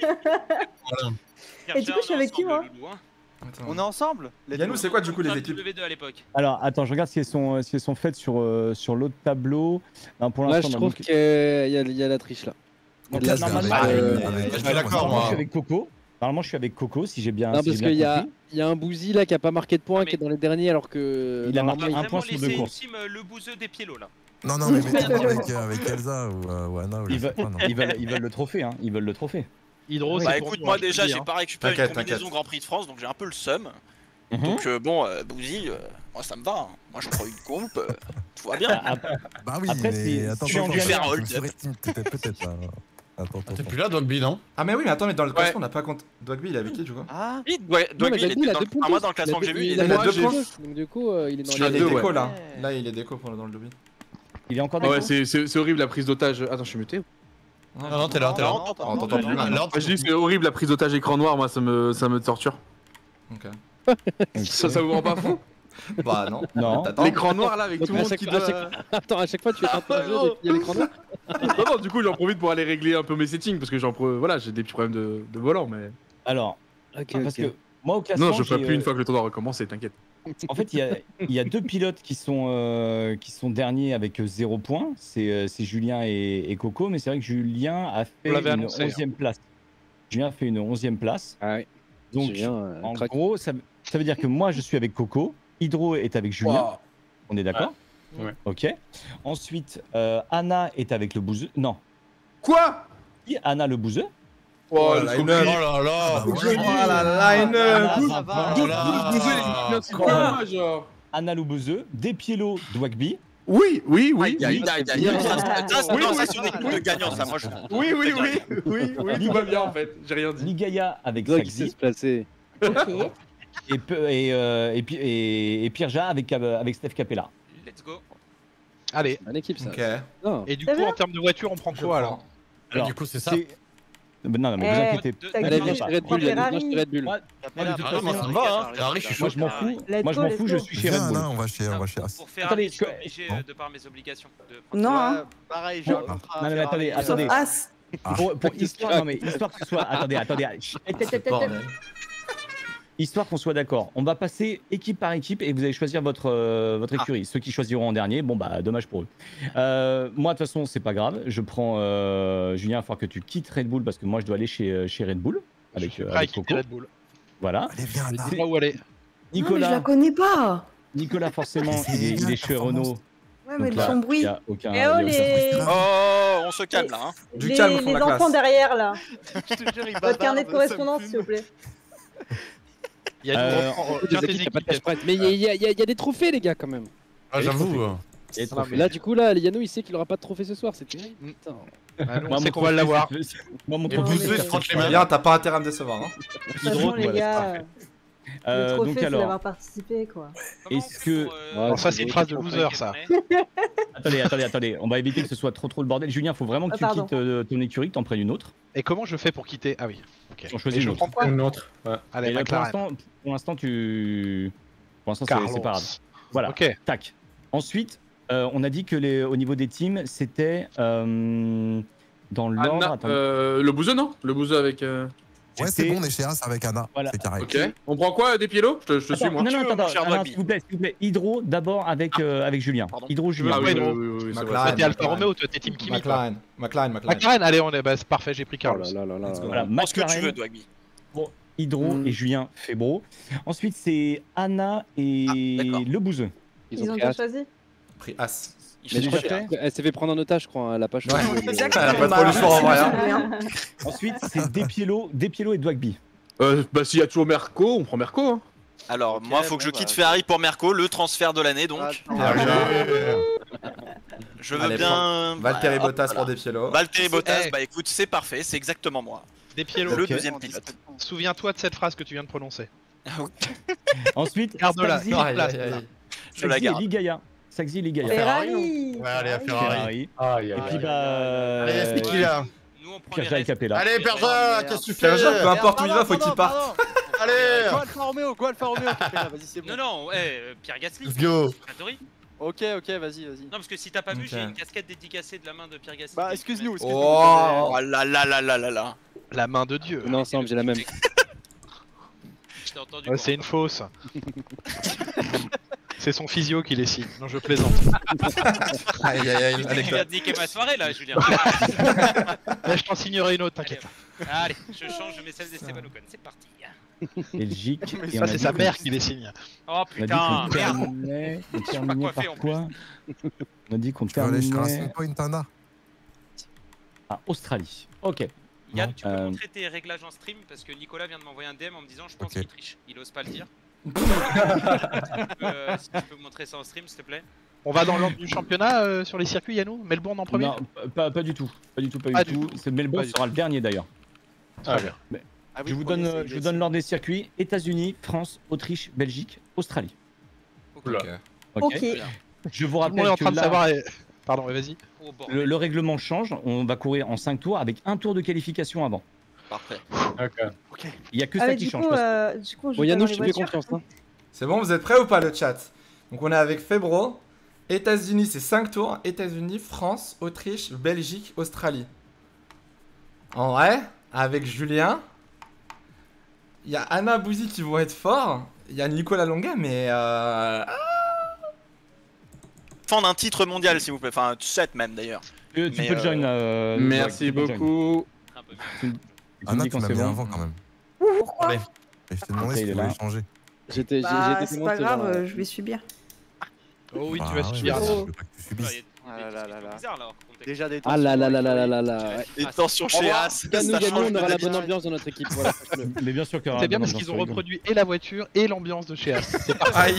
Voilà. Et du coup, je suis avec qui, moi Attends. On est ensemble. Let's Yannou, go. c'est quoi du coup les équipes? W deux à l'époque. Alors, attends, je regarde si elles sont, si elles sont faites sur, euh, sur l'autre tableau. Non, pour Moi l'instant, je non, trouve donc- qu'il y, a- il y a la triche là. Donc Là, là, je vais normalement, avec- euh, avec- je avec- suis avec- d'accord, Normalement, moi. je suis avec Coco. Normalement, je suis avec Coco, si j'ai bien, Non, si j'ai parce bien qu'il y a, compris. il y a un Bouzy là qui a pas marqué de points, Mais- qui est dans les derniers alors que. Il a On marqué va un vraiment point sur laisser deux une courses. team euh, Le Bouzeux des Piélos là. Non, non, mais mettez-moi avec, euh, avec Elsa ou, euh, ou Anna. Ou je Ils sais veulent, pas, non. ils, veulent, ils veulent le trophée, hein. Ils veulent le trophée. Hydro, Bah c'est pour écoute, nous, moi hein, je te déjà, le dis, j'ai hein. pas récupéré une T'inquiète, combinaison t'inquiète. Grand Prix de France, donc j'ai un peu le seum. Mhm. Donc euh, bon, euh, Bouzy, euh, moi ça me va. hein. Moi je prends une comp, euh, tout va bien. Ah, Bah oui, Après, si- mais attends, si on attends, vient attends, faire tu hold me up. surestimes peut-être, peut-être là. Attends, T'es attends. plus là, Dogby, non? Ah mais oui, mais attends, mais dans le Ouais. classement on n'a pas compte. Dogby il est avec qui du coup? Ah. Oui, ouais, Non, mais Dogby, il Dogby, était a dans deux le... points enfin, moi tous. dans le classement que j'ai vu, il il est a Il a deux deux points points. tous, donc du coup euh, il est dans Il a les des deux, décos ouais. là. Là il est déco pour dans le lobby. Il est encore Ah dans ouais, c'est c'est- c'est horrible la prise d'otage. Attends, je suis muté. Non, non, t'es là, t'es là. Non, On t'entend plus maintenant. Là, Ah, je dis c'est horrible la prise d'otage écran noir, moi ça me, ça me torture. Ok. Ça, ça vous rend pas fou? Bah non. Non. T'attends. L'écran noir là avec Donc, tout le à monde chaque- qui à doit. chaque- Attends, à chaque fois tu es en train de jouer et puis il y a l'écran noir. Non, non, du coup j'en profite pour aller régler un peu mes settings parce que j'en pro- voilà, j'ai des petits problèmes de, de volant, mais. Alors, Ok, parce ok. que moi au classement, Non, je ferai j'ai, plus une euh, fois que le tournoi recommence, t'inquiète. En fait, il y a, il y a deux pilotes qui sont, euh, qui sont derniers avec euh, zéro point. C'est euh, c'est Julien et, et Coco, mais c'est vrai que Julien a Vous fait l'avez une annoncé, hein. onzième place. Julien a fait une onzième place. Ah oui. Donc, Julien, euh, en craque. gros, ça, ça veut dire que moi, je suis avec Coco, Hydro est avec Julien. Wow. On est d'accord? Ouais. Ok. Ensuite, euh, Anna est avec le bouseux. Non. Quoi? Qui Anna le bouseux. Oh, la le line-up. scoop. Oh là là. Oh la line-up. Ça va. Oh là C'est quoi, genre? Anna Loubezeux, Despielo, Dwagby. Oui, oui, oui. Aïe, aïe, aïe, aïe, aïe. Ça, ça, ça, Oui, non, oui, ça, c'est une oui, équipe oui. de gagnants, ça, moi je. Oui, oui, oui, oui, oui, tout va bien en fait, j'ai rien dit. Ligaya avec Doigt qui sait Saxi. se placer. Ok. Et, Pe- et, euh, et, Pi- et, et Pierja avec, euh, avec Steph Capella. Let's go. Allez. Une équipe ça. Ok. Non. Et du C'est coup, bien. en termes de voiture, on prend Je quoi prends. alors Alors, du coup, c'est ça. Non, non, mais Eh, vous inquiétez de- pas. Allez, Non, viens pas. chez Red Bull, Ferrari. viens chez Red Bull. Moi, moi, de toute Ah, façon, moi, ça me va, hein. Ferrari, je suis moi chaud. je m'en fous. Let's Moi je go, m'en let's fous, je go. suis chez Red Viens, Bull. là, on va chez, on va chez As. Pour Ferrari, Attendez, je suis que- obligé euh, de par mes obligations. de- Non, hein. Ouais, pareil, j'ai un contrat. à Non, mais faire attendez, avec- attendez. As. Pour, pour histoire, non, mais histoire que ce soit. Attendez, attendez. chut, Bordel. Histoire qu'on soit d'accord. On va passer équipe par équipe et vous allez choisir votre, euh, votre écurie. Ceux qui choisiront en dernier, bon bah dommage pour eux. Euh, moi de toute façon c'est pas grave. Je prends euh, Julien, il va falloir que tu quittes Red Bull parce que moi je dois aller chez, chez Red Bull avec, Je suis euh, prêt à avec quitter Coco. Red Bull. Voilà. Allez, viens, là. Dis-moi où aller. Non, mais je Nicolas, la connais pas. Nicolas forcément, Mais c'est il est, il bien, est chez performance. Renault. Ouais, mais Donc le là, son il bruit. y a aucun. Eh il y a oh aucun- les. Oh, on se calme là. Hein. Du les, calme au fond les de la enfants classe. derrière là. Je te jure, il Votre carnet de bavarde, correspondance, ça me s'il vous plaît. Il y a Euh, une reprend- Des tiens, tes équipes, y a pas de équipes. cash prize. Mais il y, a- il y a- il y a- il y a des trophées, les gars, quand même. Ah, j'avoue. euh. il y a des trophées. Là, du coup, là, Yannou, il sait qu'il aura pas de trophée ce soir. C'est terrible. Mm. Putain. Ah, nous, Moi, on sait mon qu'on va trophée, l'avoir. c'est- c'est- Moi, mon Et trophée, vous, c'est ils ça. se frottent les mains. Bien, t'as pas intérêt à me décevoir. Hein. De toute façon, Hydro, les voilà, gars, Euh, le trophée, donc c'est alors, d'avoir participé, quoi. Comment Est-ce on fait que- pour, euh, Ouais, Alors ça, c'est une phrase de loser, ça. attendez, attendez, attendez, on va éviter que ce soit trop trop le bordel. Julien, faut vraiment que Ah, tu pardon. quittes euh, ton écurie, que t'en prennes une autre. Et comment je fais pour quitter? Ah oui. Ok. On choisit Et je une autre. prends quoi? Une autre. Ouais. Allez, Et là, pour McLaren. l'instant, pour l'instant, tu, pour l'instant, c'est Carlos. c'est pas grave. Voilà. Ok. Tac. Ensuite, euh, on a dit que les, au niveau des teams, c'était euh, dans l'ordre. Anna, attends. euh, le bouseux, non? Le bouseux avec. euh, Ouais, c'est bon, on est chez As avec Anna. Voilà. C'est carré. Ok. On prend quoi? Des piélos? Je te, je te suis, Attends, moi. non, non, attends, attends, cher alors, Dwagby. s'il vous plaît, s'il vous plaît. Hydro d'abord avec, euh, avec Julien. Pardon. Hydro, Julien. Ah oui, Hydro. oui, oui, oui, c'est vrai. McLaren. Toi, t'es Alfa McLaren. Romeo, toi, t'es Team Kimi. toi. McLaren, McLaren, McLaren. McLaren, allez, on est, bah, c'est parfait, j'ai pris Oh Carlos. là là là là. Let's go. Voilà, Prends ce que tu McLaren, veux, Dwagby. Hydro Mm. et Julien Febro. Ensuite, c'est Anna et Ah, d'accord. le Bouseux. Ils Ils ont ont pris déjà As. choisi. Pris As. Il Mais fait déjà cher. fait. Elle s'est fait prendre en otage, je crois. Elle a pas choisi. Ouais, le- Elle a pas trop le choix en vrai. hein. Ensuite, c'est Despielo, Despielo et Dwagby. Euh, bah, s'il y a toujours Merco, on prend Merco. Hein. Alors, moi, faut que je bon, quitte bah, Ferrari pour Merco, le transfert de l'année donc. Attends. Bien joué. Je veux Allez, bien. Valtteri Bah, Bottas hop, pour voilà. Despielo. Valtteri Bottas, Eh. bah écoute, c'est parfait, c'est exactement moi. Des piélos. Le Ok. deuxième pilote. Souviens-toi de cette phrase que tu viens de prononcer. Ensuite, Garde-la. Saxi, Aïe, place, aïe, aïe. Je la Saxi et garde. Ligaya. Saxi et Ligaya. Ferrari. Ouais, allez, à Ferrari. Ferrari. Aïe, Et aïe, puis aïe. bah. Allez, explique qui là. Nous, on prend les Pierja et restes. Capella. Allez, Perja, qu'est-ce que tu fais? Pierja, peu importe où il va, Pardon, faut qu'il pardon, parte. pardon. Allez. Go Alfa Romeo, go Alfa Romeo, Capella, vas-y, c'est bon. Non, non, ouais, euh, Pierre Gasly. Let's go. Adori. Ok, ok, vas-y, vas-y. Non, parce que si t'as pas vu, Ok. j'ai une casquette dédicacée de la main de Pierre Gasly. Bah, excuse-nous, excuse-nous. Oh. Oh là là là là là là. La main de Dieu. On est ensemble, j'ai la même. Je t'ai entendu. Ouais, c'est une fausse. C'est son physio qui les signe. Non, je plaisante. Aïe, aïe, aïe. Tu Allez, viens de niquer ma soirée là, Julien. Là, je t'en signerai une autre, t'inquiète. Allez, je change, je mets celle d'Esteban Ocon. C'est parti. Belgique. Mais et ça, on a c'est dit sa que- mère qui les signe. Oh On a dit putain, qu'on merde. terminait, on terminait coiffé, par en quoi On a dit qu'on Tu veux aller chez terminait Racing Point, Anna? à Australie. Ok. Yann, tu peux Euh, montrer tes réglages en stream parce que Nicolas vient de m'envoyer un D M en me disant je pense Ok. qu'il triche. Il ose pas le dire. euh, si tu peux montrer ça en stream s'il te plaît. On va dans l'ordre du championnat euh, sur les circuits, Yannou? Melbourne en premier? Non, pas, pas du tout. Pas du tout, pas, Pas du du tout. C'est Melbourne Pas du sera le dernier d'ailleurs. Très bien. Ah oui, Je vous prenez, donne, c'est- euh, je vous c'est- donne l'ordre des circuits États-Unis, France, Autriche, Belgique, Australie. Ok. Ok. Ok. Je vous Tout le monde rappelle est en que train de là, savoir. et- Pardon, mais vas-y. Oh, bordel. le, le règlement change. On va courir en cinq tours avec un tour de qualification avant. Parfait. Ok. Il y a que Ah, ça mais qui du change. coup, parce que- euh, du coup, je Bon, vais Yannou, dans je les te fais voitures. confiance. Hein. C'est bon, vous êtes prêts ou pas le chat? Donc on est avec Febro. États-Unis, c'est cinq tours. États-Unis, France, Autriche, Belgique, Australie. En vrai, avec Julien, il y a Anna Bouzy qui vont être forts. Il y a Nicolas Longa, mais euh... Fendre un titre mondial, s'il vous plaît. Enfin, sept même d'ailleurs. Tu, tu Mais, peux euh, join. euh, Merci tu peux join. beaucoup. Un peu. Tu, tu me Anna, dis tu quand m'as c'est mis bon. avant quand même. Pourquoi? Et je t'ai demandé Ok, si il est tu là. voulais changer. J'étais, j'ai- Bah, j'étais c'est témoin pas de ce grave, genre. euh, je vais subir. Oh oui, Ah tu vas ouais, subir. mais Oh. je veux pas que tu subisses. Ah là là là là. Bizarre là. Déjà des Ah là là là là là là là. Ouais. Les tensions chez As. Quand nous gagnons, on aura la bonne ambiance dans notre équipe. Voilà. Mais bien sûr qu'il y aura C'est la bien bonne parce qu'ils ont ambiance, reproduit et la voiture et l'ambiance de chez As. C'est parfait. Aïe.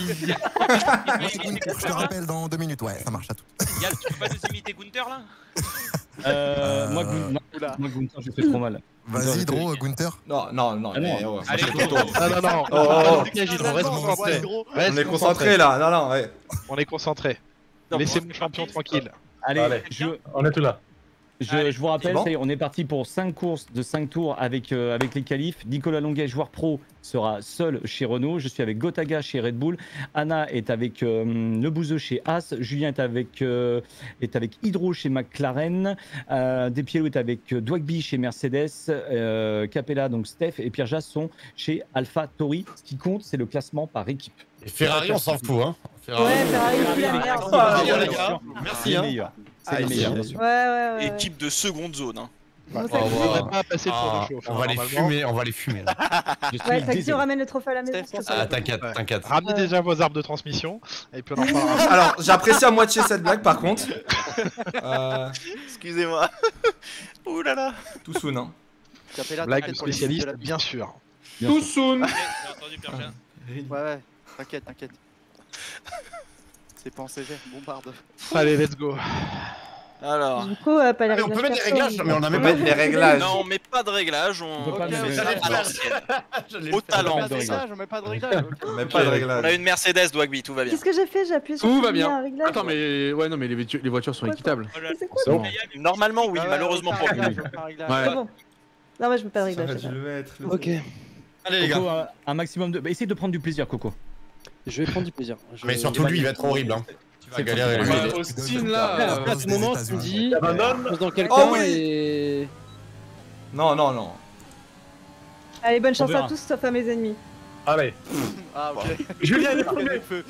Je te rappelle dans deux minutes, ouais, ça marche à tout. Yal, tu peux pas nous imiter Gunther là? Euh, moi, Gun- non, moi, Gunther, j'ai fait trop mal. Vas-y, Dro, Gunther. Non, non, non, Ah non. mais, ouais, Allez, moi, je fais go. plutôt. Non, non, non. Oh, oh, Reste concentré. Reste On est concentré là, non, non, ouais. On est concentré. Laissez mon champion tranquille. Allez, Allez. je, On est tout là. je, Allez, je vous rappelle, bon. ça y est, on est parti pour cinq courses de cinq tours avec, euh, avec les qualifs. Nicolas Longuet, joueur pro, sera seul chez Renault. Je suis avec Gotaga chez Red Bull. Anna est avec euh, Le Bouzeux chez As. Julien est avec, euh, est avec Hydro chez McLaren. Euh, Despiello est avec euh, Dwagby chez Mercedes. Euh, Capella, donc Steph et Pierre Jas sont chez Alpha Tauri. Ce qui compte, c'est le classement par équipe. Et Ferrari, on s'en fout, hein. Ouais, Ferrari, c'est la merde. Ah, Bien les sûr. gars. Merci, Les hein. meilleurs. C'est Ah, les ici, meilleurs, hein. bien sûr. Ouais, ouais, ouais. Équipe de seconde zone. Hein. Bon, Au ça, On revoir. devrait pas passer le tour Ah, de chauffe. on va les normalement. fumer, on va les fumer. là. Je suis Ouais, Taxi, désolé. on ramène le trophée à la maison. Steph, c'est Ah, ça. t'inquiète, Ouais. t'inquiète. Ramenez Ouais. déjà vos arbres de transmission et puis on en reparlera. Alors, j'apprécie à moitié cette blague par contre. Euh, Excusez-moi. Ouh là là. tout soon, hein. Capella, Blague t'inquiète de pour les spécialiste, de la piste. bien sûr. Bien Tout sûr. soon. Ok, j'ai entendu Pierre Jean. Ouais, ouais. T'inquiète, t'inquiète. C'est pas en C G, bombarde. Allez, let's go. Alors. Du coup, euh, pas les Allez, on peut mettre des perso, réglages, mais on a On même peut pas mettre les réglages. Non, on met pas de réglage. On, On peut pas Ok, mettre de ça réglage. à l'ancienne. Je Au talent. Pas Pas de de réglage. réglage, on met pas de réglage. On met pas de On a réglages. une Mercedes Dwagby, tout va bien. Qu'est-ce que j'ai fait? J'ai appuyé sur Tout va le bien. réglage. Attends, mais ouais, non, mais les voitures, les voitures sont Ouais, équitables. C'est quoi C'est bon. Normalement, oui, malheureusement pour lui. lui. Ouais. C'est bon. Non, moi je veux pas de J'aurais réglage. dû le mettre. Ok. Allez, les Coco, gars. un, un maximum de. Bah, essaye de prendre du plaisir, Coco. Je vais prendre du plaisir. Je- Mais surtout lui, il va être horrible. Hein. Tu vas galérer. lui. Ouais, Austin là. À ce moment, tu me dis, Abandonne. pose dans quel Oh camp oui. et. Non, non, non. Allez, bonne chance verra. à tous sauf à mes ennemis. Allez. Ah, ok. Julien, il est Il y a premier. des feux.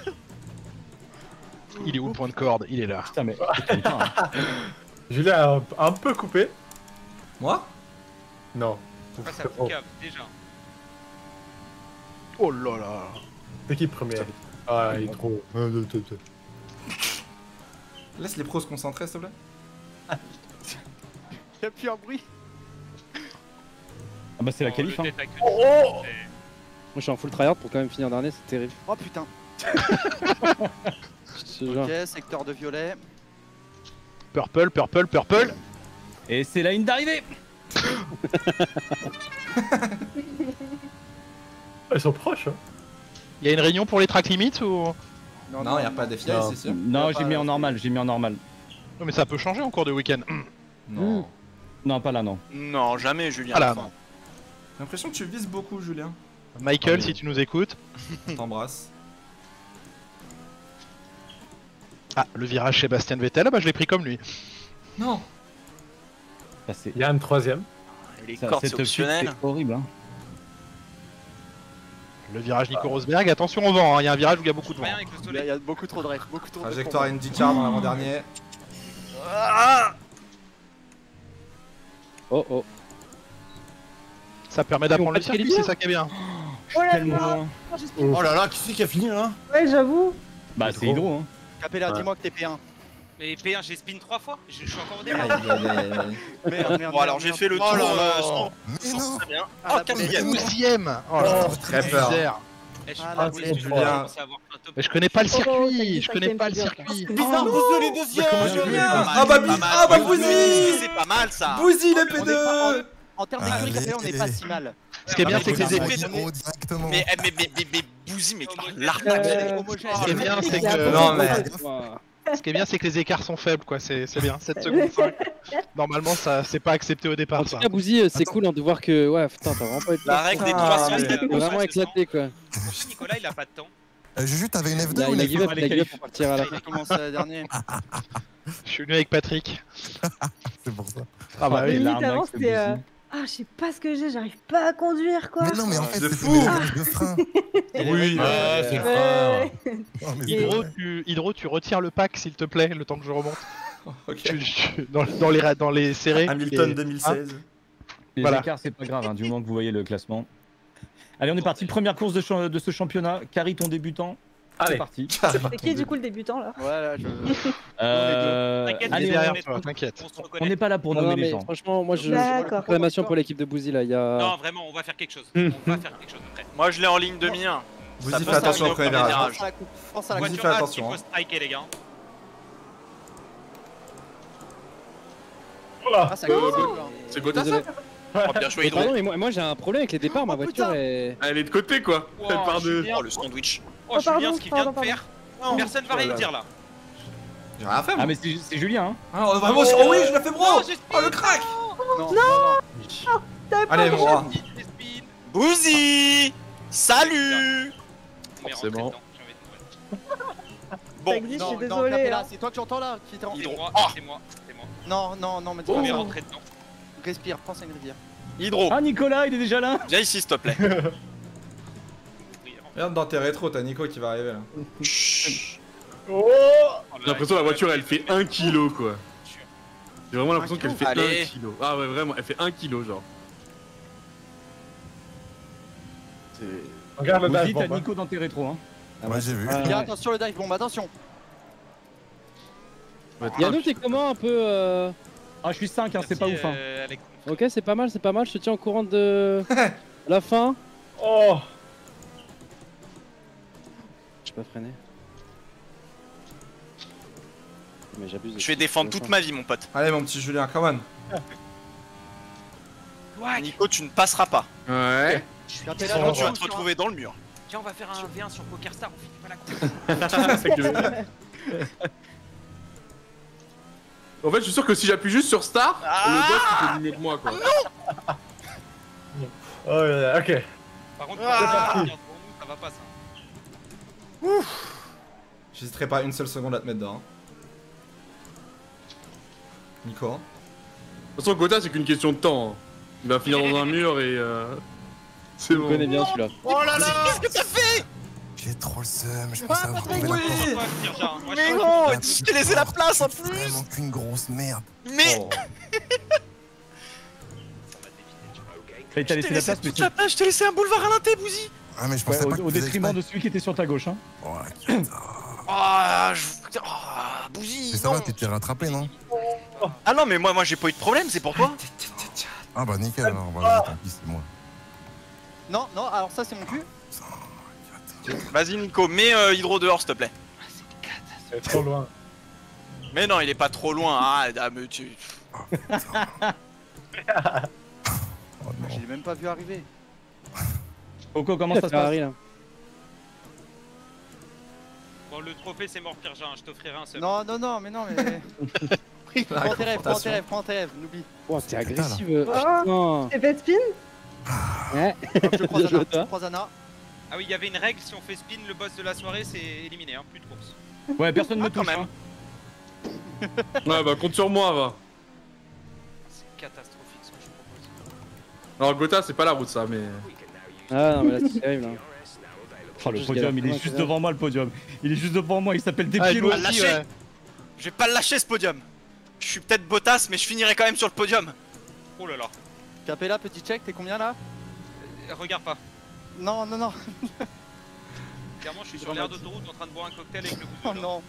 Il est où le point de corde? Il est là. Putain, mais. Putain, hein. Julien a un, un peu coupé. Moi? Non. Face à Oh. Foucault, déjà. Oh là là. C'est qui premier? Ah, il est trop. Laisse les pros se concentrer, s'il te plaît. Il y a plus un bruit. Ah bah, c'est la Oh, qualif, le hein. tête à queue. Moi je suis en full tryhard pour quand même finir dernier, c'est terrible. Oh putain. Ce genre. Ok, secteur de violet. Purple, purple, purple. Et c'est la ligne d'arrivée. Ils sont proches. Hein. Il y a une réunion pour les track limits ou? Non, y a pas d'F I A, c'est sûr. Non, Ouais, j'ai pas mis là, en normal, j'ai mis en normal. Non, mais ça peut changer en cours de week-end. Non. Non, pas là, non. Non, jamais, Julien. Ah là, Enfin, non. J'ai l'impression que tu vises beaucoup, Julien. Michael, Ah, mais- si tu nous écoutes. On t'embrasse. Ah, le virage chez Bastien Vettel, ah bah je l'ai pris comme lui. Non. Ça, c'est. Il y a un troisième. Les ça, cordes, cette c'est piste, optionnel. c'est horrible, hein. Le virage Nico Rosberg, attention au vent, hein, il y a un virage où il y a beaucoup de vent. Rien avec le Il y, a- soleil. il y a beaucoup trop de drift, beaucoup trop de Trajectoire IndyCar dans l'avant-dernier. Ah Oh oh. Ça permet d'apprendre on le peut circuit, qualifier c'est ça qui est bien. Oh là Tellement là. loin. Oh, j'ai- Oh là là, qui c'est qui a fini là? Ouais, j'avoue. Bah, c'est Hydro, hein. Capella, Ouais. dis-moi que t'es P un. Mais P un, j'ai spin trois fois. Je je suis encore au Aïe, départ. aïe, aïe, aïe. Merde, merde. Bon, alors j'ai fait le tour Oh là là. euh, sans- Mais sans non. très bien. Ah, Oh, la quatrième. douzième. Oh là là, Très peur. misère. Eh, je suis Ah, pas là, doué, c'est je Julien. commence à avoir un top. Mais je connais pas le Oh, oh, circuit, t'as je dit connais cinquième pas le figure, circuit. Bizarre, vous les deuxièmes. Julien. Pas Ah mal, bah, pas Bi- mal. ah bah, Oui, Bouzy. oui, c'est pas mal ça. Bouzy les On P est pas deux. En termes Allez. d'écurie, Capella, on n'est pas si mal. Ce qui est bien, c'est que les Allez. équipes. Zéro directement. Mais, eh, mais, mais, mais, mais Bouzy, mais Euh, l'arnaque. Ce qui est bien, c'est Il y a que. Non, mais. Ce qui est bien, c'est que les écarts sont faibles, quoi. C'est c'est bien. sept secondes cinq. Normalement, ça, c'est pas accepté au départ, En ça. tout cas, Bouzy, c'est cool hein, de voir que. Ouais, putain, t'as vraiment pas été. La règle des Ah, trois cents mais- steps. T'as vraiment éclaté quoi. Pourquoi Nicolas, il a pas de temps. Euh, Juju, t'avais une F Il deux a, ou il une a F give un? up, il a give up pour partir à la Il fin. a commencé dernier. Je suis venu avec Patrick. C'est pour ça. Ah bah oui. Et Limite, l'arnaque, avant, c'est c'était. euh, Bouzy. Ah, je sais pas ce que j'ai, j'arrive pas à conduire quoi. Mais non, mais en fait, De c'était fou. mes réglages de frein. Oui, Ouais, c'est le frère. Ouais. Oh, mais Hydro, tu, Hydro, tu retires le pack, s'il te plaît, le temps que je remonte. Ok. Tu- tu- dans, dans les, ra- dans les serrés. Hamilton les- deux mille seize. Les Voilà. écarts, c'est pas grave, hein, du moment que vous voyez le classement. Allez, on est parti. Première course de, cha- de ce championnat. Carry, ton débutant. C'est parti. C'est qui du coup le débutant là? Ouais, là, je. Euh, T'inquiète, allez, il est on- derrière toi, t'inquiète. On se On reconnaît. n'est pas là pour Non, nommer non, les mais gens. franchement, moi je. D'accord. Réclamation pour l'équipe de Bouzy là. Il y a. Non, vraiment, on va faire quelque chose. On va faire quelque chose après. Moi, je l'ai en ligne de mien. Vous Ça y peut faites attention s'arriver au premier premier virage. Pense à la coupe. Pense à la Vas-y, coupe. fais Voiture A, attention, il faut hein. striker, les gars. Ah, ça gueule. C'est Gotha ça? Désolé. Oh, bien joué, Mais Hydro. pardon, mais moi, moi j'ai un problème avec les départs. Ma voiture est. Elle est de côté quoi. Elle Wow, part de. Julien. Oh, le sandwich. Oh, Oh, Julien, pardon, ce qu'il vient pardon, de faire. Personne va rien dire là. J'ai rien fait, moi. Ah, mais c'est c'est Julien, hein. Ah, non, vraiment, oh oui, je l'ai fait, bro. Non, j'ai Oh, le crack. Non, non, T'avais pas Allez, le moi. J'ai spin. Bouzy. Salut. Mais Forcément. rentrez dedans, j'ai envie de- Bon, Ça existe, je suis non, non, désolée. Capella, hein. c'est toi que j'entends là qui était en. C'est Hydro. moi, Ah. c'est moi, c'est moi. Non, non, non, mais On dis est rentré dedans. Respire, pense à une rivière. Hydro. Ah, Nicolas, il est déjà là. Viens ici, s'il te plaît. Regarde dans tes rétros, t'as Nico qui va arriver là. Chut. J'ai l'impression que la voiture elle fait un kilo quoi. J'ai vraiment l'impression qu'elle fait Allez. un kilo. Ah ouais, vraiment, elle fait un kilo genre. Regarde le Bouzy, dash t'as bomb. Nico dans tes rétros, hein. Ouais, j'ai vu. Bien, attention le dive bomb, attention. Yannou, t'es comment un peu euh... Ah, je suis cinq, hein, c'est pas ouf, hein. Euh, avec- Ok, c'est pas mal, c'est pas mal. Je te tiens au courant de la fin. Oh. J'ai pas freiné. Mais j'abuse. de Je vais ça. défendre toute ma vie, mon pote. Allez, mon petit Julien, come on. Nico, tu ne passeras pas. Ouais. Capella, Sinon, tu vas attention, te retrouver dans le mur. Tiens, on va faire un V un sur PokerStar, on finit pas la course. C'est que- En fait, je suis sûr que si j'appuie juste sur Star, le boss il fait mieux que moi quoi. Oh, yeah, ok. Par contre, Ah. quand on regarde pour nous, ça va pas ça. J'hésiterai pas une seule seconde à te mettre dedans. hein. Nico. De toute façon, Gotha c'est qu'une question de temps. hein. Il va finir dans un mur et euh... c'est Je bon. connais bien celui-là. Oh là là. Qu'est-ce que t'as fait? J'ai trop le seum, je pensais avoir trouvé la oui. porte. Moi, je tire, genre, moi, je Mais tire. non, Ah, je t'ai laissé la place en plus. Vraiment qu'une grosse merde. Mais Oh. Et t'as je laissé t'ai la laissé place, mais toute la place, je t'ai laissé un boulevard à l'inté, Bouzy. Ah, mais je Ouais, pensais au, pas que au tu faisais détriment exprès. de celui qui était sur ta gauche, hein. Oh, la quête. Ah, je... Oh, Bouzy, Mais ça non. va, t'étais rattrapé, non? Ah non, mais moi, moi j'ai pas eu de problème, c'est pour toi. Ah, bah nickel, alors, bah, tant pis, c'est moi. Non, non, alors ça c'est mon cul. Vas-y, Nico, mets euh, Hydro dehors, s'il te plaît. C'est trop loin. Mais non, il est pas trop loin. Ah, ah, mais tu... Oh non. Je l'ai même pas vu arriver. Coco, comment ça se passe? Ferrari, là. Bon, le trophée, c'est mort pire, genre, je t'offrirai un seul. Non, non, non, mais non, mais. Prends tes rêves, prends tes rêves, prends tes rêves, n'oublie. Oh, t'es Putain, là. agressif. euh, Oh, Putain. t'es fait spin? Ouais. Je croise Bien joué, Anna, toi. je croise Anna. Ah oui, il y avait une règle, si on fait spin, le boss de la soirée, c'est éliminé, hein, plus de course. Ouais, personne me Ah, quand touche, même. hein. Ouais, bah compte sur moi, va. C'est catastrophique ce que je propose. Alors, Gotha, c'est pas la route ça, mais. Ah non, mais là c'est terrible. Hein. Oh, le Juste podium, galère. il est juste devant moi, le podium. Il est juste devant moi, il s'appelle Ah, Depielo. nous Pas le aussi, lâcher. ouais. Je vais pas le lâcher, ce podium. Je suis peut-être Bottas, mais je finirai quand même sur le podium. Oh là là. Capella, petit check, t'es combien là? Euh, Regarde pas. Non, non, non. Clairement, je suis sur l'air d'autoroute en train de boire un cocktail avec le bout Oh non.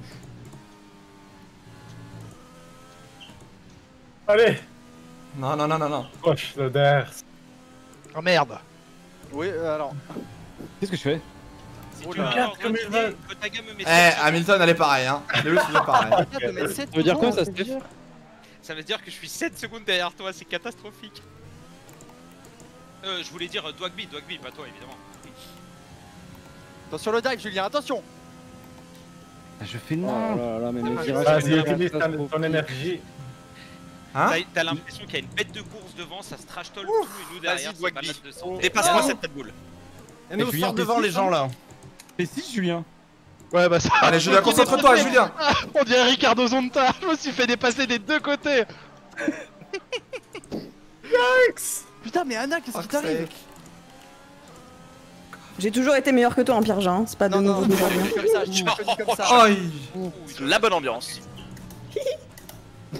Allez, Non, non, non, non, non. proche le der. Oh merde. Oui, euh, alors. Qu'est-ce que je fais? Si Oh tu là. veux Regarde avoir comme une il idée, va. Gotaga me met Eh, sept secondes. Hamilton, elle est pareille, hein. Lewis, il est pareil. Arrête de mettre sept Ça veut dire quoi ça, c'est Steph? dur. Ça veut dire que je suis sept secondes derrière toi, c'est catastrophique. Euh, je voulais dire euh, Dwagby, Dwagby, pas toi évidemment. Attention le dive, Julien, attention. Ah, je fais Oh non. là là, mais le Ah, virage. Vas-y, c'est utilise ton, catastrophique. ton énergie. Hein? T'as- T'as l'impression qu'il y a une bête de course devant, ça se trash talk tout et nous derrière, Vas-y, c'est Dwagby. malade de santé. Dépasse-moi cette tête boule. Et nous, Julien, sors t'es devant six, les gens là. Fais six, Julien. Ouais, bah ça. Allez, Julien, concentre-toi, Julien. On dirait Ricardo Zonta. Je me suis fait dépasser des deux côtés. Putain, mais Anna, qu'est-ce qui t'arrive? J'ai toujours été meilleur que toi en pire genre, hein. C'est pas de Non, non, nouveau je te déjà. dis comme ça, je te dis comme ça. Aïe. La bonne ambiance.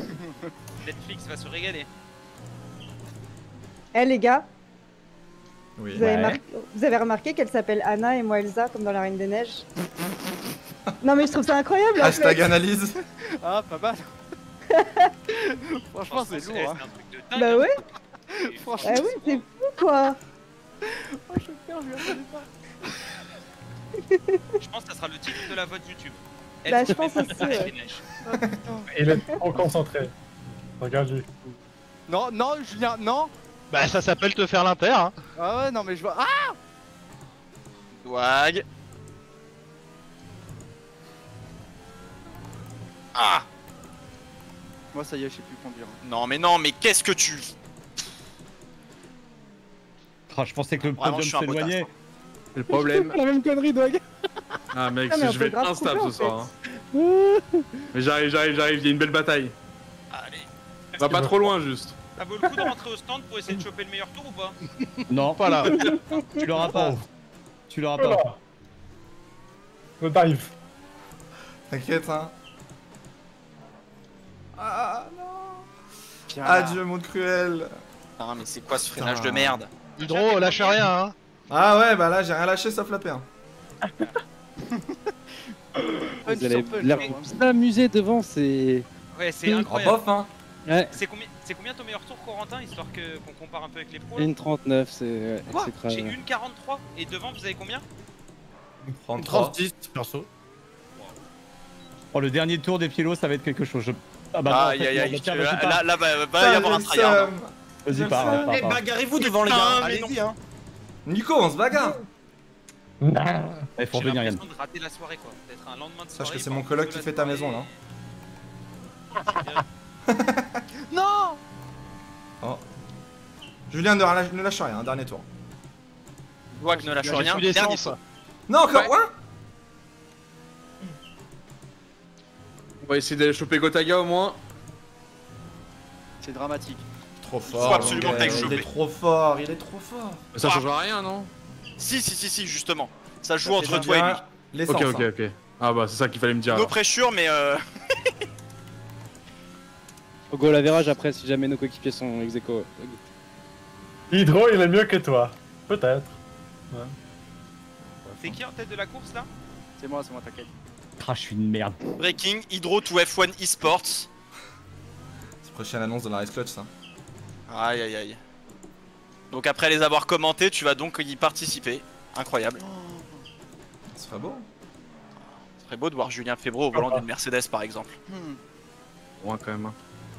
Netflix va se régaler. Eh les gars, Oui. Vous avez, mar- vous avez remarqué qu'elle s'appelle Anna et moi Elsa, comme dans La Reine des Neiges? Non mais je trouve ça incroyable en Hashtag fait. analyse. Ah, pas mal. Franchement, c'est lourd. Hein. un truc de dingue. Bah hein. ouais. Et Bah franchement, oui, c'est fou quoi. Oh, je perds, je m'y attendais pas. je pense que ça sera le titre de la vote YouTube. Bah, Elle je se pense met aussi, dans la ouais. neige. Ah, putain. Il est trop concentré. Regarde-lui. Non, non, Julien, non. Bah ça s'appelle te faire l'inter. Hein. Ah ouais, non, mais je vois. Ah Swag. Ah. Moi, ça y est, je sais plus conduire. Non, mais non, mais qu'est-ce que tu. Ah, je pensais que le Vraiment, podium je suis un s'éloignait. botard. C'est le problème. La même connerie, Dog. Ah mec, Ah, mais on je peut vais être grave instable couper, ce en soir. Hein. Mais j'arrive, j'arrive, j'arrive, il y a une belle bataille. Allez. Va pas trop loin juste. Ça vaut le coup de rentrer au stand pour essayer de choper le meilleur tour ou pas? Non, Pas là. tu l'auras pas. Tu l'auras pas. Le dive. T'inquiète, hein. Ah non. Viens là. Adieu, monde cruel. Ah, mais c'est quoi ce freinage de merde? Hydro, lâche rien. Hein. Ah ouais, bah là, j'ai rien lâché sauf la P un. Vous allez l'air s'amuser devant, c'est. Ouais, c'est Oh, incroyable. bof, hein. Ouais, C'est combien, c'est combien ton meilleur tour, Corentin, histoire que qu'on compare un peu avec les pros là? une trente-neuf, c'est. Ouais, Quoi? c'est J'ai crade. une quarante-trois et devant vous avez combien? trente-trois. trente-six, perso. Oh, le dernier tour des Pielos, ça va être quelque chose. Je... Ah bah non, en Aïe fait, aïe non, aïe. bah tiens, tu- vas-y, Là, pars. là, là, va, va Ça, y avoir un j'ai le tryhard. seum. Vas-y, je pars, le pars, Eh, pars. bagarrez-vous devant les Putain, gars. mais non. Allez-y, hein. Nico, on se bagarre. Il faut J'ai revenir, Yann. l'impression de rater la soirée quoi, d'être un lendemain de soirée. Sache que c'est voir mon coloc toute qui la fait ta soirée. maison là. Non. Oh. Julien, ne relâche- ne lâche rien, un dernier tour. Doig ne lâche J'ai rien. plus d'essence. Dernier saut. Non, encore Ouais. un. On va essayer d'aller choper Gotaga au moins. C'est dramatique. Trop Faut fort. absolument mon que t'ailles gars, Il choper. est trop fort, il est trop fort. Ça Ah. changera rien, non? Si, si, si, si, justement. Ça joue Ça entre fait toi et lui. bien l'essence, Ok, ok, hein. ok. Ah bah c'est ça qu'il fallait me dire. No alors. pressure, mais euh. Au goal average après, si jamais nos coéquipiers sont ex aequo. Hydro, il est mieux que toi. Peut-être. C'est qui en tête de la course là? C'est moi, c'est moi, t'inquiète. Ah, je suis une merde. Breaking, Hydro to F un Esports. C'est prochaine annonce de la Race Clutch ça. Aïe aïe aïe. Donc après les avoir commentés, tu vas donc y participer. Incroyable. Ce serait beau. Ce serait beau de voir Julien Febro au volant d'une Mercedes par exemple. Hmm. Ouais, quand même. hein.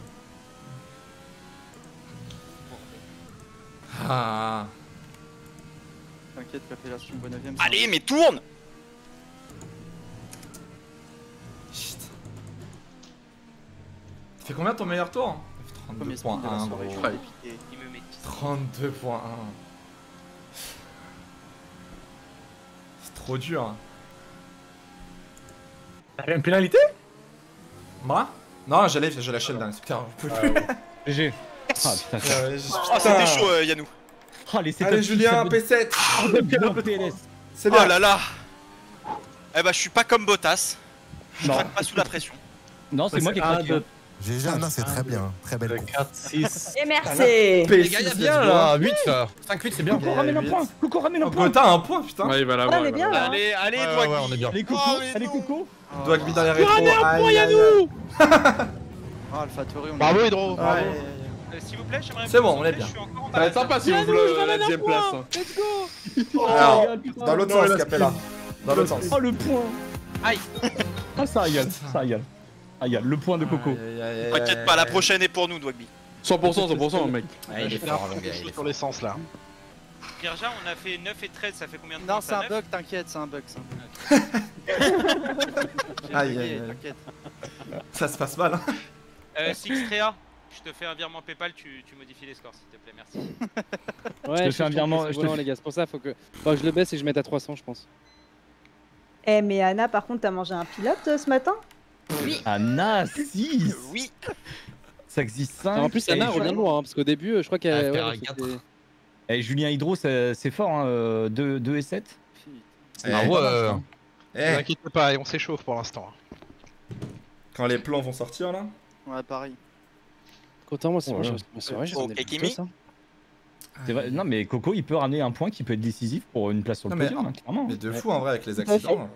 Ah. T'inquiète, l'appellation Bonnevième. Allez, mais tourne. Chut. Tu fais combien ton meilleur tour? Premier trente-deux spin point de la un soirée, gros. je suis dépité. Il me met trente-deux point un. C'est trop dur. hein. T'as une pénalité? Moi? Non, j'allais, j'ai lâché le dingue. Putain, je peux plus. G G. Ah putain, ça- Euh, je- Oh, putain. c'était chaud, euh, Yannou. Ah, les setups Allez, qui Julien, savent- P sept. Bon P L S. C'est bien. Oh là là. Eh bah, je suis pas comme Bottas. Je Non. craque pas sous la pression. Non, c'est moi qui ai un, craqué. deux, hein. G G, non, c'est très bien. Très belle course. quatre, six. Et merci. P Les gars, il y a six, bien let's go. là. huit là. cinq huit, c'est bien. Coucou, ramène un huit. point. Coucou, ramène un Oh, point. Gotha, un point, putain. Ouais, il va Ah, l'avoir. on est il va bien l'avoir. là. Allez, allez, Ouais, ouais, Dwaggy. ouais, on est bien. Allez, coucou. Oh, mais Allez, non. coucou. Dwagby dans les rétros. Ramène un Aïe, point, aïe, Yannou. aïe. Ah, AlphaTauri, on est. Bravo Hydro. Ouais, Bravo. ouais, ouais. Euh, S'il vous plaît, j'aimerais C'est vous bon, on est concentrer, bien. je suis encore en Ça va être balade. sympa si vous voulez euh, la deuxième place. hein. Let's go. Alors, putain. dans l'autre Non, sens, la Capella. Dans l'autre sens. Oh, le point. Aïe. Ah, ça régale. Ça régale. Ah, y a le point de Coco. Aïe, aïe, aïe, T'inquiète aïe, pas, la aïe. prochaine est pour nous, Dwagby. cent pour cent, cent pour cent, mec. Ah, il est J'ai l'air fort, mon gars. il est sur fort. l'essence là. Virja, on a fait neuf et treize, ça fait combien de temps? Non, c'est un neuf? bug, t'inquiète, c'est un bug ça. J'ai Aïe, bugué, aïe, aïe. t'inquiète. Ça se passe mal. hein. Euh, Sixtrea, je te fais un virement PayPal, tu, tu modifies les scores s'il te plaît, merci. Ouais, Je te fais un trouve virement, que c'est je te volant, fais- les gars, c'est pour ça, faut que. Faut que je le baisse et que je mette à trois cents, je pense. Eh, mais Anna, par contre, t'as mangé un pilote euh, ce matin? Anna, six. Oui. Ça existe cinq. En plus, Anna revient de loin, hein, parce qu'au début, euh, je crois qu'elle. Ah, ouais, Ferrari c'était- quatre. Et Julien Hydro, c'est c'est fort, hein. euh, deux et sept. Eh, Ah ouais. euh, Ne eh, vous inquiétez pas, et on s'échauffe pour l'instant. Quand les plans vont sortir là. Ouais, pareil. Content, moi, c'est Oh bon, là. j'ai ma soirée, j'ai Ok, ramené le Kimi. matos, hein. C'est vrai. Non, mais Coco, il peut ramener un point qui peut être décisif pour une place sur le Non, mais- podium, hein, clairement. Mais de Ouais. fou en vrai avec les Tout à fait. accidents.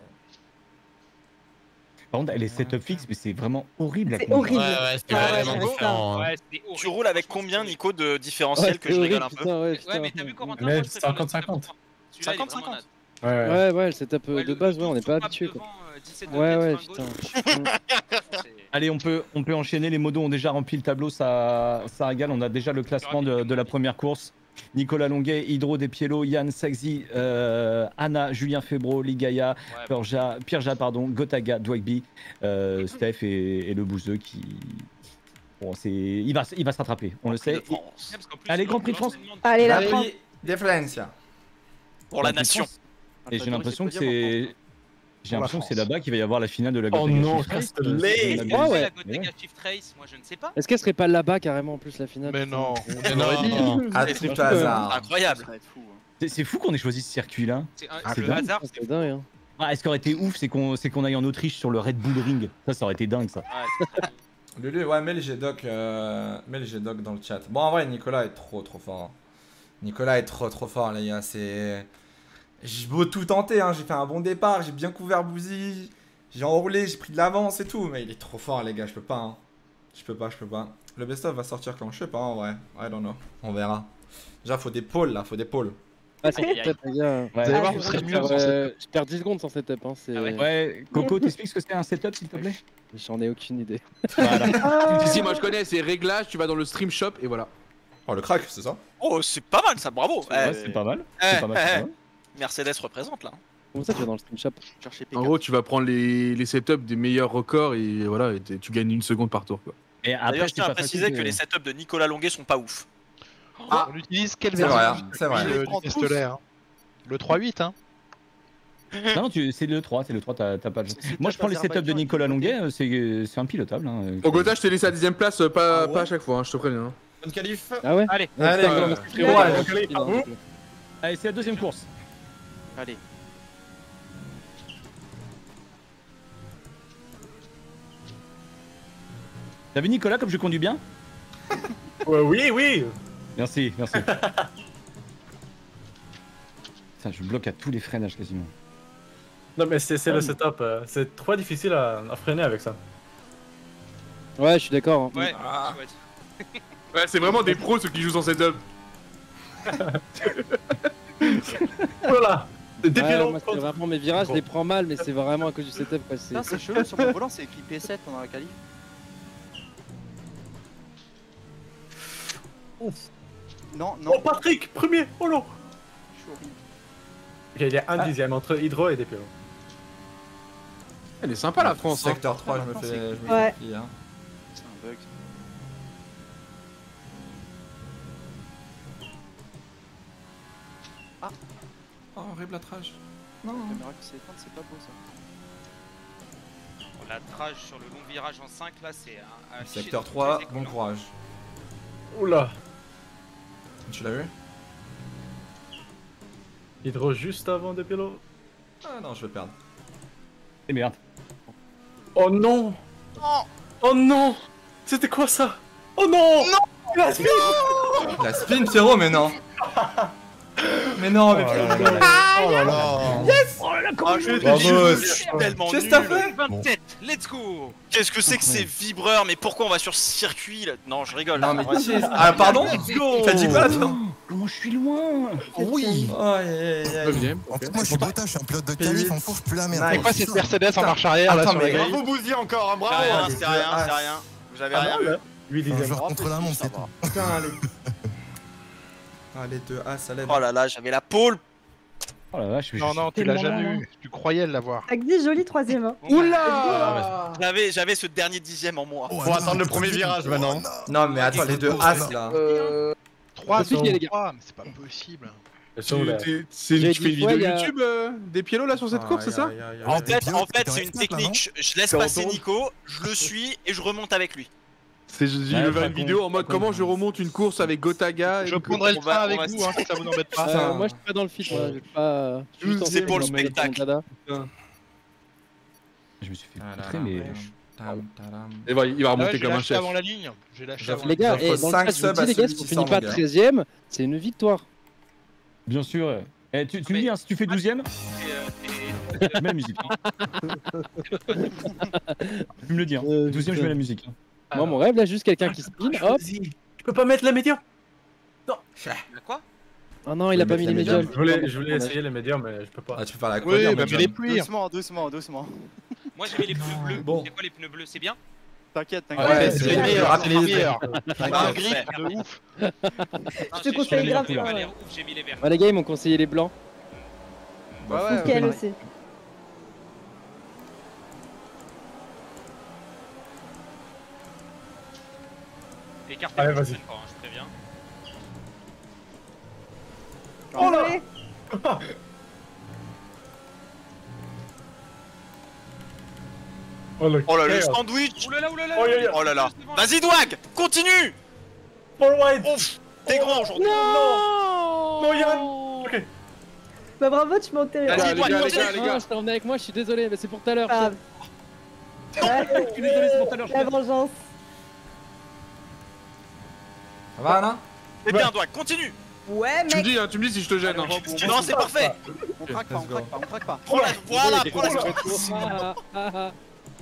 Par contre, elle est setup fixe, mais c'est vraiment horrible. à C'est conduire. horrible. Ouais, ouais, c'est Ah ouais, vraiment c'est ça. différent. hein. Ouais, c'était horrible. Tu roules avec combien, Nico, de différentiel Ouais, que je c'est rigole horrible, un peu putain, ouais, Ouais, putain. mais t'as vu Corentin, Mais moi je préfère le cinquante cinquante. setup. Celui-là, il est cinquante vraiment cinquante. Ouais, ouais. Ouais, ouais, le setup euh, Ouais, de le- base, le ouais, on tour n'est pas sur map habitué quoi. devant, euh, dix-sept Ouais, degrés, ouais, frein putain. gauche. C'est- Allez, on peut, on peut enchaîner. Les modos ont déjà rempli le tableau, ça, ça régale. On a déjà le classement de, de la première course. Nicolas Longuet, Hydro Despiello, Yann Saxi, euh, Anna, Julien Febro, Ligaya, Ouais, Pirja, Pirja, pardon, Gotaga, Dwagby, euh, Steph et, et le bouseux qui. Bon, c'est, il va, il va se rattraper, on le sait. de France. Ouais, parce qu'en plus, Allez, le- Grand Prix de France. l'enseignement de- Allez, la France. Allez, Deflencia. Pour la Grand Prix de nation. France. Et j'ai l'impression que c'est. J'ai l'impression que c'est là-bas qu'il va y avoir la finale de la Oh Gotaga non, Shift Race. Castellet. Euh, c'est Est-ce la que belle- Ah ouais. la Gotaga Shift Race, moi je ne sais pas. Est-ce qu'elle serait pas là-bas carrément en plus la finale? Mais non, Mais on aurait dit. non. À C'est tout fou, hasard. Incroyable. C'est c'est fou qu'on ait choisi ce circuit-là. C'est un- c'est le dingue. hasard, C'est c'est dingue, hein. Ah, ce qui aurait été ouf, c'est qu'on c'est qu'on aille en Autriche sur le Red Bull Ring. Ça, ça aurait été dingue, ça. Ouais, Lulu, ouais, mets le G-Doc euh, mets le G-Doc dans le chat. Bon, en vrai, Nicolas est trop trop fort. Nicolas est trop trop fort, les gars. C'est. J'ai beau tout tenter, hein. J'ai fait un bon départ, j'ai bien couvert Bouzy, j'ai enroulé, j'ai pris de l'avance et tout. Mais il est trop fort, les gars. Je peux pas, hein. Je peux pas, je peux pas. Le best-of va sortir quand? Je sais pas, en vrai. I don't know. On verra. Déjà, faut des pôles là, faut des pôles. Ah, c'est Aïe, aïe, aïe. setup, les gars. Ouais. Vous allez voir, Ah, vous c'est serez vrai. mieux sans Euh, setup. Je perds dix secondes sans setup, hein. c'est- Ah ouais. Ouais, Coco, t'expliques ce que c'est un setup, s'il te plaît? J'en ai aucune idée. Voilà. Ah. Si, si, moi je connais, c'est réglage, tu vas dans le stream shop et voilà. Oh, le crack, c'est ça? Oh, c'est pas mal ça, bravo. Ouais, Eh, c'est pas mal. eh, C'est pas mal, c'est eh, pas mal. Mercedes représente là. Comment ça, tu vas dans le stream shop? Chercher P K. En gros, tu vas prendre les, les setups des meilleurs records et voilà, et t'es- tu gagnes une seconde par tour quoi. Et après, D'ailleurs, je c'est tiens à pas préciser facile, que les mais- setups de Nicolas Longuet sont pas ouf. On utilise quelle C'est vrai, version hein, c'est vrai. du, euh, du pistolet hein. Le trois huit, hein. Non, non, tu- c'est le trois, c'est le trois, t'as t'as pas de. C'est Moi, setup je prends les setups de Azerbaïdjan, Nicolas il faut Longuet, euh, c'est c'est impilotable. Hein. Au Gotha, je t'ai laissé à la dixième place, euh, pas, Ah ouais pas à chaque fois, hein, je te préviens. hein. Bonne qualif. Ah ouais? Allez, Allez, putain, euh, merci, frérot. courage. Tranquille, hein. Allez, c'est la deuxième course. Allez. T'as vu, Nicolas, comme je conduis bien? Ouais, oui, oui. Merci, merci. Putain, je bloque à tous les freinages quasiment. Non, mais c'est c'est le setup. euh, C'est trop difficile à, à freiner avec ça. Ouais, je suis d'accord. hein. ouais, Ah. chouette. Ouais, c'est vraiment des pros ceux qui jouent sans setup. Voilà. C'est Ouais, dépilant. moi, c'est vraiment mes virages, je les prends mal, mais c'est vraiment à cause du setup. Quoi. Putain, c'est chelou, sur mon volant c'est écrit P sept pendant la qualif. Ouf. Non, non. Oh, Patrick, premier. Oh non. Je suis horrible. Ok, il y a un dixième entre Hydro et Despiello. Elle est sympa la France. hein. Secteur trois, je me fais. Je me fais Ouais. plier, hein. C'est un bug. Oh, réblatrage. La caméra qui s'éteint, c'est pas beau ça. Bon, la trage sur le long virage en cinq là, c'est un. un Secteur shit trois, très bon écoulant. courage. Oula. Tu l'as vu? Hydro juste avant Despiello. Ah non, je vais perdre. Et merde. Oh non. Oh, Oh non. C'était quoi ça? Oh non. Non. La spin. La spin, Pierrot, mais non! Mais non, mais Oh là Pierrot! là là. Oh là là. Yes! oh la Ah, je Bravo. suis tellement Qu'est-ce que t'as nul. fait? vingt-sept, let's go! Qu'est-ce que c'est que ces vibreurs? Mais pourquoi on va sur ce circuit là? Non, je rigole. Non, mais Ouais. cheese. Ah, pardon? go. T'as dit quoi, toi? Comment je suis loin? Oui. Oh, aïe, aïe, aïe. Neuvième. En fait, moi, je suis Gotha, je suis un pilote de qualif, en fourche, plus la merde. Nice. C'est quoi cette Mercedes en marche arrière là Attends, sur la mais- grille? Bravo Bouzy encore, hein, C'est bravo. rien, les c'est deux rien, c'est as. rien. Vous avez Ah rien non, vu. là. huit Un dixièmes. joueur contre la montre, c'est tout. Putain, les... Ah, les deux A, ça l'aide. Oh là là, j'avais la pole. Oh la vache, mais Non, je non, suis tu l'as tellement jamais loin. eu. Tu croyais l'avoir. Agdi, joli troisième. hein. Oula! J'avais, j'avais ce dernier dixième en moi. Faut attendre le premier virage maintenant. Non, mais attends, les deux As là. Euh. trois Ensuite, il y a les gars. trois, mais c'est pas possible. Elles sont là. Tu c'est- J'ai tu fais dit une quoi, vidéo il y a- YouTube euh, des Pielo là sur cette course, c'est ça? Aïe, aïe, aïe, En aïe. fait, Piero, en fait, t'es c'est une resté là, technique. Je laisse C'est en passer tour. Nico, je le suis et je remonte avec lui. C'est j'ai Ouais, levé pas une con, vidéo en mode pas con. comment je remonte une course avec Gotaga. Je et- prendrai le on va- train on avec va vous, se- hein, si ça vous embête pas. Euh, moi, je suis pas dans le fit. Moi, je vais pas. je suis juste en C'est pour le train de me mettre spectacle. dans mon dada. Je me suis fait Ah là poutrer, là, mais. ouais. Tam, tadam. Et voilà, il va remonter Ouais, j'ai comme un lâché chef. avant la ligne. J'ai lâché avant Les gars, J'offre et dans cinq le chat, je vous subs à dis, les gars, celui si on qui finit sort pas mon gars. treizième, c'est une victoire. Bien sûr. Eh, tu, tu me dis, hein, si tu fais douzième, je mets la musique. Hein. Tu me le dis, hein. douzième, je mets la musique. Hein. Moi, mon rêve, là, juste quelqu'un qui spin, hop. Tu peux pas mettre la médium? Bah quoi? Oh non, il a pas mis les médiums. Je voulais, je voulais essayer les médiums, mais je peux pas. Ah, tu peux faire la Oui, quadrature, bah mon mets les John. pluies. Doucement, doucement, doucement. Moi j'ai mis les pneus bleus. Bon. C'est quoi les pneus bleus? C'est bien? T'inquiète, Ouais, t'inquiète. c'est C'est les les meilleurs, c'est les rapides. meilleurs. Ah, Un ouais. grip de ouf. Non, Je te j'ai- conseille j'ai grave mis les ça, verts, ouais. ouf, j'ai mis les verts. Ouais, les gars, ils m'ont conseillé les blancs. Ouais, ouais, Nickel ouais. aussi. Écartez Allez, le vas-y. pas, hein, je préviens. Oh là. Oh, le Oh là, le chaos. sandwich. Oulala, oulala. Oh, yeah, yeah. Oh là là. Vas-y, Dwag, continue. All right. Ouf, t'es grand aujourd'hui. Non Non, Yann. Ok. Bah bravo, tu m'as enterré. Vas-y, Les Dwag, gars, les continue. gars, les gars. Ah, je t'ai emmené avec moi, je suis désolé, mais c'est pour tout à l'heure. Pas grave. Ouais, Je suis désolé, c'est pour tout à l'heure. je la fais- vengeance. Ça va, Anna? C'est bien, Dwag, continue. Ouais, Tu me mec. dis, hein, tu me dis si je te gêne. hein. Non, c'est parfait. On craque pas, on craque pas, on craque pas. Prends la, voilà, prends la. Ah, ah, ah.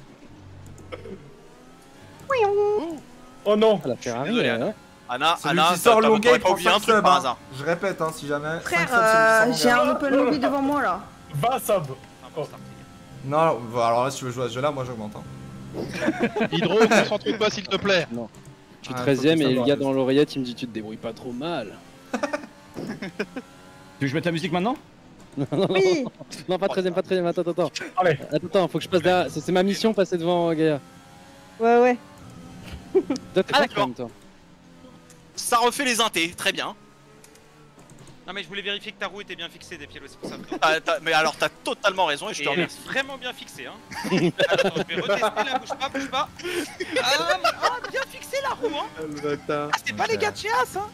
Oh non. Ah, la Ferrari, désolé, euh, Anna. ouais. Anna, Celui Anna, qui sort t'as- long t'aurais game pas prend oublié un cinq truc subs. par hein. hasard. Je répète, hein, si jamais. Frère, cinq subs, celui euh, qui j'ai sort un mon gars. open lobby devant moi là. vingt subs. Ah, bon, start. Non, bah, alors là, si tu veux jouer à ce jeu-là, moi j'augmente. Hein. Hydro, concentre-toi s'il te plaît. Non. Je suis Ah, treizième faut que et ça le va. gars dans l'oreillette, il me dit tu te débrouilles pas trop mal. Tu veux que je mette la musique maintenant? Non, non, Oui. non, pas treizième, pas treizième, attends, attends, attends. Allez. Attends, attends, faut que je passe derrière. C'est c'est ma mission, passer devant Gaïa. Ouais, ouais. Toi, t'es Ah, pas d'accord. quand même, toi. Ça refait les intés, très bien. Non mais je voulais vérifier que ta roue était bien fixée des pieds, c'est pour ça. T'as- t'as- mais alors, t'as totalement raison et je Et te elle est remercie. vraiment bien fixée, hein. Attends, je vais retester là, bouge pas, bouge pas. Ah, ah, bien fixée la roue, hein. Le bâtard. Ah, c'est pas les gars de chez As, hein.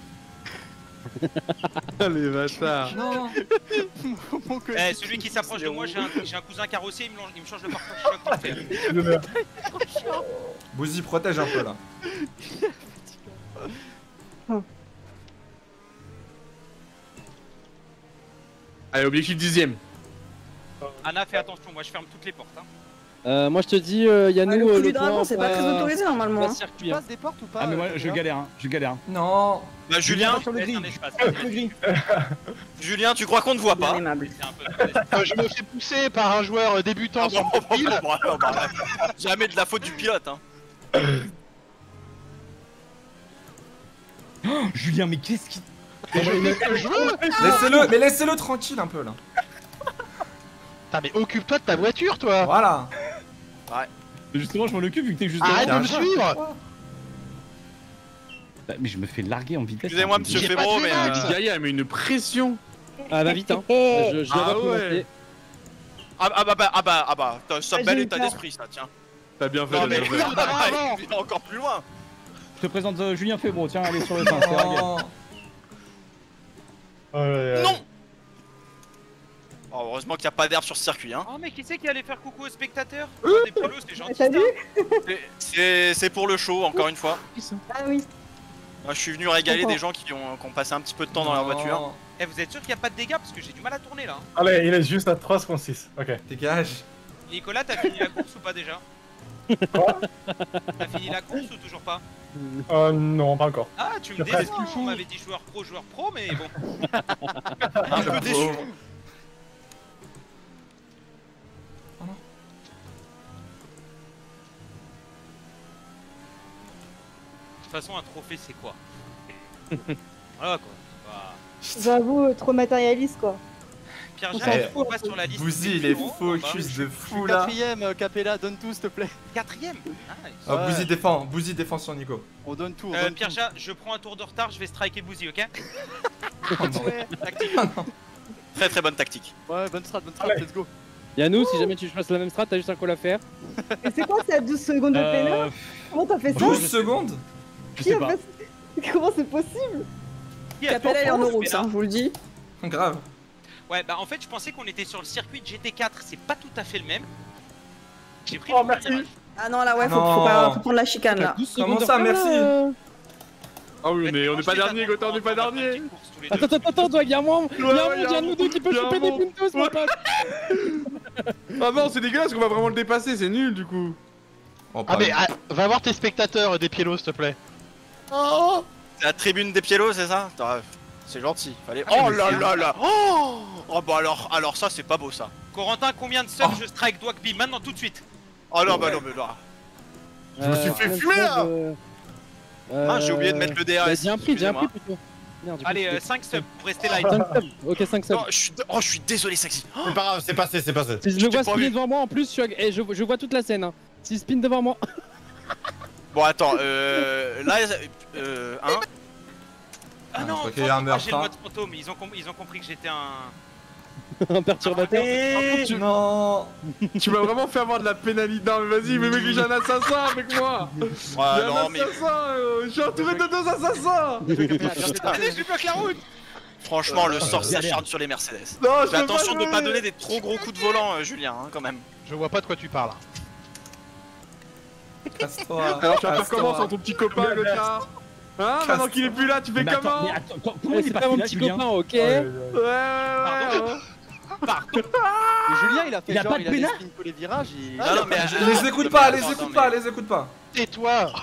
Les bâtards. Non. Mon colis. Eh, celui qui s'approche de moi, j'ai un, j'ai un cousin carrossier, il me, il me change le pare-choc. Bouzy, protège un peu là. Allez, objectif dixième. Anna, fais attention, moi je ferme toutes les portes, hein. Euh, moi, je te dis, euh, Yannou, Ah, le euh, coup le du dragon, point, c'est pas pas- très autorisé normalement. pas hein. circuit, Tu hein. passes des portes ou pas? Ah, mais moi, euh, je Julien galère, hein. Je galère. Hein. Non. Bah, Julien, sur le Laisse gris. un espace. Le gris. Julien, tu crois qu'on ne voit Bien pas? aimable. C'est un peu... Euh, je me fais pousser par un joueur euh, débutant Ah, sur bon, mon bon, fil. bon, bon, bah, jamais de la faute du pilote, hein. Oh, Julien, mais qu'est-ce qui. Laissez-le, mais laissez-le tranquille un peu là. Putain, mais occupe-toi de ta voiture, toi. Voilà. Justement, je m'en occupe vu que t'es juste Arrête devant. de me suivre. Bah, mais je me fais larguer en vitesse. Excusez-moi, monsieur J'ai pas Fébro, de mais. vélo. euh, Gaïa, elle met une pression. Ah, bah vite, hein. Je, je Ah vais ouais. remonter. Ah, ah bah, bah, ah bah, ah bah, t'as- ça Ah, bel j'ai eu état peur. d'esprit, ça, tiens. T'as bien fait, Non, t'as mais bien fait. il va encore plus loin. Je te présente euh, Julien Fébro, tiens, allez sur le pain, c'est largué. Non. Non. Oh, heureusement qu'il n'y a pas d'herbe sur ce circuit, hein. Oh, mais qui c'est qui allait faire coucou aux spectateurs? Euh Des pilotes, c'est gentil. T'as vu? C'est- C'est c'est pour le show, encore une fois. Ah oui. Moi, je suis venu régaler comprends. des gens qui ont, qui ont passé un petit peu de temps dans leur voiture. Eh, vous êtes sûr qu'il n'y a pas de dégâts? Parce que j'ai du mal à tourner là. hein. Allez, il est juste à trois secondes six. Ok. Dégage. Nicolas, t'as fini la course ou pas déjà? T'as fini la course ou toujours pas? Euh, non, pas encore. Ah, tu me Je reste déçois, plus fou. on m'avait dit joueur pro, joueur pro, mais bon. Un peu déçu. De toute façon, un trophée, c'est quoi? Voilà quoi. Bah, J'avoue, euh, trop matérialiste quoi. Pierre On Jacques, s'en on fout, passe un peu. sur la liste. Bouzy, des il est concurrents, focus bah, de Je fou suis là. quatrième, euh, Capella, donne tout, s'il te plaît. Quatrième. Nice. Oh, Ouais. Bouzy défend, Bouzy défend sur Nico. On donne tout. On Euh, donne Pierre tout. Jacques, je prends un tour de retard, je vais striker Bouzy, ok? Ouais. Tactique. Très très bonne tactique. Ouais, bonne strat, bonne strat, Allez. let's go. Yannou, si jamais tu passes la même strat, t'as juste un call à faire. Et c'est quoi, c'est à douze secondes de Euh, pénal? Comment t'as fait ça? douze secondes. je Qui sais a pas. fait ça? Comment c'est possible? Qui a Capella tour est en pour Europe, ce hein, je vous le dis. Grave. Ouais, bah en fait, je pensais qu'on était sur le circuit de G T quatre, c'est pas tout à fait le même. J'ai pris Oh, le merci. virage. Ah non, là, ouais, faut, Non. faut, pas, faut prendre la chicane là. Comment ça, merci. Ah oui, mais on n'est pas dernier, Gotham, on n'est pas dernier. Attends, attends, attends, toi, y'a moi, y'a Ouais, moi, y a y'a un nous deux qui peut y a choper un des bon. puntos, mon pote. Ah non, c'est dégueulasse qu'on va vraiment le dépasser, c'est nul du coup. Ah mais ah, va voir tes spectateurs euh, des Pielos s'il te plaît. Oh, c'est la tribune des Pielos, c'est ça? Attends, c'est gentil. Fallait... Ah, Oh mais là c'est- là là. Oh, oh bah alors, alors ça c'est pas beau ça. Corentin, combien de subs je strike Dwagby maintenant tout de suite? Oh non, bah non, mais là. Je me suis fait fumer là. Ah, j'ai oublié de mettre le D R S. J'ai un prix, j'ai un prix excusez-moi. plutôt. Merde, j'ai Allez, pas euh, de- cinq subs pour rester live. cinq subs. Ok, cinq subs. Oh, je suis, oh, je suis désolé, Sexy. C'est pas grave, c'est passé, c'est passé. Si je le vois spinner devant moi, en plus, je, suis... eh, je, je vois toute la scène. Hein. S'il spin devant moi. Bon, attends, euh. Là, euh. Hein. Ah non, faut faut qu'il y ait un pas, meurtre, j'ai le hein. mode fantôme, ils ont, com- ils ont compris que j'étais un... Un perturbateur. Tu- Non. Tu m'as vraiment fait avoir de la pénalité. Non mais vas-y, mais mec, j'ai un assassin avec moi. Ouais, J'ai un non, mais. assassin, euh, je suis entouré de deux assassins. Allez, je lui bloque la route. Franchement, le sort s'acharne sur les Mercedes. Non, je Fais peux attention pas de pas jouer. donner des trop gros coups de volant, euh, Julien, hein, quand même. Je vois pas de quoi tu parles. Casse-toi. Alors tu vas faire Casse-toi. comment sans ton petit copain, le gars? Hein? Maintenant qu'il est plus là, tu fais Mais attends, comment? mais attends, co- comment Eh, il est c'est pas passé mon là, petit Julien? copain, ok. Ouais, ouais, ouais, ouais. Mais Julien, il a fait Il a genre, pas de il a des pénal spins pour les virages. Il... Non, non, mais. Les écoute pas, les écoute pas, les écoute pas. Tais-toi.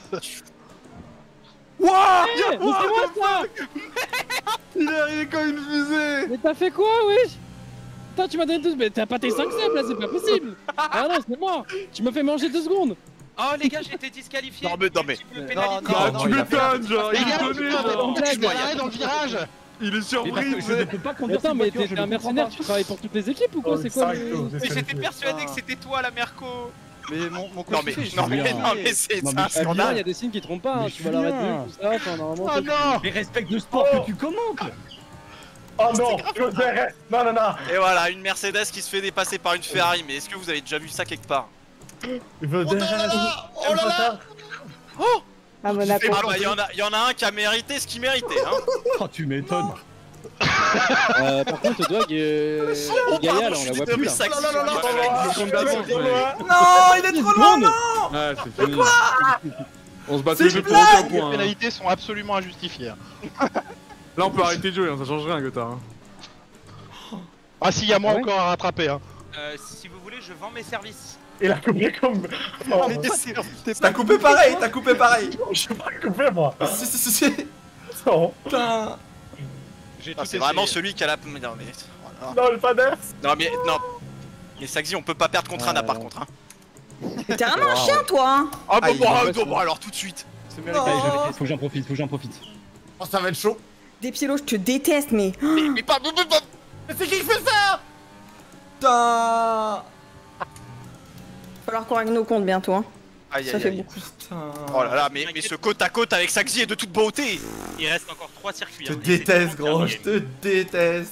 Wouah! Eh, mais c'est moi ça. Il est arrivé comme une fusée! Mais t'as fait quoi, wesh? Putain, tu m'as donné deux. Mais t'as pas tes cinq subs là, c'est pas possible. Ah non, c'est moi. Tu m'as fait manger deux secondes. Oh les gars, j'ai été disqualifié. Non, mais- non, mais- Multiple Non, pénalité. Ah, non, tu il a fait m'étonnes, genre, Les il gars, est tu donné, peux genre. tu blague. dois y aller dans le virage. Il est Mais parce surpris, que je ne peux pas conduire Attends, cette mais voiture, t'es je t'es ne un comprends mercenaire, pas. tu travailles pour toutes les équipes ou quoi? C'est quoi le... Mais j'étais persuadé que c'était toi la Merco. Mais mon, mon Non, coach mais, fait, je non, suis mais, désolé. non, mais c'est Non, c'est mais un je suis Ah, Julien, il y scandale. a des signes qui trompent pas, hein. Mais Tu vas leur Julien. être tout ça. Enfin, normalement. Oh c'est- non. Mais respecte le sport que tu commentes. Oh non, je veux dire, non, non, non. Et voilà, une Mercedes qui se fait dépasser par une Ferrari. Mais est-ce que vous avez déjà vu ça quelque part? Je veux dire, Oh là là. À Monaco. Ah bah, il y en a, il y en a un qui a mérité ce qu'il méritait, hein. Oh, tu m'étonnes. Euh, par contre, Dwag, euh, Oh, Gaïa, pardon, là, je on suis la voit désolé, plus là. Sexy. Je compte d'avance, ouais. Non, il est trop loin, non. Ouais, c'est fini. On se bat tous C'est les deux une pour aucun Les point. hein. pénalités sont absolument injustifiées. Là, on peut arrêter de jouer, hein, ça change rien, Gotha. hein. Ah si, y a moi Ah ouais encore à rattraper. Hein. Euh, si vous voulez, je vends mes services. il a coupé comme. Oh, Mais t'es- t'es T'as pas coupé pareil, t'as coupé pareil. je suis pas coupé, moi. Si, si, si, si. Non, Putain. J'ai Ah, tout c'est essayé. vraiment celui qui a la. Non, mais. voilà. non, le panel. Non, mais. Non. Mais Saxy, on peut pas perdre contre Anna par contre, hein. Mais t'es vraiment un chien, toi. Hein. Ah, bah, il bon, est ah, pas bon, sûr. alors tout de suite. C'est Non. Allez, je- faut que j'en profite, faut que j'en profite. Oh, ça va être chaud. Des Pielos, je te déteste, mais. Mais, mais pas. mais pas- Mais c'est qui qui fait ça? Putain. Falloir qu'on règle nos comptes bientôt. Hein. Aïe, Ça aïe, fait aïe. beaucoup. Putain. Oh là là, mais, mais ce côte à côte avec Saxy est de toute beauté. Il reste encore trois circuits. Je te hein, et c'est déteste, tout gros, le je game. te déteste.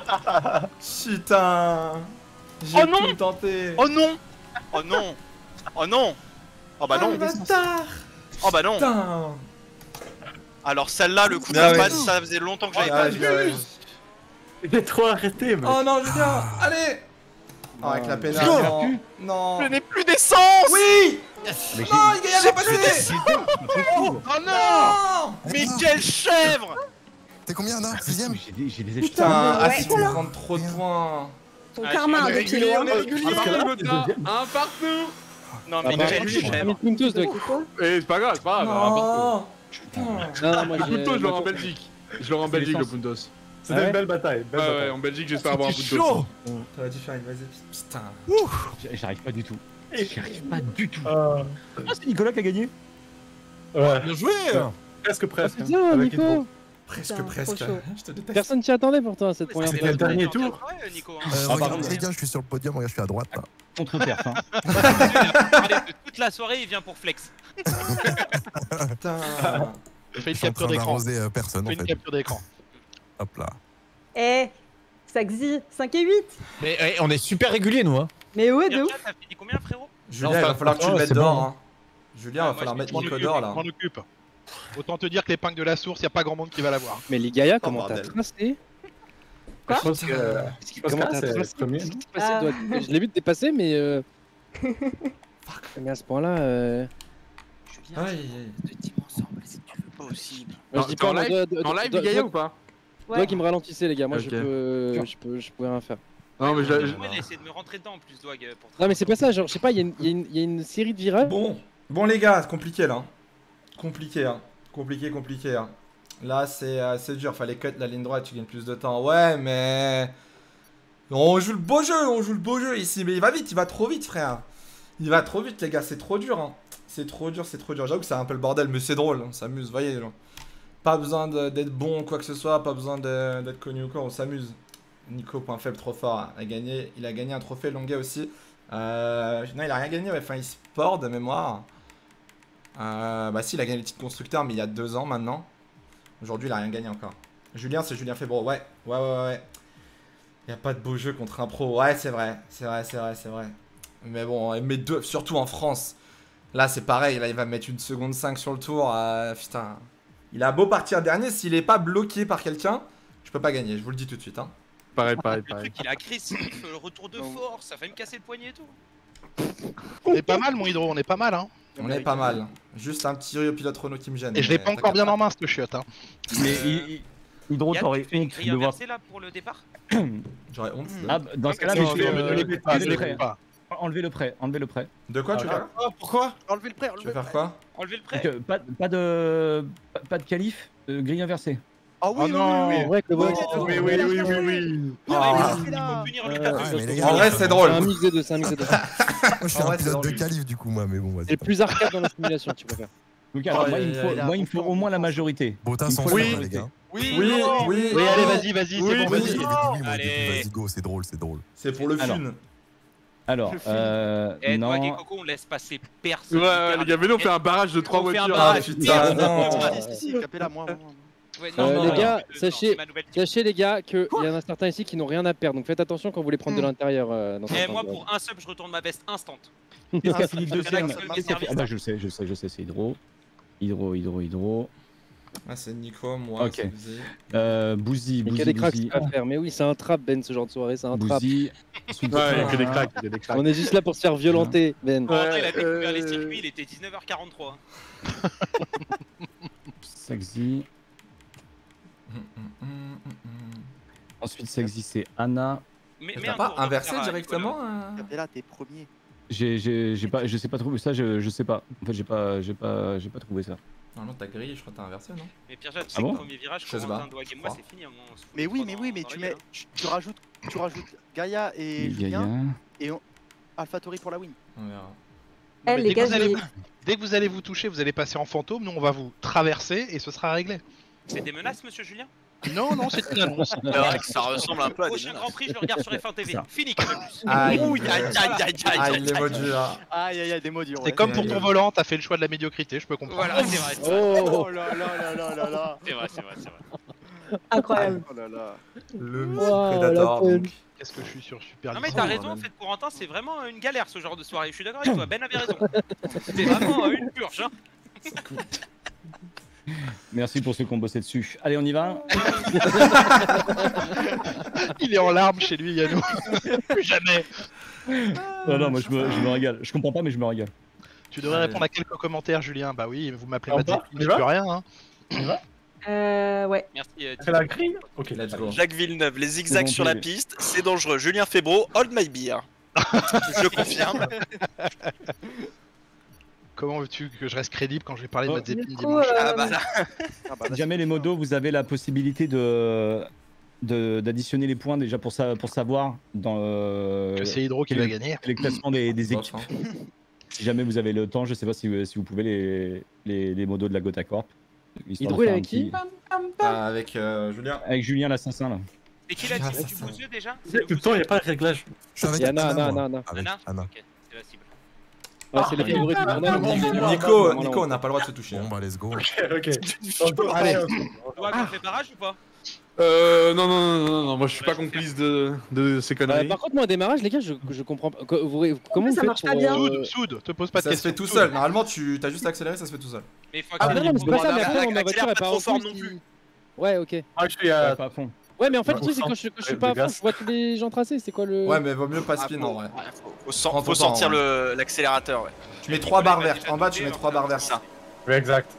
Putain. J'ai Oh non. tout tenté. Oh non. Oh non. Oh non. Oh bah Ah, non. le bâtard. Oh bah non. Putain. Alors celle-là, le coup de Ah ouais. passe, ça faisait longtemps que j'avais Ah, pas je vu. vais- Il est trop arrêté, mec. Oh non, Julien, allez. Oh, avec la pénale, Go. non. Non. Je n'ai plus d'essence. Oui. Mais Non, il gagne J'ai pas plus passé. Oh non. Non. Mais quelle chèvre. T'es combien là? Sixième? J'ai des, j'ai des Putain, Ouais, ah, si tu voilà. me prends trop de points. Ton Ah, karma, je un suis des Régulier, Pielos. on est régulier, Parce que là, Gotha. Un partout. Non Ah, mais bah, quelle j'ai chèvre. mis Puntos, Dwag. Eh, c'est pas grave, c'est pas grave. un partout. Non. Putain. Non, non, moi Le j'ai. Puntos, je l'aurai en moi, Belgique. Je l'aurai en Belgique, le Puntos. C'était Ah ouais une belle bataille. Belle Ouais, ouais, bataille. en Belgique, j'espère avoir un C'est Puntos. chaud. T'aurais dû faire une vas-y. Putain. J'y arrive pas du tout. J'y arrive pas du tout. Ah, Ah, c'est Nicolas qui a gagné. ouais, Bien joué. presque, presque. hein, Putain, avec Nico. Hydro. Presque, Putain, presque. trop chaud. Je te déteste. Personne s'y attendait pour toi cette Mais première ça, fois. C'était le dernier c'est bien tour. fait, ouais, Nico. hein. Euh, Ah, regarde, pardon. les gars, je suis sur le podium, regarde, je suis à droite là. Contre perf, hein. Il a parlé de toute la soirée, il vient pour flex. Putain. Fais une Je suis en capture train d'écran. d'arroser euh, personne en Fais une fait. capture d'écran. Hop là. Eh, Saxy, cinq et huit. Mais eh, on est super réguliers, nous, hein. Mais ouais, de Pierre, ouf. t'as fini combien, frérot? Julien, Non, il va enfin, falloir que tu le oh, mettes c'est dehors. bon. Hein. Julien, il va Ouais, falloir moi, mettre je Nico Je dehors là. m'en occupe. Autant te dire que l'épingle de la source, y a pas grand monde qui va l'avoir. Mais les Gaïa, comment t'as bordel. tracé? Quoi Je pense que. Je pense Comment que t'as c'est le tracé? premier. Qu'est-ce non qui s'est passé, Dwag? Je l'ai vu te dépasser, mais euh. Mais à ce point-là. Euh... Aïe, aïe. Pas possible. Moi, je dis pas en live, de- de- en live de- il gagnait de- ou pas? Toi qui me ralentissez les gars, moi Ok. je peux, je peux, je pourrais rien faire. Non mais je. Moi, il a essayé de me rentrer dedans en plus, Dwag. euh, Pour... Non mais c'est pas ça, genre je sais pas, il y, a une- il y a une- il y a une série de virages. Bon, bon les gars, c'est compliqué là. hein. Compliqué, hein. Compliqué, compliqué. Hein. Là, c'est euh, c'est dur. Fallait cut la ligne droite, tu gagnes plus de temps. Ouais, mais. On joue le beau jeu, on joue le beau jeu ici. Mais il va vite, il va trop vite, frère. Il va trop vite, les gars, c'est trop dur. Hein. C'est trop dur, c'est trop dur. J'avoue que c'est un peu le bordel, mais c'est drôle. On s'amuse, voyez. Genre. Pas besoin de- d'être bon ou quoi que ce soit, pas besoin de- d'être connu ou quoi, on s'amuse. Nico, point faible, trop fort. Hein. Il, a gagné, il a gagné un trophée Longuet aussi. Euh, non, il a rien gagné, ouais. Enfin, e-sport de mémoire. Euh, bah si, il a gagné le titre constructeur, mais il y a deux ans maintenant. Aujourd'hui, il a rien gagné encore. Julien, c'est Julien Febro. Ouais, ouais, ouais, ouais. Il n'y a pas de beau jeu contre un pro. Ouais, c'est vrai, c'est vrai, c'est vrai, c'est vrai. Mais bon, mais deux, surtout en France. Là, c'est pareil. Là, il va mettre une seconde cinq sur le tour. Euh, putain. Il a beau partir dernier, s'il est pas bloqué par quelqu'un, je peux pas gagner. Je vous le dis tout de suite. Hein. Pareil, pareil, Le pareil. truc, il est agressif, le retour de force, ça fait me casser le poignet et tout. On est pas mal, mon Hydro, on est pas mal, hein. On est pas mal. Juste un petit pilote Renault qui me gêne. Et je l'ai mais pas encore t'inquiète bien en main, cette chiotte, hein. Mais il- il- Hydro, Yann, t'aurais tu fais une honte grille de voir. inversée là pour le départ. J'aurais honte. Ah, bah, dans ce cas-là, Non, mais je non, vais ne l'écoute pas, enlever ne le l'écoute prêt. pas. Enlevez le prêt, enlevez le prêt. De quoi tu veux faire Pourquoi? Enlevez le prêt, Tu enlevez veux le faire prêt. quoi Enlevez le prêt. Donc, euh, pas, pas de pas, pas de qualif, euh, grille inversée. Ah oui, Oh oui, non. oui, oui. En vrai, que le Oui, vote, oui, Oui, oui, oui, oui, oui. Ah. Il faut punir le Euh, cas. Ouais, mais les En gars, vrai, c'est C'est drôle. un mix des deux, c'est un mix des deux. moi je suis En un vrai, c'est pilote de drôle. qualif du coup, moi, mais bon, C'est vas-y. le plus arcade dans la simulation, tu préfères. Donc alors, Oh, moi, là, il me là, faut, là, moi, il on me faut fait au moins la confiance. majorité. Botin Il sans faut fond, la les majorité. gars. Oui, Oui, non. oui. Oui, allez, vas-y, vas-y, c'est Oui, bon, Vas-y, vas-y. les débuts, moi, Allez. début, vas-y, go, c'est drôle, c'est drôle. C'est pour le Alors. fun. Alors, euh, Eh, Dwag et non. Coco, on laisse passer personne. Ouais, les gars, venez, on fait un barrage de trois On fait un voitures. barrage. Ah, putain, non. Si, si, si, capez-la, moi, moi, moi. Ouais, Euh, non, les non, gars, non, non, sachez- c'est ma nouvelle team. Sachez les gars qu'il y en a certains ici qui n'ont rien à perdre, donc faites attention quand vous les prenez de l'intérieur. euh, dans Eh, certains moi, virages. pour un sub, je retourne ma veste instant. Qu'est-ce qu'a fini ça me deuxième fait la Qu'est-ce qu'a fait- service. Ah bah je sais, je sais, je sais, c'est Hydro. Hydro, Hydro, Hydro. Ah, c'est Nico, moi. Ok. c'est Bouzy. Euh, Bouzy, Il y a Bouzy, que des cracks Bouzy. à faire, mais oui, c'est un trap, Ben, ce genre de soirée, c'est un trap. Bouzy. Ensuite, Ouais, il y a que des cracks, il y a des cracks. On est juste là pour se faire violenter, Ben. En vrai, il a Ouais, découvert les euh, circuits, il était dix-neuf heures quarante-trois. Sexy. Hum, hum, hum, hum, hum. Ensuite, Sexy, c'est Anna. Mais, Mais mais T'as un pas tour de inversé Ferrari, directement euh Capella, t'es premier. J'ai, j'ai, j'ai pas, je sais pas trouvé ça, je, je sais pas. En fait, j'ai pas, j'ai pas, j'ai pas trouvé ça. Normalement, t'as grillé, je crois que t'as inversé, non Mais Pierre-Jade, tu Ah sais bon que le premier virage, Je sais Corentin, pas, Dwag et je moi, crois. c'est fini. on se fout Mais les oui, trois mais dans- oui, mais dans tu la mets, gueule, tu, tu rajoutes, tu rajoutes Gaïa et Gaïa. Julien et on... AlphaTauri pour la win. On verra. Eh, Mais les dès, gars, que vous allez, j'ai- dès que vous allez vous toucher, vous allez passer en fantôme, nous on va vous traverser et ce sera réglé. hein. C'est des menaces, monsieur Julien Non, non, c'est une annonce. C'est vrai que ça ressemble un peu à des Prochain menaces. Grand Prix, je le regarde sur F un T V. Ça. Fini, Canal+. Aïe. Ouh, aïe, aïe, aïe, aïe, Aïe, aïe, les aïe, modules là. aïe, aïe, aïe, des mots durs. C'est ouais. comme pour ton volant, t'as fait le choix de la médiocrité, je peux comprendre. Voilà, c'est vrai. c'est vrai. Oh, Oh là là là là là là. C'est vrai, c'est vrai, c'est vrai. Incroyable. Oh là là. Le Wow, Mythic la Predator. peine. donc. Qu'est-ce que je suis sur Super Non mais Nintendo, t'as raison, moi, en même. fait, Corentin, c'est vraiment une galère ce genre de soirée. Je suis d'accord avec toi, Ben avait raison. C'était vraiment euh, une purge. Hein. Merci pour ceux qui ont bossé dessus. Allez, on y va. Il est en larmes chez lui, Yannou. Plus jamais. Non, non, moi je me, je me régale. Je comprends pas, mais je me régale. Tu devrais Allez. répondre à quelques commentaires, Julien. Bah oui, vous m'appelez On Mazepin, part On y je va peux rien. Hein. On y va Euh, ouais. Merci. euh, C'est la grille Ok. Let's go. Jacques Villeneuve, les zigzags bon, sur la P V. piste, c'est dangereux. Julien Febro, hold my beer. Je confirme. Comment veux-tu que je reste crédible quand je vais parler de Oh. Mazepin Du coup, dimanche euh, Ah bah là. Ah bah là, Si jamais c'est les sûr. modos, vous avez la possibilité de de- d'additionner les points déjà pour, ça, pour savoir dans euh, Que c'est Hydro qui quel- va gagner. les classements des, des Bof, équipes. hein. Si jamais vous avez le temps, je sais pas si, si vous pouvez les, les, les modos de la Gotha Corp. histoire Hydro, de il est faire avec un qui petit- Ah, avec euh, Julien. Avec Julien l'assassin là. C'est qui la Ah, team ça, du ça. bouseux déjà Tout le temps, il n'y a pas de réglage. Je suis avec Yana, Anna, Anna, moi. Anna. Avec Anna Anna. Ok, c'est la cible. Ouais, c'est les favoris du tournoi, mais on- Nico, on- on- Nico, on n'a pas le droit de se toucher. Bon, hein. bah, let's go. Ok. Allez. Dwag, on fait barrage ou pas Euh, non, non, non, non, non, moi je suis pas complice de, de ces Euh, conneries. par contre, moi, un démarrage, les gars, je, je comprends pas. Co- vous- comment vous ça faites marche pour, pas bien. euh, Soud, Soud, te pose pas de Ça se questions. fait tout Soud. seul. Normalement, tu as juste accéléré, ça se fait tout seul. Mais il faut Ah, non, non, mais c'est pas ça, mais Accélère après, ma pas voiture, elle part trop en fort couille non si- plus. Ouais, ok. Ah, je suis Ouais, à. pas à fond. Ouais, mais en fait, le Ouais, truc, c'est au quand je, quand je suis centre, pas à de fond, gaz. je vois tous les gens tracés. C'est quoi le. Ouais, mais vaut mieux pas Ah, spin faut- en vrai. ouais, faut, faut, sen- Prends ton faut sortir temps, le- l'accélérateur, ouais. Tu mets trois barres vertes. En bas, tu mets trois barres vertes. C'est ça. Oui, exact.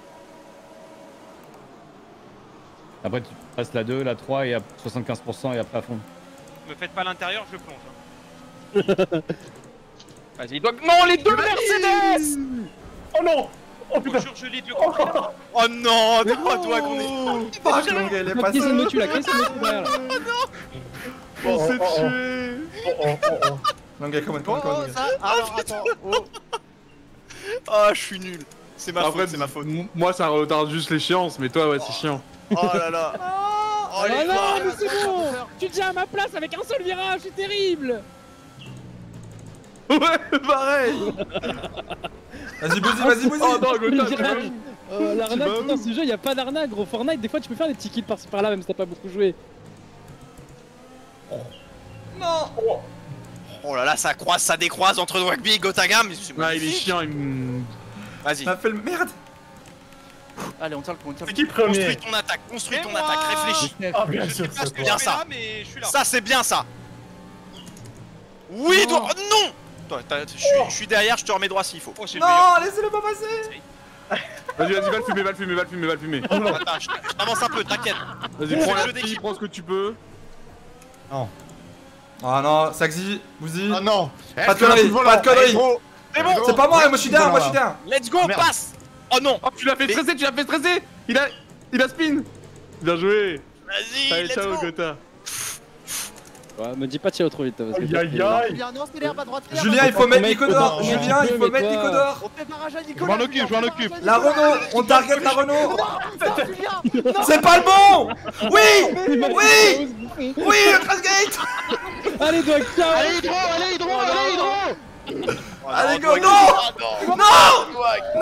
Après, tu passes la deux, la trois et à soixante-quinze pour cent et après à fond. Me faites pas l'intérieur, je plonge. hein. Vas-y, Doig. Non, les deux Mercedes. Oh non. Oh putain. Bonjour, je lis le comprendre. Oh non, non, toi qu'on est. Fuck, Longue, elle est La passée. caisse, elle me tue, la caisse, elle me tue derrière. là. On s'est oh, oh. tué. Oh oh oh oh. Longue, comment, comment, Oh, comment, oh, Longue. ça. Alors, attends. Oh. Ah, je suis nul. C'est ma Après, faute, c'est ma faute. m- moi ça retarde juste l'échéance, mais toi ouais c'est chiant. Oh là là. Oh Oh les non, gars. mais c'est bon. Tu tiens à ma place avec un seul virage, c'est terrible. Ouais, pareil. Vas-y, Bouzy, vas-y, Bouzy. Oh non, Le Gotha, tu virage. vas- Oh, l'arnaque, vas où putain, ce jeu, y a pas d'arnaque, gros. Fortnite, des fois, tu peux faire des petits kills par-ci par-là, même si t'as pas beaucoup joué. Non. Oh là là, ça croise, ça décroise entre Rugby et Gotham. C'est Ouais, il est magnifique. chiant, il me. Vas-y. Ça fait le merde. Allez, on tient le coup, on tient le C'est coup. qui premier? Construis ton attaque, construis Et ton moi attaque, réfléchis. Ah bien Je sais sûr, pas ce c'est que bien je ça. fais là, mais je suis là. Ça, c'est bien ça. Oui, Non. droit. Non. Toi, t'as- Je suis- je suis derrière, je te remets droit s'il faut. Oh, c'est le meilleur. Non, laissez-le pas passer. Vas-y, vas-y, va le fumer, va le fumer, va le fumer, va le fumer. Attends, je je t'avance un peu, t'inquiète. Vas-y, C'est prends le la jeu fille, d'équipe. prends ce que tu peux. Ah non, Saxi, Bouzy. Ah non. Pas de conneries, pas de conneries. C'est bon. C'est pas moi, moi je suis derrière, moi je suis derrière. Let's go, passe. Oh non. Oh, tu l'as fait Mais- stresser, tu l'as fait stresser. Il a. Il a spin. Bien joué. Vas-y, Allez, let's ciao, go. Gotha. Ouais, me dis pas de tirer trop vite, parce que Aïe t'as aïe fait- aïe. Julien, non, c'est l'herbe à droite. c'est l'herbe Julien, à il faut droite. mettre mec, Nico d'or. non, Julien, tu il peux, faut mais mettre toi- Nico d'or. On fait barrage à Je Nicolas. m'en occupe, je m'en occupe. La Renault, on target la Renault. Putain, Julien. C'est pas le bon. Oui, oui, oui, le Trashgate. Allez, Doig, ciao. Allez, Hydro, allez, Hydro, allez, Hydro. Oh Allez, non, go, Doig, non. ah non. Non, non.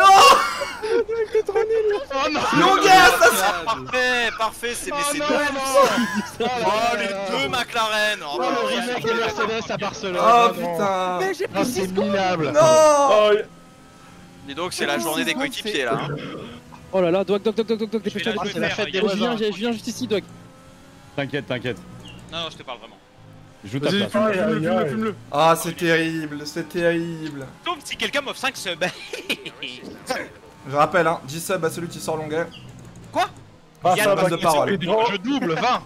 Oh non. Longuet, ça c'est. Ah, parfait, parfait, c'est mais Oh c'est non, deux. non. Oh les deux McLaren. Oh, Oh, le remake de Mercedes à Barcelone. Oh non. putain. Mais j'ai Oh, pris c'est six secondes. minable. Non. Oh, Dis donc, c'est la journée des coéquipiers là. hein. Oh là là, Doig, Doig, Doig, Doig, Doig, Je vais dépêche-toi, la Ah, jouer c'est la faire, fête il y des a- Oh, voisins. Julien, Julien, juste ici, Doig. T'inquiète, t'inquiète. Non, non, je te parle vraiment. Joue ta Vas-y, place. fume-le, Aïe, fume-le, aïe, fume-le, aïe. fume-le. Ah, c'est terrible, c'est terrible. Sauf si quelqu'un m'offre cinq subs. Je rappelle, hein, dix subs à celui qui sort Longuet. Ah, Yann, ça passe va. de parole. Je double, vingt.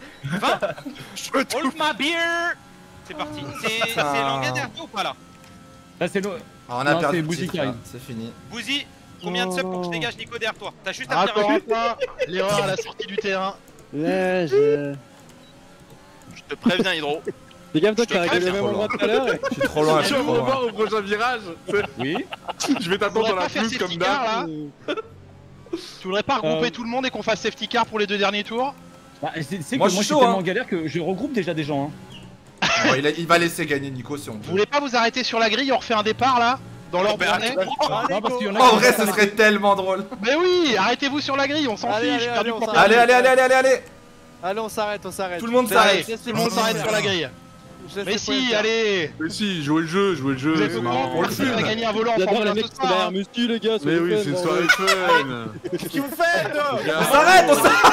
Hold my beer. C'est parti. C'est c'est Putain. Languet derrière toi ou pas là? Là, c'est l'eau. Ah, on a Non, perdu c'est le Bouzy titre, qui là. arrive. C'est fini. Bouzy, combien de subs pour que je dégage Nico derrière toi? T'as juste à me dire Attends, un attends. L'erreur à la sortie du terrain. Ouais, je. Je te préviens, Hydro. Fais gaffe, Doig, Je te t'as réglé le préviens. même endroit tout à l'heure. et- Je suis trop loin, je Je suis trop me loin. revois au prochain virage. Oui. Je vais t'attendre dans Faudrait la pas faire pelouse comme safety car d'hab. là. Tu voudrais pas regrouper Euh. tout le monde et qu'on fasse safety car pour les deux derniers tours? Bah, c'est c'est que Moi, moi, je je suis suis chaud, tellement hein. en galère que je regroupe déjà des gens. Hein. Bon, il, a- il va laisser gagner Nico si on Vous peut. voulez pas vous arrêter sur la grille, on refait un départ là? Dans l'ordre bah, journée? Non, parce qu'il y en a En qui- vrai, ce serait tellement drôle. Mais oui, arrêtez-vous sur la grille, on s'en Allez, fiche. allez, perdu allez, on pour s'arrête. Allez, allez, allez, allez, allez, allez. Allez, on s'arrête, on s'arrête. Tout le monde Allez, s'arrête. tout le monde s'arrête sur la grille. Je laisse Mais les si, points faire. allez. Mais si, jouez le jeu, jouez le jeu. Vous êtes c'est au marrant. courant Pour le qu'on fun. va gagner un volant en J'adore Formule les un mecs ce qui sont derrière soir. Musti, les gars. Mais oui, c'est une soirée fun. Qu'est-ce que vous faites? On s'arrête, on s'arrête.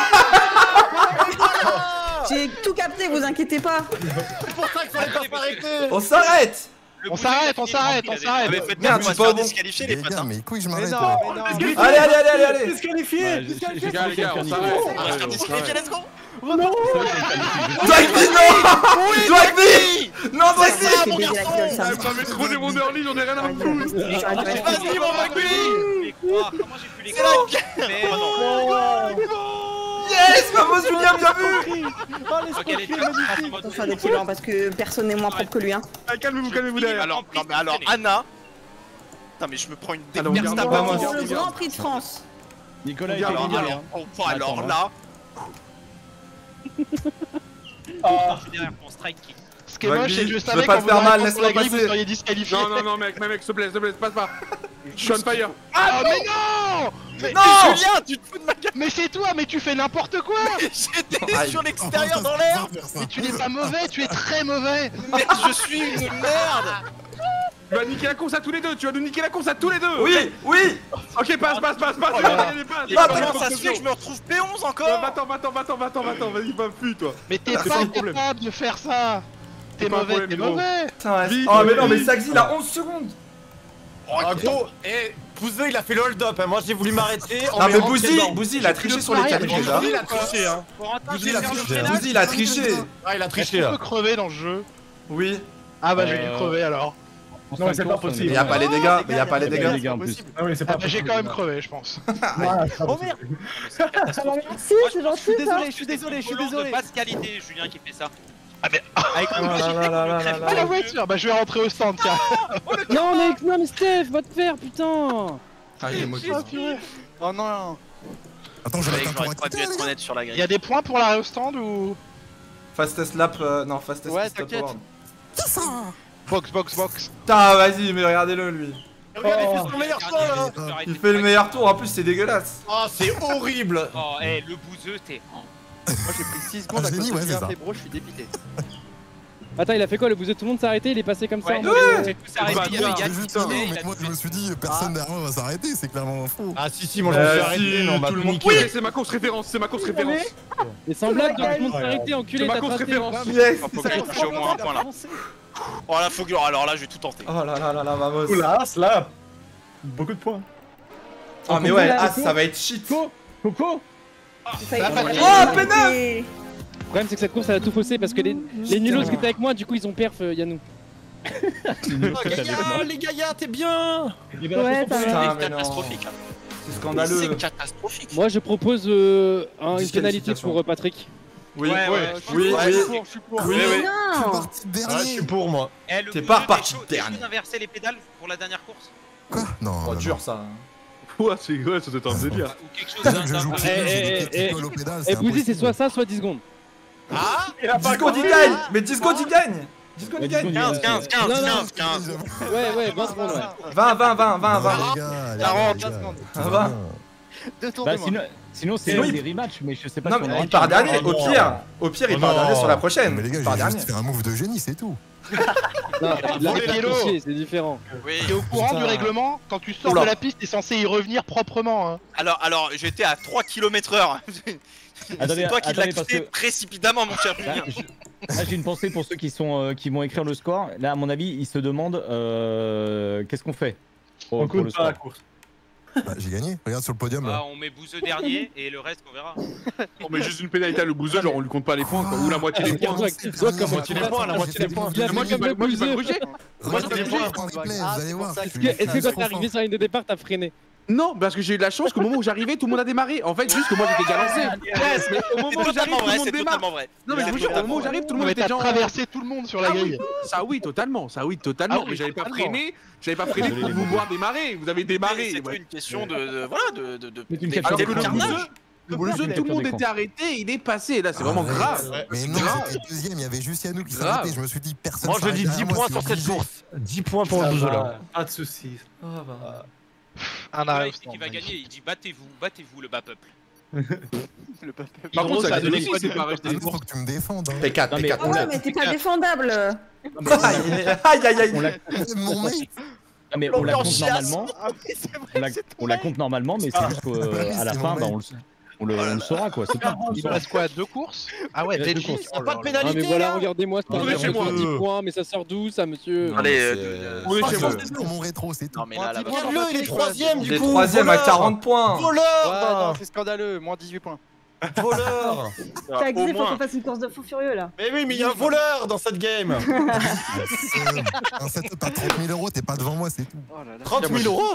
J'ai tout capté, vous inquiétez pas. C'est pour ça qu'il fallait pas s'arrêter. On s'arrête. On s'arrête, on s'arrête, on Mais s'arrête. faites Merde, bien, on va c'est se pas faire bon. disqualifier les Les potes. gars, hein. mais couilles, je Mais m'arrête. non, là. mais non. Allez, allez, allez, allez, allez. Disqualifié. Ouais, je- je- Disqualifié. je- Les gars, les gars, on je- s'arrête. On va se faire disqualifier, let's go. Non. Dwagby, non. Dwagby. Non, Ça, Dwagby. mon Baiser la garçon. gueule, ça. Ah, ça met trop des mon early, j'en ai rien à foutre. Vas-y, mon Rugby. Les croire, comment j'ai pu les C'est croire? la Mais non. Yes, vamos, Julien, bien vu. Oh, les Ok, allez, escroqueries magnifiques. Attention à des killers parce que personne n'est moins propre que lui. Hein. Ah, calmez-vous, calmez-vous derrière. Alors, non mais alors, Anna. Putain, mais je me prends une Alors, déverse regarde, tabac. vamos. Pour le Grand Prix de France. Nicolas il Alors, fait Alors, gagner, alors, hein. oh, alors Attends, là. Je suis derrière mon strike kick. Ce qui est Dwagby, moche, c'est que je je savais veux pas quand te vous faire mal, arrêtez pour la laisse-moi grille, vous passer. seriez disqualifié. Non, non, non, mec, mec, s'il te plaît, s'il te plaît, passe pas. Je suis on fire. Ah, mais non. Mais Non. Julien, tu te fous de ma gueule. Mais c'est toi, mais tu fais n'importe quoi. J'étais Aïe. sur l'extérieur dans l'air. Mais tu n'es pas mauvais, tu es très mauvais. Mais je suis une merde. Tu vas niquer la course à tous les deux, tu vas nous niquer la course à tous les deux. Oui, oui. Ok, passe, passe, passe, passe. Oh là là. Et comment ça se fait que je me retrouve P onze encore? Va-t'en, va-t'en, va-t'en, va-t'en, va-t'en, vas-y, va plus toi. Mais t'es pas capable de faire ça. T'es mauvais, t'es mauvais. Oh mais non, mais Saxi il a onze secondes. Oh gros, eh, Bouzeux il a fait le hold-up, hein. Moi j'ai voulu m'arrêter. Non mais Bouzy, Bouzy il a triché sur les calculs déjà. Bouzy il a triché hein. Bouzy il a triché. Bouzy il a triché. Ah il a triché Tu là. peux crever dans le jeu. Oui. Ah bah j'ai dû crever alors. Non, mais c'est pas possible. Mais y'a pas les dégâts, mais y'a pas les dégâts. Ah oui, c'est pas Ah bah j'ai quand même crevé je pense. Oh merde. Merci, c'est gentil. Je suis désolé, je suis désolé, je suis Volant de désolé. basse qualité, Julien qui fait ça. Ah mais Avec Oh là là là là là ah la là. voiture. Bah je vais rentrer au stand tiens. Non, mais, non, mais Steph, va te faire, putain. Ah il est moqué. Oh non. Attends, je vais J'aurais mettre un pas pour dû être honnête sur la Il y grille. a des points pour l'arrêt au stand ou? Fastest lap, euh, non fastest Ouais, pit stop t'inquiète. world. Box, box, box. Putain vas-y mais regardez-le lui. Regarde, il fait son meilleur tour là. Il fait le meilleur tour en plus c'est dégueulasse. Oh c'est horrible. Oh, eh, le bouseux, t'es. Moi j'ai pris six secondes Ah, à cause génie, de ouais, Julien c'est ça. Febro, je suis dépité. Attends, il a fait quoi le bouseux? Tout le monde s'est arrêté, il est passé comme ça. Ouais, en nous, mode, euh, j'ai tous arrêté, il y avait Bah, Yann J'ai qui juste un nom, disait, il mais a moi tout je me suis dit personne derrière moi va s'arrêter, c'est clairement faux. Ah si si moi je me suis Euh, arrêté, si, mais on m'a tout le tout monde. niqué. Oui, c'est ma course référence, c'est ma course référence. Mais sans blague, tout le monde s'est arrêté, enculé, C'est ma t'as course raté. référence. Yes. Faut que j'aille toucher au moins un point là. Oh là faut que. Alors là je vais tout tenter. Oh là là là là vamos. Oula, là, beaucoup de points. Ah mais ouais, ah ça va être shit. Coco. Oh P neuf. Le problème, c'est que cette course, elle a tout faussé parce que les, les nulos qui étaient avec moi, du coup, ils ont perf, euh, Yannou. Oh Gaïa, les Gaïa, t'es bien. Ouais, t'as Putain mais C'est non. catastrophique. hein. C'est C'est scandaleux. catastrophique. Moi, je propose euh, un- une pénalité Disqualification. pour euh, Patrick. Oui, Ouais, ouais, oui, Ouais, oui. je suis pour, je suis pour. Oui, Je oui. suis Non. parti Ah, je dernier. suis pour moi. Eh, le T'es bouseux, pas reparti t'es chaud- dernier. t'es chaud d'inverser les pédales pour la dernière course? Quoi? Non. Oh non, dur non. ça. Ouais, c'est ouais, ça doit être un délire. Ou quelque chose C'est ça que je d'un- joue d'un- plus, Eh, j'ai eh, des eh, petits cols au pédale, Et c'est Bouzy, c'est impossible. soit ça, soit dix secondes. Ah Discord il gagne. Mais Discord il gagne. Discord il Ouais, gagne. Discord, quinze, quinze, quinze, Non, non. quinze, quinze. Ouais, ouais, vingt secondes, ouais. vingt, vingt, vingt, vingt, Non, vingt. les gars, les quarante, gars, Ça c'est va. bon. Deux tours Bah de moi. sinon, sinon c'est Sinon, des il- rematchs, mais je sais pas Non si on mais aura il part le temps. dernier. Au non. pire, au pire il Oh part non. dernier sur la Non, prochaine. mais les gars, Il part j'ai dernier. juste fait un move de génie, c'est tout. Non, là, volé il a Pielo. triché, c'est différent. Oui. T'es au courant Putain. du règlement? Quand tu sors Oula. de la piste, t'es censé y revenir proprement. Hein. Alors, alors j'étais à trois kilomètres heure. Attendez, C'est toi qui l'as attendez, parce quitté que- précipitamment, mon cher Là, Julien. je- là, j'ai une pensée pour ceux qui sont euh, qui vont écrire le score. Là, à mon avis, ils se demandent euh, qu'est-ce qu'on fait pour, On pour le compte pas la score. course. Bah, j'ai gagné, regarde sur le podium Ah, là. on met bouseux dernier et le reste on verra. On met juste une pénalité à le bouseux, genre on lui compte pas les points quoi, ou la moitié des points. Regarde-toi avec toi, comme moitié des points, la moitié des points. Il a fait Moi j'ai comme pas le moi j'ai pas bouseux. grugé. Moi j'ai pas Regardez grugé. en replay, Ah, vous allez c'est voir. pour ça je que- suis- Est-ce que je suis quand t'es trop arrivé fort. sur la ligne de départ, t'as freiné? Non, parce que j'ai eu de la chance qu'au moment où j'arrivais, tout le monde a démarré. En fait, juste que moi j'étais déjà lancé. Yes, Mais au moment C'est où j'arrive, totalement tout le vrai, monde c'est démarre. totalement vrai. Non mais je vous jure, au moment où j'arrive, tout le monde Mais était t'as déjà en- traversé tout le monde sur la Ah grille. oui, ça oui, totalement, ça oui, totalement. Ah oui, mais j'avais pas totalement. freiné, j'avais pas freiné pour vous voir démarrer. Vous avez démarré. C'était ouais. une question de, de- voilà de de de. C'est une d'éviter question Alors que le le carnage. bouseux, le bouseux, tout le monde était arrêté, il est passé. Là, c'est vraiment Arrête. grave. Mais non, c'était deuxième, il y avait juste Yannou qui s'est Grave. arrêté. Je me suis dit, personne Moi je s'arrête dis derrière dix moi, points c'est sur cette obligé. course. dix points pour le Ça bouseux va, là. Pas de soucis. Un Voilà, arrêt au il sait stand. qui va gagner, il dit battez-vous, battez-vous le bas peuple. Le peuple. Par contre, ça a donné donné quoi, c'est pas Ah, resté mais faut que tu me défendes. hein. P quatre, Non, P mais quatre. on Ouais, l'a- mais t'es pas défendable. Aïe aïe aïe aïe. On la, Mon mec, non, mais on la compte L'ambiance. normalement. Ah oui, c'est vrai, On la, c'est on la vrai. compte normalement, mais c'est juste qu'à la c'est fin, mon bah, mec. on le, on le, on le saura quoi. C'est tout. Il nous reste quoi? Deux courses? Ah ouais, Il reste deux Belgique. courses. Pas de Ah, pénalité mais voilà, là. regardez-moi, c'est On est pas chez moi. dix points, mais ça sort d'où ça, monsieur? Allez, C'est- euh, On est chez moi. c'est sur mon rétro, c'est tout. Non mais là là. Regarde-le, il est troisième Il du est coup. troisième à voleur. quarante points. Ouais, Voleur. non, c'est scandaleux, moins dix-huit points. Voleur. T'as Au exé, faut moins. qu'on fasse une course de fou furieux là. Mais oui, mais il y a un voleur dans cette game. Euh, Un setup à trente mille euros, t'es pas devant moi, c'est tout. Oh là là. trente mille euros.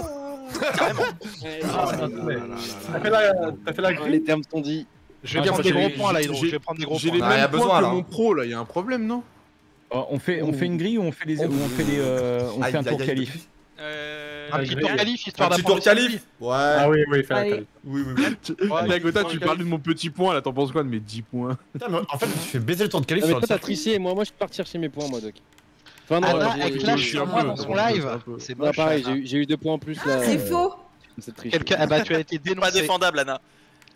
T'as fait la, t'as fait la grille. Les termes sont dits. Je vais Prendre bien des gros points là, Hydro. j'ai- Je vais prendre des gros J'ai les points. Ah, y a mêmes besoin, points que là. mon pro là, il y a un problème non? Euh, on fait, on fait une grille ou on fait des, ou on fait des, euh, on Aïe, fait un aïe, tour aïe. qualif. Euh... Un petit tour qualif histoire Un petit d'apprendre. tour qualif. Ouais. Ah oui, oui, fais la Allez. qualif. Oui oui oui. Ouais, Dagota, tour tu qualif. parlais de mon petit point là, t'en penses quoi de mes dix points? Putain, mais en fait, je fais baiser le tour de qualif Ah, mais sur toi, le t'as circuit. triché, moi, moi, je peux partir chez mes points, moi, Doc. Enfin, non, Anna, j'ai- elle j'ai- clash j'ai- sur moi j'ai- dans son j'ai- live. j'ai- C'est Non, moche. pareil, j'ai Anna. eu- j'ai eu deux points en plus là. C'est euh, faux. Cette triche. Quelqu'un, ah bah tu as été Pas dénoncé. défendable, Anna.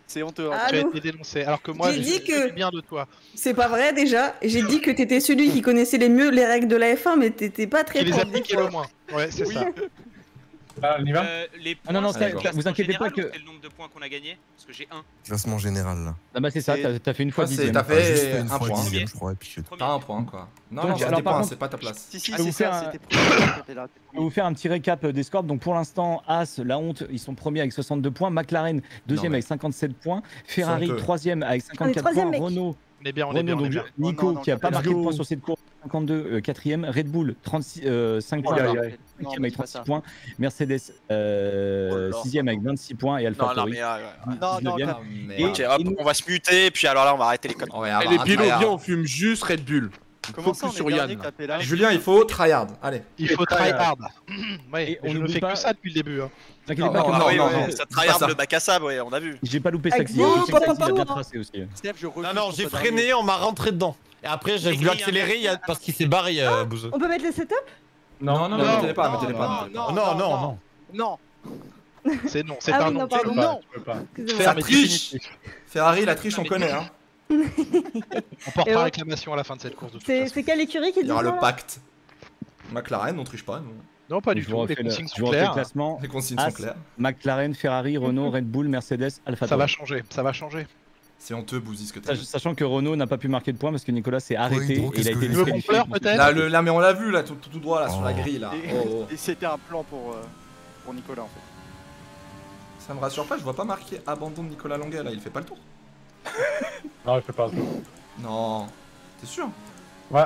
C'est honteux. Ah, Tu as Allô été dénoncé, alors que moi, J'ai je dit je que- suis bien de toi. C'est pas vrai déjà. J'ai dit que t'étais celui qui connaissait les mieux les règles de la F un, mais t'étais pas très Qui les prof des appliquait fois. le moins. Ouais, c'est ça. Ah, on y va Euh, les Ah non, non, points, c'est c'est- le vous classement inquiétez pas général que- ou c'est le nombre de points qu'on a gagné? Parce que j'ai un. Classement général là. Ah bah c'est ça, Et- t'as t'as fait une fois Ouais, c'est- dixième. t'as Ah, juste fait une un fois point. dixième, je crois, et puis c'est tout. T'as un point quoi. Non, Donc, non, c'est alors, tes par points, contre- c'est pas ta place. Si, si, Je vais c'est vous faire ça, un- c'était premier. Je vais vous faire un petit récap des scores. Donc pour l'instant, As, la honte, ils sont premiers avec soixante-deux points. McLaren, deuxième mais- avec cinquante-sept points. Ferrari, honteux. troisième avec cinquantequatre troisième, points. mec. Renault, On est bien, on est bien, Renault on est donc, bien. Nico, Oh non, qui a non, pas let's marqué de go. points sur cette course, cinquante-deux, euh, quatrième. Red Bull, trente-six, euh, cinq points, Aïe, aïe, aïe. Non, cinquième mais avec dis pas trente-six ça. points. Mercedes, euh, Oh là là. sixième avec vingt-six points. Et Alpha Non, non, mais. euh, ouais. Non, non, dix-neuvième. quand- Et- Ok, hop, et nous- on va se muter, et puis alors là, on va arrêter les conneries. Ouais, Et avoir les un pilotes, tryhard. viens, on fume juste Red Bull. Comment ça, on Focus est sur dernier Yann. que t'as là Julien, il faut tryhard. Allez. Il faut try hard. Ouais, Et on je ne n'oublie fais pas- que ça depuis le début. Hein. T'inquiète Non, pas non, que non, Ah oui, non, ouais, non, ça c'est pas tryhard ça. le bac à sable, ouais, on a vu. J'ai pas loupé Avec Saxy. vous, Saxy, papa, Saxy, il a bien papa. tracé aussi. Steph, je refuse Non, non, qu'on j'ai soit freiné, on m'a rentré dedans. Et après, j'ai J'ai voulu grillé un accélérer il y a- parce qu'il s'est barré, euh, Bouzeux. On peut mettre les setups? Non, non, non, Non, mettez-les pas, non, mettez-les pas. non, mettez-les pas. non, Non, non, non. non. Non. C'est non, c'est Ah un oui, non. non, pardon. Non. Je peux pas. Excusez-moi. Ça Ferme et triche. définitif. Ferrari, la triche, on connaît. Hein. On Et portera ouais. réclamation à la fin de cette course de toute C'est façon. c'est quelle écurie qui Il dit y aura ça, le là pacte. McLaren, on triche pas, nous. Non, pas du Je vous tout. Les refais le, consignes je sont vous refais le claires. classement. Les consignes As, sont claires. McLaren, Ferrari, Renault, Red Bull, Mercedes, Alpha Ça va Tauri. changer, ça va changer. C'est honteux, Bouzy, ce que t'as Sach- dit. Sachant que Renault n'a pas pu marquer de points parce que Nicolas s'est arrêté Hydro, et il qu'est-ce a que été je- Tu veux qu'on disqualifié. pleure peut-être? Là, le, là, mais on l'a vu, là, tout, tout, tout droit, là, sur la Oh. grille, là. Et, Oh, oh. et c'était un plan pour, euh, pour Nicolas en fait. Ça me rassure pas, je vois pas marqué abandon de Nicolas Longuet, là, il fait pas le tour. Non, je fais pas. Non. T'es sûr? Ouais.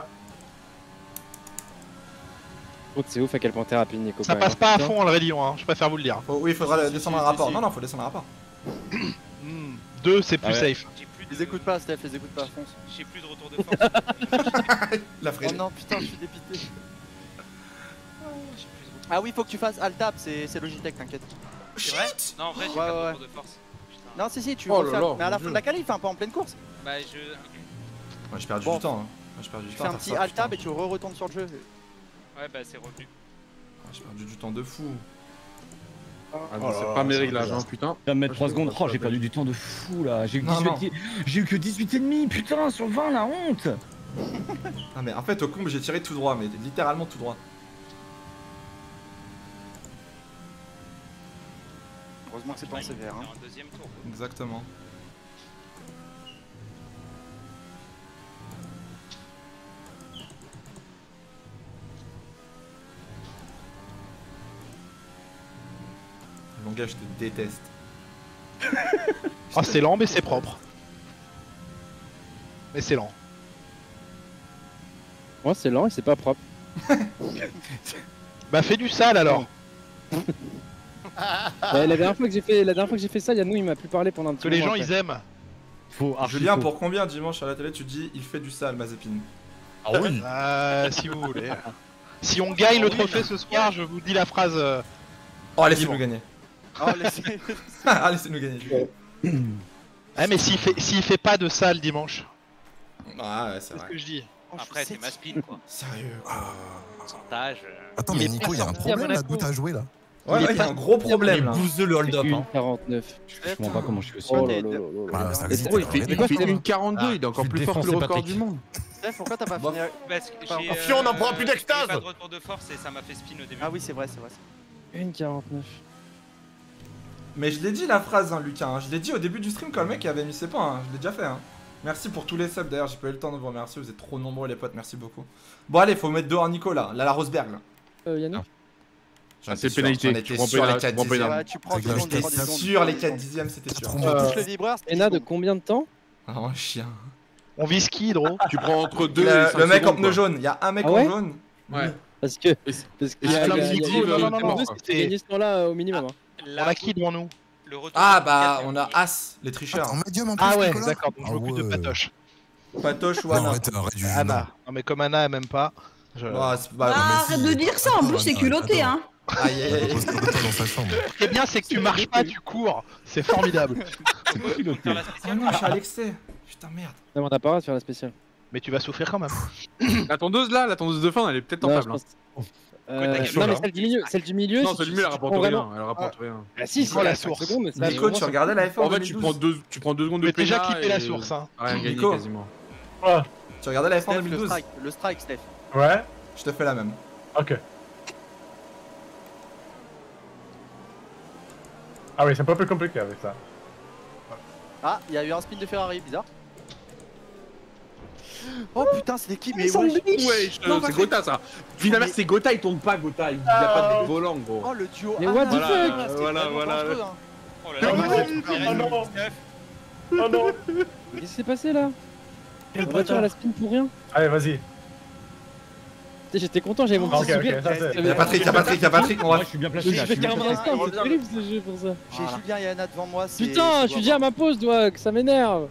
C'est ouf à quel point t'es rapide, Nico. Ça quand passe même. pas à fond en le Rayon, hein. Je préfère vous le dire. Faut- Oui, il faudra Si, descendre si, un si, rapport. si. Non, non, faut descendre un rapport. Hmm, Deux, c'est plus Ah ouais. safe. J'ai plus Les de... écoute pas, Steph, les écoute pas, fonce. J'ai plus de retour de force. La Oh fraise. non, putain, je suis dépité. Ah oui, faut que tu fasses Alt-Tab, c'est c'est Logitech, t'inquiète. C'est vrai? Non, en vrai, j'ai Ouais, pas de ouais, retour de force. Putain. Non, si, si, tu Oh veux là faire. là, Mais à la mon fin Dieu. de la qualif, hein, pas en pleine course. Bah, je. Ouais, j'ai perdu Bon. du temps. Hein. Ouais, J'ai perdu du Tu temps. fais à un faire petit ça, Alt-Tab et putain. tu re-retournes sur le jeu. Ouais, bah, c'est revenu. Ouais, J'ai perdu du temps de fou. Ah, Oh non, là c'est là, pas mes c'est réglages, hein, dégueulasse. putain. Tu vas me mettre Ah, trois je secondes. vais Oh, pas j'ai ça, perdu du temps de fou là. J'ai eu, Non, non. dix-huit j'ai eu que dix-huit et demi, putain, sur vingt, la honte. Ah, mais en fait, au comble, j'ai tiré tout droit, mais littéralement tout droit. Heureusement que c'est pas en sévère. Hein. Faire un deuxième tour. Exactement. Longuet, je te déteste. Ah, c'est lent, mais c'est propre. Mais c'est lent. Moi, c'est lent et c'est pas propre. Bah, fais du sale alors. Ouais, la dernière fois que j'ai fait, la dernière fois que j'ai fait ça, Yannou il m'a plus parlé pendant un petit Que les moment gens après. ils aiment. Faux, archi Julien, faux. pour combien dimanche à la télé tu dis il fait du sale, Mazepine? Ah oui. Euh, si vous voulez. Si on gagne le trophée ce soir, je vous dis la phrase. euh, Oh, laissez-nous gagner. Oh, laissez- Ah, laissez-nous gagner. Julien. Ah, mais s'il fait, s'il fait pas de sale dimanche, Ah, ouais, c'est c'est ce vrai. que je dis. Oh, je Après, suis c'est ma sept. spin, quoi. Sérieux. Pourcentage. euh, Attends, Il mais est Nico, il y a un sorti à problème là Monaco. d'où t'as joué là. Ouais, ouais, il y a un gros problème là. Bouzeux le hold-up. une Hein. quarante-neuf. Je comprends pas comment je suis aussi. Oh t'es- là là là là Bah, là. ça Mais existe, gros, il ça fait, va il bien. fait une quarante-deux, il est encore je plus vais fort que le défoncer record Patrick. du monde. Steph, pourquoi t'as pas Bon. fini à- Parce que Pardon. j'ai. Oh, Fion, on n'en prend plus j'ai d'extase. pas de retour de force et ça m'a fait spin au début. Ah oui, c'est vrai, c'est vrai. Une quarante-neuf. Mais je l'ai dit la phrase, hein, Lucas. hein. Je l'ai dit au début du stream quand le mec avait mis ses points. hein. Je l'ai déjà fait. Hein. Merci pour tous les subs d'ailleurs. J'ai pas eu le temps de vous remercier. Vous êtes trop nombreux, les potes. Merci beaucoup. Bon, allez, faut mettre dehors Nico là. Là, la Rosberg là. Euh, Yannou J'en Ah, c'est étais sûr, pénalité, j'en tu étais prends sûr, les pénal- quatre tu prends dixièmes. pénal. Ouais, tu prends C'est dix que secondes, j'étais tu prends dix secondes. Sûr, les quatre dixièmes, c'était sûr. Euh, Touche le vibreur, c'est Ena dix de secondes. combien de temps? Ah, un chien. On vise qui, Hydro? Tu prends entre deux et Le, cinq le mec en secondes, pneu quoi. jaune. Il y a un mec Ah en ouais jaune. Ouais. Parce que. Et- Parce et qu'il y a- si il y a- la il y a- musique, il y a- euh, non, non, t'es non, mort, non, quoi. c'est gagné ce temps-là au minimum. hein. On a qui devant nous? Le retour Ah de bah, Fiat, on a As, les tricheurs. En médium en plus. Ah ouais, Nicolas d'accord, donc je Ah m'occupe de ouais. Patoche. Patoche ou Non, Anna. arrête, arrête du Anna. Non, mais comme Anna, elle m'aime pas. Je... Ah, c'est pas- mais Ah, arrête si, de dire ça, en plus c'est Anna, culotté, adore. hein. Aïe aïe aïe. Pose-toi de toi dans sa chambre. Ce qui est bien, c'est que tu marches pas, tu cours. C'est formidable. faire la Ah spéciale. non, je suis à l'excès. Putain, merde. Non, mais on n'a pas le droit de faire la spéciale. Mais tu vas souffrir quand même. La tondeuse là, la tondeuse de fin, elle est peut-être Non, je tentable. pense- hein. Euh, non, mais celle du milieu, celle du milieu. Non, si celle tu- du milieu, elle si tu rapporte prends rien. vraiment- Elle rapporte rien. Ah si, Prends c'est la la source. seconde, mais ça, Nico, vraiment, tu ça- regardais la F un en En fait, tu prends deux mille douze. deux, tu prends deux secondes de Mais déjà pénal kiffé la et- source, hein. Rien gagné Nico. quasiment. Ouais. Tu regardais la F un en Steph, deux mille le douze. strike, le strike, Steph. Ouais. Je te fais la même. Ok. Ah oui, c'est un peu plus compliqué avec ça. Ah, il y a eu un spin de Ferrari, bizarre. Oh putain, c'est l'équipe, mais Ils sont wesh. biches. Ouais, Non, c'est Patrick. Gotha ça. Finalement, c'est Gotha, il tourne pas Gotha. Il n'y a pas de volant, gros. Oh le duo. Mais ah, what the voilà, fuck c'était Voilà, vraiment voilà. dangereux, hein. Oh là là, Oh bah, non. c'est super Oh non. Steph. Oh non. Qu'est-ce qui s'est passé là Quel La voiture à la spin pour rien. Allez, vas-y. Putain, j'étais content, j'avais mon Ok, petit ok, sourire. ça c'est. Y'a Patrick, y'a Patrick, y'a Patrick, on va. Moi, je suis bien placé Je là. fais je suis bien carrément un placé. score, Ah, c'est terrible ce jeu pour ça. J'ai Julien et Yana devant moi. c'est- Putain, c'est je suis déjà à ma pause, Dwag, ça m'énerve.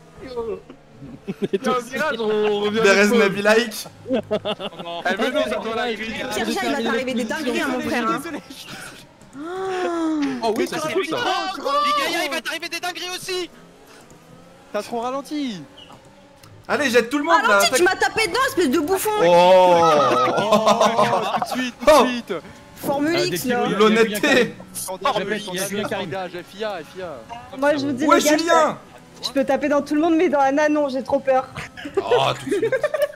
Et toi aussi. on revient. Derez maybe like. Oh non. Elle veut nous, ça doit la grille. Pierre, il va t'arriver des dingueries à mon frère. hein. Oh oui, Ça ça c'est c'est lui. ça. Oh, Ligaya, il va t'arriver des dingueries aussi. T'as trop ralenti. Allez, jette tout le monde là. Ralenti, tu m'as tapé dedans, espèce de bouffon. Oh. Tout de suite, tout Oh. de suite. Formule Ah, X des là. kilos, L'honnêteté. Scandale, je répète, scandale, il y a Julien qui arrive. scandale, F I A, F I A. Moi, je vous dis, Ouais, les gars, Julien. je peux taper dans tout le monde, mais dans Anna, non, j'ai trop peur. Oh, tout de suite.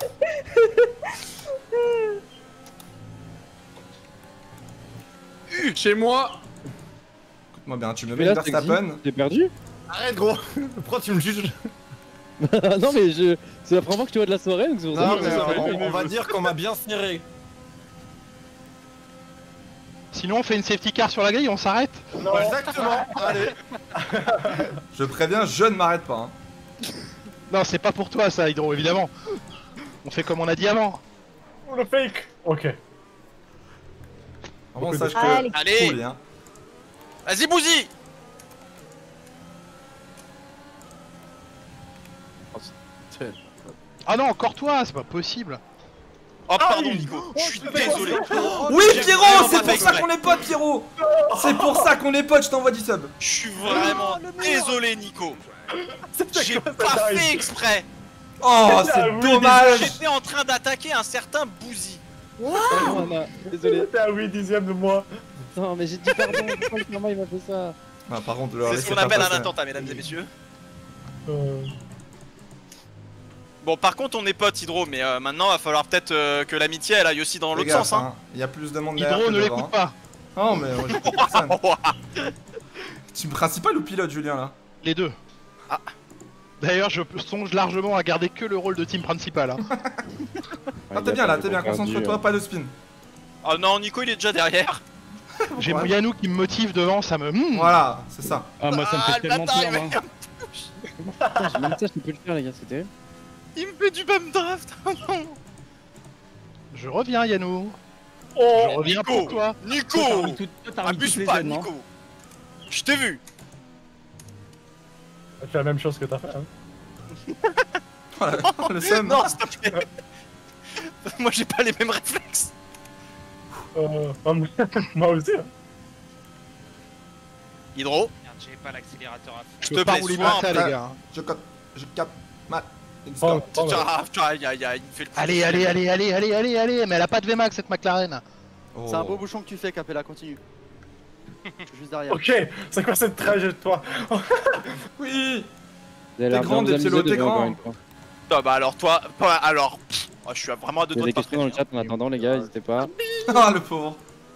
Chez moi. Écoute-moi bien, tu me Mais mets là, Verstappen. T'es perdu. Arrête, gros. Pourquoi tu me juges? Non, mais je. C'est la première fois que tu vois de la soirée, donc c'est pour ça Non, que mais je savais on, pas. on va dire qu'on m'a bien serré. Sinon, on fait une safety car sur la grille, on s'arrête. Exactement. Allez. Je préviens, je ne m'arrête pas. Hein. Non, c'est pas pour toi ça, Hydro, évidemment. On fait comme on a dit avant. Oh le fake. Ok. Vraiment, sache que. Allez. Allez. Cool, hein. Vas-y, Bouzy. Ah non, encore toi, c'est pas possible. Oh pardon Nico, je suis désolé. Oui, J'ai Pierrot, vraiment c'est pas pour fait ça exprès. qu'on est potes, Pierrot. C'est pour ça qu'on est potes, je t'envoie du sub. Je suis vraiment désolé Nico. J'ai pas fait exprès. Oh, c'est dommage. J'étais en train d'attaquer un certain Bouzy. Oh, Anna, désolé. T'es à huit dixièmes de moi. Non, mais j'ai dit pardon, pourquoi le karma il m'a fait ça? Ah, par contre, le C'est ce qu'on appelle un attentat, mesdames et messieurs. Euh... Bon, par contre, on est potes, Hydro, mais euh, maintenant, va falloir peut-être euh, que l'amitié elle aille aussi dans l'autre sens. Hein. Il y a plus de monde derrière. Hydro, que ne devant, l'écoute hein. pas. Non, mais moi j'écoute personne. Tu me principal ou pilote, Julien là? Les deux. Ah. D'ailleurs, je songe largement à garder que le rôle de team principal. Hein. Ah, t'es bien là, t'es bien, concentre-toi, pas de spin. Oh non, Nico, il est déjà derrière. J'ai mon Yannou qui me motive devant, ça me. Hmm. Voilà, c'est ça. Ah, moi ça me Ah, fait le tellement bâtard, peur, il moi. Putain, j'ai même ça, je peux le faire, les gars, c'était. Il me fait du bum draft. Oh non. Je reviens, Yannou. Oh. Je reviens Nico. pour toi. Nico, Toi, t'as remis tout- toi, t'as remis abuse toutes les pas, jeunes, non Nico. Je t'ai vu. Tu fais la même chose que t'as fait. Hein. Voilà, le seum. Non, s'il te plaît. Moi, j'ai pas les mêmes réflexes. Euh, moi aussi. Hein. Hydro, Merde, j'ai pas l'accélérateur à fond. je Je te peux pas plaît, rouler sois ma un ça, peu- les gars. Je capte, je capte mal. Une Oh, score. oh, Tu ouais. vois, tu vois, il y a- il y a- il me fait le coup. Allez, allez, allez, allez, allez, allez, allez. Mais elle a pas de V MAX cette McLaren. Oh. C'est un beau bouchon que tu fais, Capella, continue. Juste derrière. Ok, c'est quoi cette trajectoire? Oui. Vous avez l'air T'es bien grand, vous t'es amuser t'es devant, grand. encore une fois. Ah, bah alors toi, pas- alors, pff, oh, je suis vraiment à deux Il y a doigts des de pas questions dans le chat en attendant, les gars, n'hésitez pas. Ah, le pauvre.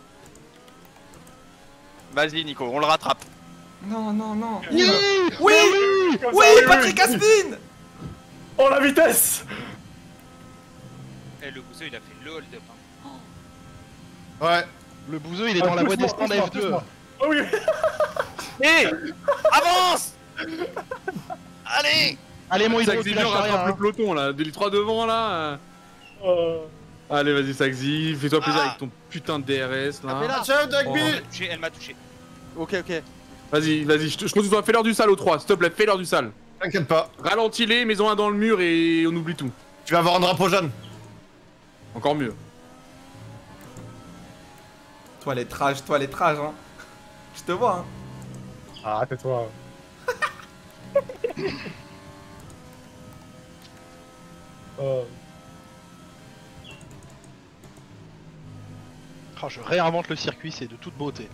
Vas-y Nico, on le rattrape. Non, non, non. Oui, Oui. Comme Oui, ça, oui, Patrick oui. Aspin. Oh la vitesse! Eh, le bouseux il a fait le hold-up. Hein. Ouais. Le bouseux, il est dans la voie des stands F deux. Oh oui! Hé, avance. Allez. Allez, mon Hydro, Saxy, tu viens, lâches rattrape rien. le hein. peloton là, les trois devant là. Euh... Allez, vas-y, Saxy, fais-toi plaisir Ah. avec ton putain de D R S là. Capella. Ciao, Elle Dogby. m'a touché, elle m'a touché. Ok, ok. Vas-y, vas-y, je te- je compte sur toi, fais l'heure du sale au trois, s'il te plaît, fais l'heure du sale. T'inquiète pas. Ralentis-les, mets-en un dans le mur et on oublie tout. Tu vas avoir un drapeau jaune. Encore mieux. Toi les trages, toi les trages, hein. Je te vois, hein. Ah, tais-toi. euh... Oh, je réinvente le circuit, c'est de toute beauté.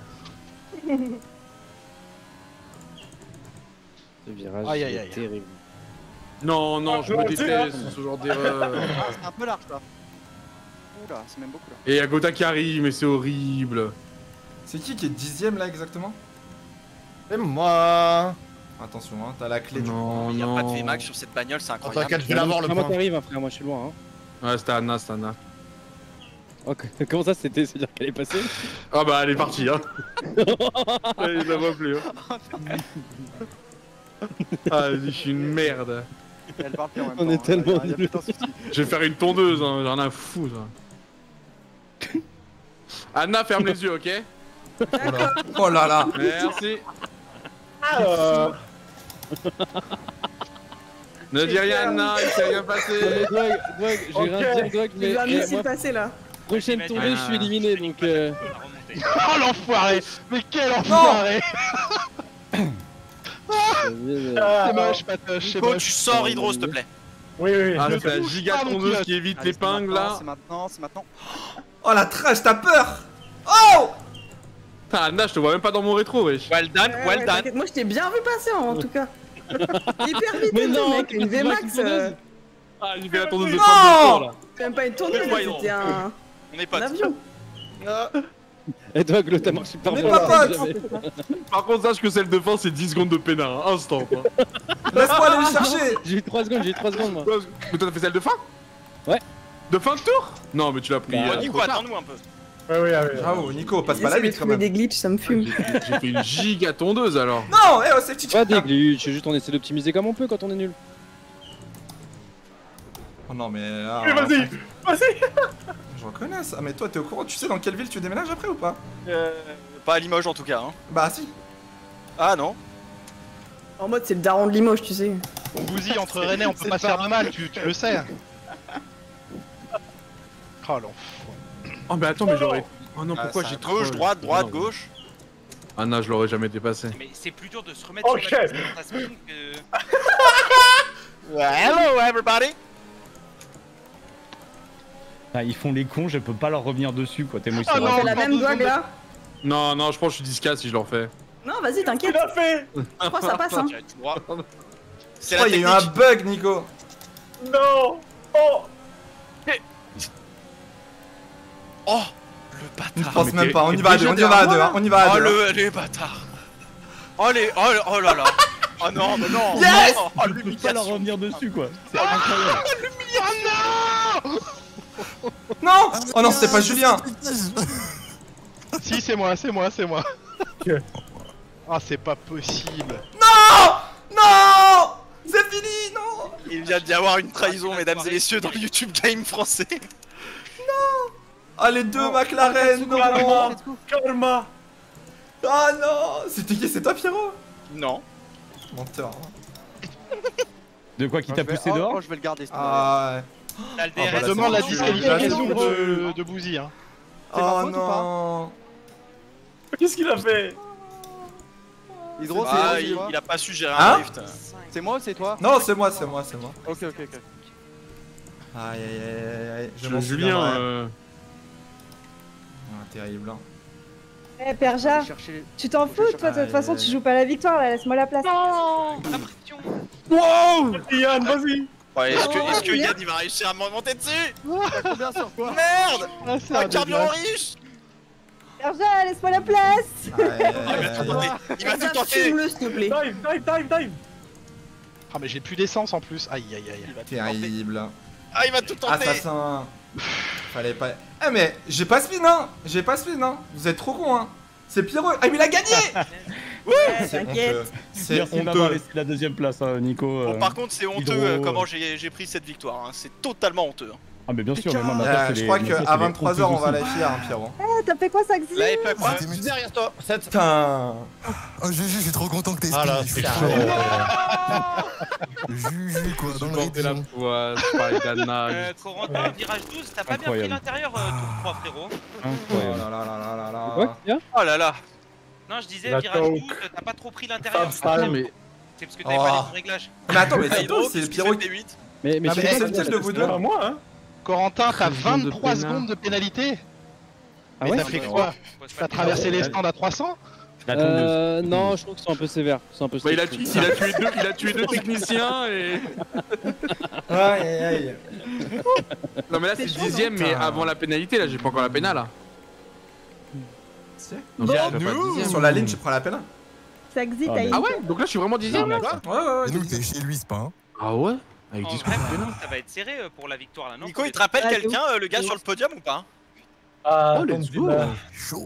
Ce virage Aïe, aïe, est aïe. terrible. Non, non, je me Ah, déteste ce genre d'erreur. Ah, c'est un peu large là. Oula, c'est même beaucoup là. Et y'a Gotha qui arrive, mais c'est horrible. C'est qui qui est dixième là exactement? C'est moi. Attention, hein, t'as la clé du Non, Il n'y a non. pas de V max sur cette bagnole, c'est incroyable. T'inquiète, je vais l'avoir le Comment point. t'arrives, hein, frère? Moi, je suis loin. Hein. Ouais, c'était Anna, c'était Anna. Ok. Comment ça, c'était? C'est-à-dire qu'elle est passée? Ah bah, elle est partie, hein. Elle la voit plus. Hein. Ah, elle dit, je suis une merde. Elle parle plus en même On temps, est hein. tellement Y a- y a nuls. putain de soucis. Je vais faire une tondeuse, hein, j'en ai un fou, ça. Anna, ferme les yeux, ok? Oh là là. Merci. Alors. Ne dis rien, Anna, il s'est rien Non, passé. mais Dwag, Dwag, j'ai rien à dire, Dwag, Il mais va me eh, laisser moi, passer là. prochaine tournée, je suis éliminé, donc... Euh... Oh l'enfoiré! Mais quel enfoiré! C'est moche, Patoche, c'est Nico, moche. tu sors Hydro, s'il te plaît. Oui, oui. Ah, Ne c'est la touche giga pas, mon tondeuse pilote. qui évite Allez, l'épingle, c'est là. maintenant, C'est maintenant, c'est maintenant. Oh la trash, t'as peur? Oh! Ah, Anna, je te vois même pas dans mon rétro, wesh. Well done, Ouais, well ouais, done. t'inquiète, moi je t'ai bien vu passer en tout cas. Hyper vite, Mais et tout, non, mec, une V Max. euh, Ah, j'ai fait la tondeuse de Non! trente là. C'est même pas une tournée, Ouais, non. c'était un, On est un potes. avion. Et Dwag, l'autre a marché par Mais moi, pas jamais. pote. Par contre, sache que celle de fin, c'est dix secondes de pénard, hein, instant, quoi. Laisse-moi aller le chercher. J'ai eu trois secondes, j'ai eu trois secondes, moi. Mais toi, t'as fait celle de fin? Ouais. De fin de tour? Non, mais tu l'as pris. Bah, euh, Nico, trop tard. attends-nous un peu. Ouais, oui, oui. Bravo, Nico, passe pas la J'essaie de bite quand trouver même. des glitches, ça me fume. J'ai fait- j'ai fait une giga tondeuse alors. Non, eh oh, c'est petit. Pas des glitches, c'est juste on essaie d'optimiser comme on peut quand on est nul. Oh non, mais. ah, Mais vas-y, vas-y. Je reconnais ça. Mais toi, t'es au courant? Tu sais dans quelle ville tu déménages après ou pas? Euh, pas à Limoges en tout cas. Hein. Bah si. Ah non. En mode, c'est le daron de Limoges, tu sais. Bouzy, entre Rennais, on peut pas se faire de mal, tu, tu le sais. Oh l'enfoiré. Oh, mais attends, mais j'aurais. Oh non, Ah, pourquoi ça, j'ai trop. Gauche, droite, droite, Non. gauche. Anna, je l'aurais jamais dépassé. Mais c'est plus dur de se remettre Ok. sur la piste quand t'as spin que... Hello everybody. Ah, ils font les cons, je peux pas leur revenir dessus quoi, tellement ils sont Ah non, On fait la encore même deux Dwag secondes. là. Non, non, je pense que je suis discas si je le refais. Non, vas-y, t'inquiète. Il a fait. Je crois que ça passe, hein. Tiens, tout droit. C'est Oh, la il y a eu technique. un bug, Nico. Non. Oh. Oh, le Je bâtard. pense mais même t'es- pas. On y t'es va à déjà deux. On y va à derrière deux. hein, On y va à Oh deux. hein. le, les bâtards. Oh les, oh, le- oh là là. Oh non, mais non. Yes. non. Oh Je peux pas leur l'humiliation. revenir dessus quoi. C'est incroyable. Non. Oh non, c'était pas Julien. Si, c'est moi, c'est moi, c'est moi. Ah, c'est pas possible. Non. Non. C'est fini. Non. Il vient d'y avoir une trahison, mesdames et messieurs, dans le YouTube Game français. Ah, les deux McLaren. Non. Karma. Ah non. C'était qui? C'est toi, Pierrot? Non. Menteur. De quoi qui Oh, t'a je vais- poussé oh, dehors? oh, je vais le garder. ce Ah ouais. T'as le Ah, bah, D R S. là, Demande la c'est- disqualification là, c'est- de, de Bouzy. Hein. C'est ma Oh faute ou pas non. Qu'est-ce qu'il a fait? Hydro, c'est Ah, moi, c'est il, toi. il a pas su gérer Hein un drift. C'est moi ou c'est toi? Non, c'est moi, c'est moi, c'est moi. Ok, ok, ok. Aïe aïe aïe aïe aïe. Je Je m'en Julien. souviendrai. euh, Ah, terrible. hein. Eh, Perja, Chercher- tu t'en fous, toi, de toute façon, tu joues pas la victoire, là, laisse-moi la place. Wow. Yann, vas-y. Ouais, est-ce que, Oh, est-ce que Julien. Yann il va réussir à me remonter dessus? T'as combien sur quoi? Merde! Ah, c'est Un un carburant dégueulasse. riche! Perja, laisse-moi la place. Aïe, aïe, Il aïe, va tout aïe. tenter! Il va tout Perja, tenter! fume-le, s'il te plaît. Dive, dive, dive, dive. Ah, mais j'ai plus d'essence en plus. Aïe aïe aïe. Il va tout tenter! Terrible. Ah, il va tout tenter! Assassin. Fallait pas. Eh mais j'ai pas spin hein. J'ai pas spin hein. Vous êtes trop con hein. C'est Pierrot. Ah mais il a gagné. Ouais, C'est t'inquiète. honteux. C'est Merci de m'avoir honteux. laissé la deuxième place, hein, Nico. Bon, euh. par contre, c'est honteux Hydro, euh, euh. comment j'ai j'ai pris cette victoire. Hein. C'est totalement honteux. hein. Ah, mais bien sûr, mais moi, Euh, maintenant, c'est je les- crois mais ça, c'est qu'à les vingt-trois heures on va trompeuses la fier hein, Pierrot. Eh, t'as fait quoi, Saxi? Là, il fait quoi? C'était Je suis derrière toi. sept. Putain. Oh Juju, je suis trop content que t'aies Ah là, spin, il fait c'est chaud. Juju quoi, dans le Supporter la rythme. poisse, parler d'Anna. Euh, Corentin, virage douze, t'as pas bien pris Incroyable. l'intérieur, euh, tour trois, frérot. Oh Incroyable. là là là là là là. Quoi qu'il y a? Oh là là! Non, je disais, La virage coke. douze, t'as pas trop pris l'intérieur. Fab style. mais. C'est parce que t'avais Oh. pas les bons réglages. Mais attends mais Ah, c'est Hydro, c'est le puisqu'il Pierrot. fait des huit. Mais, mais Ah, je mais sais c'est pas le comment type ça de vous se deux. fait. Pas moi, hein. Corentin, t'as treize secondes de vingt-trois pénal. secondes de pénalité. Ah Mais ouais t'as fait quoi? T'as traversé les stands à trois cents? Euh, non, je trouve qu'ils sont un peu sévères. Ils sont un peu Bah, il, a stricts. tué, il, a tué deux, il a tué deux techniciens et. Aïe aïe aïe. Non, mais là c'est C'est chaud, dixième, non mais avant la pénalité, là j'ai pas encore la pénale là. C'est Non, Bon, je serais pas nous. dixième. Sur la ligne, tu prends la peine. Ça existe, Ah, t'as mais- eu. Ah ouais? Donc là je suis vraiment dixième là? Ouais, ouais, ouais. Et nous, t'es chez lui, c'est pas un. Ah ouais? Avec En dix vrai, par contre, ça va être serré euh, pour la victoire là, non? Nico, il te rappelle Ah, quelqu'un, de euh, le gars sur le podium ou pas? Ah, Oh, let's go! Chaud.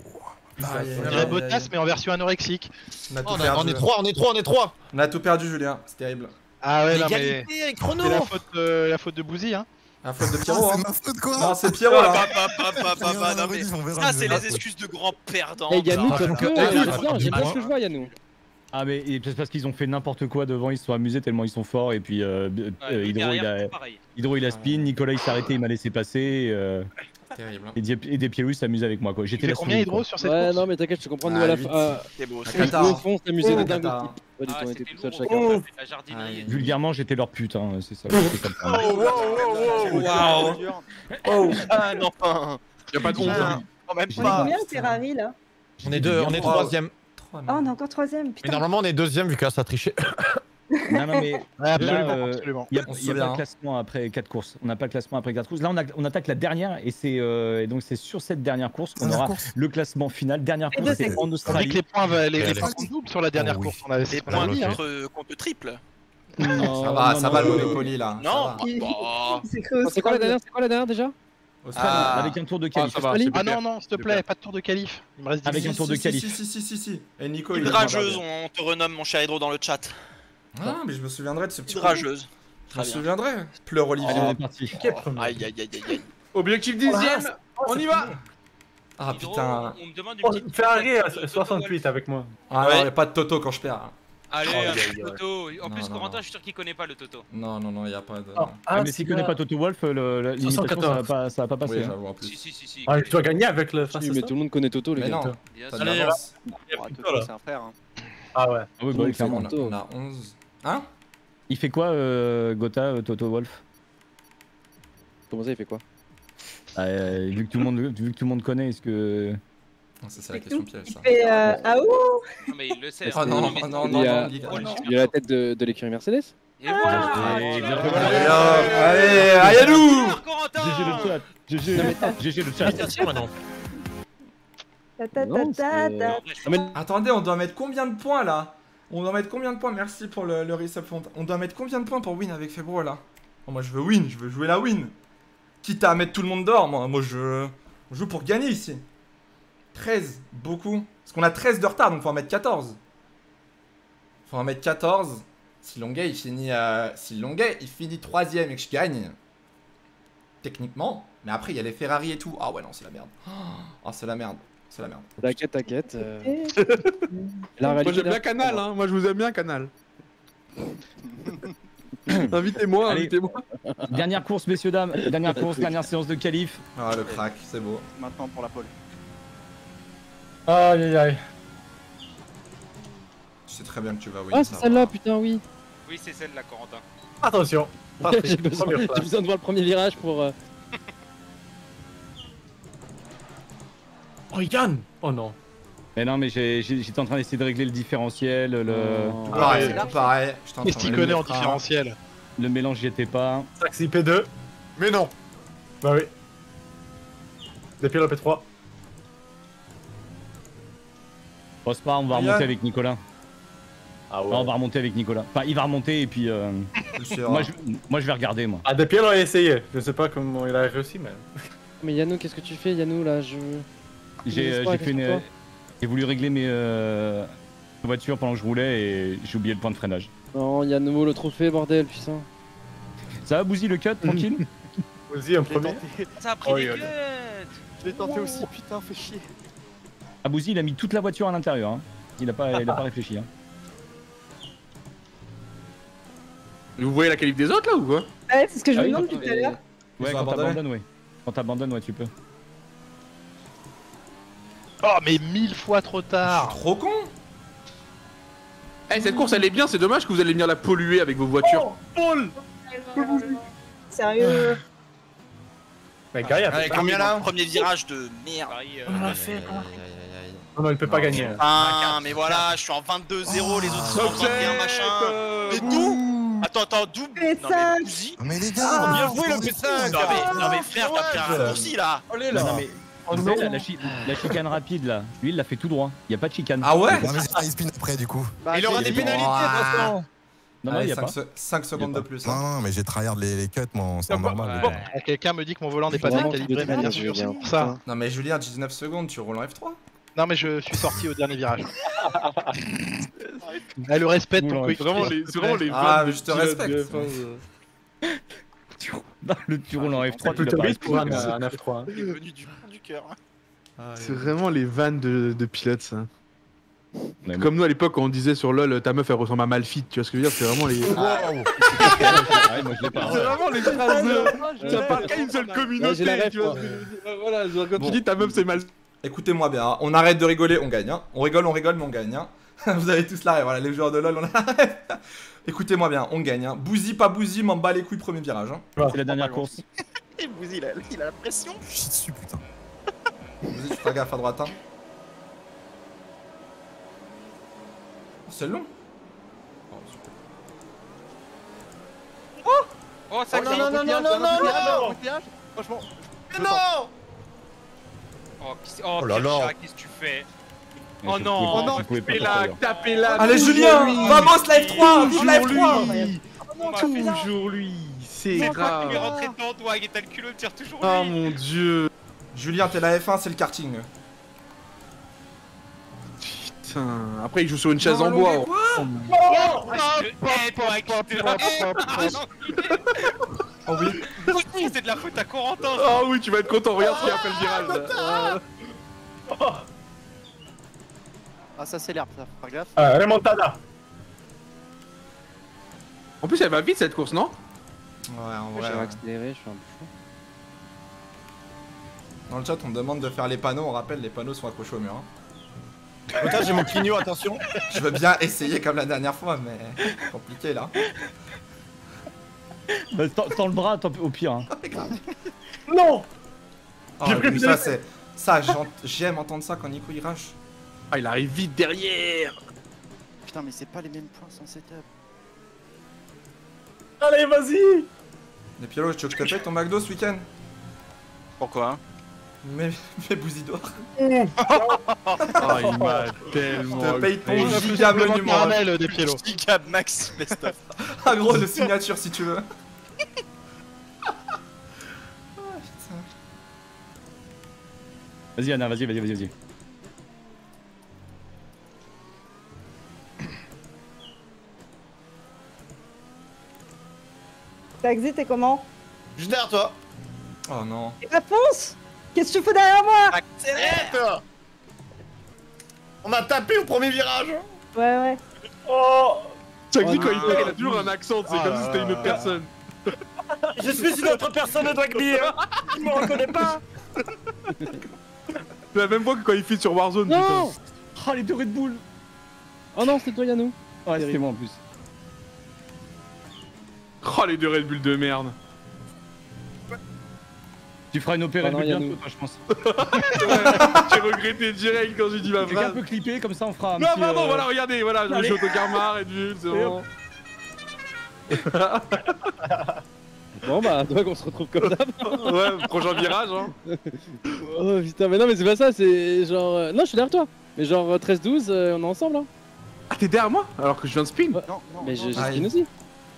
On dirait Bottas, mais en version anorexique. On a tout On, a- perdu. on est trois, on est trois, on est trois. On a tout perdu, Julien. C'est terrible. Ah ouais, non, mais. Égalité avec C'est chrono. la faute, euh, la faute de Bouzy, hein. La faute de Ah, Pierrot. c'est hein. ma faute quoi. Non, c'est Pierrot Ah, là. bah, bah, bah, bah, bah, bah, non, mais On verra, ça, on c'est verra. les excuses de grands perdants. Eh Yannou, ça. top que. Écoute, euh, écoute, non, J'aime pas écoute. ce que je vois, Yannou. Ah mais et c'est parce qu'ils ont fait n'importe quoi devant, ils se sont amusés tellement ils sont forts et puis euh, Ouais, euh, nous, Hydro, il derrière, a, c'est pareil. Hydro il a spin, Nicolas il s'est arrêté, il m'a laissé passer euh, Terrible. et, Diep- et Despielou il s'amuse avec moi quoi. Il J'étais fait là combien sous- Hydro sur cette Ouais, course? non, mais t'inquiète, je te comprends. Nous, Ah, à la huit. fin. euh, C'est beau. À c'est Au Qatar. fond, on s'amusait Oh, de dingue. Qatar. Pas du Ah, tout, on était c'était tout seul lourd, chacun. on a fait de la jardinerie. et tout. Vulgairement j'étais leur pute, hein, c'est ça. c'est ça le problème. Oh, wow, wow, wow. Waouh. Oh. Ah non, enfin. Y'a pas de honte. Ah, quand même On est pas. combien de Ferrari là? On est deux, on est Trois. troisième. Trois, Ah, non. on est encore troisième, Mais putain. normalement, on est deuxième vu que là, ça a triché. Non non mais Ouais, absolument, là, euh, absolument. il n'y a, On se y a souvient, pas hein. de classement après quatre courses. On n'a pas de classement après quatre courses. Là on, a- on attaque la dernière et c'est euh, et donc c'est sur cette dernière course qu'on Dernière aura course. le classement final. Dernière Et course deux, c'est c'est- en On dit que Australie. les points, va- les, les Allez. points sont doubles sur la dernière Oh oui. course. On avait Des on avait points dit, hein. contre, contre triple. Non, Ça va, non, ça non, va le non, Monopoly là. Non, Ça va. Il- bah, C'est cru. C'est quoi la dernière C'est quoi la dernière déjà? Australie. Ah. avec un tour de Ah, qualif. ça va, Australie. c'est Ah bien. non, non, s'il te plaît, pas de tour de qualif. Il me reste dix Avec un minutes. tour de Si, qualif. Si, si, si, si, si. Et Nico, il est Hydrageuse, regardé. on te renomme mon cher Hydro dans le chat. Ah, mais je me souviendrai de ce petit. Hydrageuse. Je me Très bien. souviendrai. Pleure Allez, Olivier. on est parti. Aïe aïe aïe aïe aïe. Objectif dixième, on y va! Ah Hydro, putain. on me demande une Oh, petite. Ferrari à Toto soixante-huit Wolff. avec moi. Ah Ouais. non, y a pas de Toto quand je perds. Allez, Oh, un aïe, petit aïe, aïe. Toto. En Non, plus, non, Corentin, non. je suis sûr qu'il connaît pas le Toto. Non, non, non, y a pas de. Ah, mais s'il connaît pas Toto Wolff, le- le- l'imitation ça va soixante-quatorze. pas, ça va pas passer. Oui, hein. j'avoue en Si, plus. si, si, si. Ah, tu dois gagner avec le Oui, mais tout le monde connaît Toto, les Mais gars. non, Bien t'as sûr. de l'avance. C'est un frère. Hein. Ah ouais. Ah oui, Tout bah, le oui, monde clairement. On a, on a onze. Hein? Il fait quoi, euh, Gotha, euh, Toto Wolff? Comment ça, il fait quoi? Euh, vu, que tout le monde, vu que tout le monde connaît, est-ce que. Non, ça, c'est la question piège ça. Il fait euh, ah ouh. Non, mais il le sait. Oh hein. non, Mais oh c'est- non, Il non, y a- non, Liga. Oh, non. Il a la tête de, de l'écurie Mercedes? Et voilà. Allez, bien joué. Allez, hop, allez, Ayadou! Corentin. G G le chat. G G G G le chat. Attention maintenant. Ta ta ta Non, ta c'est- ta. Ah, mais- Attendez, on doit mettre combien de points là? On doit mettre combien de points? Merci pour le, le resub font. On doit mettre combien de points pour win avec Febro là? Oh, moi je veux win, je veux jouer la win. Quitte à mettre tout le monde dehors, moi, moi je... je joue pour gagner ici. treize, beaucoup. Parce qu'on a treize de retard, donc faut en mettre quatorze. Faut en mettre quatorze. Si Longuet il finit, euh... si Longuet il finit troisième et que je gagne, techniquement. Mais après il y a les Ferrari et tout. Ah ouais non c'est la merde. Ah c'est la merde, c'est la merde. T'inquiète, t'inquiète. euh, La Moi réalité j'aime bien d'un- Canal, hein. Moi je vous aime bien Canal. Invitez-moi, Allez. invitez-moi. Dernière course, messieurs, dames. Dernière course, dernière séance de qualif. Ah le crack, c'est beau. Maintenant pour la pole. Aïe aïe aïe. Je sais très bien que tu vas win. Ah, ça c'est va. celle-là, putain, oui. Oui, c'est celle-là, Corentin. Attention. J'ai besoin, Première j'ai place. besoin de voir le premier virage pour. euh, Oh, il gagne. Oh non. Mais non, mais j'ai- j'ai- j'étais en train d'essayer de régler le différentiel, le, Tout Oh. pareil, c'est tout pareil. Je t'entends. Qu'est-ce qu'il le connaît en mettre à- différentiel? le mélange j'y était pas. Taxi P deux. Mais non. Bah oui. Depuis le P trois. Bon, c'est pas grave, on va Yann. remonter avec Nicolas. Ah Enfin, on va remonter avec Nicolas. Enfin, il va remonter et puis. euh, C'est sûr. moi, je, moi, je vais regarder, moi. Ah, depuis on a essayé. Je sais pas comment il a réussi, mais. Mais Yannou, qu'est-ce que tu fais, Yannou, là? Je. J'ai Qu'est-ce euh, que j'ai c'est, fait une. qu'est-ce que J'ai voulu régler mes euh, voitures pendant que je roulais et j'ai oublié le point de freinage. Non, Yannou, le trophée, bordel, putain. Ça va, Bouzy, le cut, tranquille? Vas-y, un premier. Ça a pris Oh, des il y a- cuts. Je l'ai tenté aussi, putain, fais chier. Ah, Bouzy, il a mis toute la voiture à l'intérieur. Hein. Il a pas, il a pas réfléchi. Hein. Vous voyez la qualif des autres là ou quoi? Ouais, c'est ce que je Ah me oui, demande quand- tout à l'heure. Ils Ouais, ont quand abandonné. t'abandonnes, ouais. Quand t'abandonnes, ouais, tu peux. Oh, mais mille fois trop tard. Trop con. Eh, cette course elle est bien, c'est dommage que vous allez venir la polluer avec vos voitures. Paul. Sérieux. Mais Gary a Allez, fait combien là? Premier virage de merde. On a fait quoi? Non, non, il peut pas gagner. Ah, mais voilà, je suis en vingt-deux zéro, les autres sont en vingt et un machin. Mais d'où? Attends, attends, d'où? Non, mais Bouzy. Mais les gars, Bien joué le P cinq. Non, mais, non, mais frère, t'as pris un raccourci là. Allez Non, là. non, mais. Vous savez, la, la, chi- la chicane rapide là, lui il l'a fait tout droit, il n'y a pas de chicane. Ah ouais? Non, mais j'ai failli spin après du coup. Bah, Il aura des pénalités, de toute façon. Non, non, il n'y a pas. cinq secondes de plus. Non, non, mais j'ai tryhard les, les cuts, moi, c'est normal. Bon, quelqu'un me dit que mon volant n'est pas bien calibré, mais bien sûr, c'est pour ça. Non, mais Julien, dix-neuf secondes, tu roules en F trois. Non, mais je suis sorti au dernier virage. Ah, le respect de ton coéquipier. Vraiment les, c'est vraiment les Ah, vannes mais de je te pilote respecte. de F un, euh. Le tu roules en F trois, tu Plutôt l'as risque pour un, pas. un F trois. Il est venu du fond du cœur. C'est vraiment les vannes de, de pilotes, ça. Mais Comme nous à l'époque, quand on disait sur LoL, ta meuf elle ressemble à Malphite, tu vois ce que je veux dire? C'est vraiment les. Ah, moi je l'ai pas. C'est vraiment les phrases de. Ça parle qu'à une seule communauté, tu vois. Voilà, genre quand tu dis ta meuf c'est Malphite. Écoutez-moi bien, hein. On arrête de rigoler, on gagne. Hein. On rigole, on rigole, mais on gagne. Hein. Vous avez tous la rêve, voilà, les joueurs de LoL, on arrête. Écoutez-moi bien, on gagne. Hein. Bouzy, pas Bouzy, m'en bats les couilles, premier virage. Hein. C'est la dernière course. Et Bouzy, il a, il a la pression. Je chie dessus, putain. Bouzy, tu feras gaffe à droite. Hein. C'est long. Oh, ça non, non, non, non, non, non, non. Franchement. Mais non. Oh, qui- oh, Oh là Pierre là. Chat, qu'est-ce que tu fais? Mais Oh je non, pouvais pas- oh je pouvais pas Tapez-la, t'en faire. tapez-la. Allez, toujours Julien, lui. vamos, la F trois, vive la F Toujours trois. lui. Toujours lui, c'est c'est toi qui lui grave. rentré dedans, Dwag, et t'as le culot de dire toujours Oh lui. mon dieu. Julien, t'es la F un, c'est le karting. Putain. Après, il joue sur une chaise en bois. Oh, je te hais, Dwag, je te hais. Oh oui. Oui, c'est de la faute à Corentin. Oh oui, tu vas être content, regarde ce qu'il a fait le virage. là. Ah, ça s'énerve, ça, faire gaffe. Ah, remontada. En plus, elle va vite cette course, non? Ouais, en J'ai vrai. Ouais. accéléré, je suis un peu chaud. Dans le chat, on me demande de faire les panneaux. On rappelle, les panneaux sont accrochés au mur. Hein. Putain, j'ai mon clignot, attention. Je veux bien essayer comme la dernière fois, mais compliqué là. Bah, tends tends le bras, tant- au pire. Hein. Non. Oh, J'ai pris oui, le ça, téléphone. c'est. Ça, j'ent- j'aime entendre ça quand Nico il rush. Ah, il arrive vite derrière. Putain, mais c'est pas les mêmes points sans setup. Allez, vas-y. Et Piolo, tu veux que je te paye ton McDo ce week-end? Pourquoi? Mais, mais Bouzy d'or. Oh, il m'a tellement. Je te paye ton agressé. giga Simplement monument. caramel des Pielo. Giga Max Best of. Ah gros, de signature si tu veux. Vas-y, Anna, vas-y, vas-y, vas-y. vas-y. Taxi, t'es comment? Juste derrière toi. Oh non. Réponse. Qu'est-ce que tu fais derrière moi? Accélère toi. On a tapé au premier virage. Ouais, ouais. Oh. Chaque dit Oh quand il non. perd, il a toujours un accent, c'est comme si c'était une autre personne. Je suis une autre personne de Dwagby. Hein. Tu me reconnais pas. C'est la même voix que quand il fit sur Warzone. Non. Oh, les deux Red Bull. Oh non, c'était toi, Yannou. Ouais, c'était moi en plus. Putain. Oh, les deux Red Bull de merde. Tu feras une opération Oh non, bientôt, Yannou. toi, je pense. J'ai regretté direct quand j'ai dit ma Quelqu'un phrase. peut clipper, comme ça on fera un Non, petit. pardon, euh, voilà, regardez, voilà, je Allez. suis autocarmar, Red Bull, c'est Et bon. Bon bah, toi qu'on se retrouve comme d'hab. Ouais, prochain virage, hein. Oh putain, mais non, mais c'est pas ça, c'est genre. euh, Non, je suis derrière toi. Mais genre treize douze, euh, on est ensemble là. Ah, t'es derrière moi? Alors que je viens de spin? Ouais. Non, non, Mais non, je- j'ai Aïe. spin aussi.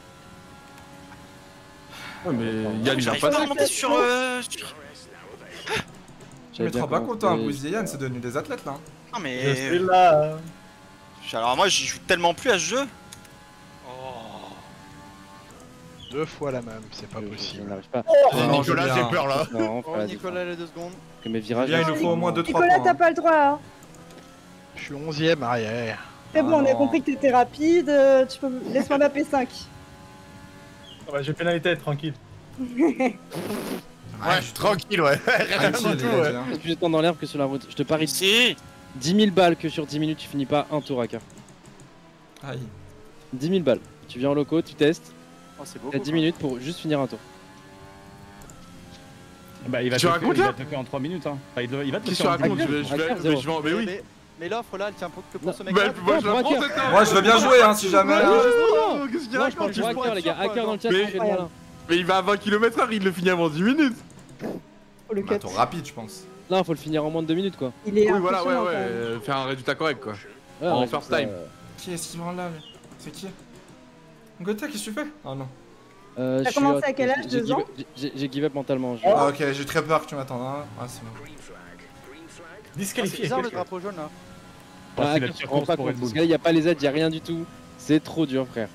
Ouais, mais Yann, il vient J'arrive pas pas à de. remonter sur. euh, sur- Je me bien rends pas commencé. content, Bouzy et Yann, c'est devenu des athlètes là. Non Je mais. suis là. Alors moi, j'y joue tellement plus à ce jeu. Deux fois la même, c'est pas Je- Je possible. n'arrive pas. Oh, non, Nicolas, Julien. j'ai peur là. Non, Oh, pas Nicolas, les deux secondes. que mes virages. Julien, il nous faut au moins deux trois Nicolas, points. t'as hein. pas le droit. Hein. Je suis onzième arrière. C'est Ah bon, on a non. compris que t'étais rapide. euh, Tu peux laisse-moi ma P cinq. Ah bah, j'ai pénalité, tranquille. Ouais, je suis tranquille, ouais. Rien Tranquille, du tout, il a ouais. dit, hein. Plus de temps dans l'herbe que sur la route. Je te parie Si. dix mille balles que sur dix minutes tu finis pas un tour à cœur. Aïe. dix mille balles. Tu viens en loco, tu testes. Oh, c'est beau. T'as dix minutes pour juste finir un tour. Bah, il va Tu te racontes il là va te le faire en trois minutes. Hein. Enfin, il, doit- il va te le Qu'est-ce que faire tu en racontes? Je vais, je vais, mais je vais, mais oui. Mais, mais l'offre là, elle tient pour- que pour ce mec. Bah, moi je la prends cette Moi je veux bien jouer hein si jamais. hein. Qu'est-ce qu'il Moi, je raconte? prends pour hacker, les gars. Hacker dans le chat, Mais- on fait le malin. Mais il va à vingt kilomètres heure, il le finit avant dix minutes. Oh, le Bah, attends, rapide je pense. Non, faut le finir en moins de deux minutes, quoi. Il est Oui, voilà, ouais, impressionnant, ouais. quand même. euh, Faire un résultat correct quoi. Ouais, En ouais, first c'est ça, time. euh, Qui est-ce qui branle là lui C'est qui Gotha, qu'est-ce que tu fais Oh non. euh, T'as je suis, commencé euh, à quel âge, j'ai deux give- ans j'ai- J'ai give up mentalement. je- Ah ok, j'ai très peur que tu m'attendes. Hein. Ah c'est bon. C'est Disqualifié. bizarre le drapeau jaune là. Ah, c'est la hacker, pire tu te rends course pas pour compte. Red Parce Bull. que là, il y a pas les aides, il y a rien du tout. C'est trop dur, frère.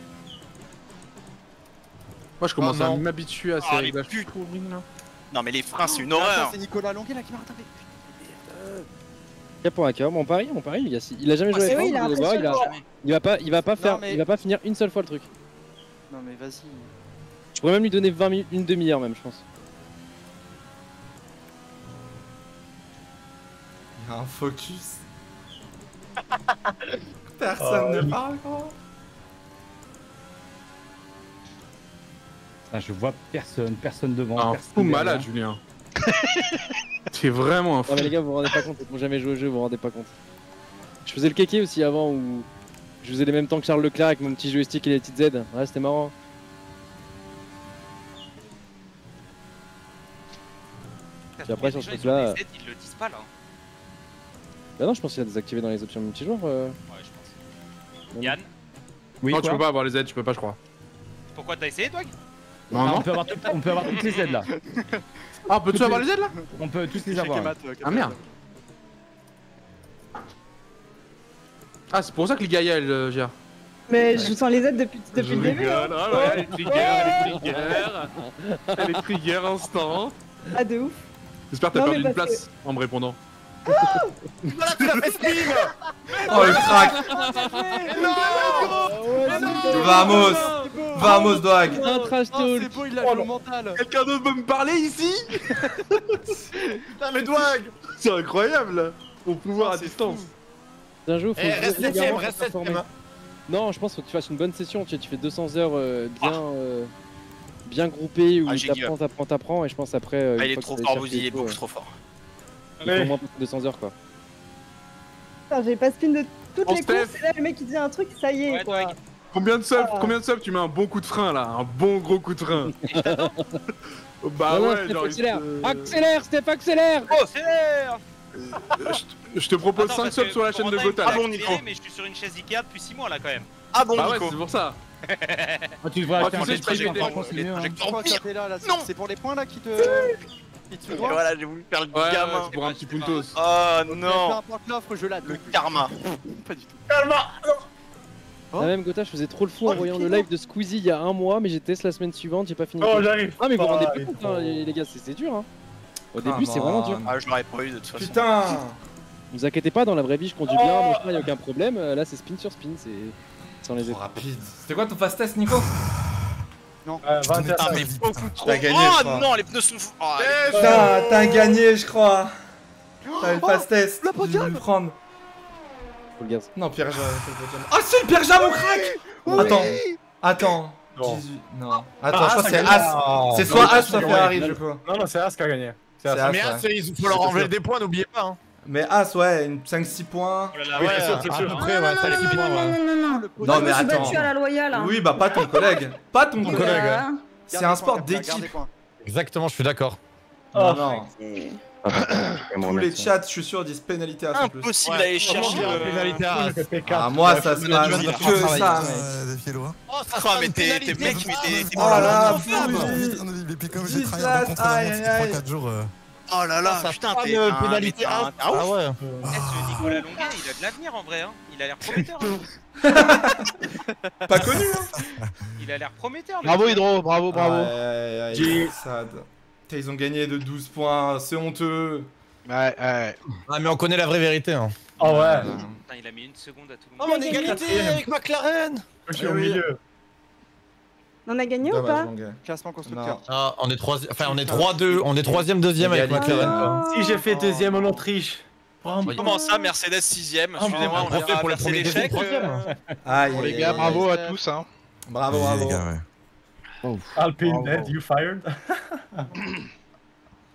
Moi je commence Oh, à non. m'habituer à ces Ah, les réglages putes. pourris là. Non, mais les freins, c'est une Attends, horreur. c'est Nicolas Longuet là qui m'a rattrapé. Cap pour hacker, mon pari, mon pari, les gars. si- Il a jamais joué Ah, avec c'est moi, oui, il est vous allez voir, il, a- impressionnant. il va pas, il va pas faire, mais- il va pas finir une seule fois le truc. Non mais vas-y. Je pourrais même lui donner vingt minutes, une demi-heure même, je pense. Il y a un focus. Personne ne parle gros. Ah, je vois personne, personne devant. Un personne fou derrière. malade Julien. C'est vraiment un fou. Non mais les gars, vous vous rendez pas compte, ils n'ont jamais joué au jeu, vous vous rendez pas compte. Je faisais le kéké aussi avant où je faisais les mêmes temps que Charles Leclerc avec mon petit joystick et les petites Z. Ouais, c'était marrant. Puis après, sur ce Les gens, truc-là. ils ont des aides, ils le disent pas là. Bah non, je pense qu'il y a désactivé dans les options multijoueurs. Euh... Ouais, je pense. Yann, Oui, Non, quoi tu peux pas avoir les aides, tu peux pas, je crois. pourquoi t'as essayé, toi Non, Ah, non. on, peut avoir tout- on peut avoir toutes les aides là. Ah, peux-tu avoir les aides là? On peut tous les Check avoir. et ouais. mat, euh, Ah merde. Ah, c'est pour ça que les Gaïa elles euh, gèrent. Mais je sens les aides depuis, depuis le début. hein. Ah ouais, elle est trigger, elle est trigger. Elle est trigger instant. Ah, de ouf. J'espère que t'as Non, perdu mais une parce place en me répondant. Voilà, tu l'as fait spin. Oh le crack. Vamos. Vamos Dog. Un trash Oh, talk. c'est beau, il a le mental. Quelqu'un d'autre veut me parler ici? Putain, mais Dwag. C'est incroyable. Au pouvoir Oh, à c'est distance. Bien joué, faut Eh, que reste je- septième, également, reste faut performer. septième. Non, je pense qu'il faut que tu fasses une bonne session. Tu, sais, tu fais deux cents heures euh, bien, euh, bien groupées où Ah, j'ai t'apprends, t'apprends, t'apprends. Et je pense après. euh, Ah, une il est fois que trop t'as fort, cherché Bouzy, il et est tout, beaucoup euh, trop fort. Il faut au moins passer deux cents heures quoi. Putain, j'ai pas spin de toutes Oh, les Steph. courses et là le mec il dit un truc, ça y est Ouais, quoi. Dwag. Combien de subs, Ah. combien de subs tu mets un bon coup de frein là? Un bon gros coup de frein. Bah Non, non, ouais, Steph, genre. il accélère, te- accélère, Steph, accélère. Oh, c'est Je- Je te propose cinq subs sur la chaîne de Gotha. Ah là. bon, Nico. Mais je suis sur une chaise Ikea depuis six mois là quand même. Ah bon, Bah ouais, Nico. c'est pour ça. Ah, tu devrais Ah, faire tu sais, des je trucs, paye des- franchement, c'est les mieux. hein. projecteurs Pourquoi pire. t'es là, là Non. C'est pour les points là qui te. qui te Et doivent. voilà, j'ai voulu faire le Ouais, ouais, gamin. c'est pour un petit puntos. Oh Peu non. importe l'offre, je la Le karma. Pas du tout. Ah, même Gotha, je faisais trop le fou en Oh, voyant le le pied, live de Squeezie il y a un mois, mais j'ai testé la semaine suivante, j'ai pas fini. Oh, j'arrive. Ah, mais vous vous rendez Ah, pas il est compte, trop- hein, les les gars, c'est c'est dur. Hein. Au début, Come c'est vraiment dur. on. Ah, je l'aurais pas eu de toute façon. Putain. Ne vous inquiétez pas, dans la vraie vie, je conduis bien, mon frère, y a aucun problème. Euh, Là, c'est spin sur spin, c'est sans les Trop efforts. rapide. C'était quoi ton fast test Nico? Euh, vingt et un. Ah, mais beaucoup trop. T'as gagné, je Oh crois. non, les pneus sont fous. Oh, Eh, Putain, t'as gagné je crois. T'as le fast test. le J'ai dû le prendre. Faut le gaz. Non, Pierre Jam. Ah si, le Pierre Jam, mon crack. Attends. Attends. Non. dix-huit. Non. Attends, Ah, je crois que ça c'est gagne. As. Ah. C'est soit Non, As, c'est soit sûr, Ferrari, ouais. je crois. Non, non, c'est As qui a gagné. C'est C'est As. As. Mais ouais. ah, c'est- il faut leur enlever des points, n'oubliez pas. Hein. Mais As, ouais, une cinq six points. Oh là là, Oui, ouais. c'est sûr, c'est À sûr. peu près, ouais, ça les Non, six non, points, non, ouais. non, non, non. Non, Moi, mais je me suis attends. battue à la loyale. hein. Oui, bah pas ton collègue. Pas ton Mon collègue. collègue. Voilà. C'est un sport d'équipe. Exactement, je suis d'accord. Non, non. C'est- Tous les chats, je suis sûr, disent pénalité à son plus. Impossible d'aller chercher Comment le. pénalité à As. Ah, moi, ça se le passe manager, il a que fait un travail. ça, mec. Euh, défier le roi. Oh, ça sera, mais t'es t'es mec, mais t'es. t'es- Oh là là, Vite, Bouzy. vite, Et puis comme Dix j'ai travaillé places, contre la aïe, montre aïe, trois quatre jours. euh, Oh là là, Ça putain, prend t'es. une un- pénalité mais t'es un- à Ah, Ah ouf. ouais. Eh, ce Nicolas Longuet, il a de l'avenir en vrai, hein. Il a l'air prometteur. hein. Pas connu, hein. Il a l'air prometteur. le Bravo gars. Hydro, bravo, bravo. Aïe, aïe, aïe, J'ai- sad. Putain, ils ont gagné de douze points, c'est honteux. Ouais, ouais. Ah, mais on connaît la vraie vérité. Hein. Oh ouais. Putain, il a mis une seconde à tout le Oh, monde. mon égalité avec McLaren. Je suis au milieu. On a gagné ou Dommage, pas? mon gars. Classement Non. constructeur. Ah, on est troisième. Enfin, on est trois deux. On est troisième, deuxième avec Égalité. McLaren. quoi. Si j'ai fait deuxième en Autriche. Comment ça, Mercedes sixième? Ah, Excusez-moi, on on a fait pour les inversé premiers les chèques. troisième. euh, Aïe, Bon, les aïe, gars, aïe, bravo aïe. à tous. Hein. Bravo, les bravo. gars, ouais. Alpine dead, you fired.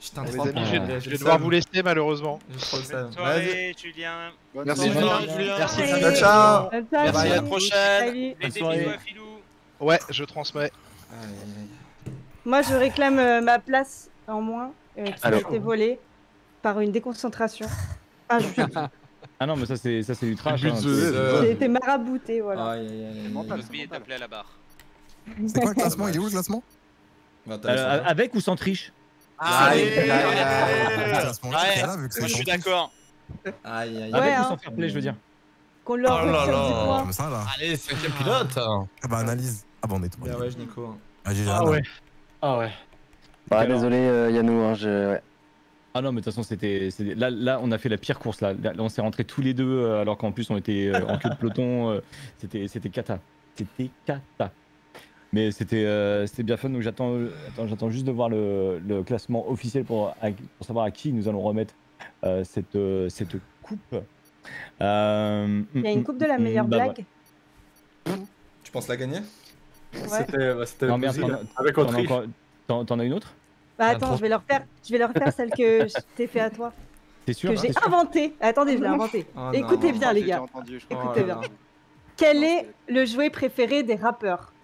Putain, Les trop amis, je vais- bien. je vais devoir vous laisser malheureusement. J'ai trop le seum. Bonne soirée, Julien. Merci, Julien. Merci. Ciao, ciao. Merci, à la prochaine. Salut. Les bisous à Filou. Ouais, je transmets. Moi, je réclame euh, ma place en moins euh, qui m'a Alors. été volée par une déconcentration. Ah, je Ah non, mais ça c'est ça c'est du trash. Le but hein, de- c'est- J'ai été marabouté, voilà. Aïe, aïe, aïe, aïe. J'ai oublié d'appeler à la barre. C'est quoi le classement? Il est où le classement? Euh, avec ou sans triche? Allez, aïe, aïe, aïe. Ouais, Classement, il est là, vu que c'est moi je suis sans d'accord. Aïe, aïe, Avec Ouais, ou hein. sans fair play, je veux dire. Qu'on leur Oh là retire là. dix points. Comme ça, là. Allez, cinquième pilote. Ah bah, analyse. Ah bah, on est tout. Bien, ouais, Nico. Ah, j'ai Ah ouais. Ah ouais. Bah, Alors. désolé, euh, Yannou, hein, je... ouais. Ah non, mais de toute façon, c'était. c'était- Là, là, on a fait la pire course. Là, Là, on s'est rentrés tous les deux, euh, alors qu'en plus, on était euh, en queue de peloton. euh, C'était c'était cata. C'était cata. Mais c'était euh, c'était bien fun. Donc, j'attends euh, attends, j'attends juste de voir le, le classement officiel pour, à- pour savoir à qui nous allons remettre euh, cette, euh, cette coupe. Euh, Il y a une coupe de la mm, meilleure bah, blague. Tu penses la gagner? Ouais. C'était bah, c'était Non, merde, Bouzy, t'en là, as- avec t'en as Autriche. encore- T'en t'en as une autre? Bah attends, je vais leur faire, je vais leur faire celle que je t'ai fait à toi, T'es sûr? que j'ai T'es sûr inventée. Attendez, je l'ai inventée. Oh non. Écoutez bien, les J'ai gars. entendu, je crois. Écoutez Oh bien. là là. Quel est le jouet préféré des rappeurs?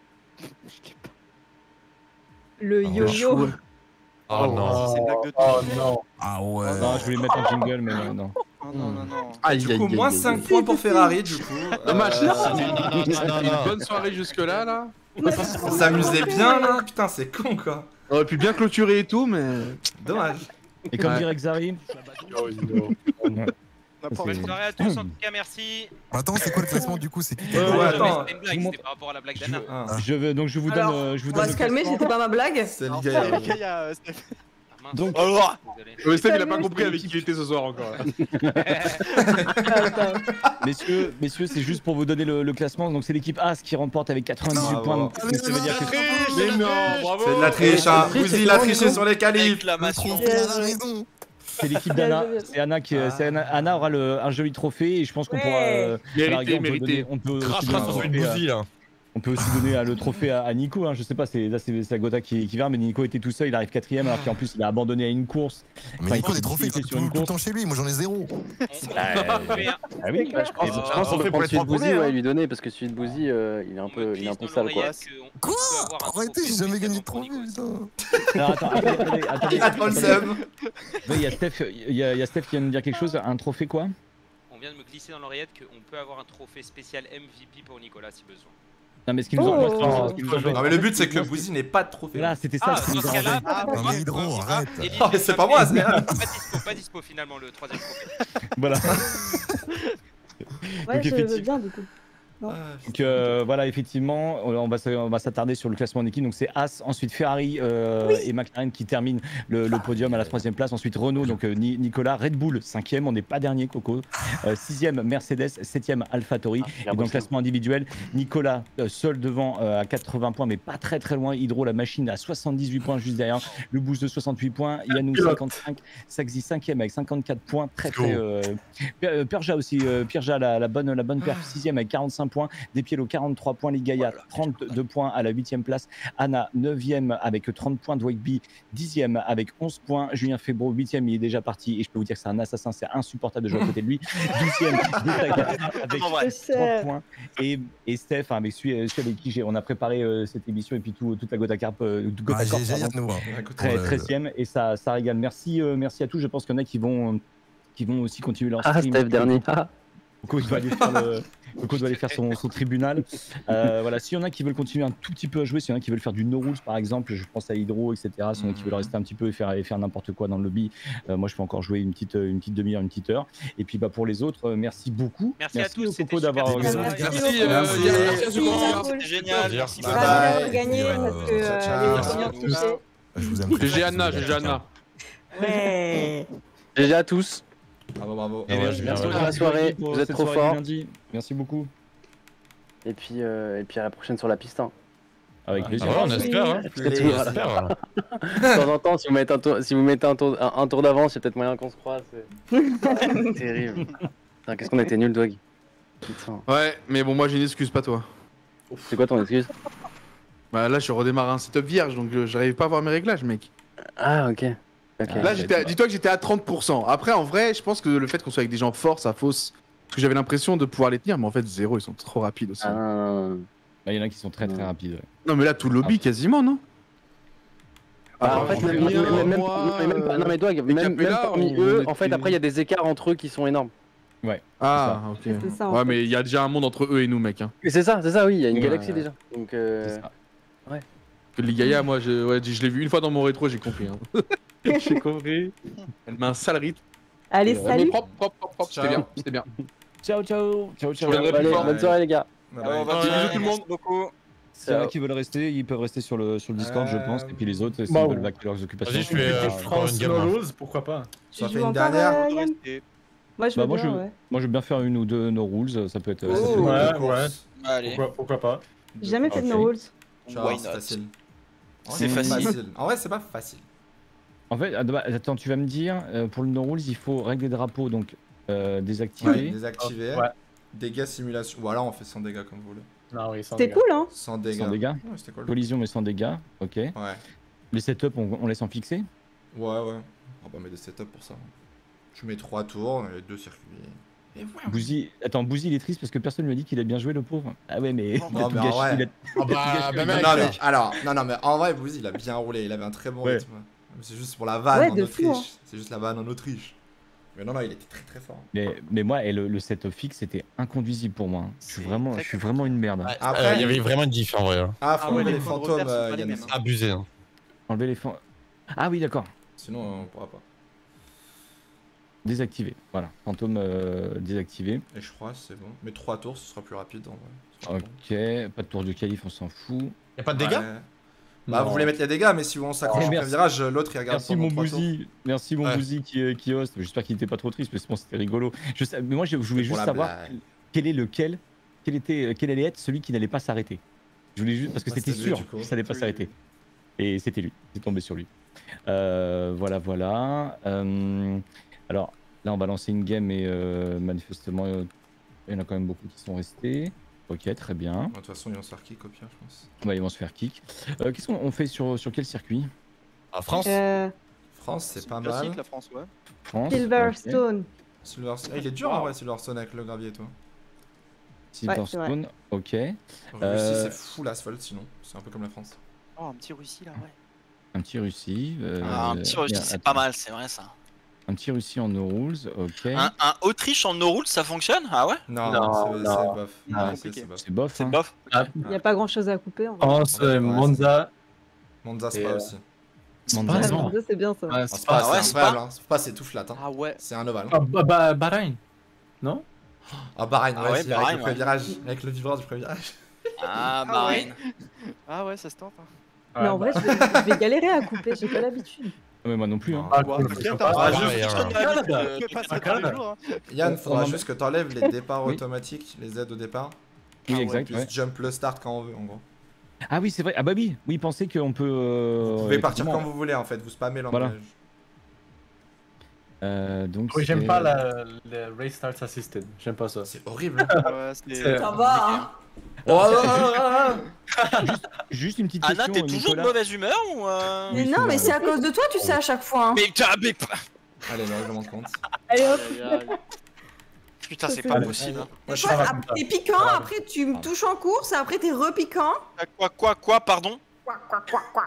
Le yo-yo. Oh non. C'est une blague de Oh tout. non. Ah ouais. Non, je voulais mettre un jingle, mais non. non. Oh, non, non, non. Aïe, Du aïe, coup, aïe, moins aïe, cinq aïe. points pour Ferrari, du coup. Dommage, Euh, c'était une- c'était non, une non. bonne soirée jusque-là, là. On s'amusait bien, là. Putain, c'est con, quoi. On aurait pu bien clôturer et tout, mais. Dommage. Et comme Ouais. dirait Xari. Oh, non. Bonne soirée à tous, en tout cas, merci. Attends, c'est quoi le classement du coup? C'est qui? Ouais, ouais, Euh, attends. C'était une blague, c'était par rapport à la blague d'Anna. Ah, Je veux donc je vous donne Alors, euh, je vous on donne va le se calmer, classement. c'était pas ma blague. c'est Alors, Ligaïa. les gars, il y a euh, Steph. Ah, mince. Donc- Oh, désolé. Ouais, Steph, il a pas compris avec qui il était ce soir encore. Messieurs, messieurs, c'est juste pour vous donner le, le classement. Donc c'est l'équipe As qui remporte avec quatre-vingt-dix-huit Bravo. points. Donc, Allez, ça veut dire que Mais non, bravo. C'est de la triche, hein. Bouzy, il a triché sur les qualifs. Exclamation. trophée à la raison. c'est l'équipe d'Anna. C'est Anna qui Ah. c'est Anna, Anna aura le, un joli trophée et je pense qu'on Ouais. pourra euh, à la Mérité, rigueur, on peut mérité. donner- on peut aussi Crachera donner sur un celui de trophée à- Bouzy là. On peut aussi donner euh, le trophée à, à Nico, hein. Je sais pas, c'est, là c'est, c'est la Gotha qui, qui vient, mais Nico était tout seul, il arrive quatrième alors qu'en plus il a abandonné à une course. Mais Enfin, Nico, il des trophées, il était est sur tout une tout le course. temps chez lui. Moi, j'en ai zéro. Ah, ah oui, clair. Je pense, Oh, je pense qu'on on peut fait pour prendre les celui de trois Bouzy premiers, ouais, hein. et lui donner parce que celui de Bouzy euh, il est un On peu, me il est un glisse peu dans sale quoi. l'oreillette qu'on- Quoi? qu'on peut avoir un Arrêtez, trophée j'ai jamais gagné de spécialement pour trophée, Nico. putain. Alors, attends, attendez, attendez, attendez, Il a trop le attendez. seum. Il y a Steph, il y a, il y a Steph qui vient de me dire quelque chose, un trophée quoi? On vient de me glisser dans l'oreillette qu'on peut avoir un trophée spécial M V P pour Nicolas si besoin. Non mais ce qui nous Oh. moi, ce qui nous embête- Non, mais le but, c'est que Bouzy n'ait pas de trophée. Là, c'était ça Ah, ce qui dans nous ce cas-là, embête. ah, Non, mais Hydro, arrête. Elite, Oh, mais c'est pas moi, c'est elle. Pas dispo, pas dispo finalement le troisième trophée. Voilà. Ouais, Donc, je veux effectivement- bien du coup. Non. Ah, Donc euh, voilà, effectivement, on va, s- on va s'attarder sur le classement en équipe. Donc c'est As, ensuite Ferrari euh, et McLaren qui terminent le, le podium à la troisième place. Ensuite Renault, donc euh, Ni- Nicolas, Red Bull cinquième, on n'est pas dernier, Coco. Euh, sixième Mercedes, septième AlphaTauri. Et dans le classement individuel, Nicolas euh, seul devant euh, à quatre-vingts points, mais pas très très loin. Hydro, la machine à soixante-dix-huit points juste derrière. Le Boost de soixante-huit points. Yannou cinquante-cinq, Saxi cinquième avec cinquante-quatre points. Très très. Euh, Per- Perja aussi, euh, Perja la, la bonne la bonne perf sixième avec quarante-cinq points. Despiello quarante-trois points, Ligaïa trente-deux points à la huitième place, Anna neuvième avec trente points, Dwight B dixième avec onze points, Julien Febro huitième, il est déjà parti et je peux vous dire que c'est un assassin, c'est insupportable de jouer à côté de lui, douzième avec trente points et, et Steph hein, avec celui, celui avec qui j'ai, on a préparé euh, cette émission et puis tout, toute la Gotha Carp, euh, Gotha Ah, Corp, G G, pardon. Yannou, hein. Très- Pour le- treizième et ça, ça régale. Merci, euh, merci à tous. Je pense qu'il y en a qui vont, qui vont aussi continuer leur Ah, stream. Steph, dernier. Ah. Coco doit aller faire, le... Coco doit aller faire son, son tribunal. Euh, voilà, s'il y en a qui veulent continuer un tout petit peu à jouer, s'il y en a qui veulent faire du no rules par exemple, je pense à Hydro, et cetera. S'il y en a qui veulent rester un petit peu et faire, et faire n'importe quoi dans le lobby, euh, moi je peux encore jouer une petite, une petite demi-heure, une petite heure. Et puis bah, pour les autres, euh, merci beaucoup. Merci à tous, au c'était Coco d'avoir super organisé. sympa. Merci, euh, Merci. Yann, Merci, merci beaucoup. Yann. C'était génial. Merci. Bye Ravi bye. d'avoir gagné Euh, parce que euh, ciao, les ciao. premières touchées. Je vous aime. G G Anna, G G Anna. Ouais. G G à tous. Bravo, bravo. Et merci Merci beaucoup pour la soirée, pour vous êtes cette trop soirée du forts. lundi. Merci beaucoup. Et puis, euh, et puis à la prochaine sur la piste. Hein. Avec Ah plaisir. ouais, on espère, hein. C'est tout, On voilà. espère. De temps en temps, si vous mettez un tour, si vous mettez un tour, un, un tour d'avance, il y a peut-être moyen qu'on se croise. C'est terrible. Putain, qu'est-ce qu'on était nul, Dog. Putain. Ouais, mais bon, moi j'ai une excuse, pas toi. C'est quoi ton excuse? Bah là, je redémarre un setup vierge, donc euh, j'arrive pas à voir mes réglages, mec. Ah, ok. Là, j'étais, dis-toi que j'étais à trente pour cent. Après, en vrai, je pense que le fait qu'on soit avec des gens forts, ça fausse. Parce que j'avais l'impression de pouvoir les tenir, mais en fait, zéro, ils sont trop rapides aussi. Ah. Il y en a qui sont très très rapides. Ouais. Non, mais là, tout le lobby, quasiment, non? Ah, en fait, même, même, même, même, même pas- non mais Dwag, même, même parmi eux, en fait, après, il y a des écarts entre eux qui sont énormes. Ouais. Ah, ok. C'est ça, en Ouais, fait. mais il y a déjà un monde entre eux et nous, mec. Hein. Et c'est ça, c'est ça, oui, il y a une Ouais, galaxie ouais. déjà. Donc, euh... ouais. Que les Gaïa, moi, je, ouais, je l'ai vu une fois dans mon rétro, j'ai compris. Hein. J'ai compris. Elle met un sale rythme. Allez, Euh, salut. mais propre, propre, propre, propre. C'était bien, c'était bien. Ciao, ciao. Ciao, ciao. Je reviendrai plus Allez, fort. bonne soirée, les gars. Bye Ah, on bye. va Bisous bien, tout le monde. merci beaucoup. S'il y en a qui veulent rester, ils peuvent rester sur le, sur le Discord, je Euh, pense. Et puis les autres, s'ils bah, veulent ouais. vaquer leurs occupations. Vas-y, je fais euh, France No Rules, pourquoi pas. Ça Tu fait joues une encore, dernière. euh, Yann Moi, je Bah, veux moi, bien, je, ouais. moi, je veux bien faire une ou deux no rules, ça peut être. ça Oh, peut être- Ouais, ouais. Allez. Pourquoi, pourquoi pas. J'ai jamais fait de Ok. no rules. Genre, Why c'est not? facile. En vrai, C'est facile. En vrai, c'est pas facile. En fait, ah, bah, attends, tu vas me dire, euh, pour le no rules, il faut règle des drapeaux, donc euh, désactiver. Ouais, désactiver. Ouais. Dégâts simulation. Ou alors on fait sans dégâts comme vous voulez. Non, oui, sans C'était dégâts. cool, hein. Sans dégâts. Sans dégâts. Ouais, c'était cool. Collision, mais sans dégâts. Ok. Ouais. Les setups, on, on laisse en fixer. Ouais, ouais. On va mettre des setups pour ça. Je mets trois tours et deux circuits. Et voilà. Bouzy, attends, Bouzy, il est triste parce que personne lui a dit qu'il a bien joué, le pauvre. Ah ouais, mais. il a Non, tout mais en gâché, vrai. il a- Ah il a tout bah, gâché, bah, il Non, a- mec. non, mais alors, non, non, mais en vrai, Bouzy, il a bien roulé. Il avait un très bon Ouais. rythme. C'est juste pour la vanne Ouais, en de fou, Autriche. hein. C'est juste la vanne en Autriche. Mais non, non, il était très très fort. Mais, mais moi, et le, le setup fixe, c'était inconduisible pour moi. Je suis vraiment, je suis vraiment une merde. Après, Il y avait vraiment une diff en vrai. hein. Ah, faut Ah ouais, enlever les les points de fantômes, repère sont euh, pas les Yann. mêmes, hein. Abusé. Hein. Enlever les fan- Ah oui, d'accord. Sinon, on pourra pas. Désactiver. Voilà. Fantôme euh, désactivé. Et je crois, c'est bon. Mais trois tours, ce sera plus rapide en vrai. Ce sera bon. Ok. Pas de tour de qualif, on s'en fout. Y'a pas de dégâts? Ouais. Bah, Non. vous voulez mettre les dégâts, mais si on s'accroche Oh, au merci. virage, l'autre il regarde Merci pendant mon trois tours. Bouzy, merci mon Ouais. Bouzy qui, euh, qui host. J'espère qu'il n'était pas trop triste, parce que bon, c'était rigolo. Je sais, mais moi, je, je voulais C'est pour juste la savoir blague. quel est lequel, quel était, euh, quel allait être celui qui n'allait pas s'arrêter. Je voulais juste parce que Ah, c'était c'était lui, sûr du coup. que ça n'allait pas Oui. s'arrêter. Et c'était lui. C'est tombé sur lui. Euh, voilà, voilà. Euh, alors là, on va lancer une game et euh, manifestement, euh, il y en a quand même beaucoup qui sont restés. Ok, très bien. Ouais, De toute façon, ils vont se faire kick au pire, je pense. Ouais, ils vont se faire kick. Euh, Qu'est-ce qu'on on fait sur, sur quel circuit? En France? Euh, France, c'est pas Classique, mal. la France, ouais. France. Silverstone. Silverstone. Ah, il est dur en vrai, Silverstone avec le gravier et tout. ok. Silverstone, ok. Russie, Euh, c'est full asphalte sinon. C'est un peu comme la France. Oh, un petit Russie, là, ouais. Un petit Russie. euh, Ah, un petit Russie, bien, c'est attends. pas mal, c'est vrai ça. Un petit Russie en no rules, ok. Un, un Autriche en no rules, ça fonctionne? Ah ouais? Non, Non, c'est non. c'est bof. Ah, Ouais, c'est c'est bof. C'est bof. C'est hein. bof. Il n'y a pas grand chose à couper. En vrai. France, euh, Monza. Monza, c'est Et, pas euh, aussi. Monza, pas Ah, non. Monza, c'est bien ça. Ouais, Ah, c'est c'est pas. pas, ouais, c'est c'est incroyable, pas- hein. C'est pas, c'est tout flat. Hein. Ah ouais. C'est un ovale. Ah, bah, bah, Bahreïn. Non? Ah, Bahreïn, Ah ouais, ouais, c'est Bahreïn, avec le premier ouais. virage. Avec le vibreur du premier virage. Ah, Bahreïn. Ah ouais, ça se tente. Hein. Mais en vrai, je vais, je vais galérer à couper, j'ai pas l'habitude. Ah, mais moi non plus. Hein. Ah, Ouais, cool, peut-être, je hein. sais pas. Ah, Ah, juste- juste, ouais, je ouais. donne l'habitude, Canada. euh, tu passes Ah, ça tous les Canada. jours, hein. Yann, faudra non, juste que t'enlèves les départs Oui. automatiques, les aides au départ. Oui, Ah, exact. Plus ouais. jump le start quand on veut, en gros. Ah oui, c'est vrai. Ah bah oui, oui, pensez qu'on peut. euh, Vous pouvez partir effectivement- quand vous voulez en fait, vous spammez Voilà. l'engrenage. Euh, donc. Oui, j'aime c'est- pas la, le Race Starts Assisted. J'aime pas ça. C'est horrible. Ouais, c'est- C'est- Ça va, hein. Oh, oh, oh, oh, oh. Juste une petite Anna, question. t'es toujours de Nicolas. mauvaise humeur ou euh... Mais Oui, non, c'est mais vrai. c'est à cause de toi, tu sais, à chaque fois. Hein. Mais t'as. Mais... Allez, le règlement de compte. Allez hop. Aïe, aïe, aïe. Putain, c'est C'est pas bon. possible. Moi, Des je fois, pas ap- comme ça. t'es piquant, après tu me touches en course, et après t'es repiquant. Quoi, quoi, quoi, pardon? Quoi, quoi, quoi, quoi.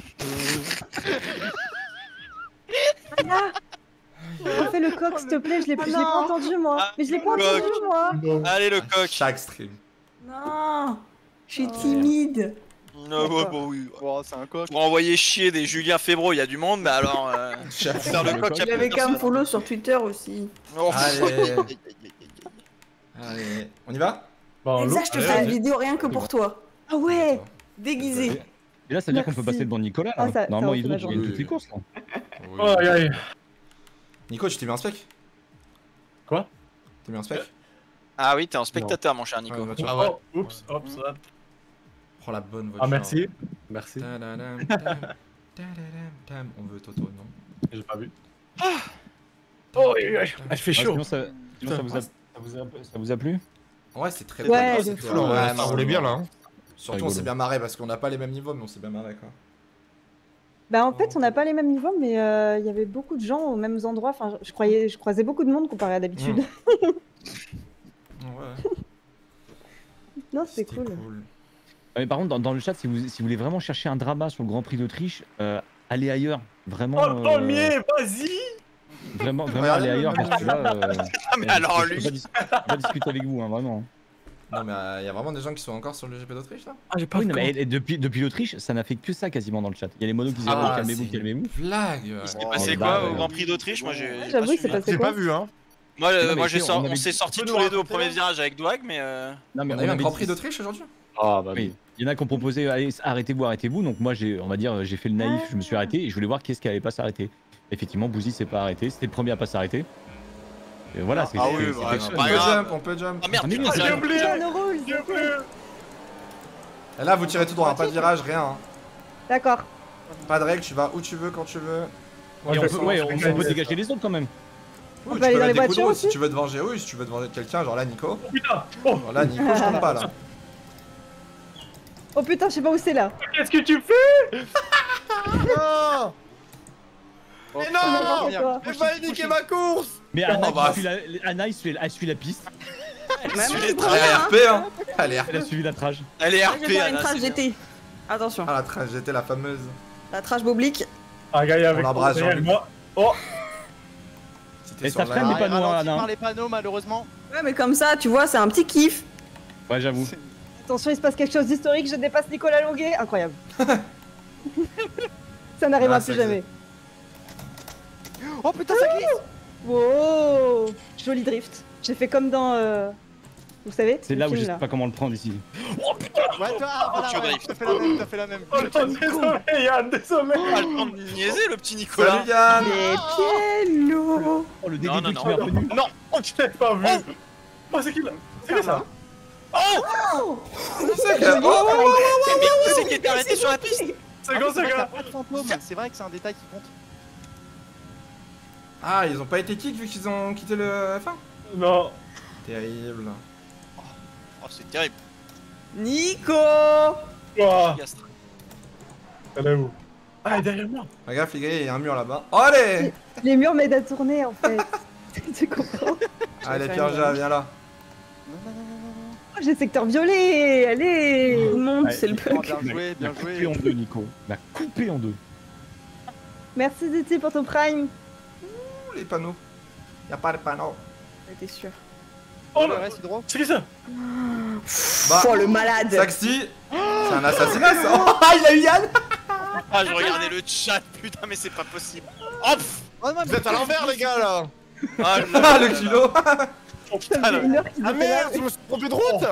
Refais le coq, s'il te plaît, je l'ai je l'ai pas non. entendu moi. Ah, Mais je l'ai pas coq. entendu moi. Allez, le coq. Chaque stream. Non, je suis timide. Non, ouais, bon, oui. Oh, c'est un coq. Pour envoyer chier des Julien Fébro, il y a du monde, mais alors. Euh... faire le coq, il y a Il plus avait qu'à personne. me follow sur Twitter aussi. Oh. Allez. Allez, on y va? Bon, Elsa, Lou- je te fais une vidéo rien que pour toi. Ah ouais. Déguisé. Et là, ça veut dire qu'on peut Merci. passer devant Nicolas. Là. Ah, ça- ça Normalement, refait il ma doit journée. gagner toutes les courses. Là. Oui. Aïe, aïe. Nico, tu t'es mis en spec? Quoi? T'es mis en spec? Ah oui, t'es en spectateur, mon cher Nico. Ouais, voiture. Ah ouais. Oh, oups, oups, hop. Prends la bonne voiture. Ah, merci. Merci. Tadadam, tam, tadadam, tam. On veut Toto, non? J'ai pas vu. Oh, aïe, aïe. Ah, il fait Ah, chaud. sinon, ça, sinon, ça, vous a, ça, vous a, ça vous a plu? Ouais, c'est très Ouais, bien. de C'était fou. vraiment Ouais, ça roulait bien là. hein. Surtout, on s'est bien marré parce qu'on n'a pas les mêmes niveaux, mais on s'est bien marré quoi. Bah en fait, on n'a pas les mêmes niveaux, mais euh, il y avait beaucoup de gens aux mêmes endroits. Enfin, je croyais, je croisais beaucoup de monde comparé à d'habitude. Mmh. Ouais. Non, c'était cool. Ah, mais par contre, dans, dans le chat, si vous, si vous voulez vraiment chercher un drama sur le Grand Prix d'Autriche, euh, allez ailleurs. Vraiment. Oh, le premier, vas-y. Vraiment, vraiment aller ailleurs parce que là. Euh, Ah, mais alors, je lui. peux pas, dis- je peux pas discuter avec vous, hein, vraiment. Non, mais il euh, y a vraiment des gens qui sont encore sur le G P d'Autriche là? Ah, j'ai pas oui, non, mais, et, et depuis, depuis l'Autriche, ça n'a fait que ça quasiment dans le chat. Il y a les monos qui disent Ah, oh, calmez-vous, c'est calmez-vous. Blague. Il s'est Oh, passé bah, quoi ouais. au Grand Prix d'Autriche? Moi, j'ai. Ouais, j'ai j'avoue, pas il s'est suivi. passé J'ai quoi pas vu, hein. Moi, euh, Non, mais moi j'ai tu sais, sor- on on avait s'est dit- sortis Tu peux tous nous les deux au raconter, premier là virage avec Dwag, mais. euh, Non, mais On on a eu un avait Grand dit- Prix d'Autriche aujourd'hui? Ah, bah Oui, il y en a qui ont proposé allez, arrêtez-vous, arrêtez-vous. Donc moi, j'ai, on va dire, j'ai fait le naïf, je me suis arrêté et je voulais voir qui est-ce qui allait pas s'arrêter. Effectivement, Bouzy s'est pas arrêté, c'était le premier à pas s'arrêter. Et voilà, c'est Ah c'est- oui, c'est bah, quelque c'est chose. On pas peut grave. jump, on peut jump. Ah merde, Ah, mais putain, oui, j'ai j'ai oublié. Piano rouge, s'il vous plaît. Et là, vous tirez tout droit, pas de virage, rien. hein. D'accord. Pas de règle, tu vas où tu veux, quand tu veux. Et on peut, ouais, on, on peut dégager les autres quand même. Oui, On tu peut aller peux dans mettre les des coups de voitures roue si aussi tu veux te venger. Oui, si tu veux te venger de quelqu'un, genre là, Nico. Putain. Oh, Genre là, Nico, je compte pas là. Oh putain, je sais pas où c'est là. qu'est-ce que tu fais? Non. Oh, Mais putain, non, on va venir. non. Mais pas niquer ma course. Mais Anna, Oh, bah, qui suit la, Anna, il suit, elle suit la piste. Même Suit moi, les je traces. vois Elle est bien, R hein. P, hein. Elle est R Elle a P. suivi la trage. Elle est Moi, je R vais P, faire une Anna, trace c'est G bien. T. Attention. Ah, la trace, j'étais la fameuse. La trace boblique. Ah, gars, avec l'embrasse, Jean-Luc. moi. Oh, C'était Et sur ça la- freine les Ah, panneaux, ralenti Anna. par les panneaux, malheureusement. Ouais, mais comme ça, tu vois, c'est un petit kiff. Ouais, j'avoue. Attention, il se passe quelque chose d'historique, je dépasse Nicolas Longuet. Incroyable. Ça n'arrivera Ah, ça plus jamais. Oh putain, ça glisse. Wow. Joli drift. J'ai fait comme dans... euh, Vous savez C'est le là où film, je sais pas comment le prendre ici. Ouais, toi, ah, voilà, Tokyo ouais, Drift. t'as fait la même, t'as fait la même. oh, désolé, Yann, désolé. Pas le temps de niaiser, le petit Nicolas. Salut Yann. Mais piello. Oh, le Non, dégueu non, qui non. est revenu. Non, oh, je l'ai pas vu. Oh, c'est qui là? C'est qui ça? C'est que- oh, oh, oh, Mais qui c'est qui est arrêté sur la piste? C'est Ah, quoi, c'est c'est vrai qu'il y a quoi? pas de fantôme, c'est vrai que c'est un détail qui compte. Ah, ils ont pas été kick vu qu'ils ont quitté le F un? Non. Terrible. Oh, c'est terrible. Nico. Oh, Gastre. elle est où? Ah, elle est derrière moi. Fais gaffe, les gars, il y a un mur là-bas. Oh, allez. Les murs m'aident à tourner en fait. Tu comprends? Allez, Pierre-Ja, viens là. Oh, j'ai secteur violet. Allez. Tout le monde, Ouais, c'est le Oh, punk. bien joué, Il a bien coupé joué. en deux, Nico. Il a coupé en deux. Merci Ziti pour ton prime. Ouh, les panneaux. Y a pas de panneaux. T'es sûr. Oh, Le là. reste, c'est droit. C'est qui ça? Bah, Oh, le malade. Saxi, c'est un assassinat ça. Oh, il a eu Yann. Ah, je regardais le chat, putain, mais c'est pas possible. Oh, pff. Oh, non, Vous êtes à l'envers, les gars, là. Ah, Ah, le kilo. Oh, Ça putain, fait là. une heure qu'ils Ah étaient là. merde, je me suis trompé de route.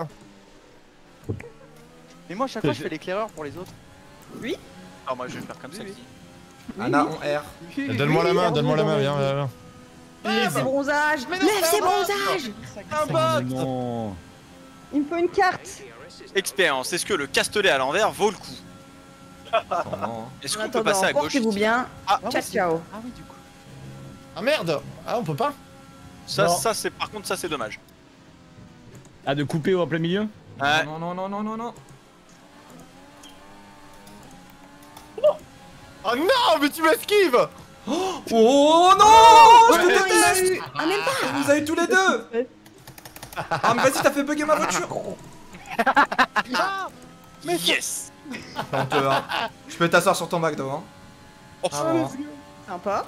Mais moi, à chaque fois, je fais l'éclaireur pour les autres. Ah, moi, je vais faire comme ça. Anna, on R. Donne-moi la main, donne-moi la main, viens, viens, viens. Lève ses bronzages. Lève ses bronzages. Un Oh bot. non. Il me faut une carte. Expérience, est-ce que le castelet à l'envers vaut le coup? Non. Est-ce En qu'on peut attendant, passer à gauche? portez-vous bien. Ah, Ciao, ciao. Ah oui, du coup. Ah merde. Ah, on peut pas. ça, Non. ça, c'est par contre, ça, c'est dommage. Ah, de couper au plein milieu? Ouais. Non, non, non, non, non, non. Oh non, mais tu m'esquives. Oh non. Je te Attends, il m'a déteste. eu. Ah, même pas. Vous avez tous les deux. Ah, mais vas-y, t'as fait bugger ma voiture. Yes. Honteux, hein. Je peux t'asseoir sur ton McDo, hein. Oh, Ah, bon, hein. Sympa.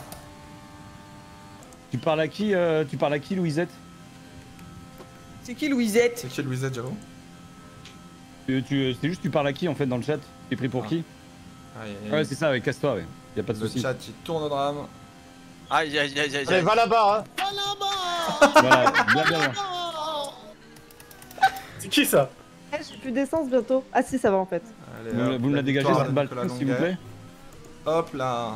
Tu parles à qui, euh, tu parles à qui, Louisette? C'est qui Louisette? C'est qui Louisette, j'avoue? Tu, tu, c'est juste tu parles à qui en fait dans le chat? T'es pris pour Ah. qui? Aïe, aïe, Ouais, aïe. c'est ça, avec casse-toi, ouais. Y a pas de Le soucis. chat, il tourne au drame. Aïe, aïe, aïe, aïe, Allez, aïe. va là-bas, hein. Voilà, bien, bien, bien. C'est qui ça? Eh, j'ai plus d'essence bientôt. Ah si, ça va en fait. Allez, Vous, hop, vous me la dégagez victoire cette de balle, Nicolas s'il vous Longuet. plaît? Hop là.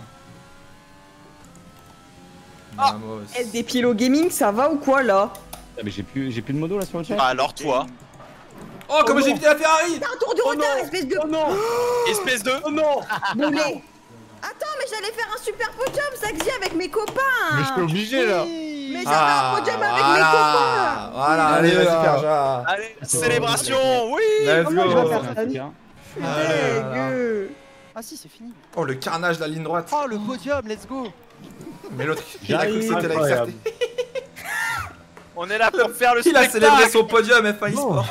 Ah. Vamos. S des Pilo Gaming, ça va ou quoi là? Ah, mais j'ai plus, j'ai plus de modo là sur le chat. Ah, alors toi, Oh, comment j'ai évité la Ferrari. T'as un tour du retard, espèce de. Oh non. espèce de. Oh non. Boulet. Attends, mais j'allais faire un super podium, Saxi, avec mes copains. Mais je suis obligé, là. Mais j'avais un podium avec mes voilà. copains. Voilà, allez, vas-y, là. Pierre-Ja. Allez, célébration, oui. Let's Comment je go. vois personne? Ah là là. Dégueu. Ah si, c'est fini. Oh, le carnage de la ligne droite. Oh, le podium, let's go. Mais l'autre, il a cru que c'était la X R T. On est là pour faire le Il a spectacle. célébré son podium F un eSport.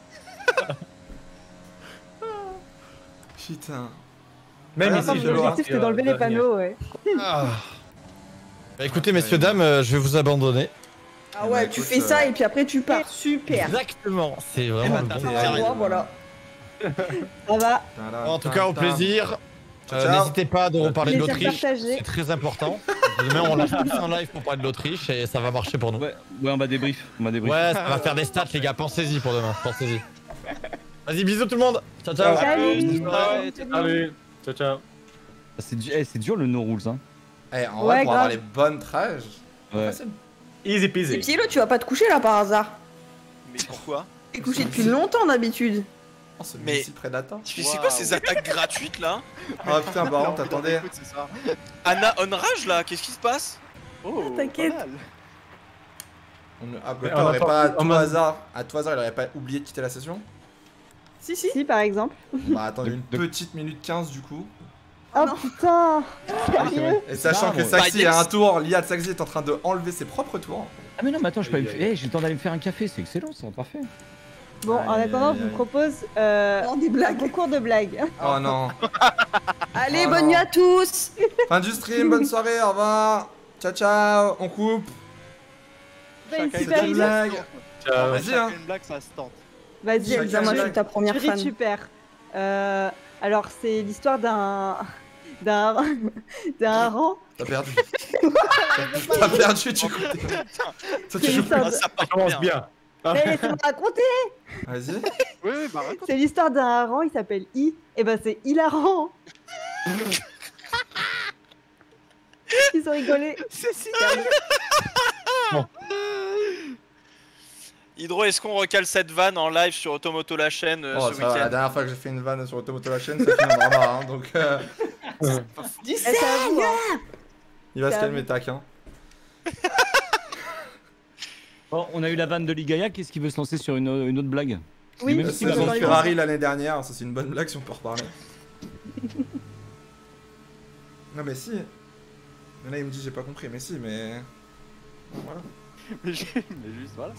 Putain. Même Ah, ici, non, je mais le vois. L'objectif c'était d'enlever les panneaux, ouais. Ah. Bah, écoutez, messieurs, dames, euh, je vais vous abandonner. Ah ouais, tu fais ça et puis après tu pars. Super. Exactement, c'est vraiment le bon Ah, voilà. Ça va. En tout cas, au plaisir. Euh, Ciao. N'hésitez pas de reparler de Plaisir l'Autriche, partagé. c'est très important. Demain, on lâche tous en live pour parler de l'Autriche et ça va marcher pour nous. Ouais, ouais, on va débrief. On va débrief. Ouais, ça va faire des stats, les gars. Pensez-y pour demain. Pensez-y. Vas-y, bisous tout le monde. Ciao, ciao. Salut. Allez, ciao, ciao. C'est du- eh, c'est dur le no rules, hein. Eh, en Ouais, vrai, pour avoir grave. les bonnes trages. Ouais. facile. Easy Et peasy. Pielo, tu vas pas te coucher là par hasard. Mais pourquoi? T'es couché depuis longtemps d'habitude. Oh, ce Mais- Messi prédateur. C'est quoi ces attaques gratuites là? Oh putain, par contre, attendez. C'est ça. Anna Onrage là, qu'est-ce qui se passe? Oh, T'inquiète. pas mal. On ne- Ah, Mais Gothard on a aurait pas- pas, à on tout a- hasard, à tout hasard, il aurait pas oublié de quitter la session? Si, si. Si, par exemple. Bah, attendez une De- petite minute quinze du coup. Oh putain. Sérieux. Et sachant Ah, que ouais. Saxy Bah, a un tour, L'I A de Saxy est en train de enlever ses propres tours. Ah mais non, mais attends, je peux aller me Aïe, faire. aïe, Eh, j'ai le temps d'aller me faire un café, c'est excellent, c'est parfait. Bon, en Aïe, attendant, aïe, je vous aïe. propose euh, Non, des un blagues. concours de blagues. Oh non. Allez, Oh bonne non. nuit à tous. Fin du stream, bonne soirée, au revoir. Ciao, ciao, on coupe. Bah, une Chacun super une idée. blague. Ciao. Vas-y, Chacun hein. une blague, ça se tente. Vas-y, Chacun Elsa, moi une je blague. suis ta première Jury fan. super. Euh, alors, c'est l'histoire d'un. d'un. d'un hareng. T'as perdu. T'as perdu, tu comptes. Toi, tu C'est joues l'histoire plus. de- Ça part Commence bien. bien. Mais laissez-moi raconter. Vas-y. Oui, oui, bah raconte. C'est l'histoire d'un hareng, il s'appelle I. Et ben, c'est hilarant. Ils ont rigolé. C'est si Bon. Hydro, est-ce qu'on recale cette vanne en live sur Automoto la chaîne euh, Oh, ce ça va, la week-end? dernière fois que j'ai fait une vanne sur Automoto la chaîne, ça finit en drama, hein, donc euh, Du Eh, c'est à vous, hein. il va se C'est à calmer, vous. tac. Hein. Bon, on a eu la vanne de Ligaya, qu'est-ce qui veut se lancer sur une, une autre blague? Oui, Même La si oui, saison dans de les Ferrari l'année dernière, ça c'est une bonne blague si on peut en reparler. Non, mais si. Mais là, il me dit j'ai pas compris, mais si, mais. Voilà. Mais ju- mais juste, voilà.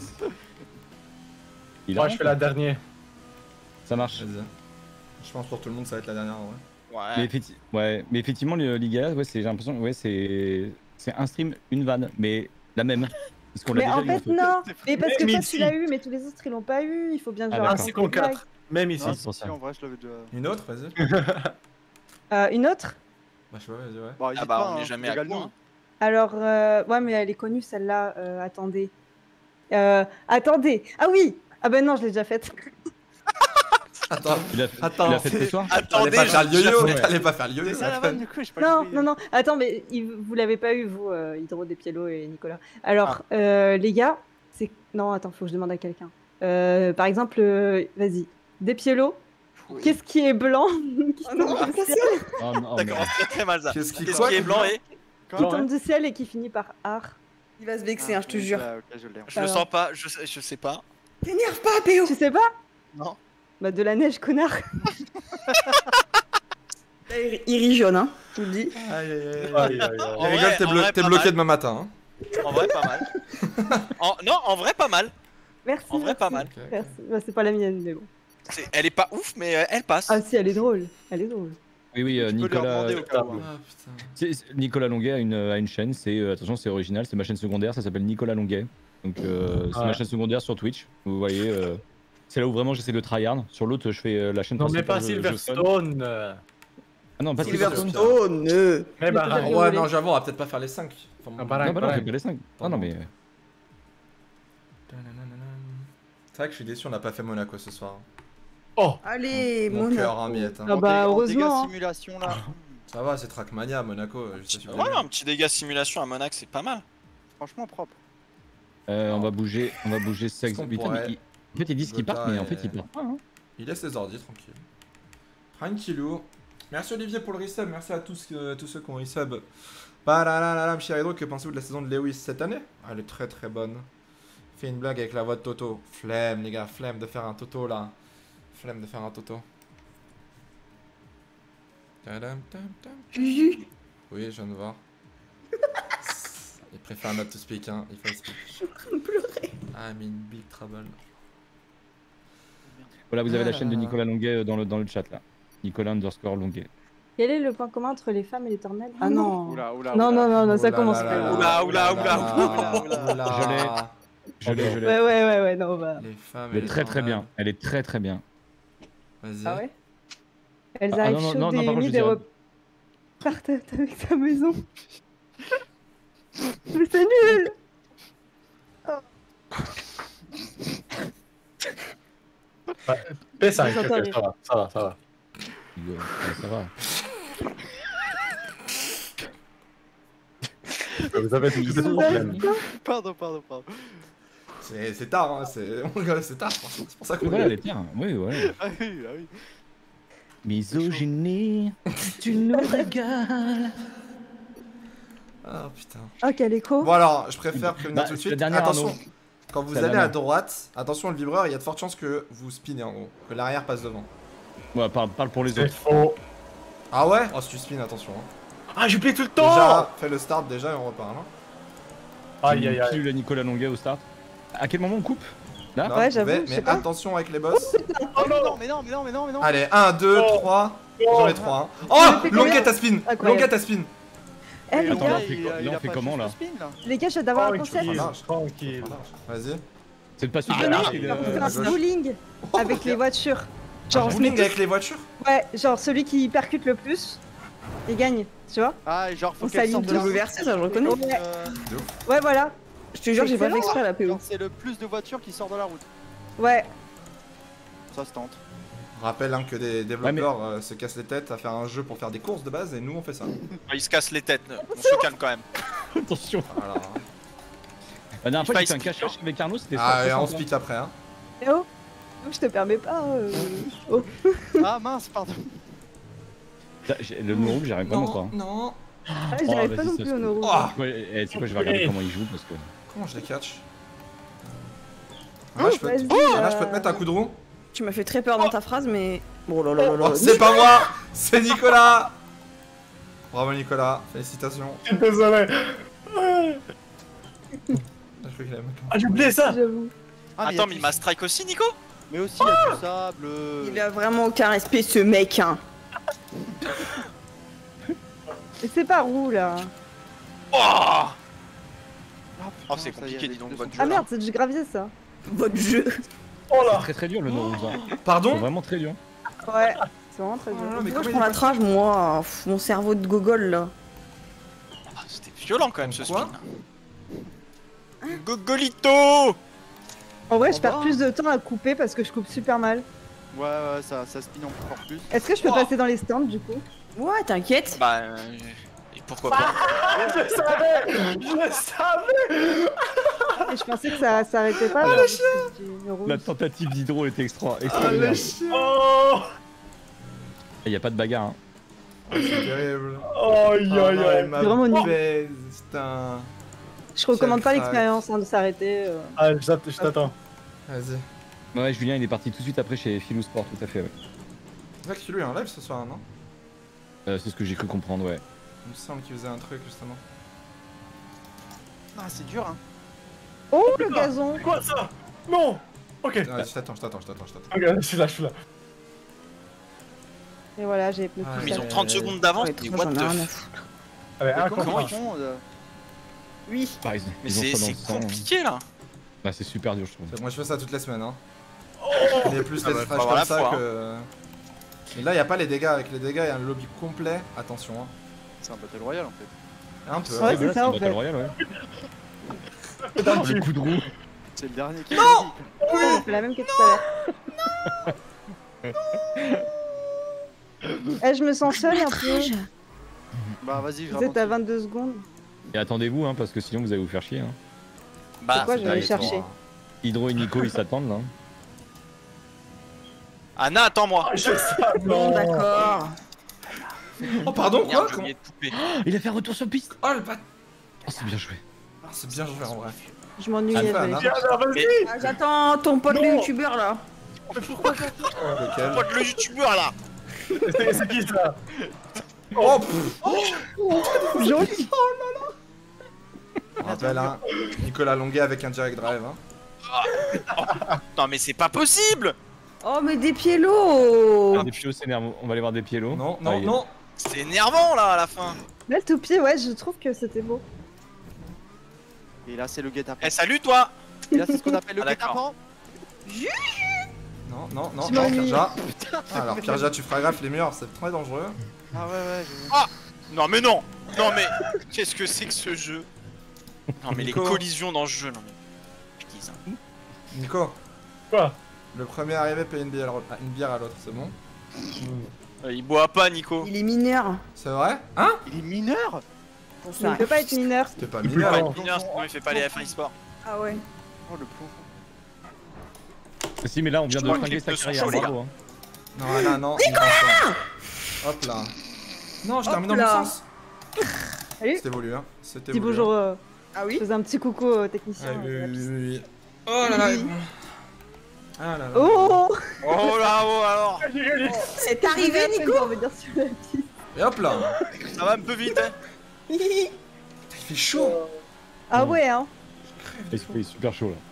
Il Moi, je fais la dernière. Ça marche. Vas-y. Je pense pour tout le monde, ça va être la dernière en vrai. Mais, Ouais. effecti- ouais, mais effectivement, le Ligaya, ouais, c'est- j'ai l'impression, ouais, c'est c'est un stream, une vanne, mais la même. Parce qu'on l'a Mais déjà en eu, fait, non. Mais parce que Mais toi, ici. tu l'as eu, mais tous les autres, ils l'ont pas eu. Il faut bien Ah, genre d'accord. raconter Ainsi qu'on des blagues. quatre. Même ici. Ah, c'est pour si, ça. en vrai, je l'avais déjà. Une autre, vas-y. Euh, une autre. Bah, je sais pas, vas-y, ouais. Bon, Ah hésite bah pas, on hein, est jamais à régale-nous. quoi. hein. Alors, euh, ouais, mais elle est connue celle-là. Euh, attendez. Euh, attendez. Ah oui. Ah ben non, je l'ai déjà faite. Attends, Il a, attends. il a fait ce soir. T'allais Attendez, pas faire je- le yo-yo, Ouais. t'allais pas faire le yo-yo. C'est ça ça la fait- vanne, du coup, j'ai pas Non, compris. non, non. Attends, mais il- vous l'avez pas eu, vous, euh, Hydro, Despiello et Nicolas. Alors, euh, les gars, c'est. Non, attends, faut que je demande à quelqu'un. Euh, par exemple, euh, vas-y. Despiello, qu'est-ce qui est blanc qui Oh non, tombe du pas ciel, Oh, non, Ça mais- commence très très mal ça. Qu'est-ce qui Qu'est-ce quoi, qui est blanc et qui tombe du ciel et qui finit par art. Il va se vexer, hein, je te jure. Ah, ok, je l'ai. je le Alors. sens pas, je sais, je sais pas. T'énerve pas, Péo. Tu sais pas? Non. Bah, de la neige, connard. Là, il il rit jaune, hein, je vous le dis. Aïe, aïe, aïe. Aïe, aïe, aïe. En Il rigole, vrai- t'es en blo- vrai, t'es pas bloqué mal. demain matin. Hein. En vrai pas mal. En- Non, en vrai pas mal. Merci. En vrai, merci, pas mal. merci. Bah, c'est pas la mienne, mais bon. C'est- Elle est pas ouf mais euh, elle passe. Ah, si, elle est drôle. Elle est drôle. Oui, oui, euh, Tu peux leur Nicolas, demander au cas où. hein. Ah putain. c'est- c'est- Nicolas Longuet a une, a une chaîne, c'est, euh, attention, c'est original, c'est ma chaîne secondaire, ça s'appelle Nicolas Longuet. Donc, euh, c'est Ouais. ma chaîne secondaire sur Twitch, vous voyez. euh, c'est là où vraiment j'essaie de tryhard. Sur l'autre, je fais euh, la chaîne Non, mais pas principale, je- je Silverstone. euh. Ah non, pas Silverstone. Silverstone. euh. Mais bah, peut-être- Ouais, non, j'avoue, on va peut-être pas faire les cinq. Ah, Non, pareil, bah non, on pareil. fait pas les cinq. Ah non, mais. C'est vrai que je suis déçu, on n'a pas fait Monaco ce soir. Oh, Allez, Mon Mona. cœur en miettes. hein. Ah bah, En dé- en dégâts heureusement, hein. simulation là. Ça va, c'est Trackmania, Monaco. Juste à suivre. Ouais, un petit dégât simulation à Monac c'est pas mal. Franchement propre. Euh, on va bouger, on va bouger sexe. qu'on Putain, pourrait- mais il- En fait, ils disent qu'ils Gotha partent, mais en et- fait, ils partent pas. Hein. Il laisse les ordi, tranquille. Tranquillou. Merci Olivier pour le resub, merci à tous, euh, tous ceux qui ont resub. Paralalam, cher Hydro, que pensez-vous de la saison de Lewis cette année? Ah, elle est très très bonne. Fais une blague avec la voix de Toto. Flemme les gars, flemme de faire un Toto là. Flemme de faire un Toto. Tadam, tam, tam. Juju. Oui, je viens de voir. Il préfère not to speak, hein. Il faut speak. Je suis en train de pleurer. I'm in big trouble. Voilà, vous avez Ah la là chaîne de là. Nicolas Longuet dans le, dans le chat là. Nicolas underscore Longuet. Quel est le point commun entre les femmes et les tornades? Ah non. Oula, oula, non, non, non, non, ça Oula commence là pas. là là. là, Oula, oula, oula, oula, oula. Je l'ai. Je l'ai, je l'ai. Ouais, ouais, ouais, ouais, non, bah. Les femmes et Elle est les très très bien. tornades. Elle est très très bien. Vas-y. Ah ouais? Elles Ah, arrivent non, non, chaudes non, et non, par contre, humides je et dirais- repartent avec sa maison. Mais c'est nul! P cinq, J'entends ok, rire. ça va, ça va, ça va. Ouais, ça va. Vous avez tous des problèmes. Pardon, pardon, pardon. C'est c'est tard, hein. C'est on rigole, c'est tard. C'est pour ça qu'on Voilà les rigole. tiens. Oui, ouais. Ah oui, ah oui. Misogynie, tu nous régales. Ah putain. Oh, quel écho! Bon alors, je préfère prévenir Bah, tout de c'est la suite. dernière, Attention, Arnaud. quand vous C'est la allez à dernière. droite, attention le vibreur, il y a de fortes chances que vous spinez en gros, que l'arrière passe devant. Ouais, parle, parle pour les C'est autres. faux. Ah ouais? Oh si tu spins, attention. Hein. Ah, j'oublie tout le temps. Déjà, fais le start déjà et on reparle. Hein. Aïe, aïe, aïe. Pilule à Nicolas Longuet au start. À quel moment on coupe? Là? Non, Ouais, vous j'avoue, pouvez, je mais sais pas. attention avec les boss. Oh non, mais non, mais non, mais non, mais non. Allez, un, deux, Oh. trois. Oh. J'en ai trois. Hein. Vous Oh! avez fait combien? Longuette à spin! Incroyable. Longuette à spin! Eh, les Attends, gars, là, on fait, quoi- là, on fait comment là? les gars, je viens d'avoir un concept. Tranquille, marche. tranquille. Vas-y. C'est pas super. Venez, c'est le- on fait à un gauche. bowling avec les voitures. Genre, on se met Bowling tous- avec les voitures? Ouais, genre celui qui percute le plus, il gagne, tu vois? Ah, et genre, faut On qu'elle s'aligne sorte de tous. la route. Versé, ça je reconnais. Ouais, Euh, ouais, voilà. Je te jure, j'ai pas fait exprès la P O. genre, c'est le plus de voitures qui sort de la route. Ouais. Ça se tente. Rappelle hein, que des développeurs euh, se cassent les têtes à faire un jeu pour faire des courses de base et nous on fait ça. Il se casse les têtes, on se calme quand même. Attention. Voilà. La dernière fois, Pas j'ai fait un expliquant. cache avec Arnaud, c'était Ah, ça. et on se pique après. Hein. Eh oh, oh, je te permets pas. euh, Oh. Ah mince, pardon. Le no rouge, j'arrive vraiment pas. hein. Non. Ah, Oh, j'arrive vas-y, pas non ça plus se au trouve. neuro. Oh. Ouais, eh, c'est quoi, je vais regarder comment il joue parce que. Comment je les catch? Oh, Là, je peux te... vas-y, Oh, là, euh, je peux te mettre un coup de roue. Tu m'as fait très peur dans ta phrase, mais. Oh là là là là. Oh, c'est pas moi, c'est Nicolas. Bravo Nicolas, félicitations. Je suis désolé. Je crois qu'il a même- Ah, j'ai oublié ça. J'avoue. Ah, Attends, mais il m'a strike aussi, Nico? Mais aussi, il y a du sable. euh, Il a vraiment aucun respect, ce mec, hein. Mais c'est pas roux là. Oh, Ah, oh c'est putain, ça y est, compliqué, dis les donc, deux votre sont- jeu. Ah merde, c'est du gravier ça. Votre jeu. Oh C'est là. très très dur le no rouge. hein. C'est Pardon? vraiment très dur. Ouais, c'est vraiment très dur. Ah, mais Pourquoi je comment prends il la trave, moi? Pff, mon cerveau de gogol, là. Ah, c'était violent quand même ce Quoi? spin. Gogolito! En vrai, je perds plus de temps à couper parce que je coupe super mal. Ouais, ouais, ça, ça spin encore plus. Est-ce que je peux Oh. passer dans les stands du coup? Ouais, t'inquiète. Bah, euh, et pourquoi pas? Je le savais. Je le savais. Et je pensais que ça s'arrêtait pas. Ah, là, le parce que du rouge. La tentative d'hydro était extra, Ah, extraordinaire. le chien. Oh. Il y a pas de bagarre. Hein. C'est terrible. Oh, aïe, Ah aïe, non, aïe. il m'a C'est vraiment nul. baise, putain. Je recommande pas Quel crack. l'expérience hein, de s'arrêter. euh. Ah, je t'att- je t'attends. Vas-y. Ouais, Julien, il est parti tout de suite après chez Philou Sport, tout à fait. Ouais. C'est vrai que lui a un live ce soir, non? Euh, c'est ce que j'ai cru comprendre, ouais. Il me semble qu'il faisait un truc justement. Ah, c'est dur, hein. Oh le gazon! Quoi ça? Non. Ok. Ah, je t'attends, je t'attends, je t'attends, je t'attends. Ok, je suis là, je suis là. Et voilà, j'ai plus Ah, Mais ils ça. ont trente secondes d'avance, Ouais, mais trop, what j'en ai the rien à f... foutre. Allez, un Comment contre ils un. font euh, Oui. Bah, ils- Mais ils ont c'est ça dans c'est le sang, hein. compliqué là. Bah, c'est super dur, je trouve. Moi je fais ça toutes les semaines. Hein. Il y a plus Ah les bah, fraîches faut avoir comme la ça foi, que. Mais là, il n'y a pas les dégâts. Avec les dégâts, il y a un lobby complet. Attention. Hein. C'est un battle royale en fait. Un peu. Ouais, hein. c'est ça, en Battle fait. Royale, ouais. Putain, Oh, le coup de roue. C'est le dernier qui. Non. On fait la même que tout à l'heure. Eh, je me sens seule un peu. Bah vas-y, je Vous êtes à ralentis. vingt-deux secondes. Et attendez-vous, hein, parce que sinon vous allez vous faire chier. Hein. Bah, Pourquoi je vais aller Allez, chercher? toi. Hydro et Nico, ils s'attendent là. Anna, attends-moi. Je sais. Bon, Non. d'accord. Oh, pardon, quoi? Merde, j'ai Comment... oublié de couper. Il a fait un retour sur piste. Oh, le bat. Oh, c'est bien joué. Ah, c'est bien joué en vrai. Je m'ennuie. Ah, je vais Anna. aller Viens chercher. là, vas-y. Ah, j'attends ton pote le Non. youtubeur, là. Lequel? Pas de le youtubeur là. C'est qui ça? Oh, pff. Oh, joli. Oh là là. On rappelle, hein, Nicolas Longuet avec un direct drive. Hein. Non mais c'est pas possible. Oh, mais des piélos. Des piélos, c'est énervant. On va aller voir des piélos. Non, non, Ah, il- non. C'est énervant là à la fin. Là, le pied, ouais, je trouve que c'était beau. Et là, c'est le guet-apens. Eh salut toi. Et là, c'est ce qu'on appelle le Ah, d'accord. guet-apens. Non, non, non, Tu non, m'ennuies. Pirja. Putain, Alors, Pirja, tu feras gaffe, les murs, c'est très dangereux. Ah ouais, ouais. je- Ah non mais non. Non mais qu'est-ce que c'est que ce jeu? Non mais les Nico. collisions dans ce jeu, non mais. Putain, ça. Nico. Quoi? Le premier arrivé paye une bière, une bière à l'autre, c'est bon? Euh, Il boit pas Nico. Il est mineur. C'est vrai? Hein? Il est mineur. Mais il peut pas être mineur. C'était pas Il peut mineur. pas Ouais, mineur, sinon il fait pas les F un e-sport. Ah ouais. Oh, le pauvre. Si, mais là, on vient Je de crois flinguer qu'ils sa sont carrière. chauds, les Bravo, hein. Non, là, non. Nicolas. Hop là. Non, je termine dans Hop mon là. sens. Salut. C'était voulu, hein. C'était Dis voulu. bonjour. euh, Ah oui. Je faisais un petit coucou au technicien. Ah, oui, euh, oui, oui, oui. Oh là là. Ah là là. Oh. Oh là oh alors. C'est arrivé, Nico. On va dire sur la piste. Et hop là. Ça va un peu vite hein. Il fait chaud. Ah ouais, hein. Il fait super chaud là.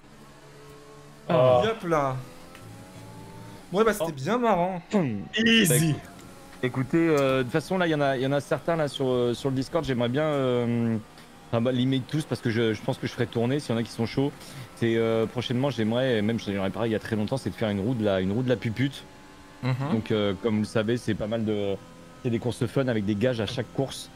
Oh. Et hop là. Ouais, bah c'était bien marrant. Easy. Écoutez, euh, de toute façon, là, il y en a, il y en a certains là sur, euh, sur le Discord. J'aimerais bien euh, enfin, bah, limite tous parce que je, je pense que je ferai tourner s'il y en a qui sont chauds. C'est euh, prochainement, j'aimerais, et même j'en ai parlé il y a très longtemps, c'est de faire une roue de la, une roue de la pupute. Mhm. Donc, euh, comme vous le savez, c'est pas mal de, c'est des courses fun avec des gages à chaque course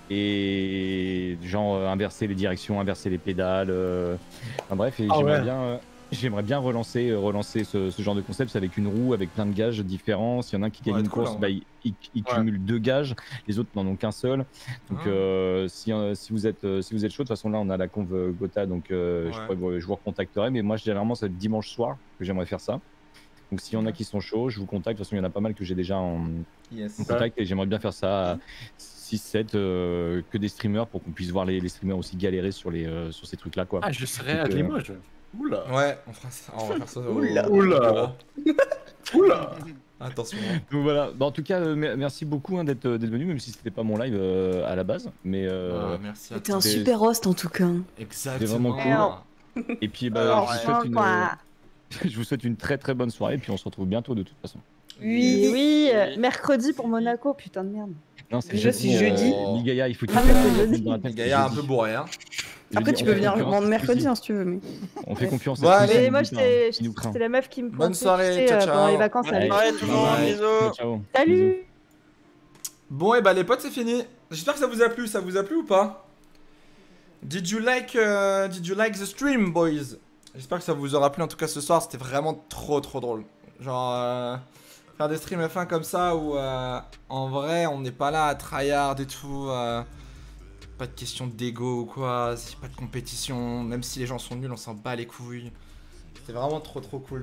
et genre euh, inverser les directions, inverser les pédales. euh, Enfin bref, et Ah j'aimerais ouais. bien. euh, J'aimerais bien relancer, euh, relancer ce, ce genre de concept avec une roue, avec plein de gages différents. S'il y en a un qui gagne Ouais, une cool, course, hein. bah, il, il- il Ouais. cumule deux gages, les autres n'en ont qu'un seul. Donc Ah. euh, si, euh, si, vous êtes, euh, si vous êtes chaud, de toute façon là on a la conve euh, Gotha, donc euh, je, Ouais. pourrais vous- je vous recontacterai. Mais moi généralement c'est dimanche soir que j'aimerais faire ça. Donc s'il y en a qui sont chauds, je vous contacte. De toute façon il y en a pas mal que j'ai déjà en, Yes. en contact et j'aimerais bien faire ça à six sept euh, que des streamers pour qu'on puisse voir les, les streamers aussi galérer sur, les, euh, sur ces trucs là quoi. Ah, je serais à Donc, euh, Limoges. Oula. Ouais, on fera ça. On va faire ça. au- Oula. au- Oula. Oula. Attention. Donc voilà, bah, en tout cas, euh, mer- merci beaucoup hein, d'être euh, d'être venu, même si c'était pas mon live euh, à la base. Mais euh, Ah, merci à C'était un C'est- super host en tout cas. Exactement. c'est vraiment cool. Alors. Et puis, bah, Alors, je, vous ouais. souhaite une, Quoi. je vous souhaite une très très bonne soirée. Et puis on se retrouve bientôt de toute façon. Oui, oui, euh, mercredi pour Monaco, putain de merde. Non, c'est Je suis jeudi. euh, Ligaya, il faut que Ah, tu mais fasses- c'est jeudi. dans la tête, Gaïa un jeudi. peu bourré, hein. Après, Jeudi, tu on peux fait venir confiance vendre à mercredi Squeezie. hein, si tu veux. Mais... On fait confiance Bon, à allez. Squeezie, Mais il moi, nous j'étais il nous craint. c'était la meuf qui me Bonne pointait, soirée, tu sais, ciao, euh, ciao. pendant les vacances Allez. avec. Ouais tout le monde, Bye. bisous. Ciao, ciao. Salut. Bon, et bah les potes, c'est fini. J'espère que ça vous a plu. Ça vous a plu ou pas? Did you like, euh, did you like the stream, boys? J'espère que ça vous aura plu. En tout cas, ce soir, c'était vraiment trop, trop drôle. Genre, euh, faire des streams F un comme ça où, euh, en vrai, on n'est pas là à tryhard et tout. euh, pas de question d'ego ou quoi. C'est pas de compétition. Même si les gens sont nuls, on s'en bat les couilles. C'était vraiment trop, trop cool.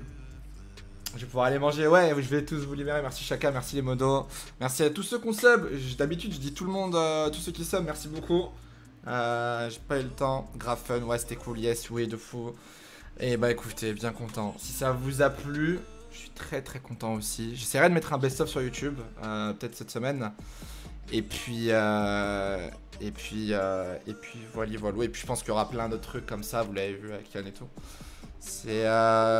Je vais pouvoir aller manger. Ouais, je vais tous vous libérer. Merci Chaka, merci les modos. Merci à tous ceux qu'on sub. J- D'habitude, je dis tout le monde, euh, tous ceux qui sub, merci beaucoup. Euh, J'ai pas eu le temps. Grave fun, ouais, c'était cool. Yes, oui, de fou. Et bah écoutez, bien content. Si ça vous a plu, je suis très très content aussi. J'essaierai de mettre un best-of sur YouTube, euh, peut-être cette semaine. Et puis, euh, et puis, euh, et puis voilà, voilà. Et puis je pense qu'il y aura plein d'autres trucs comme ça. Vous l'avez vu avec Yann et tout. C'est euh,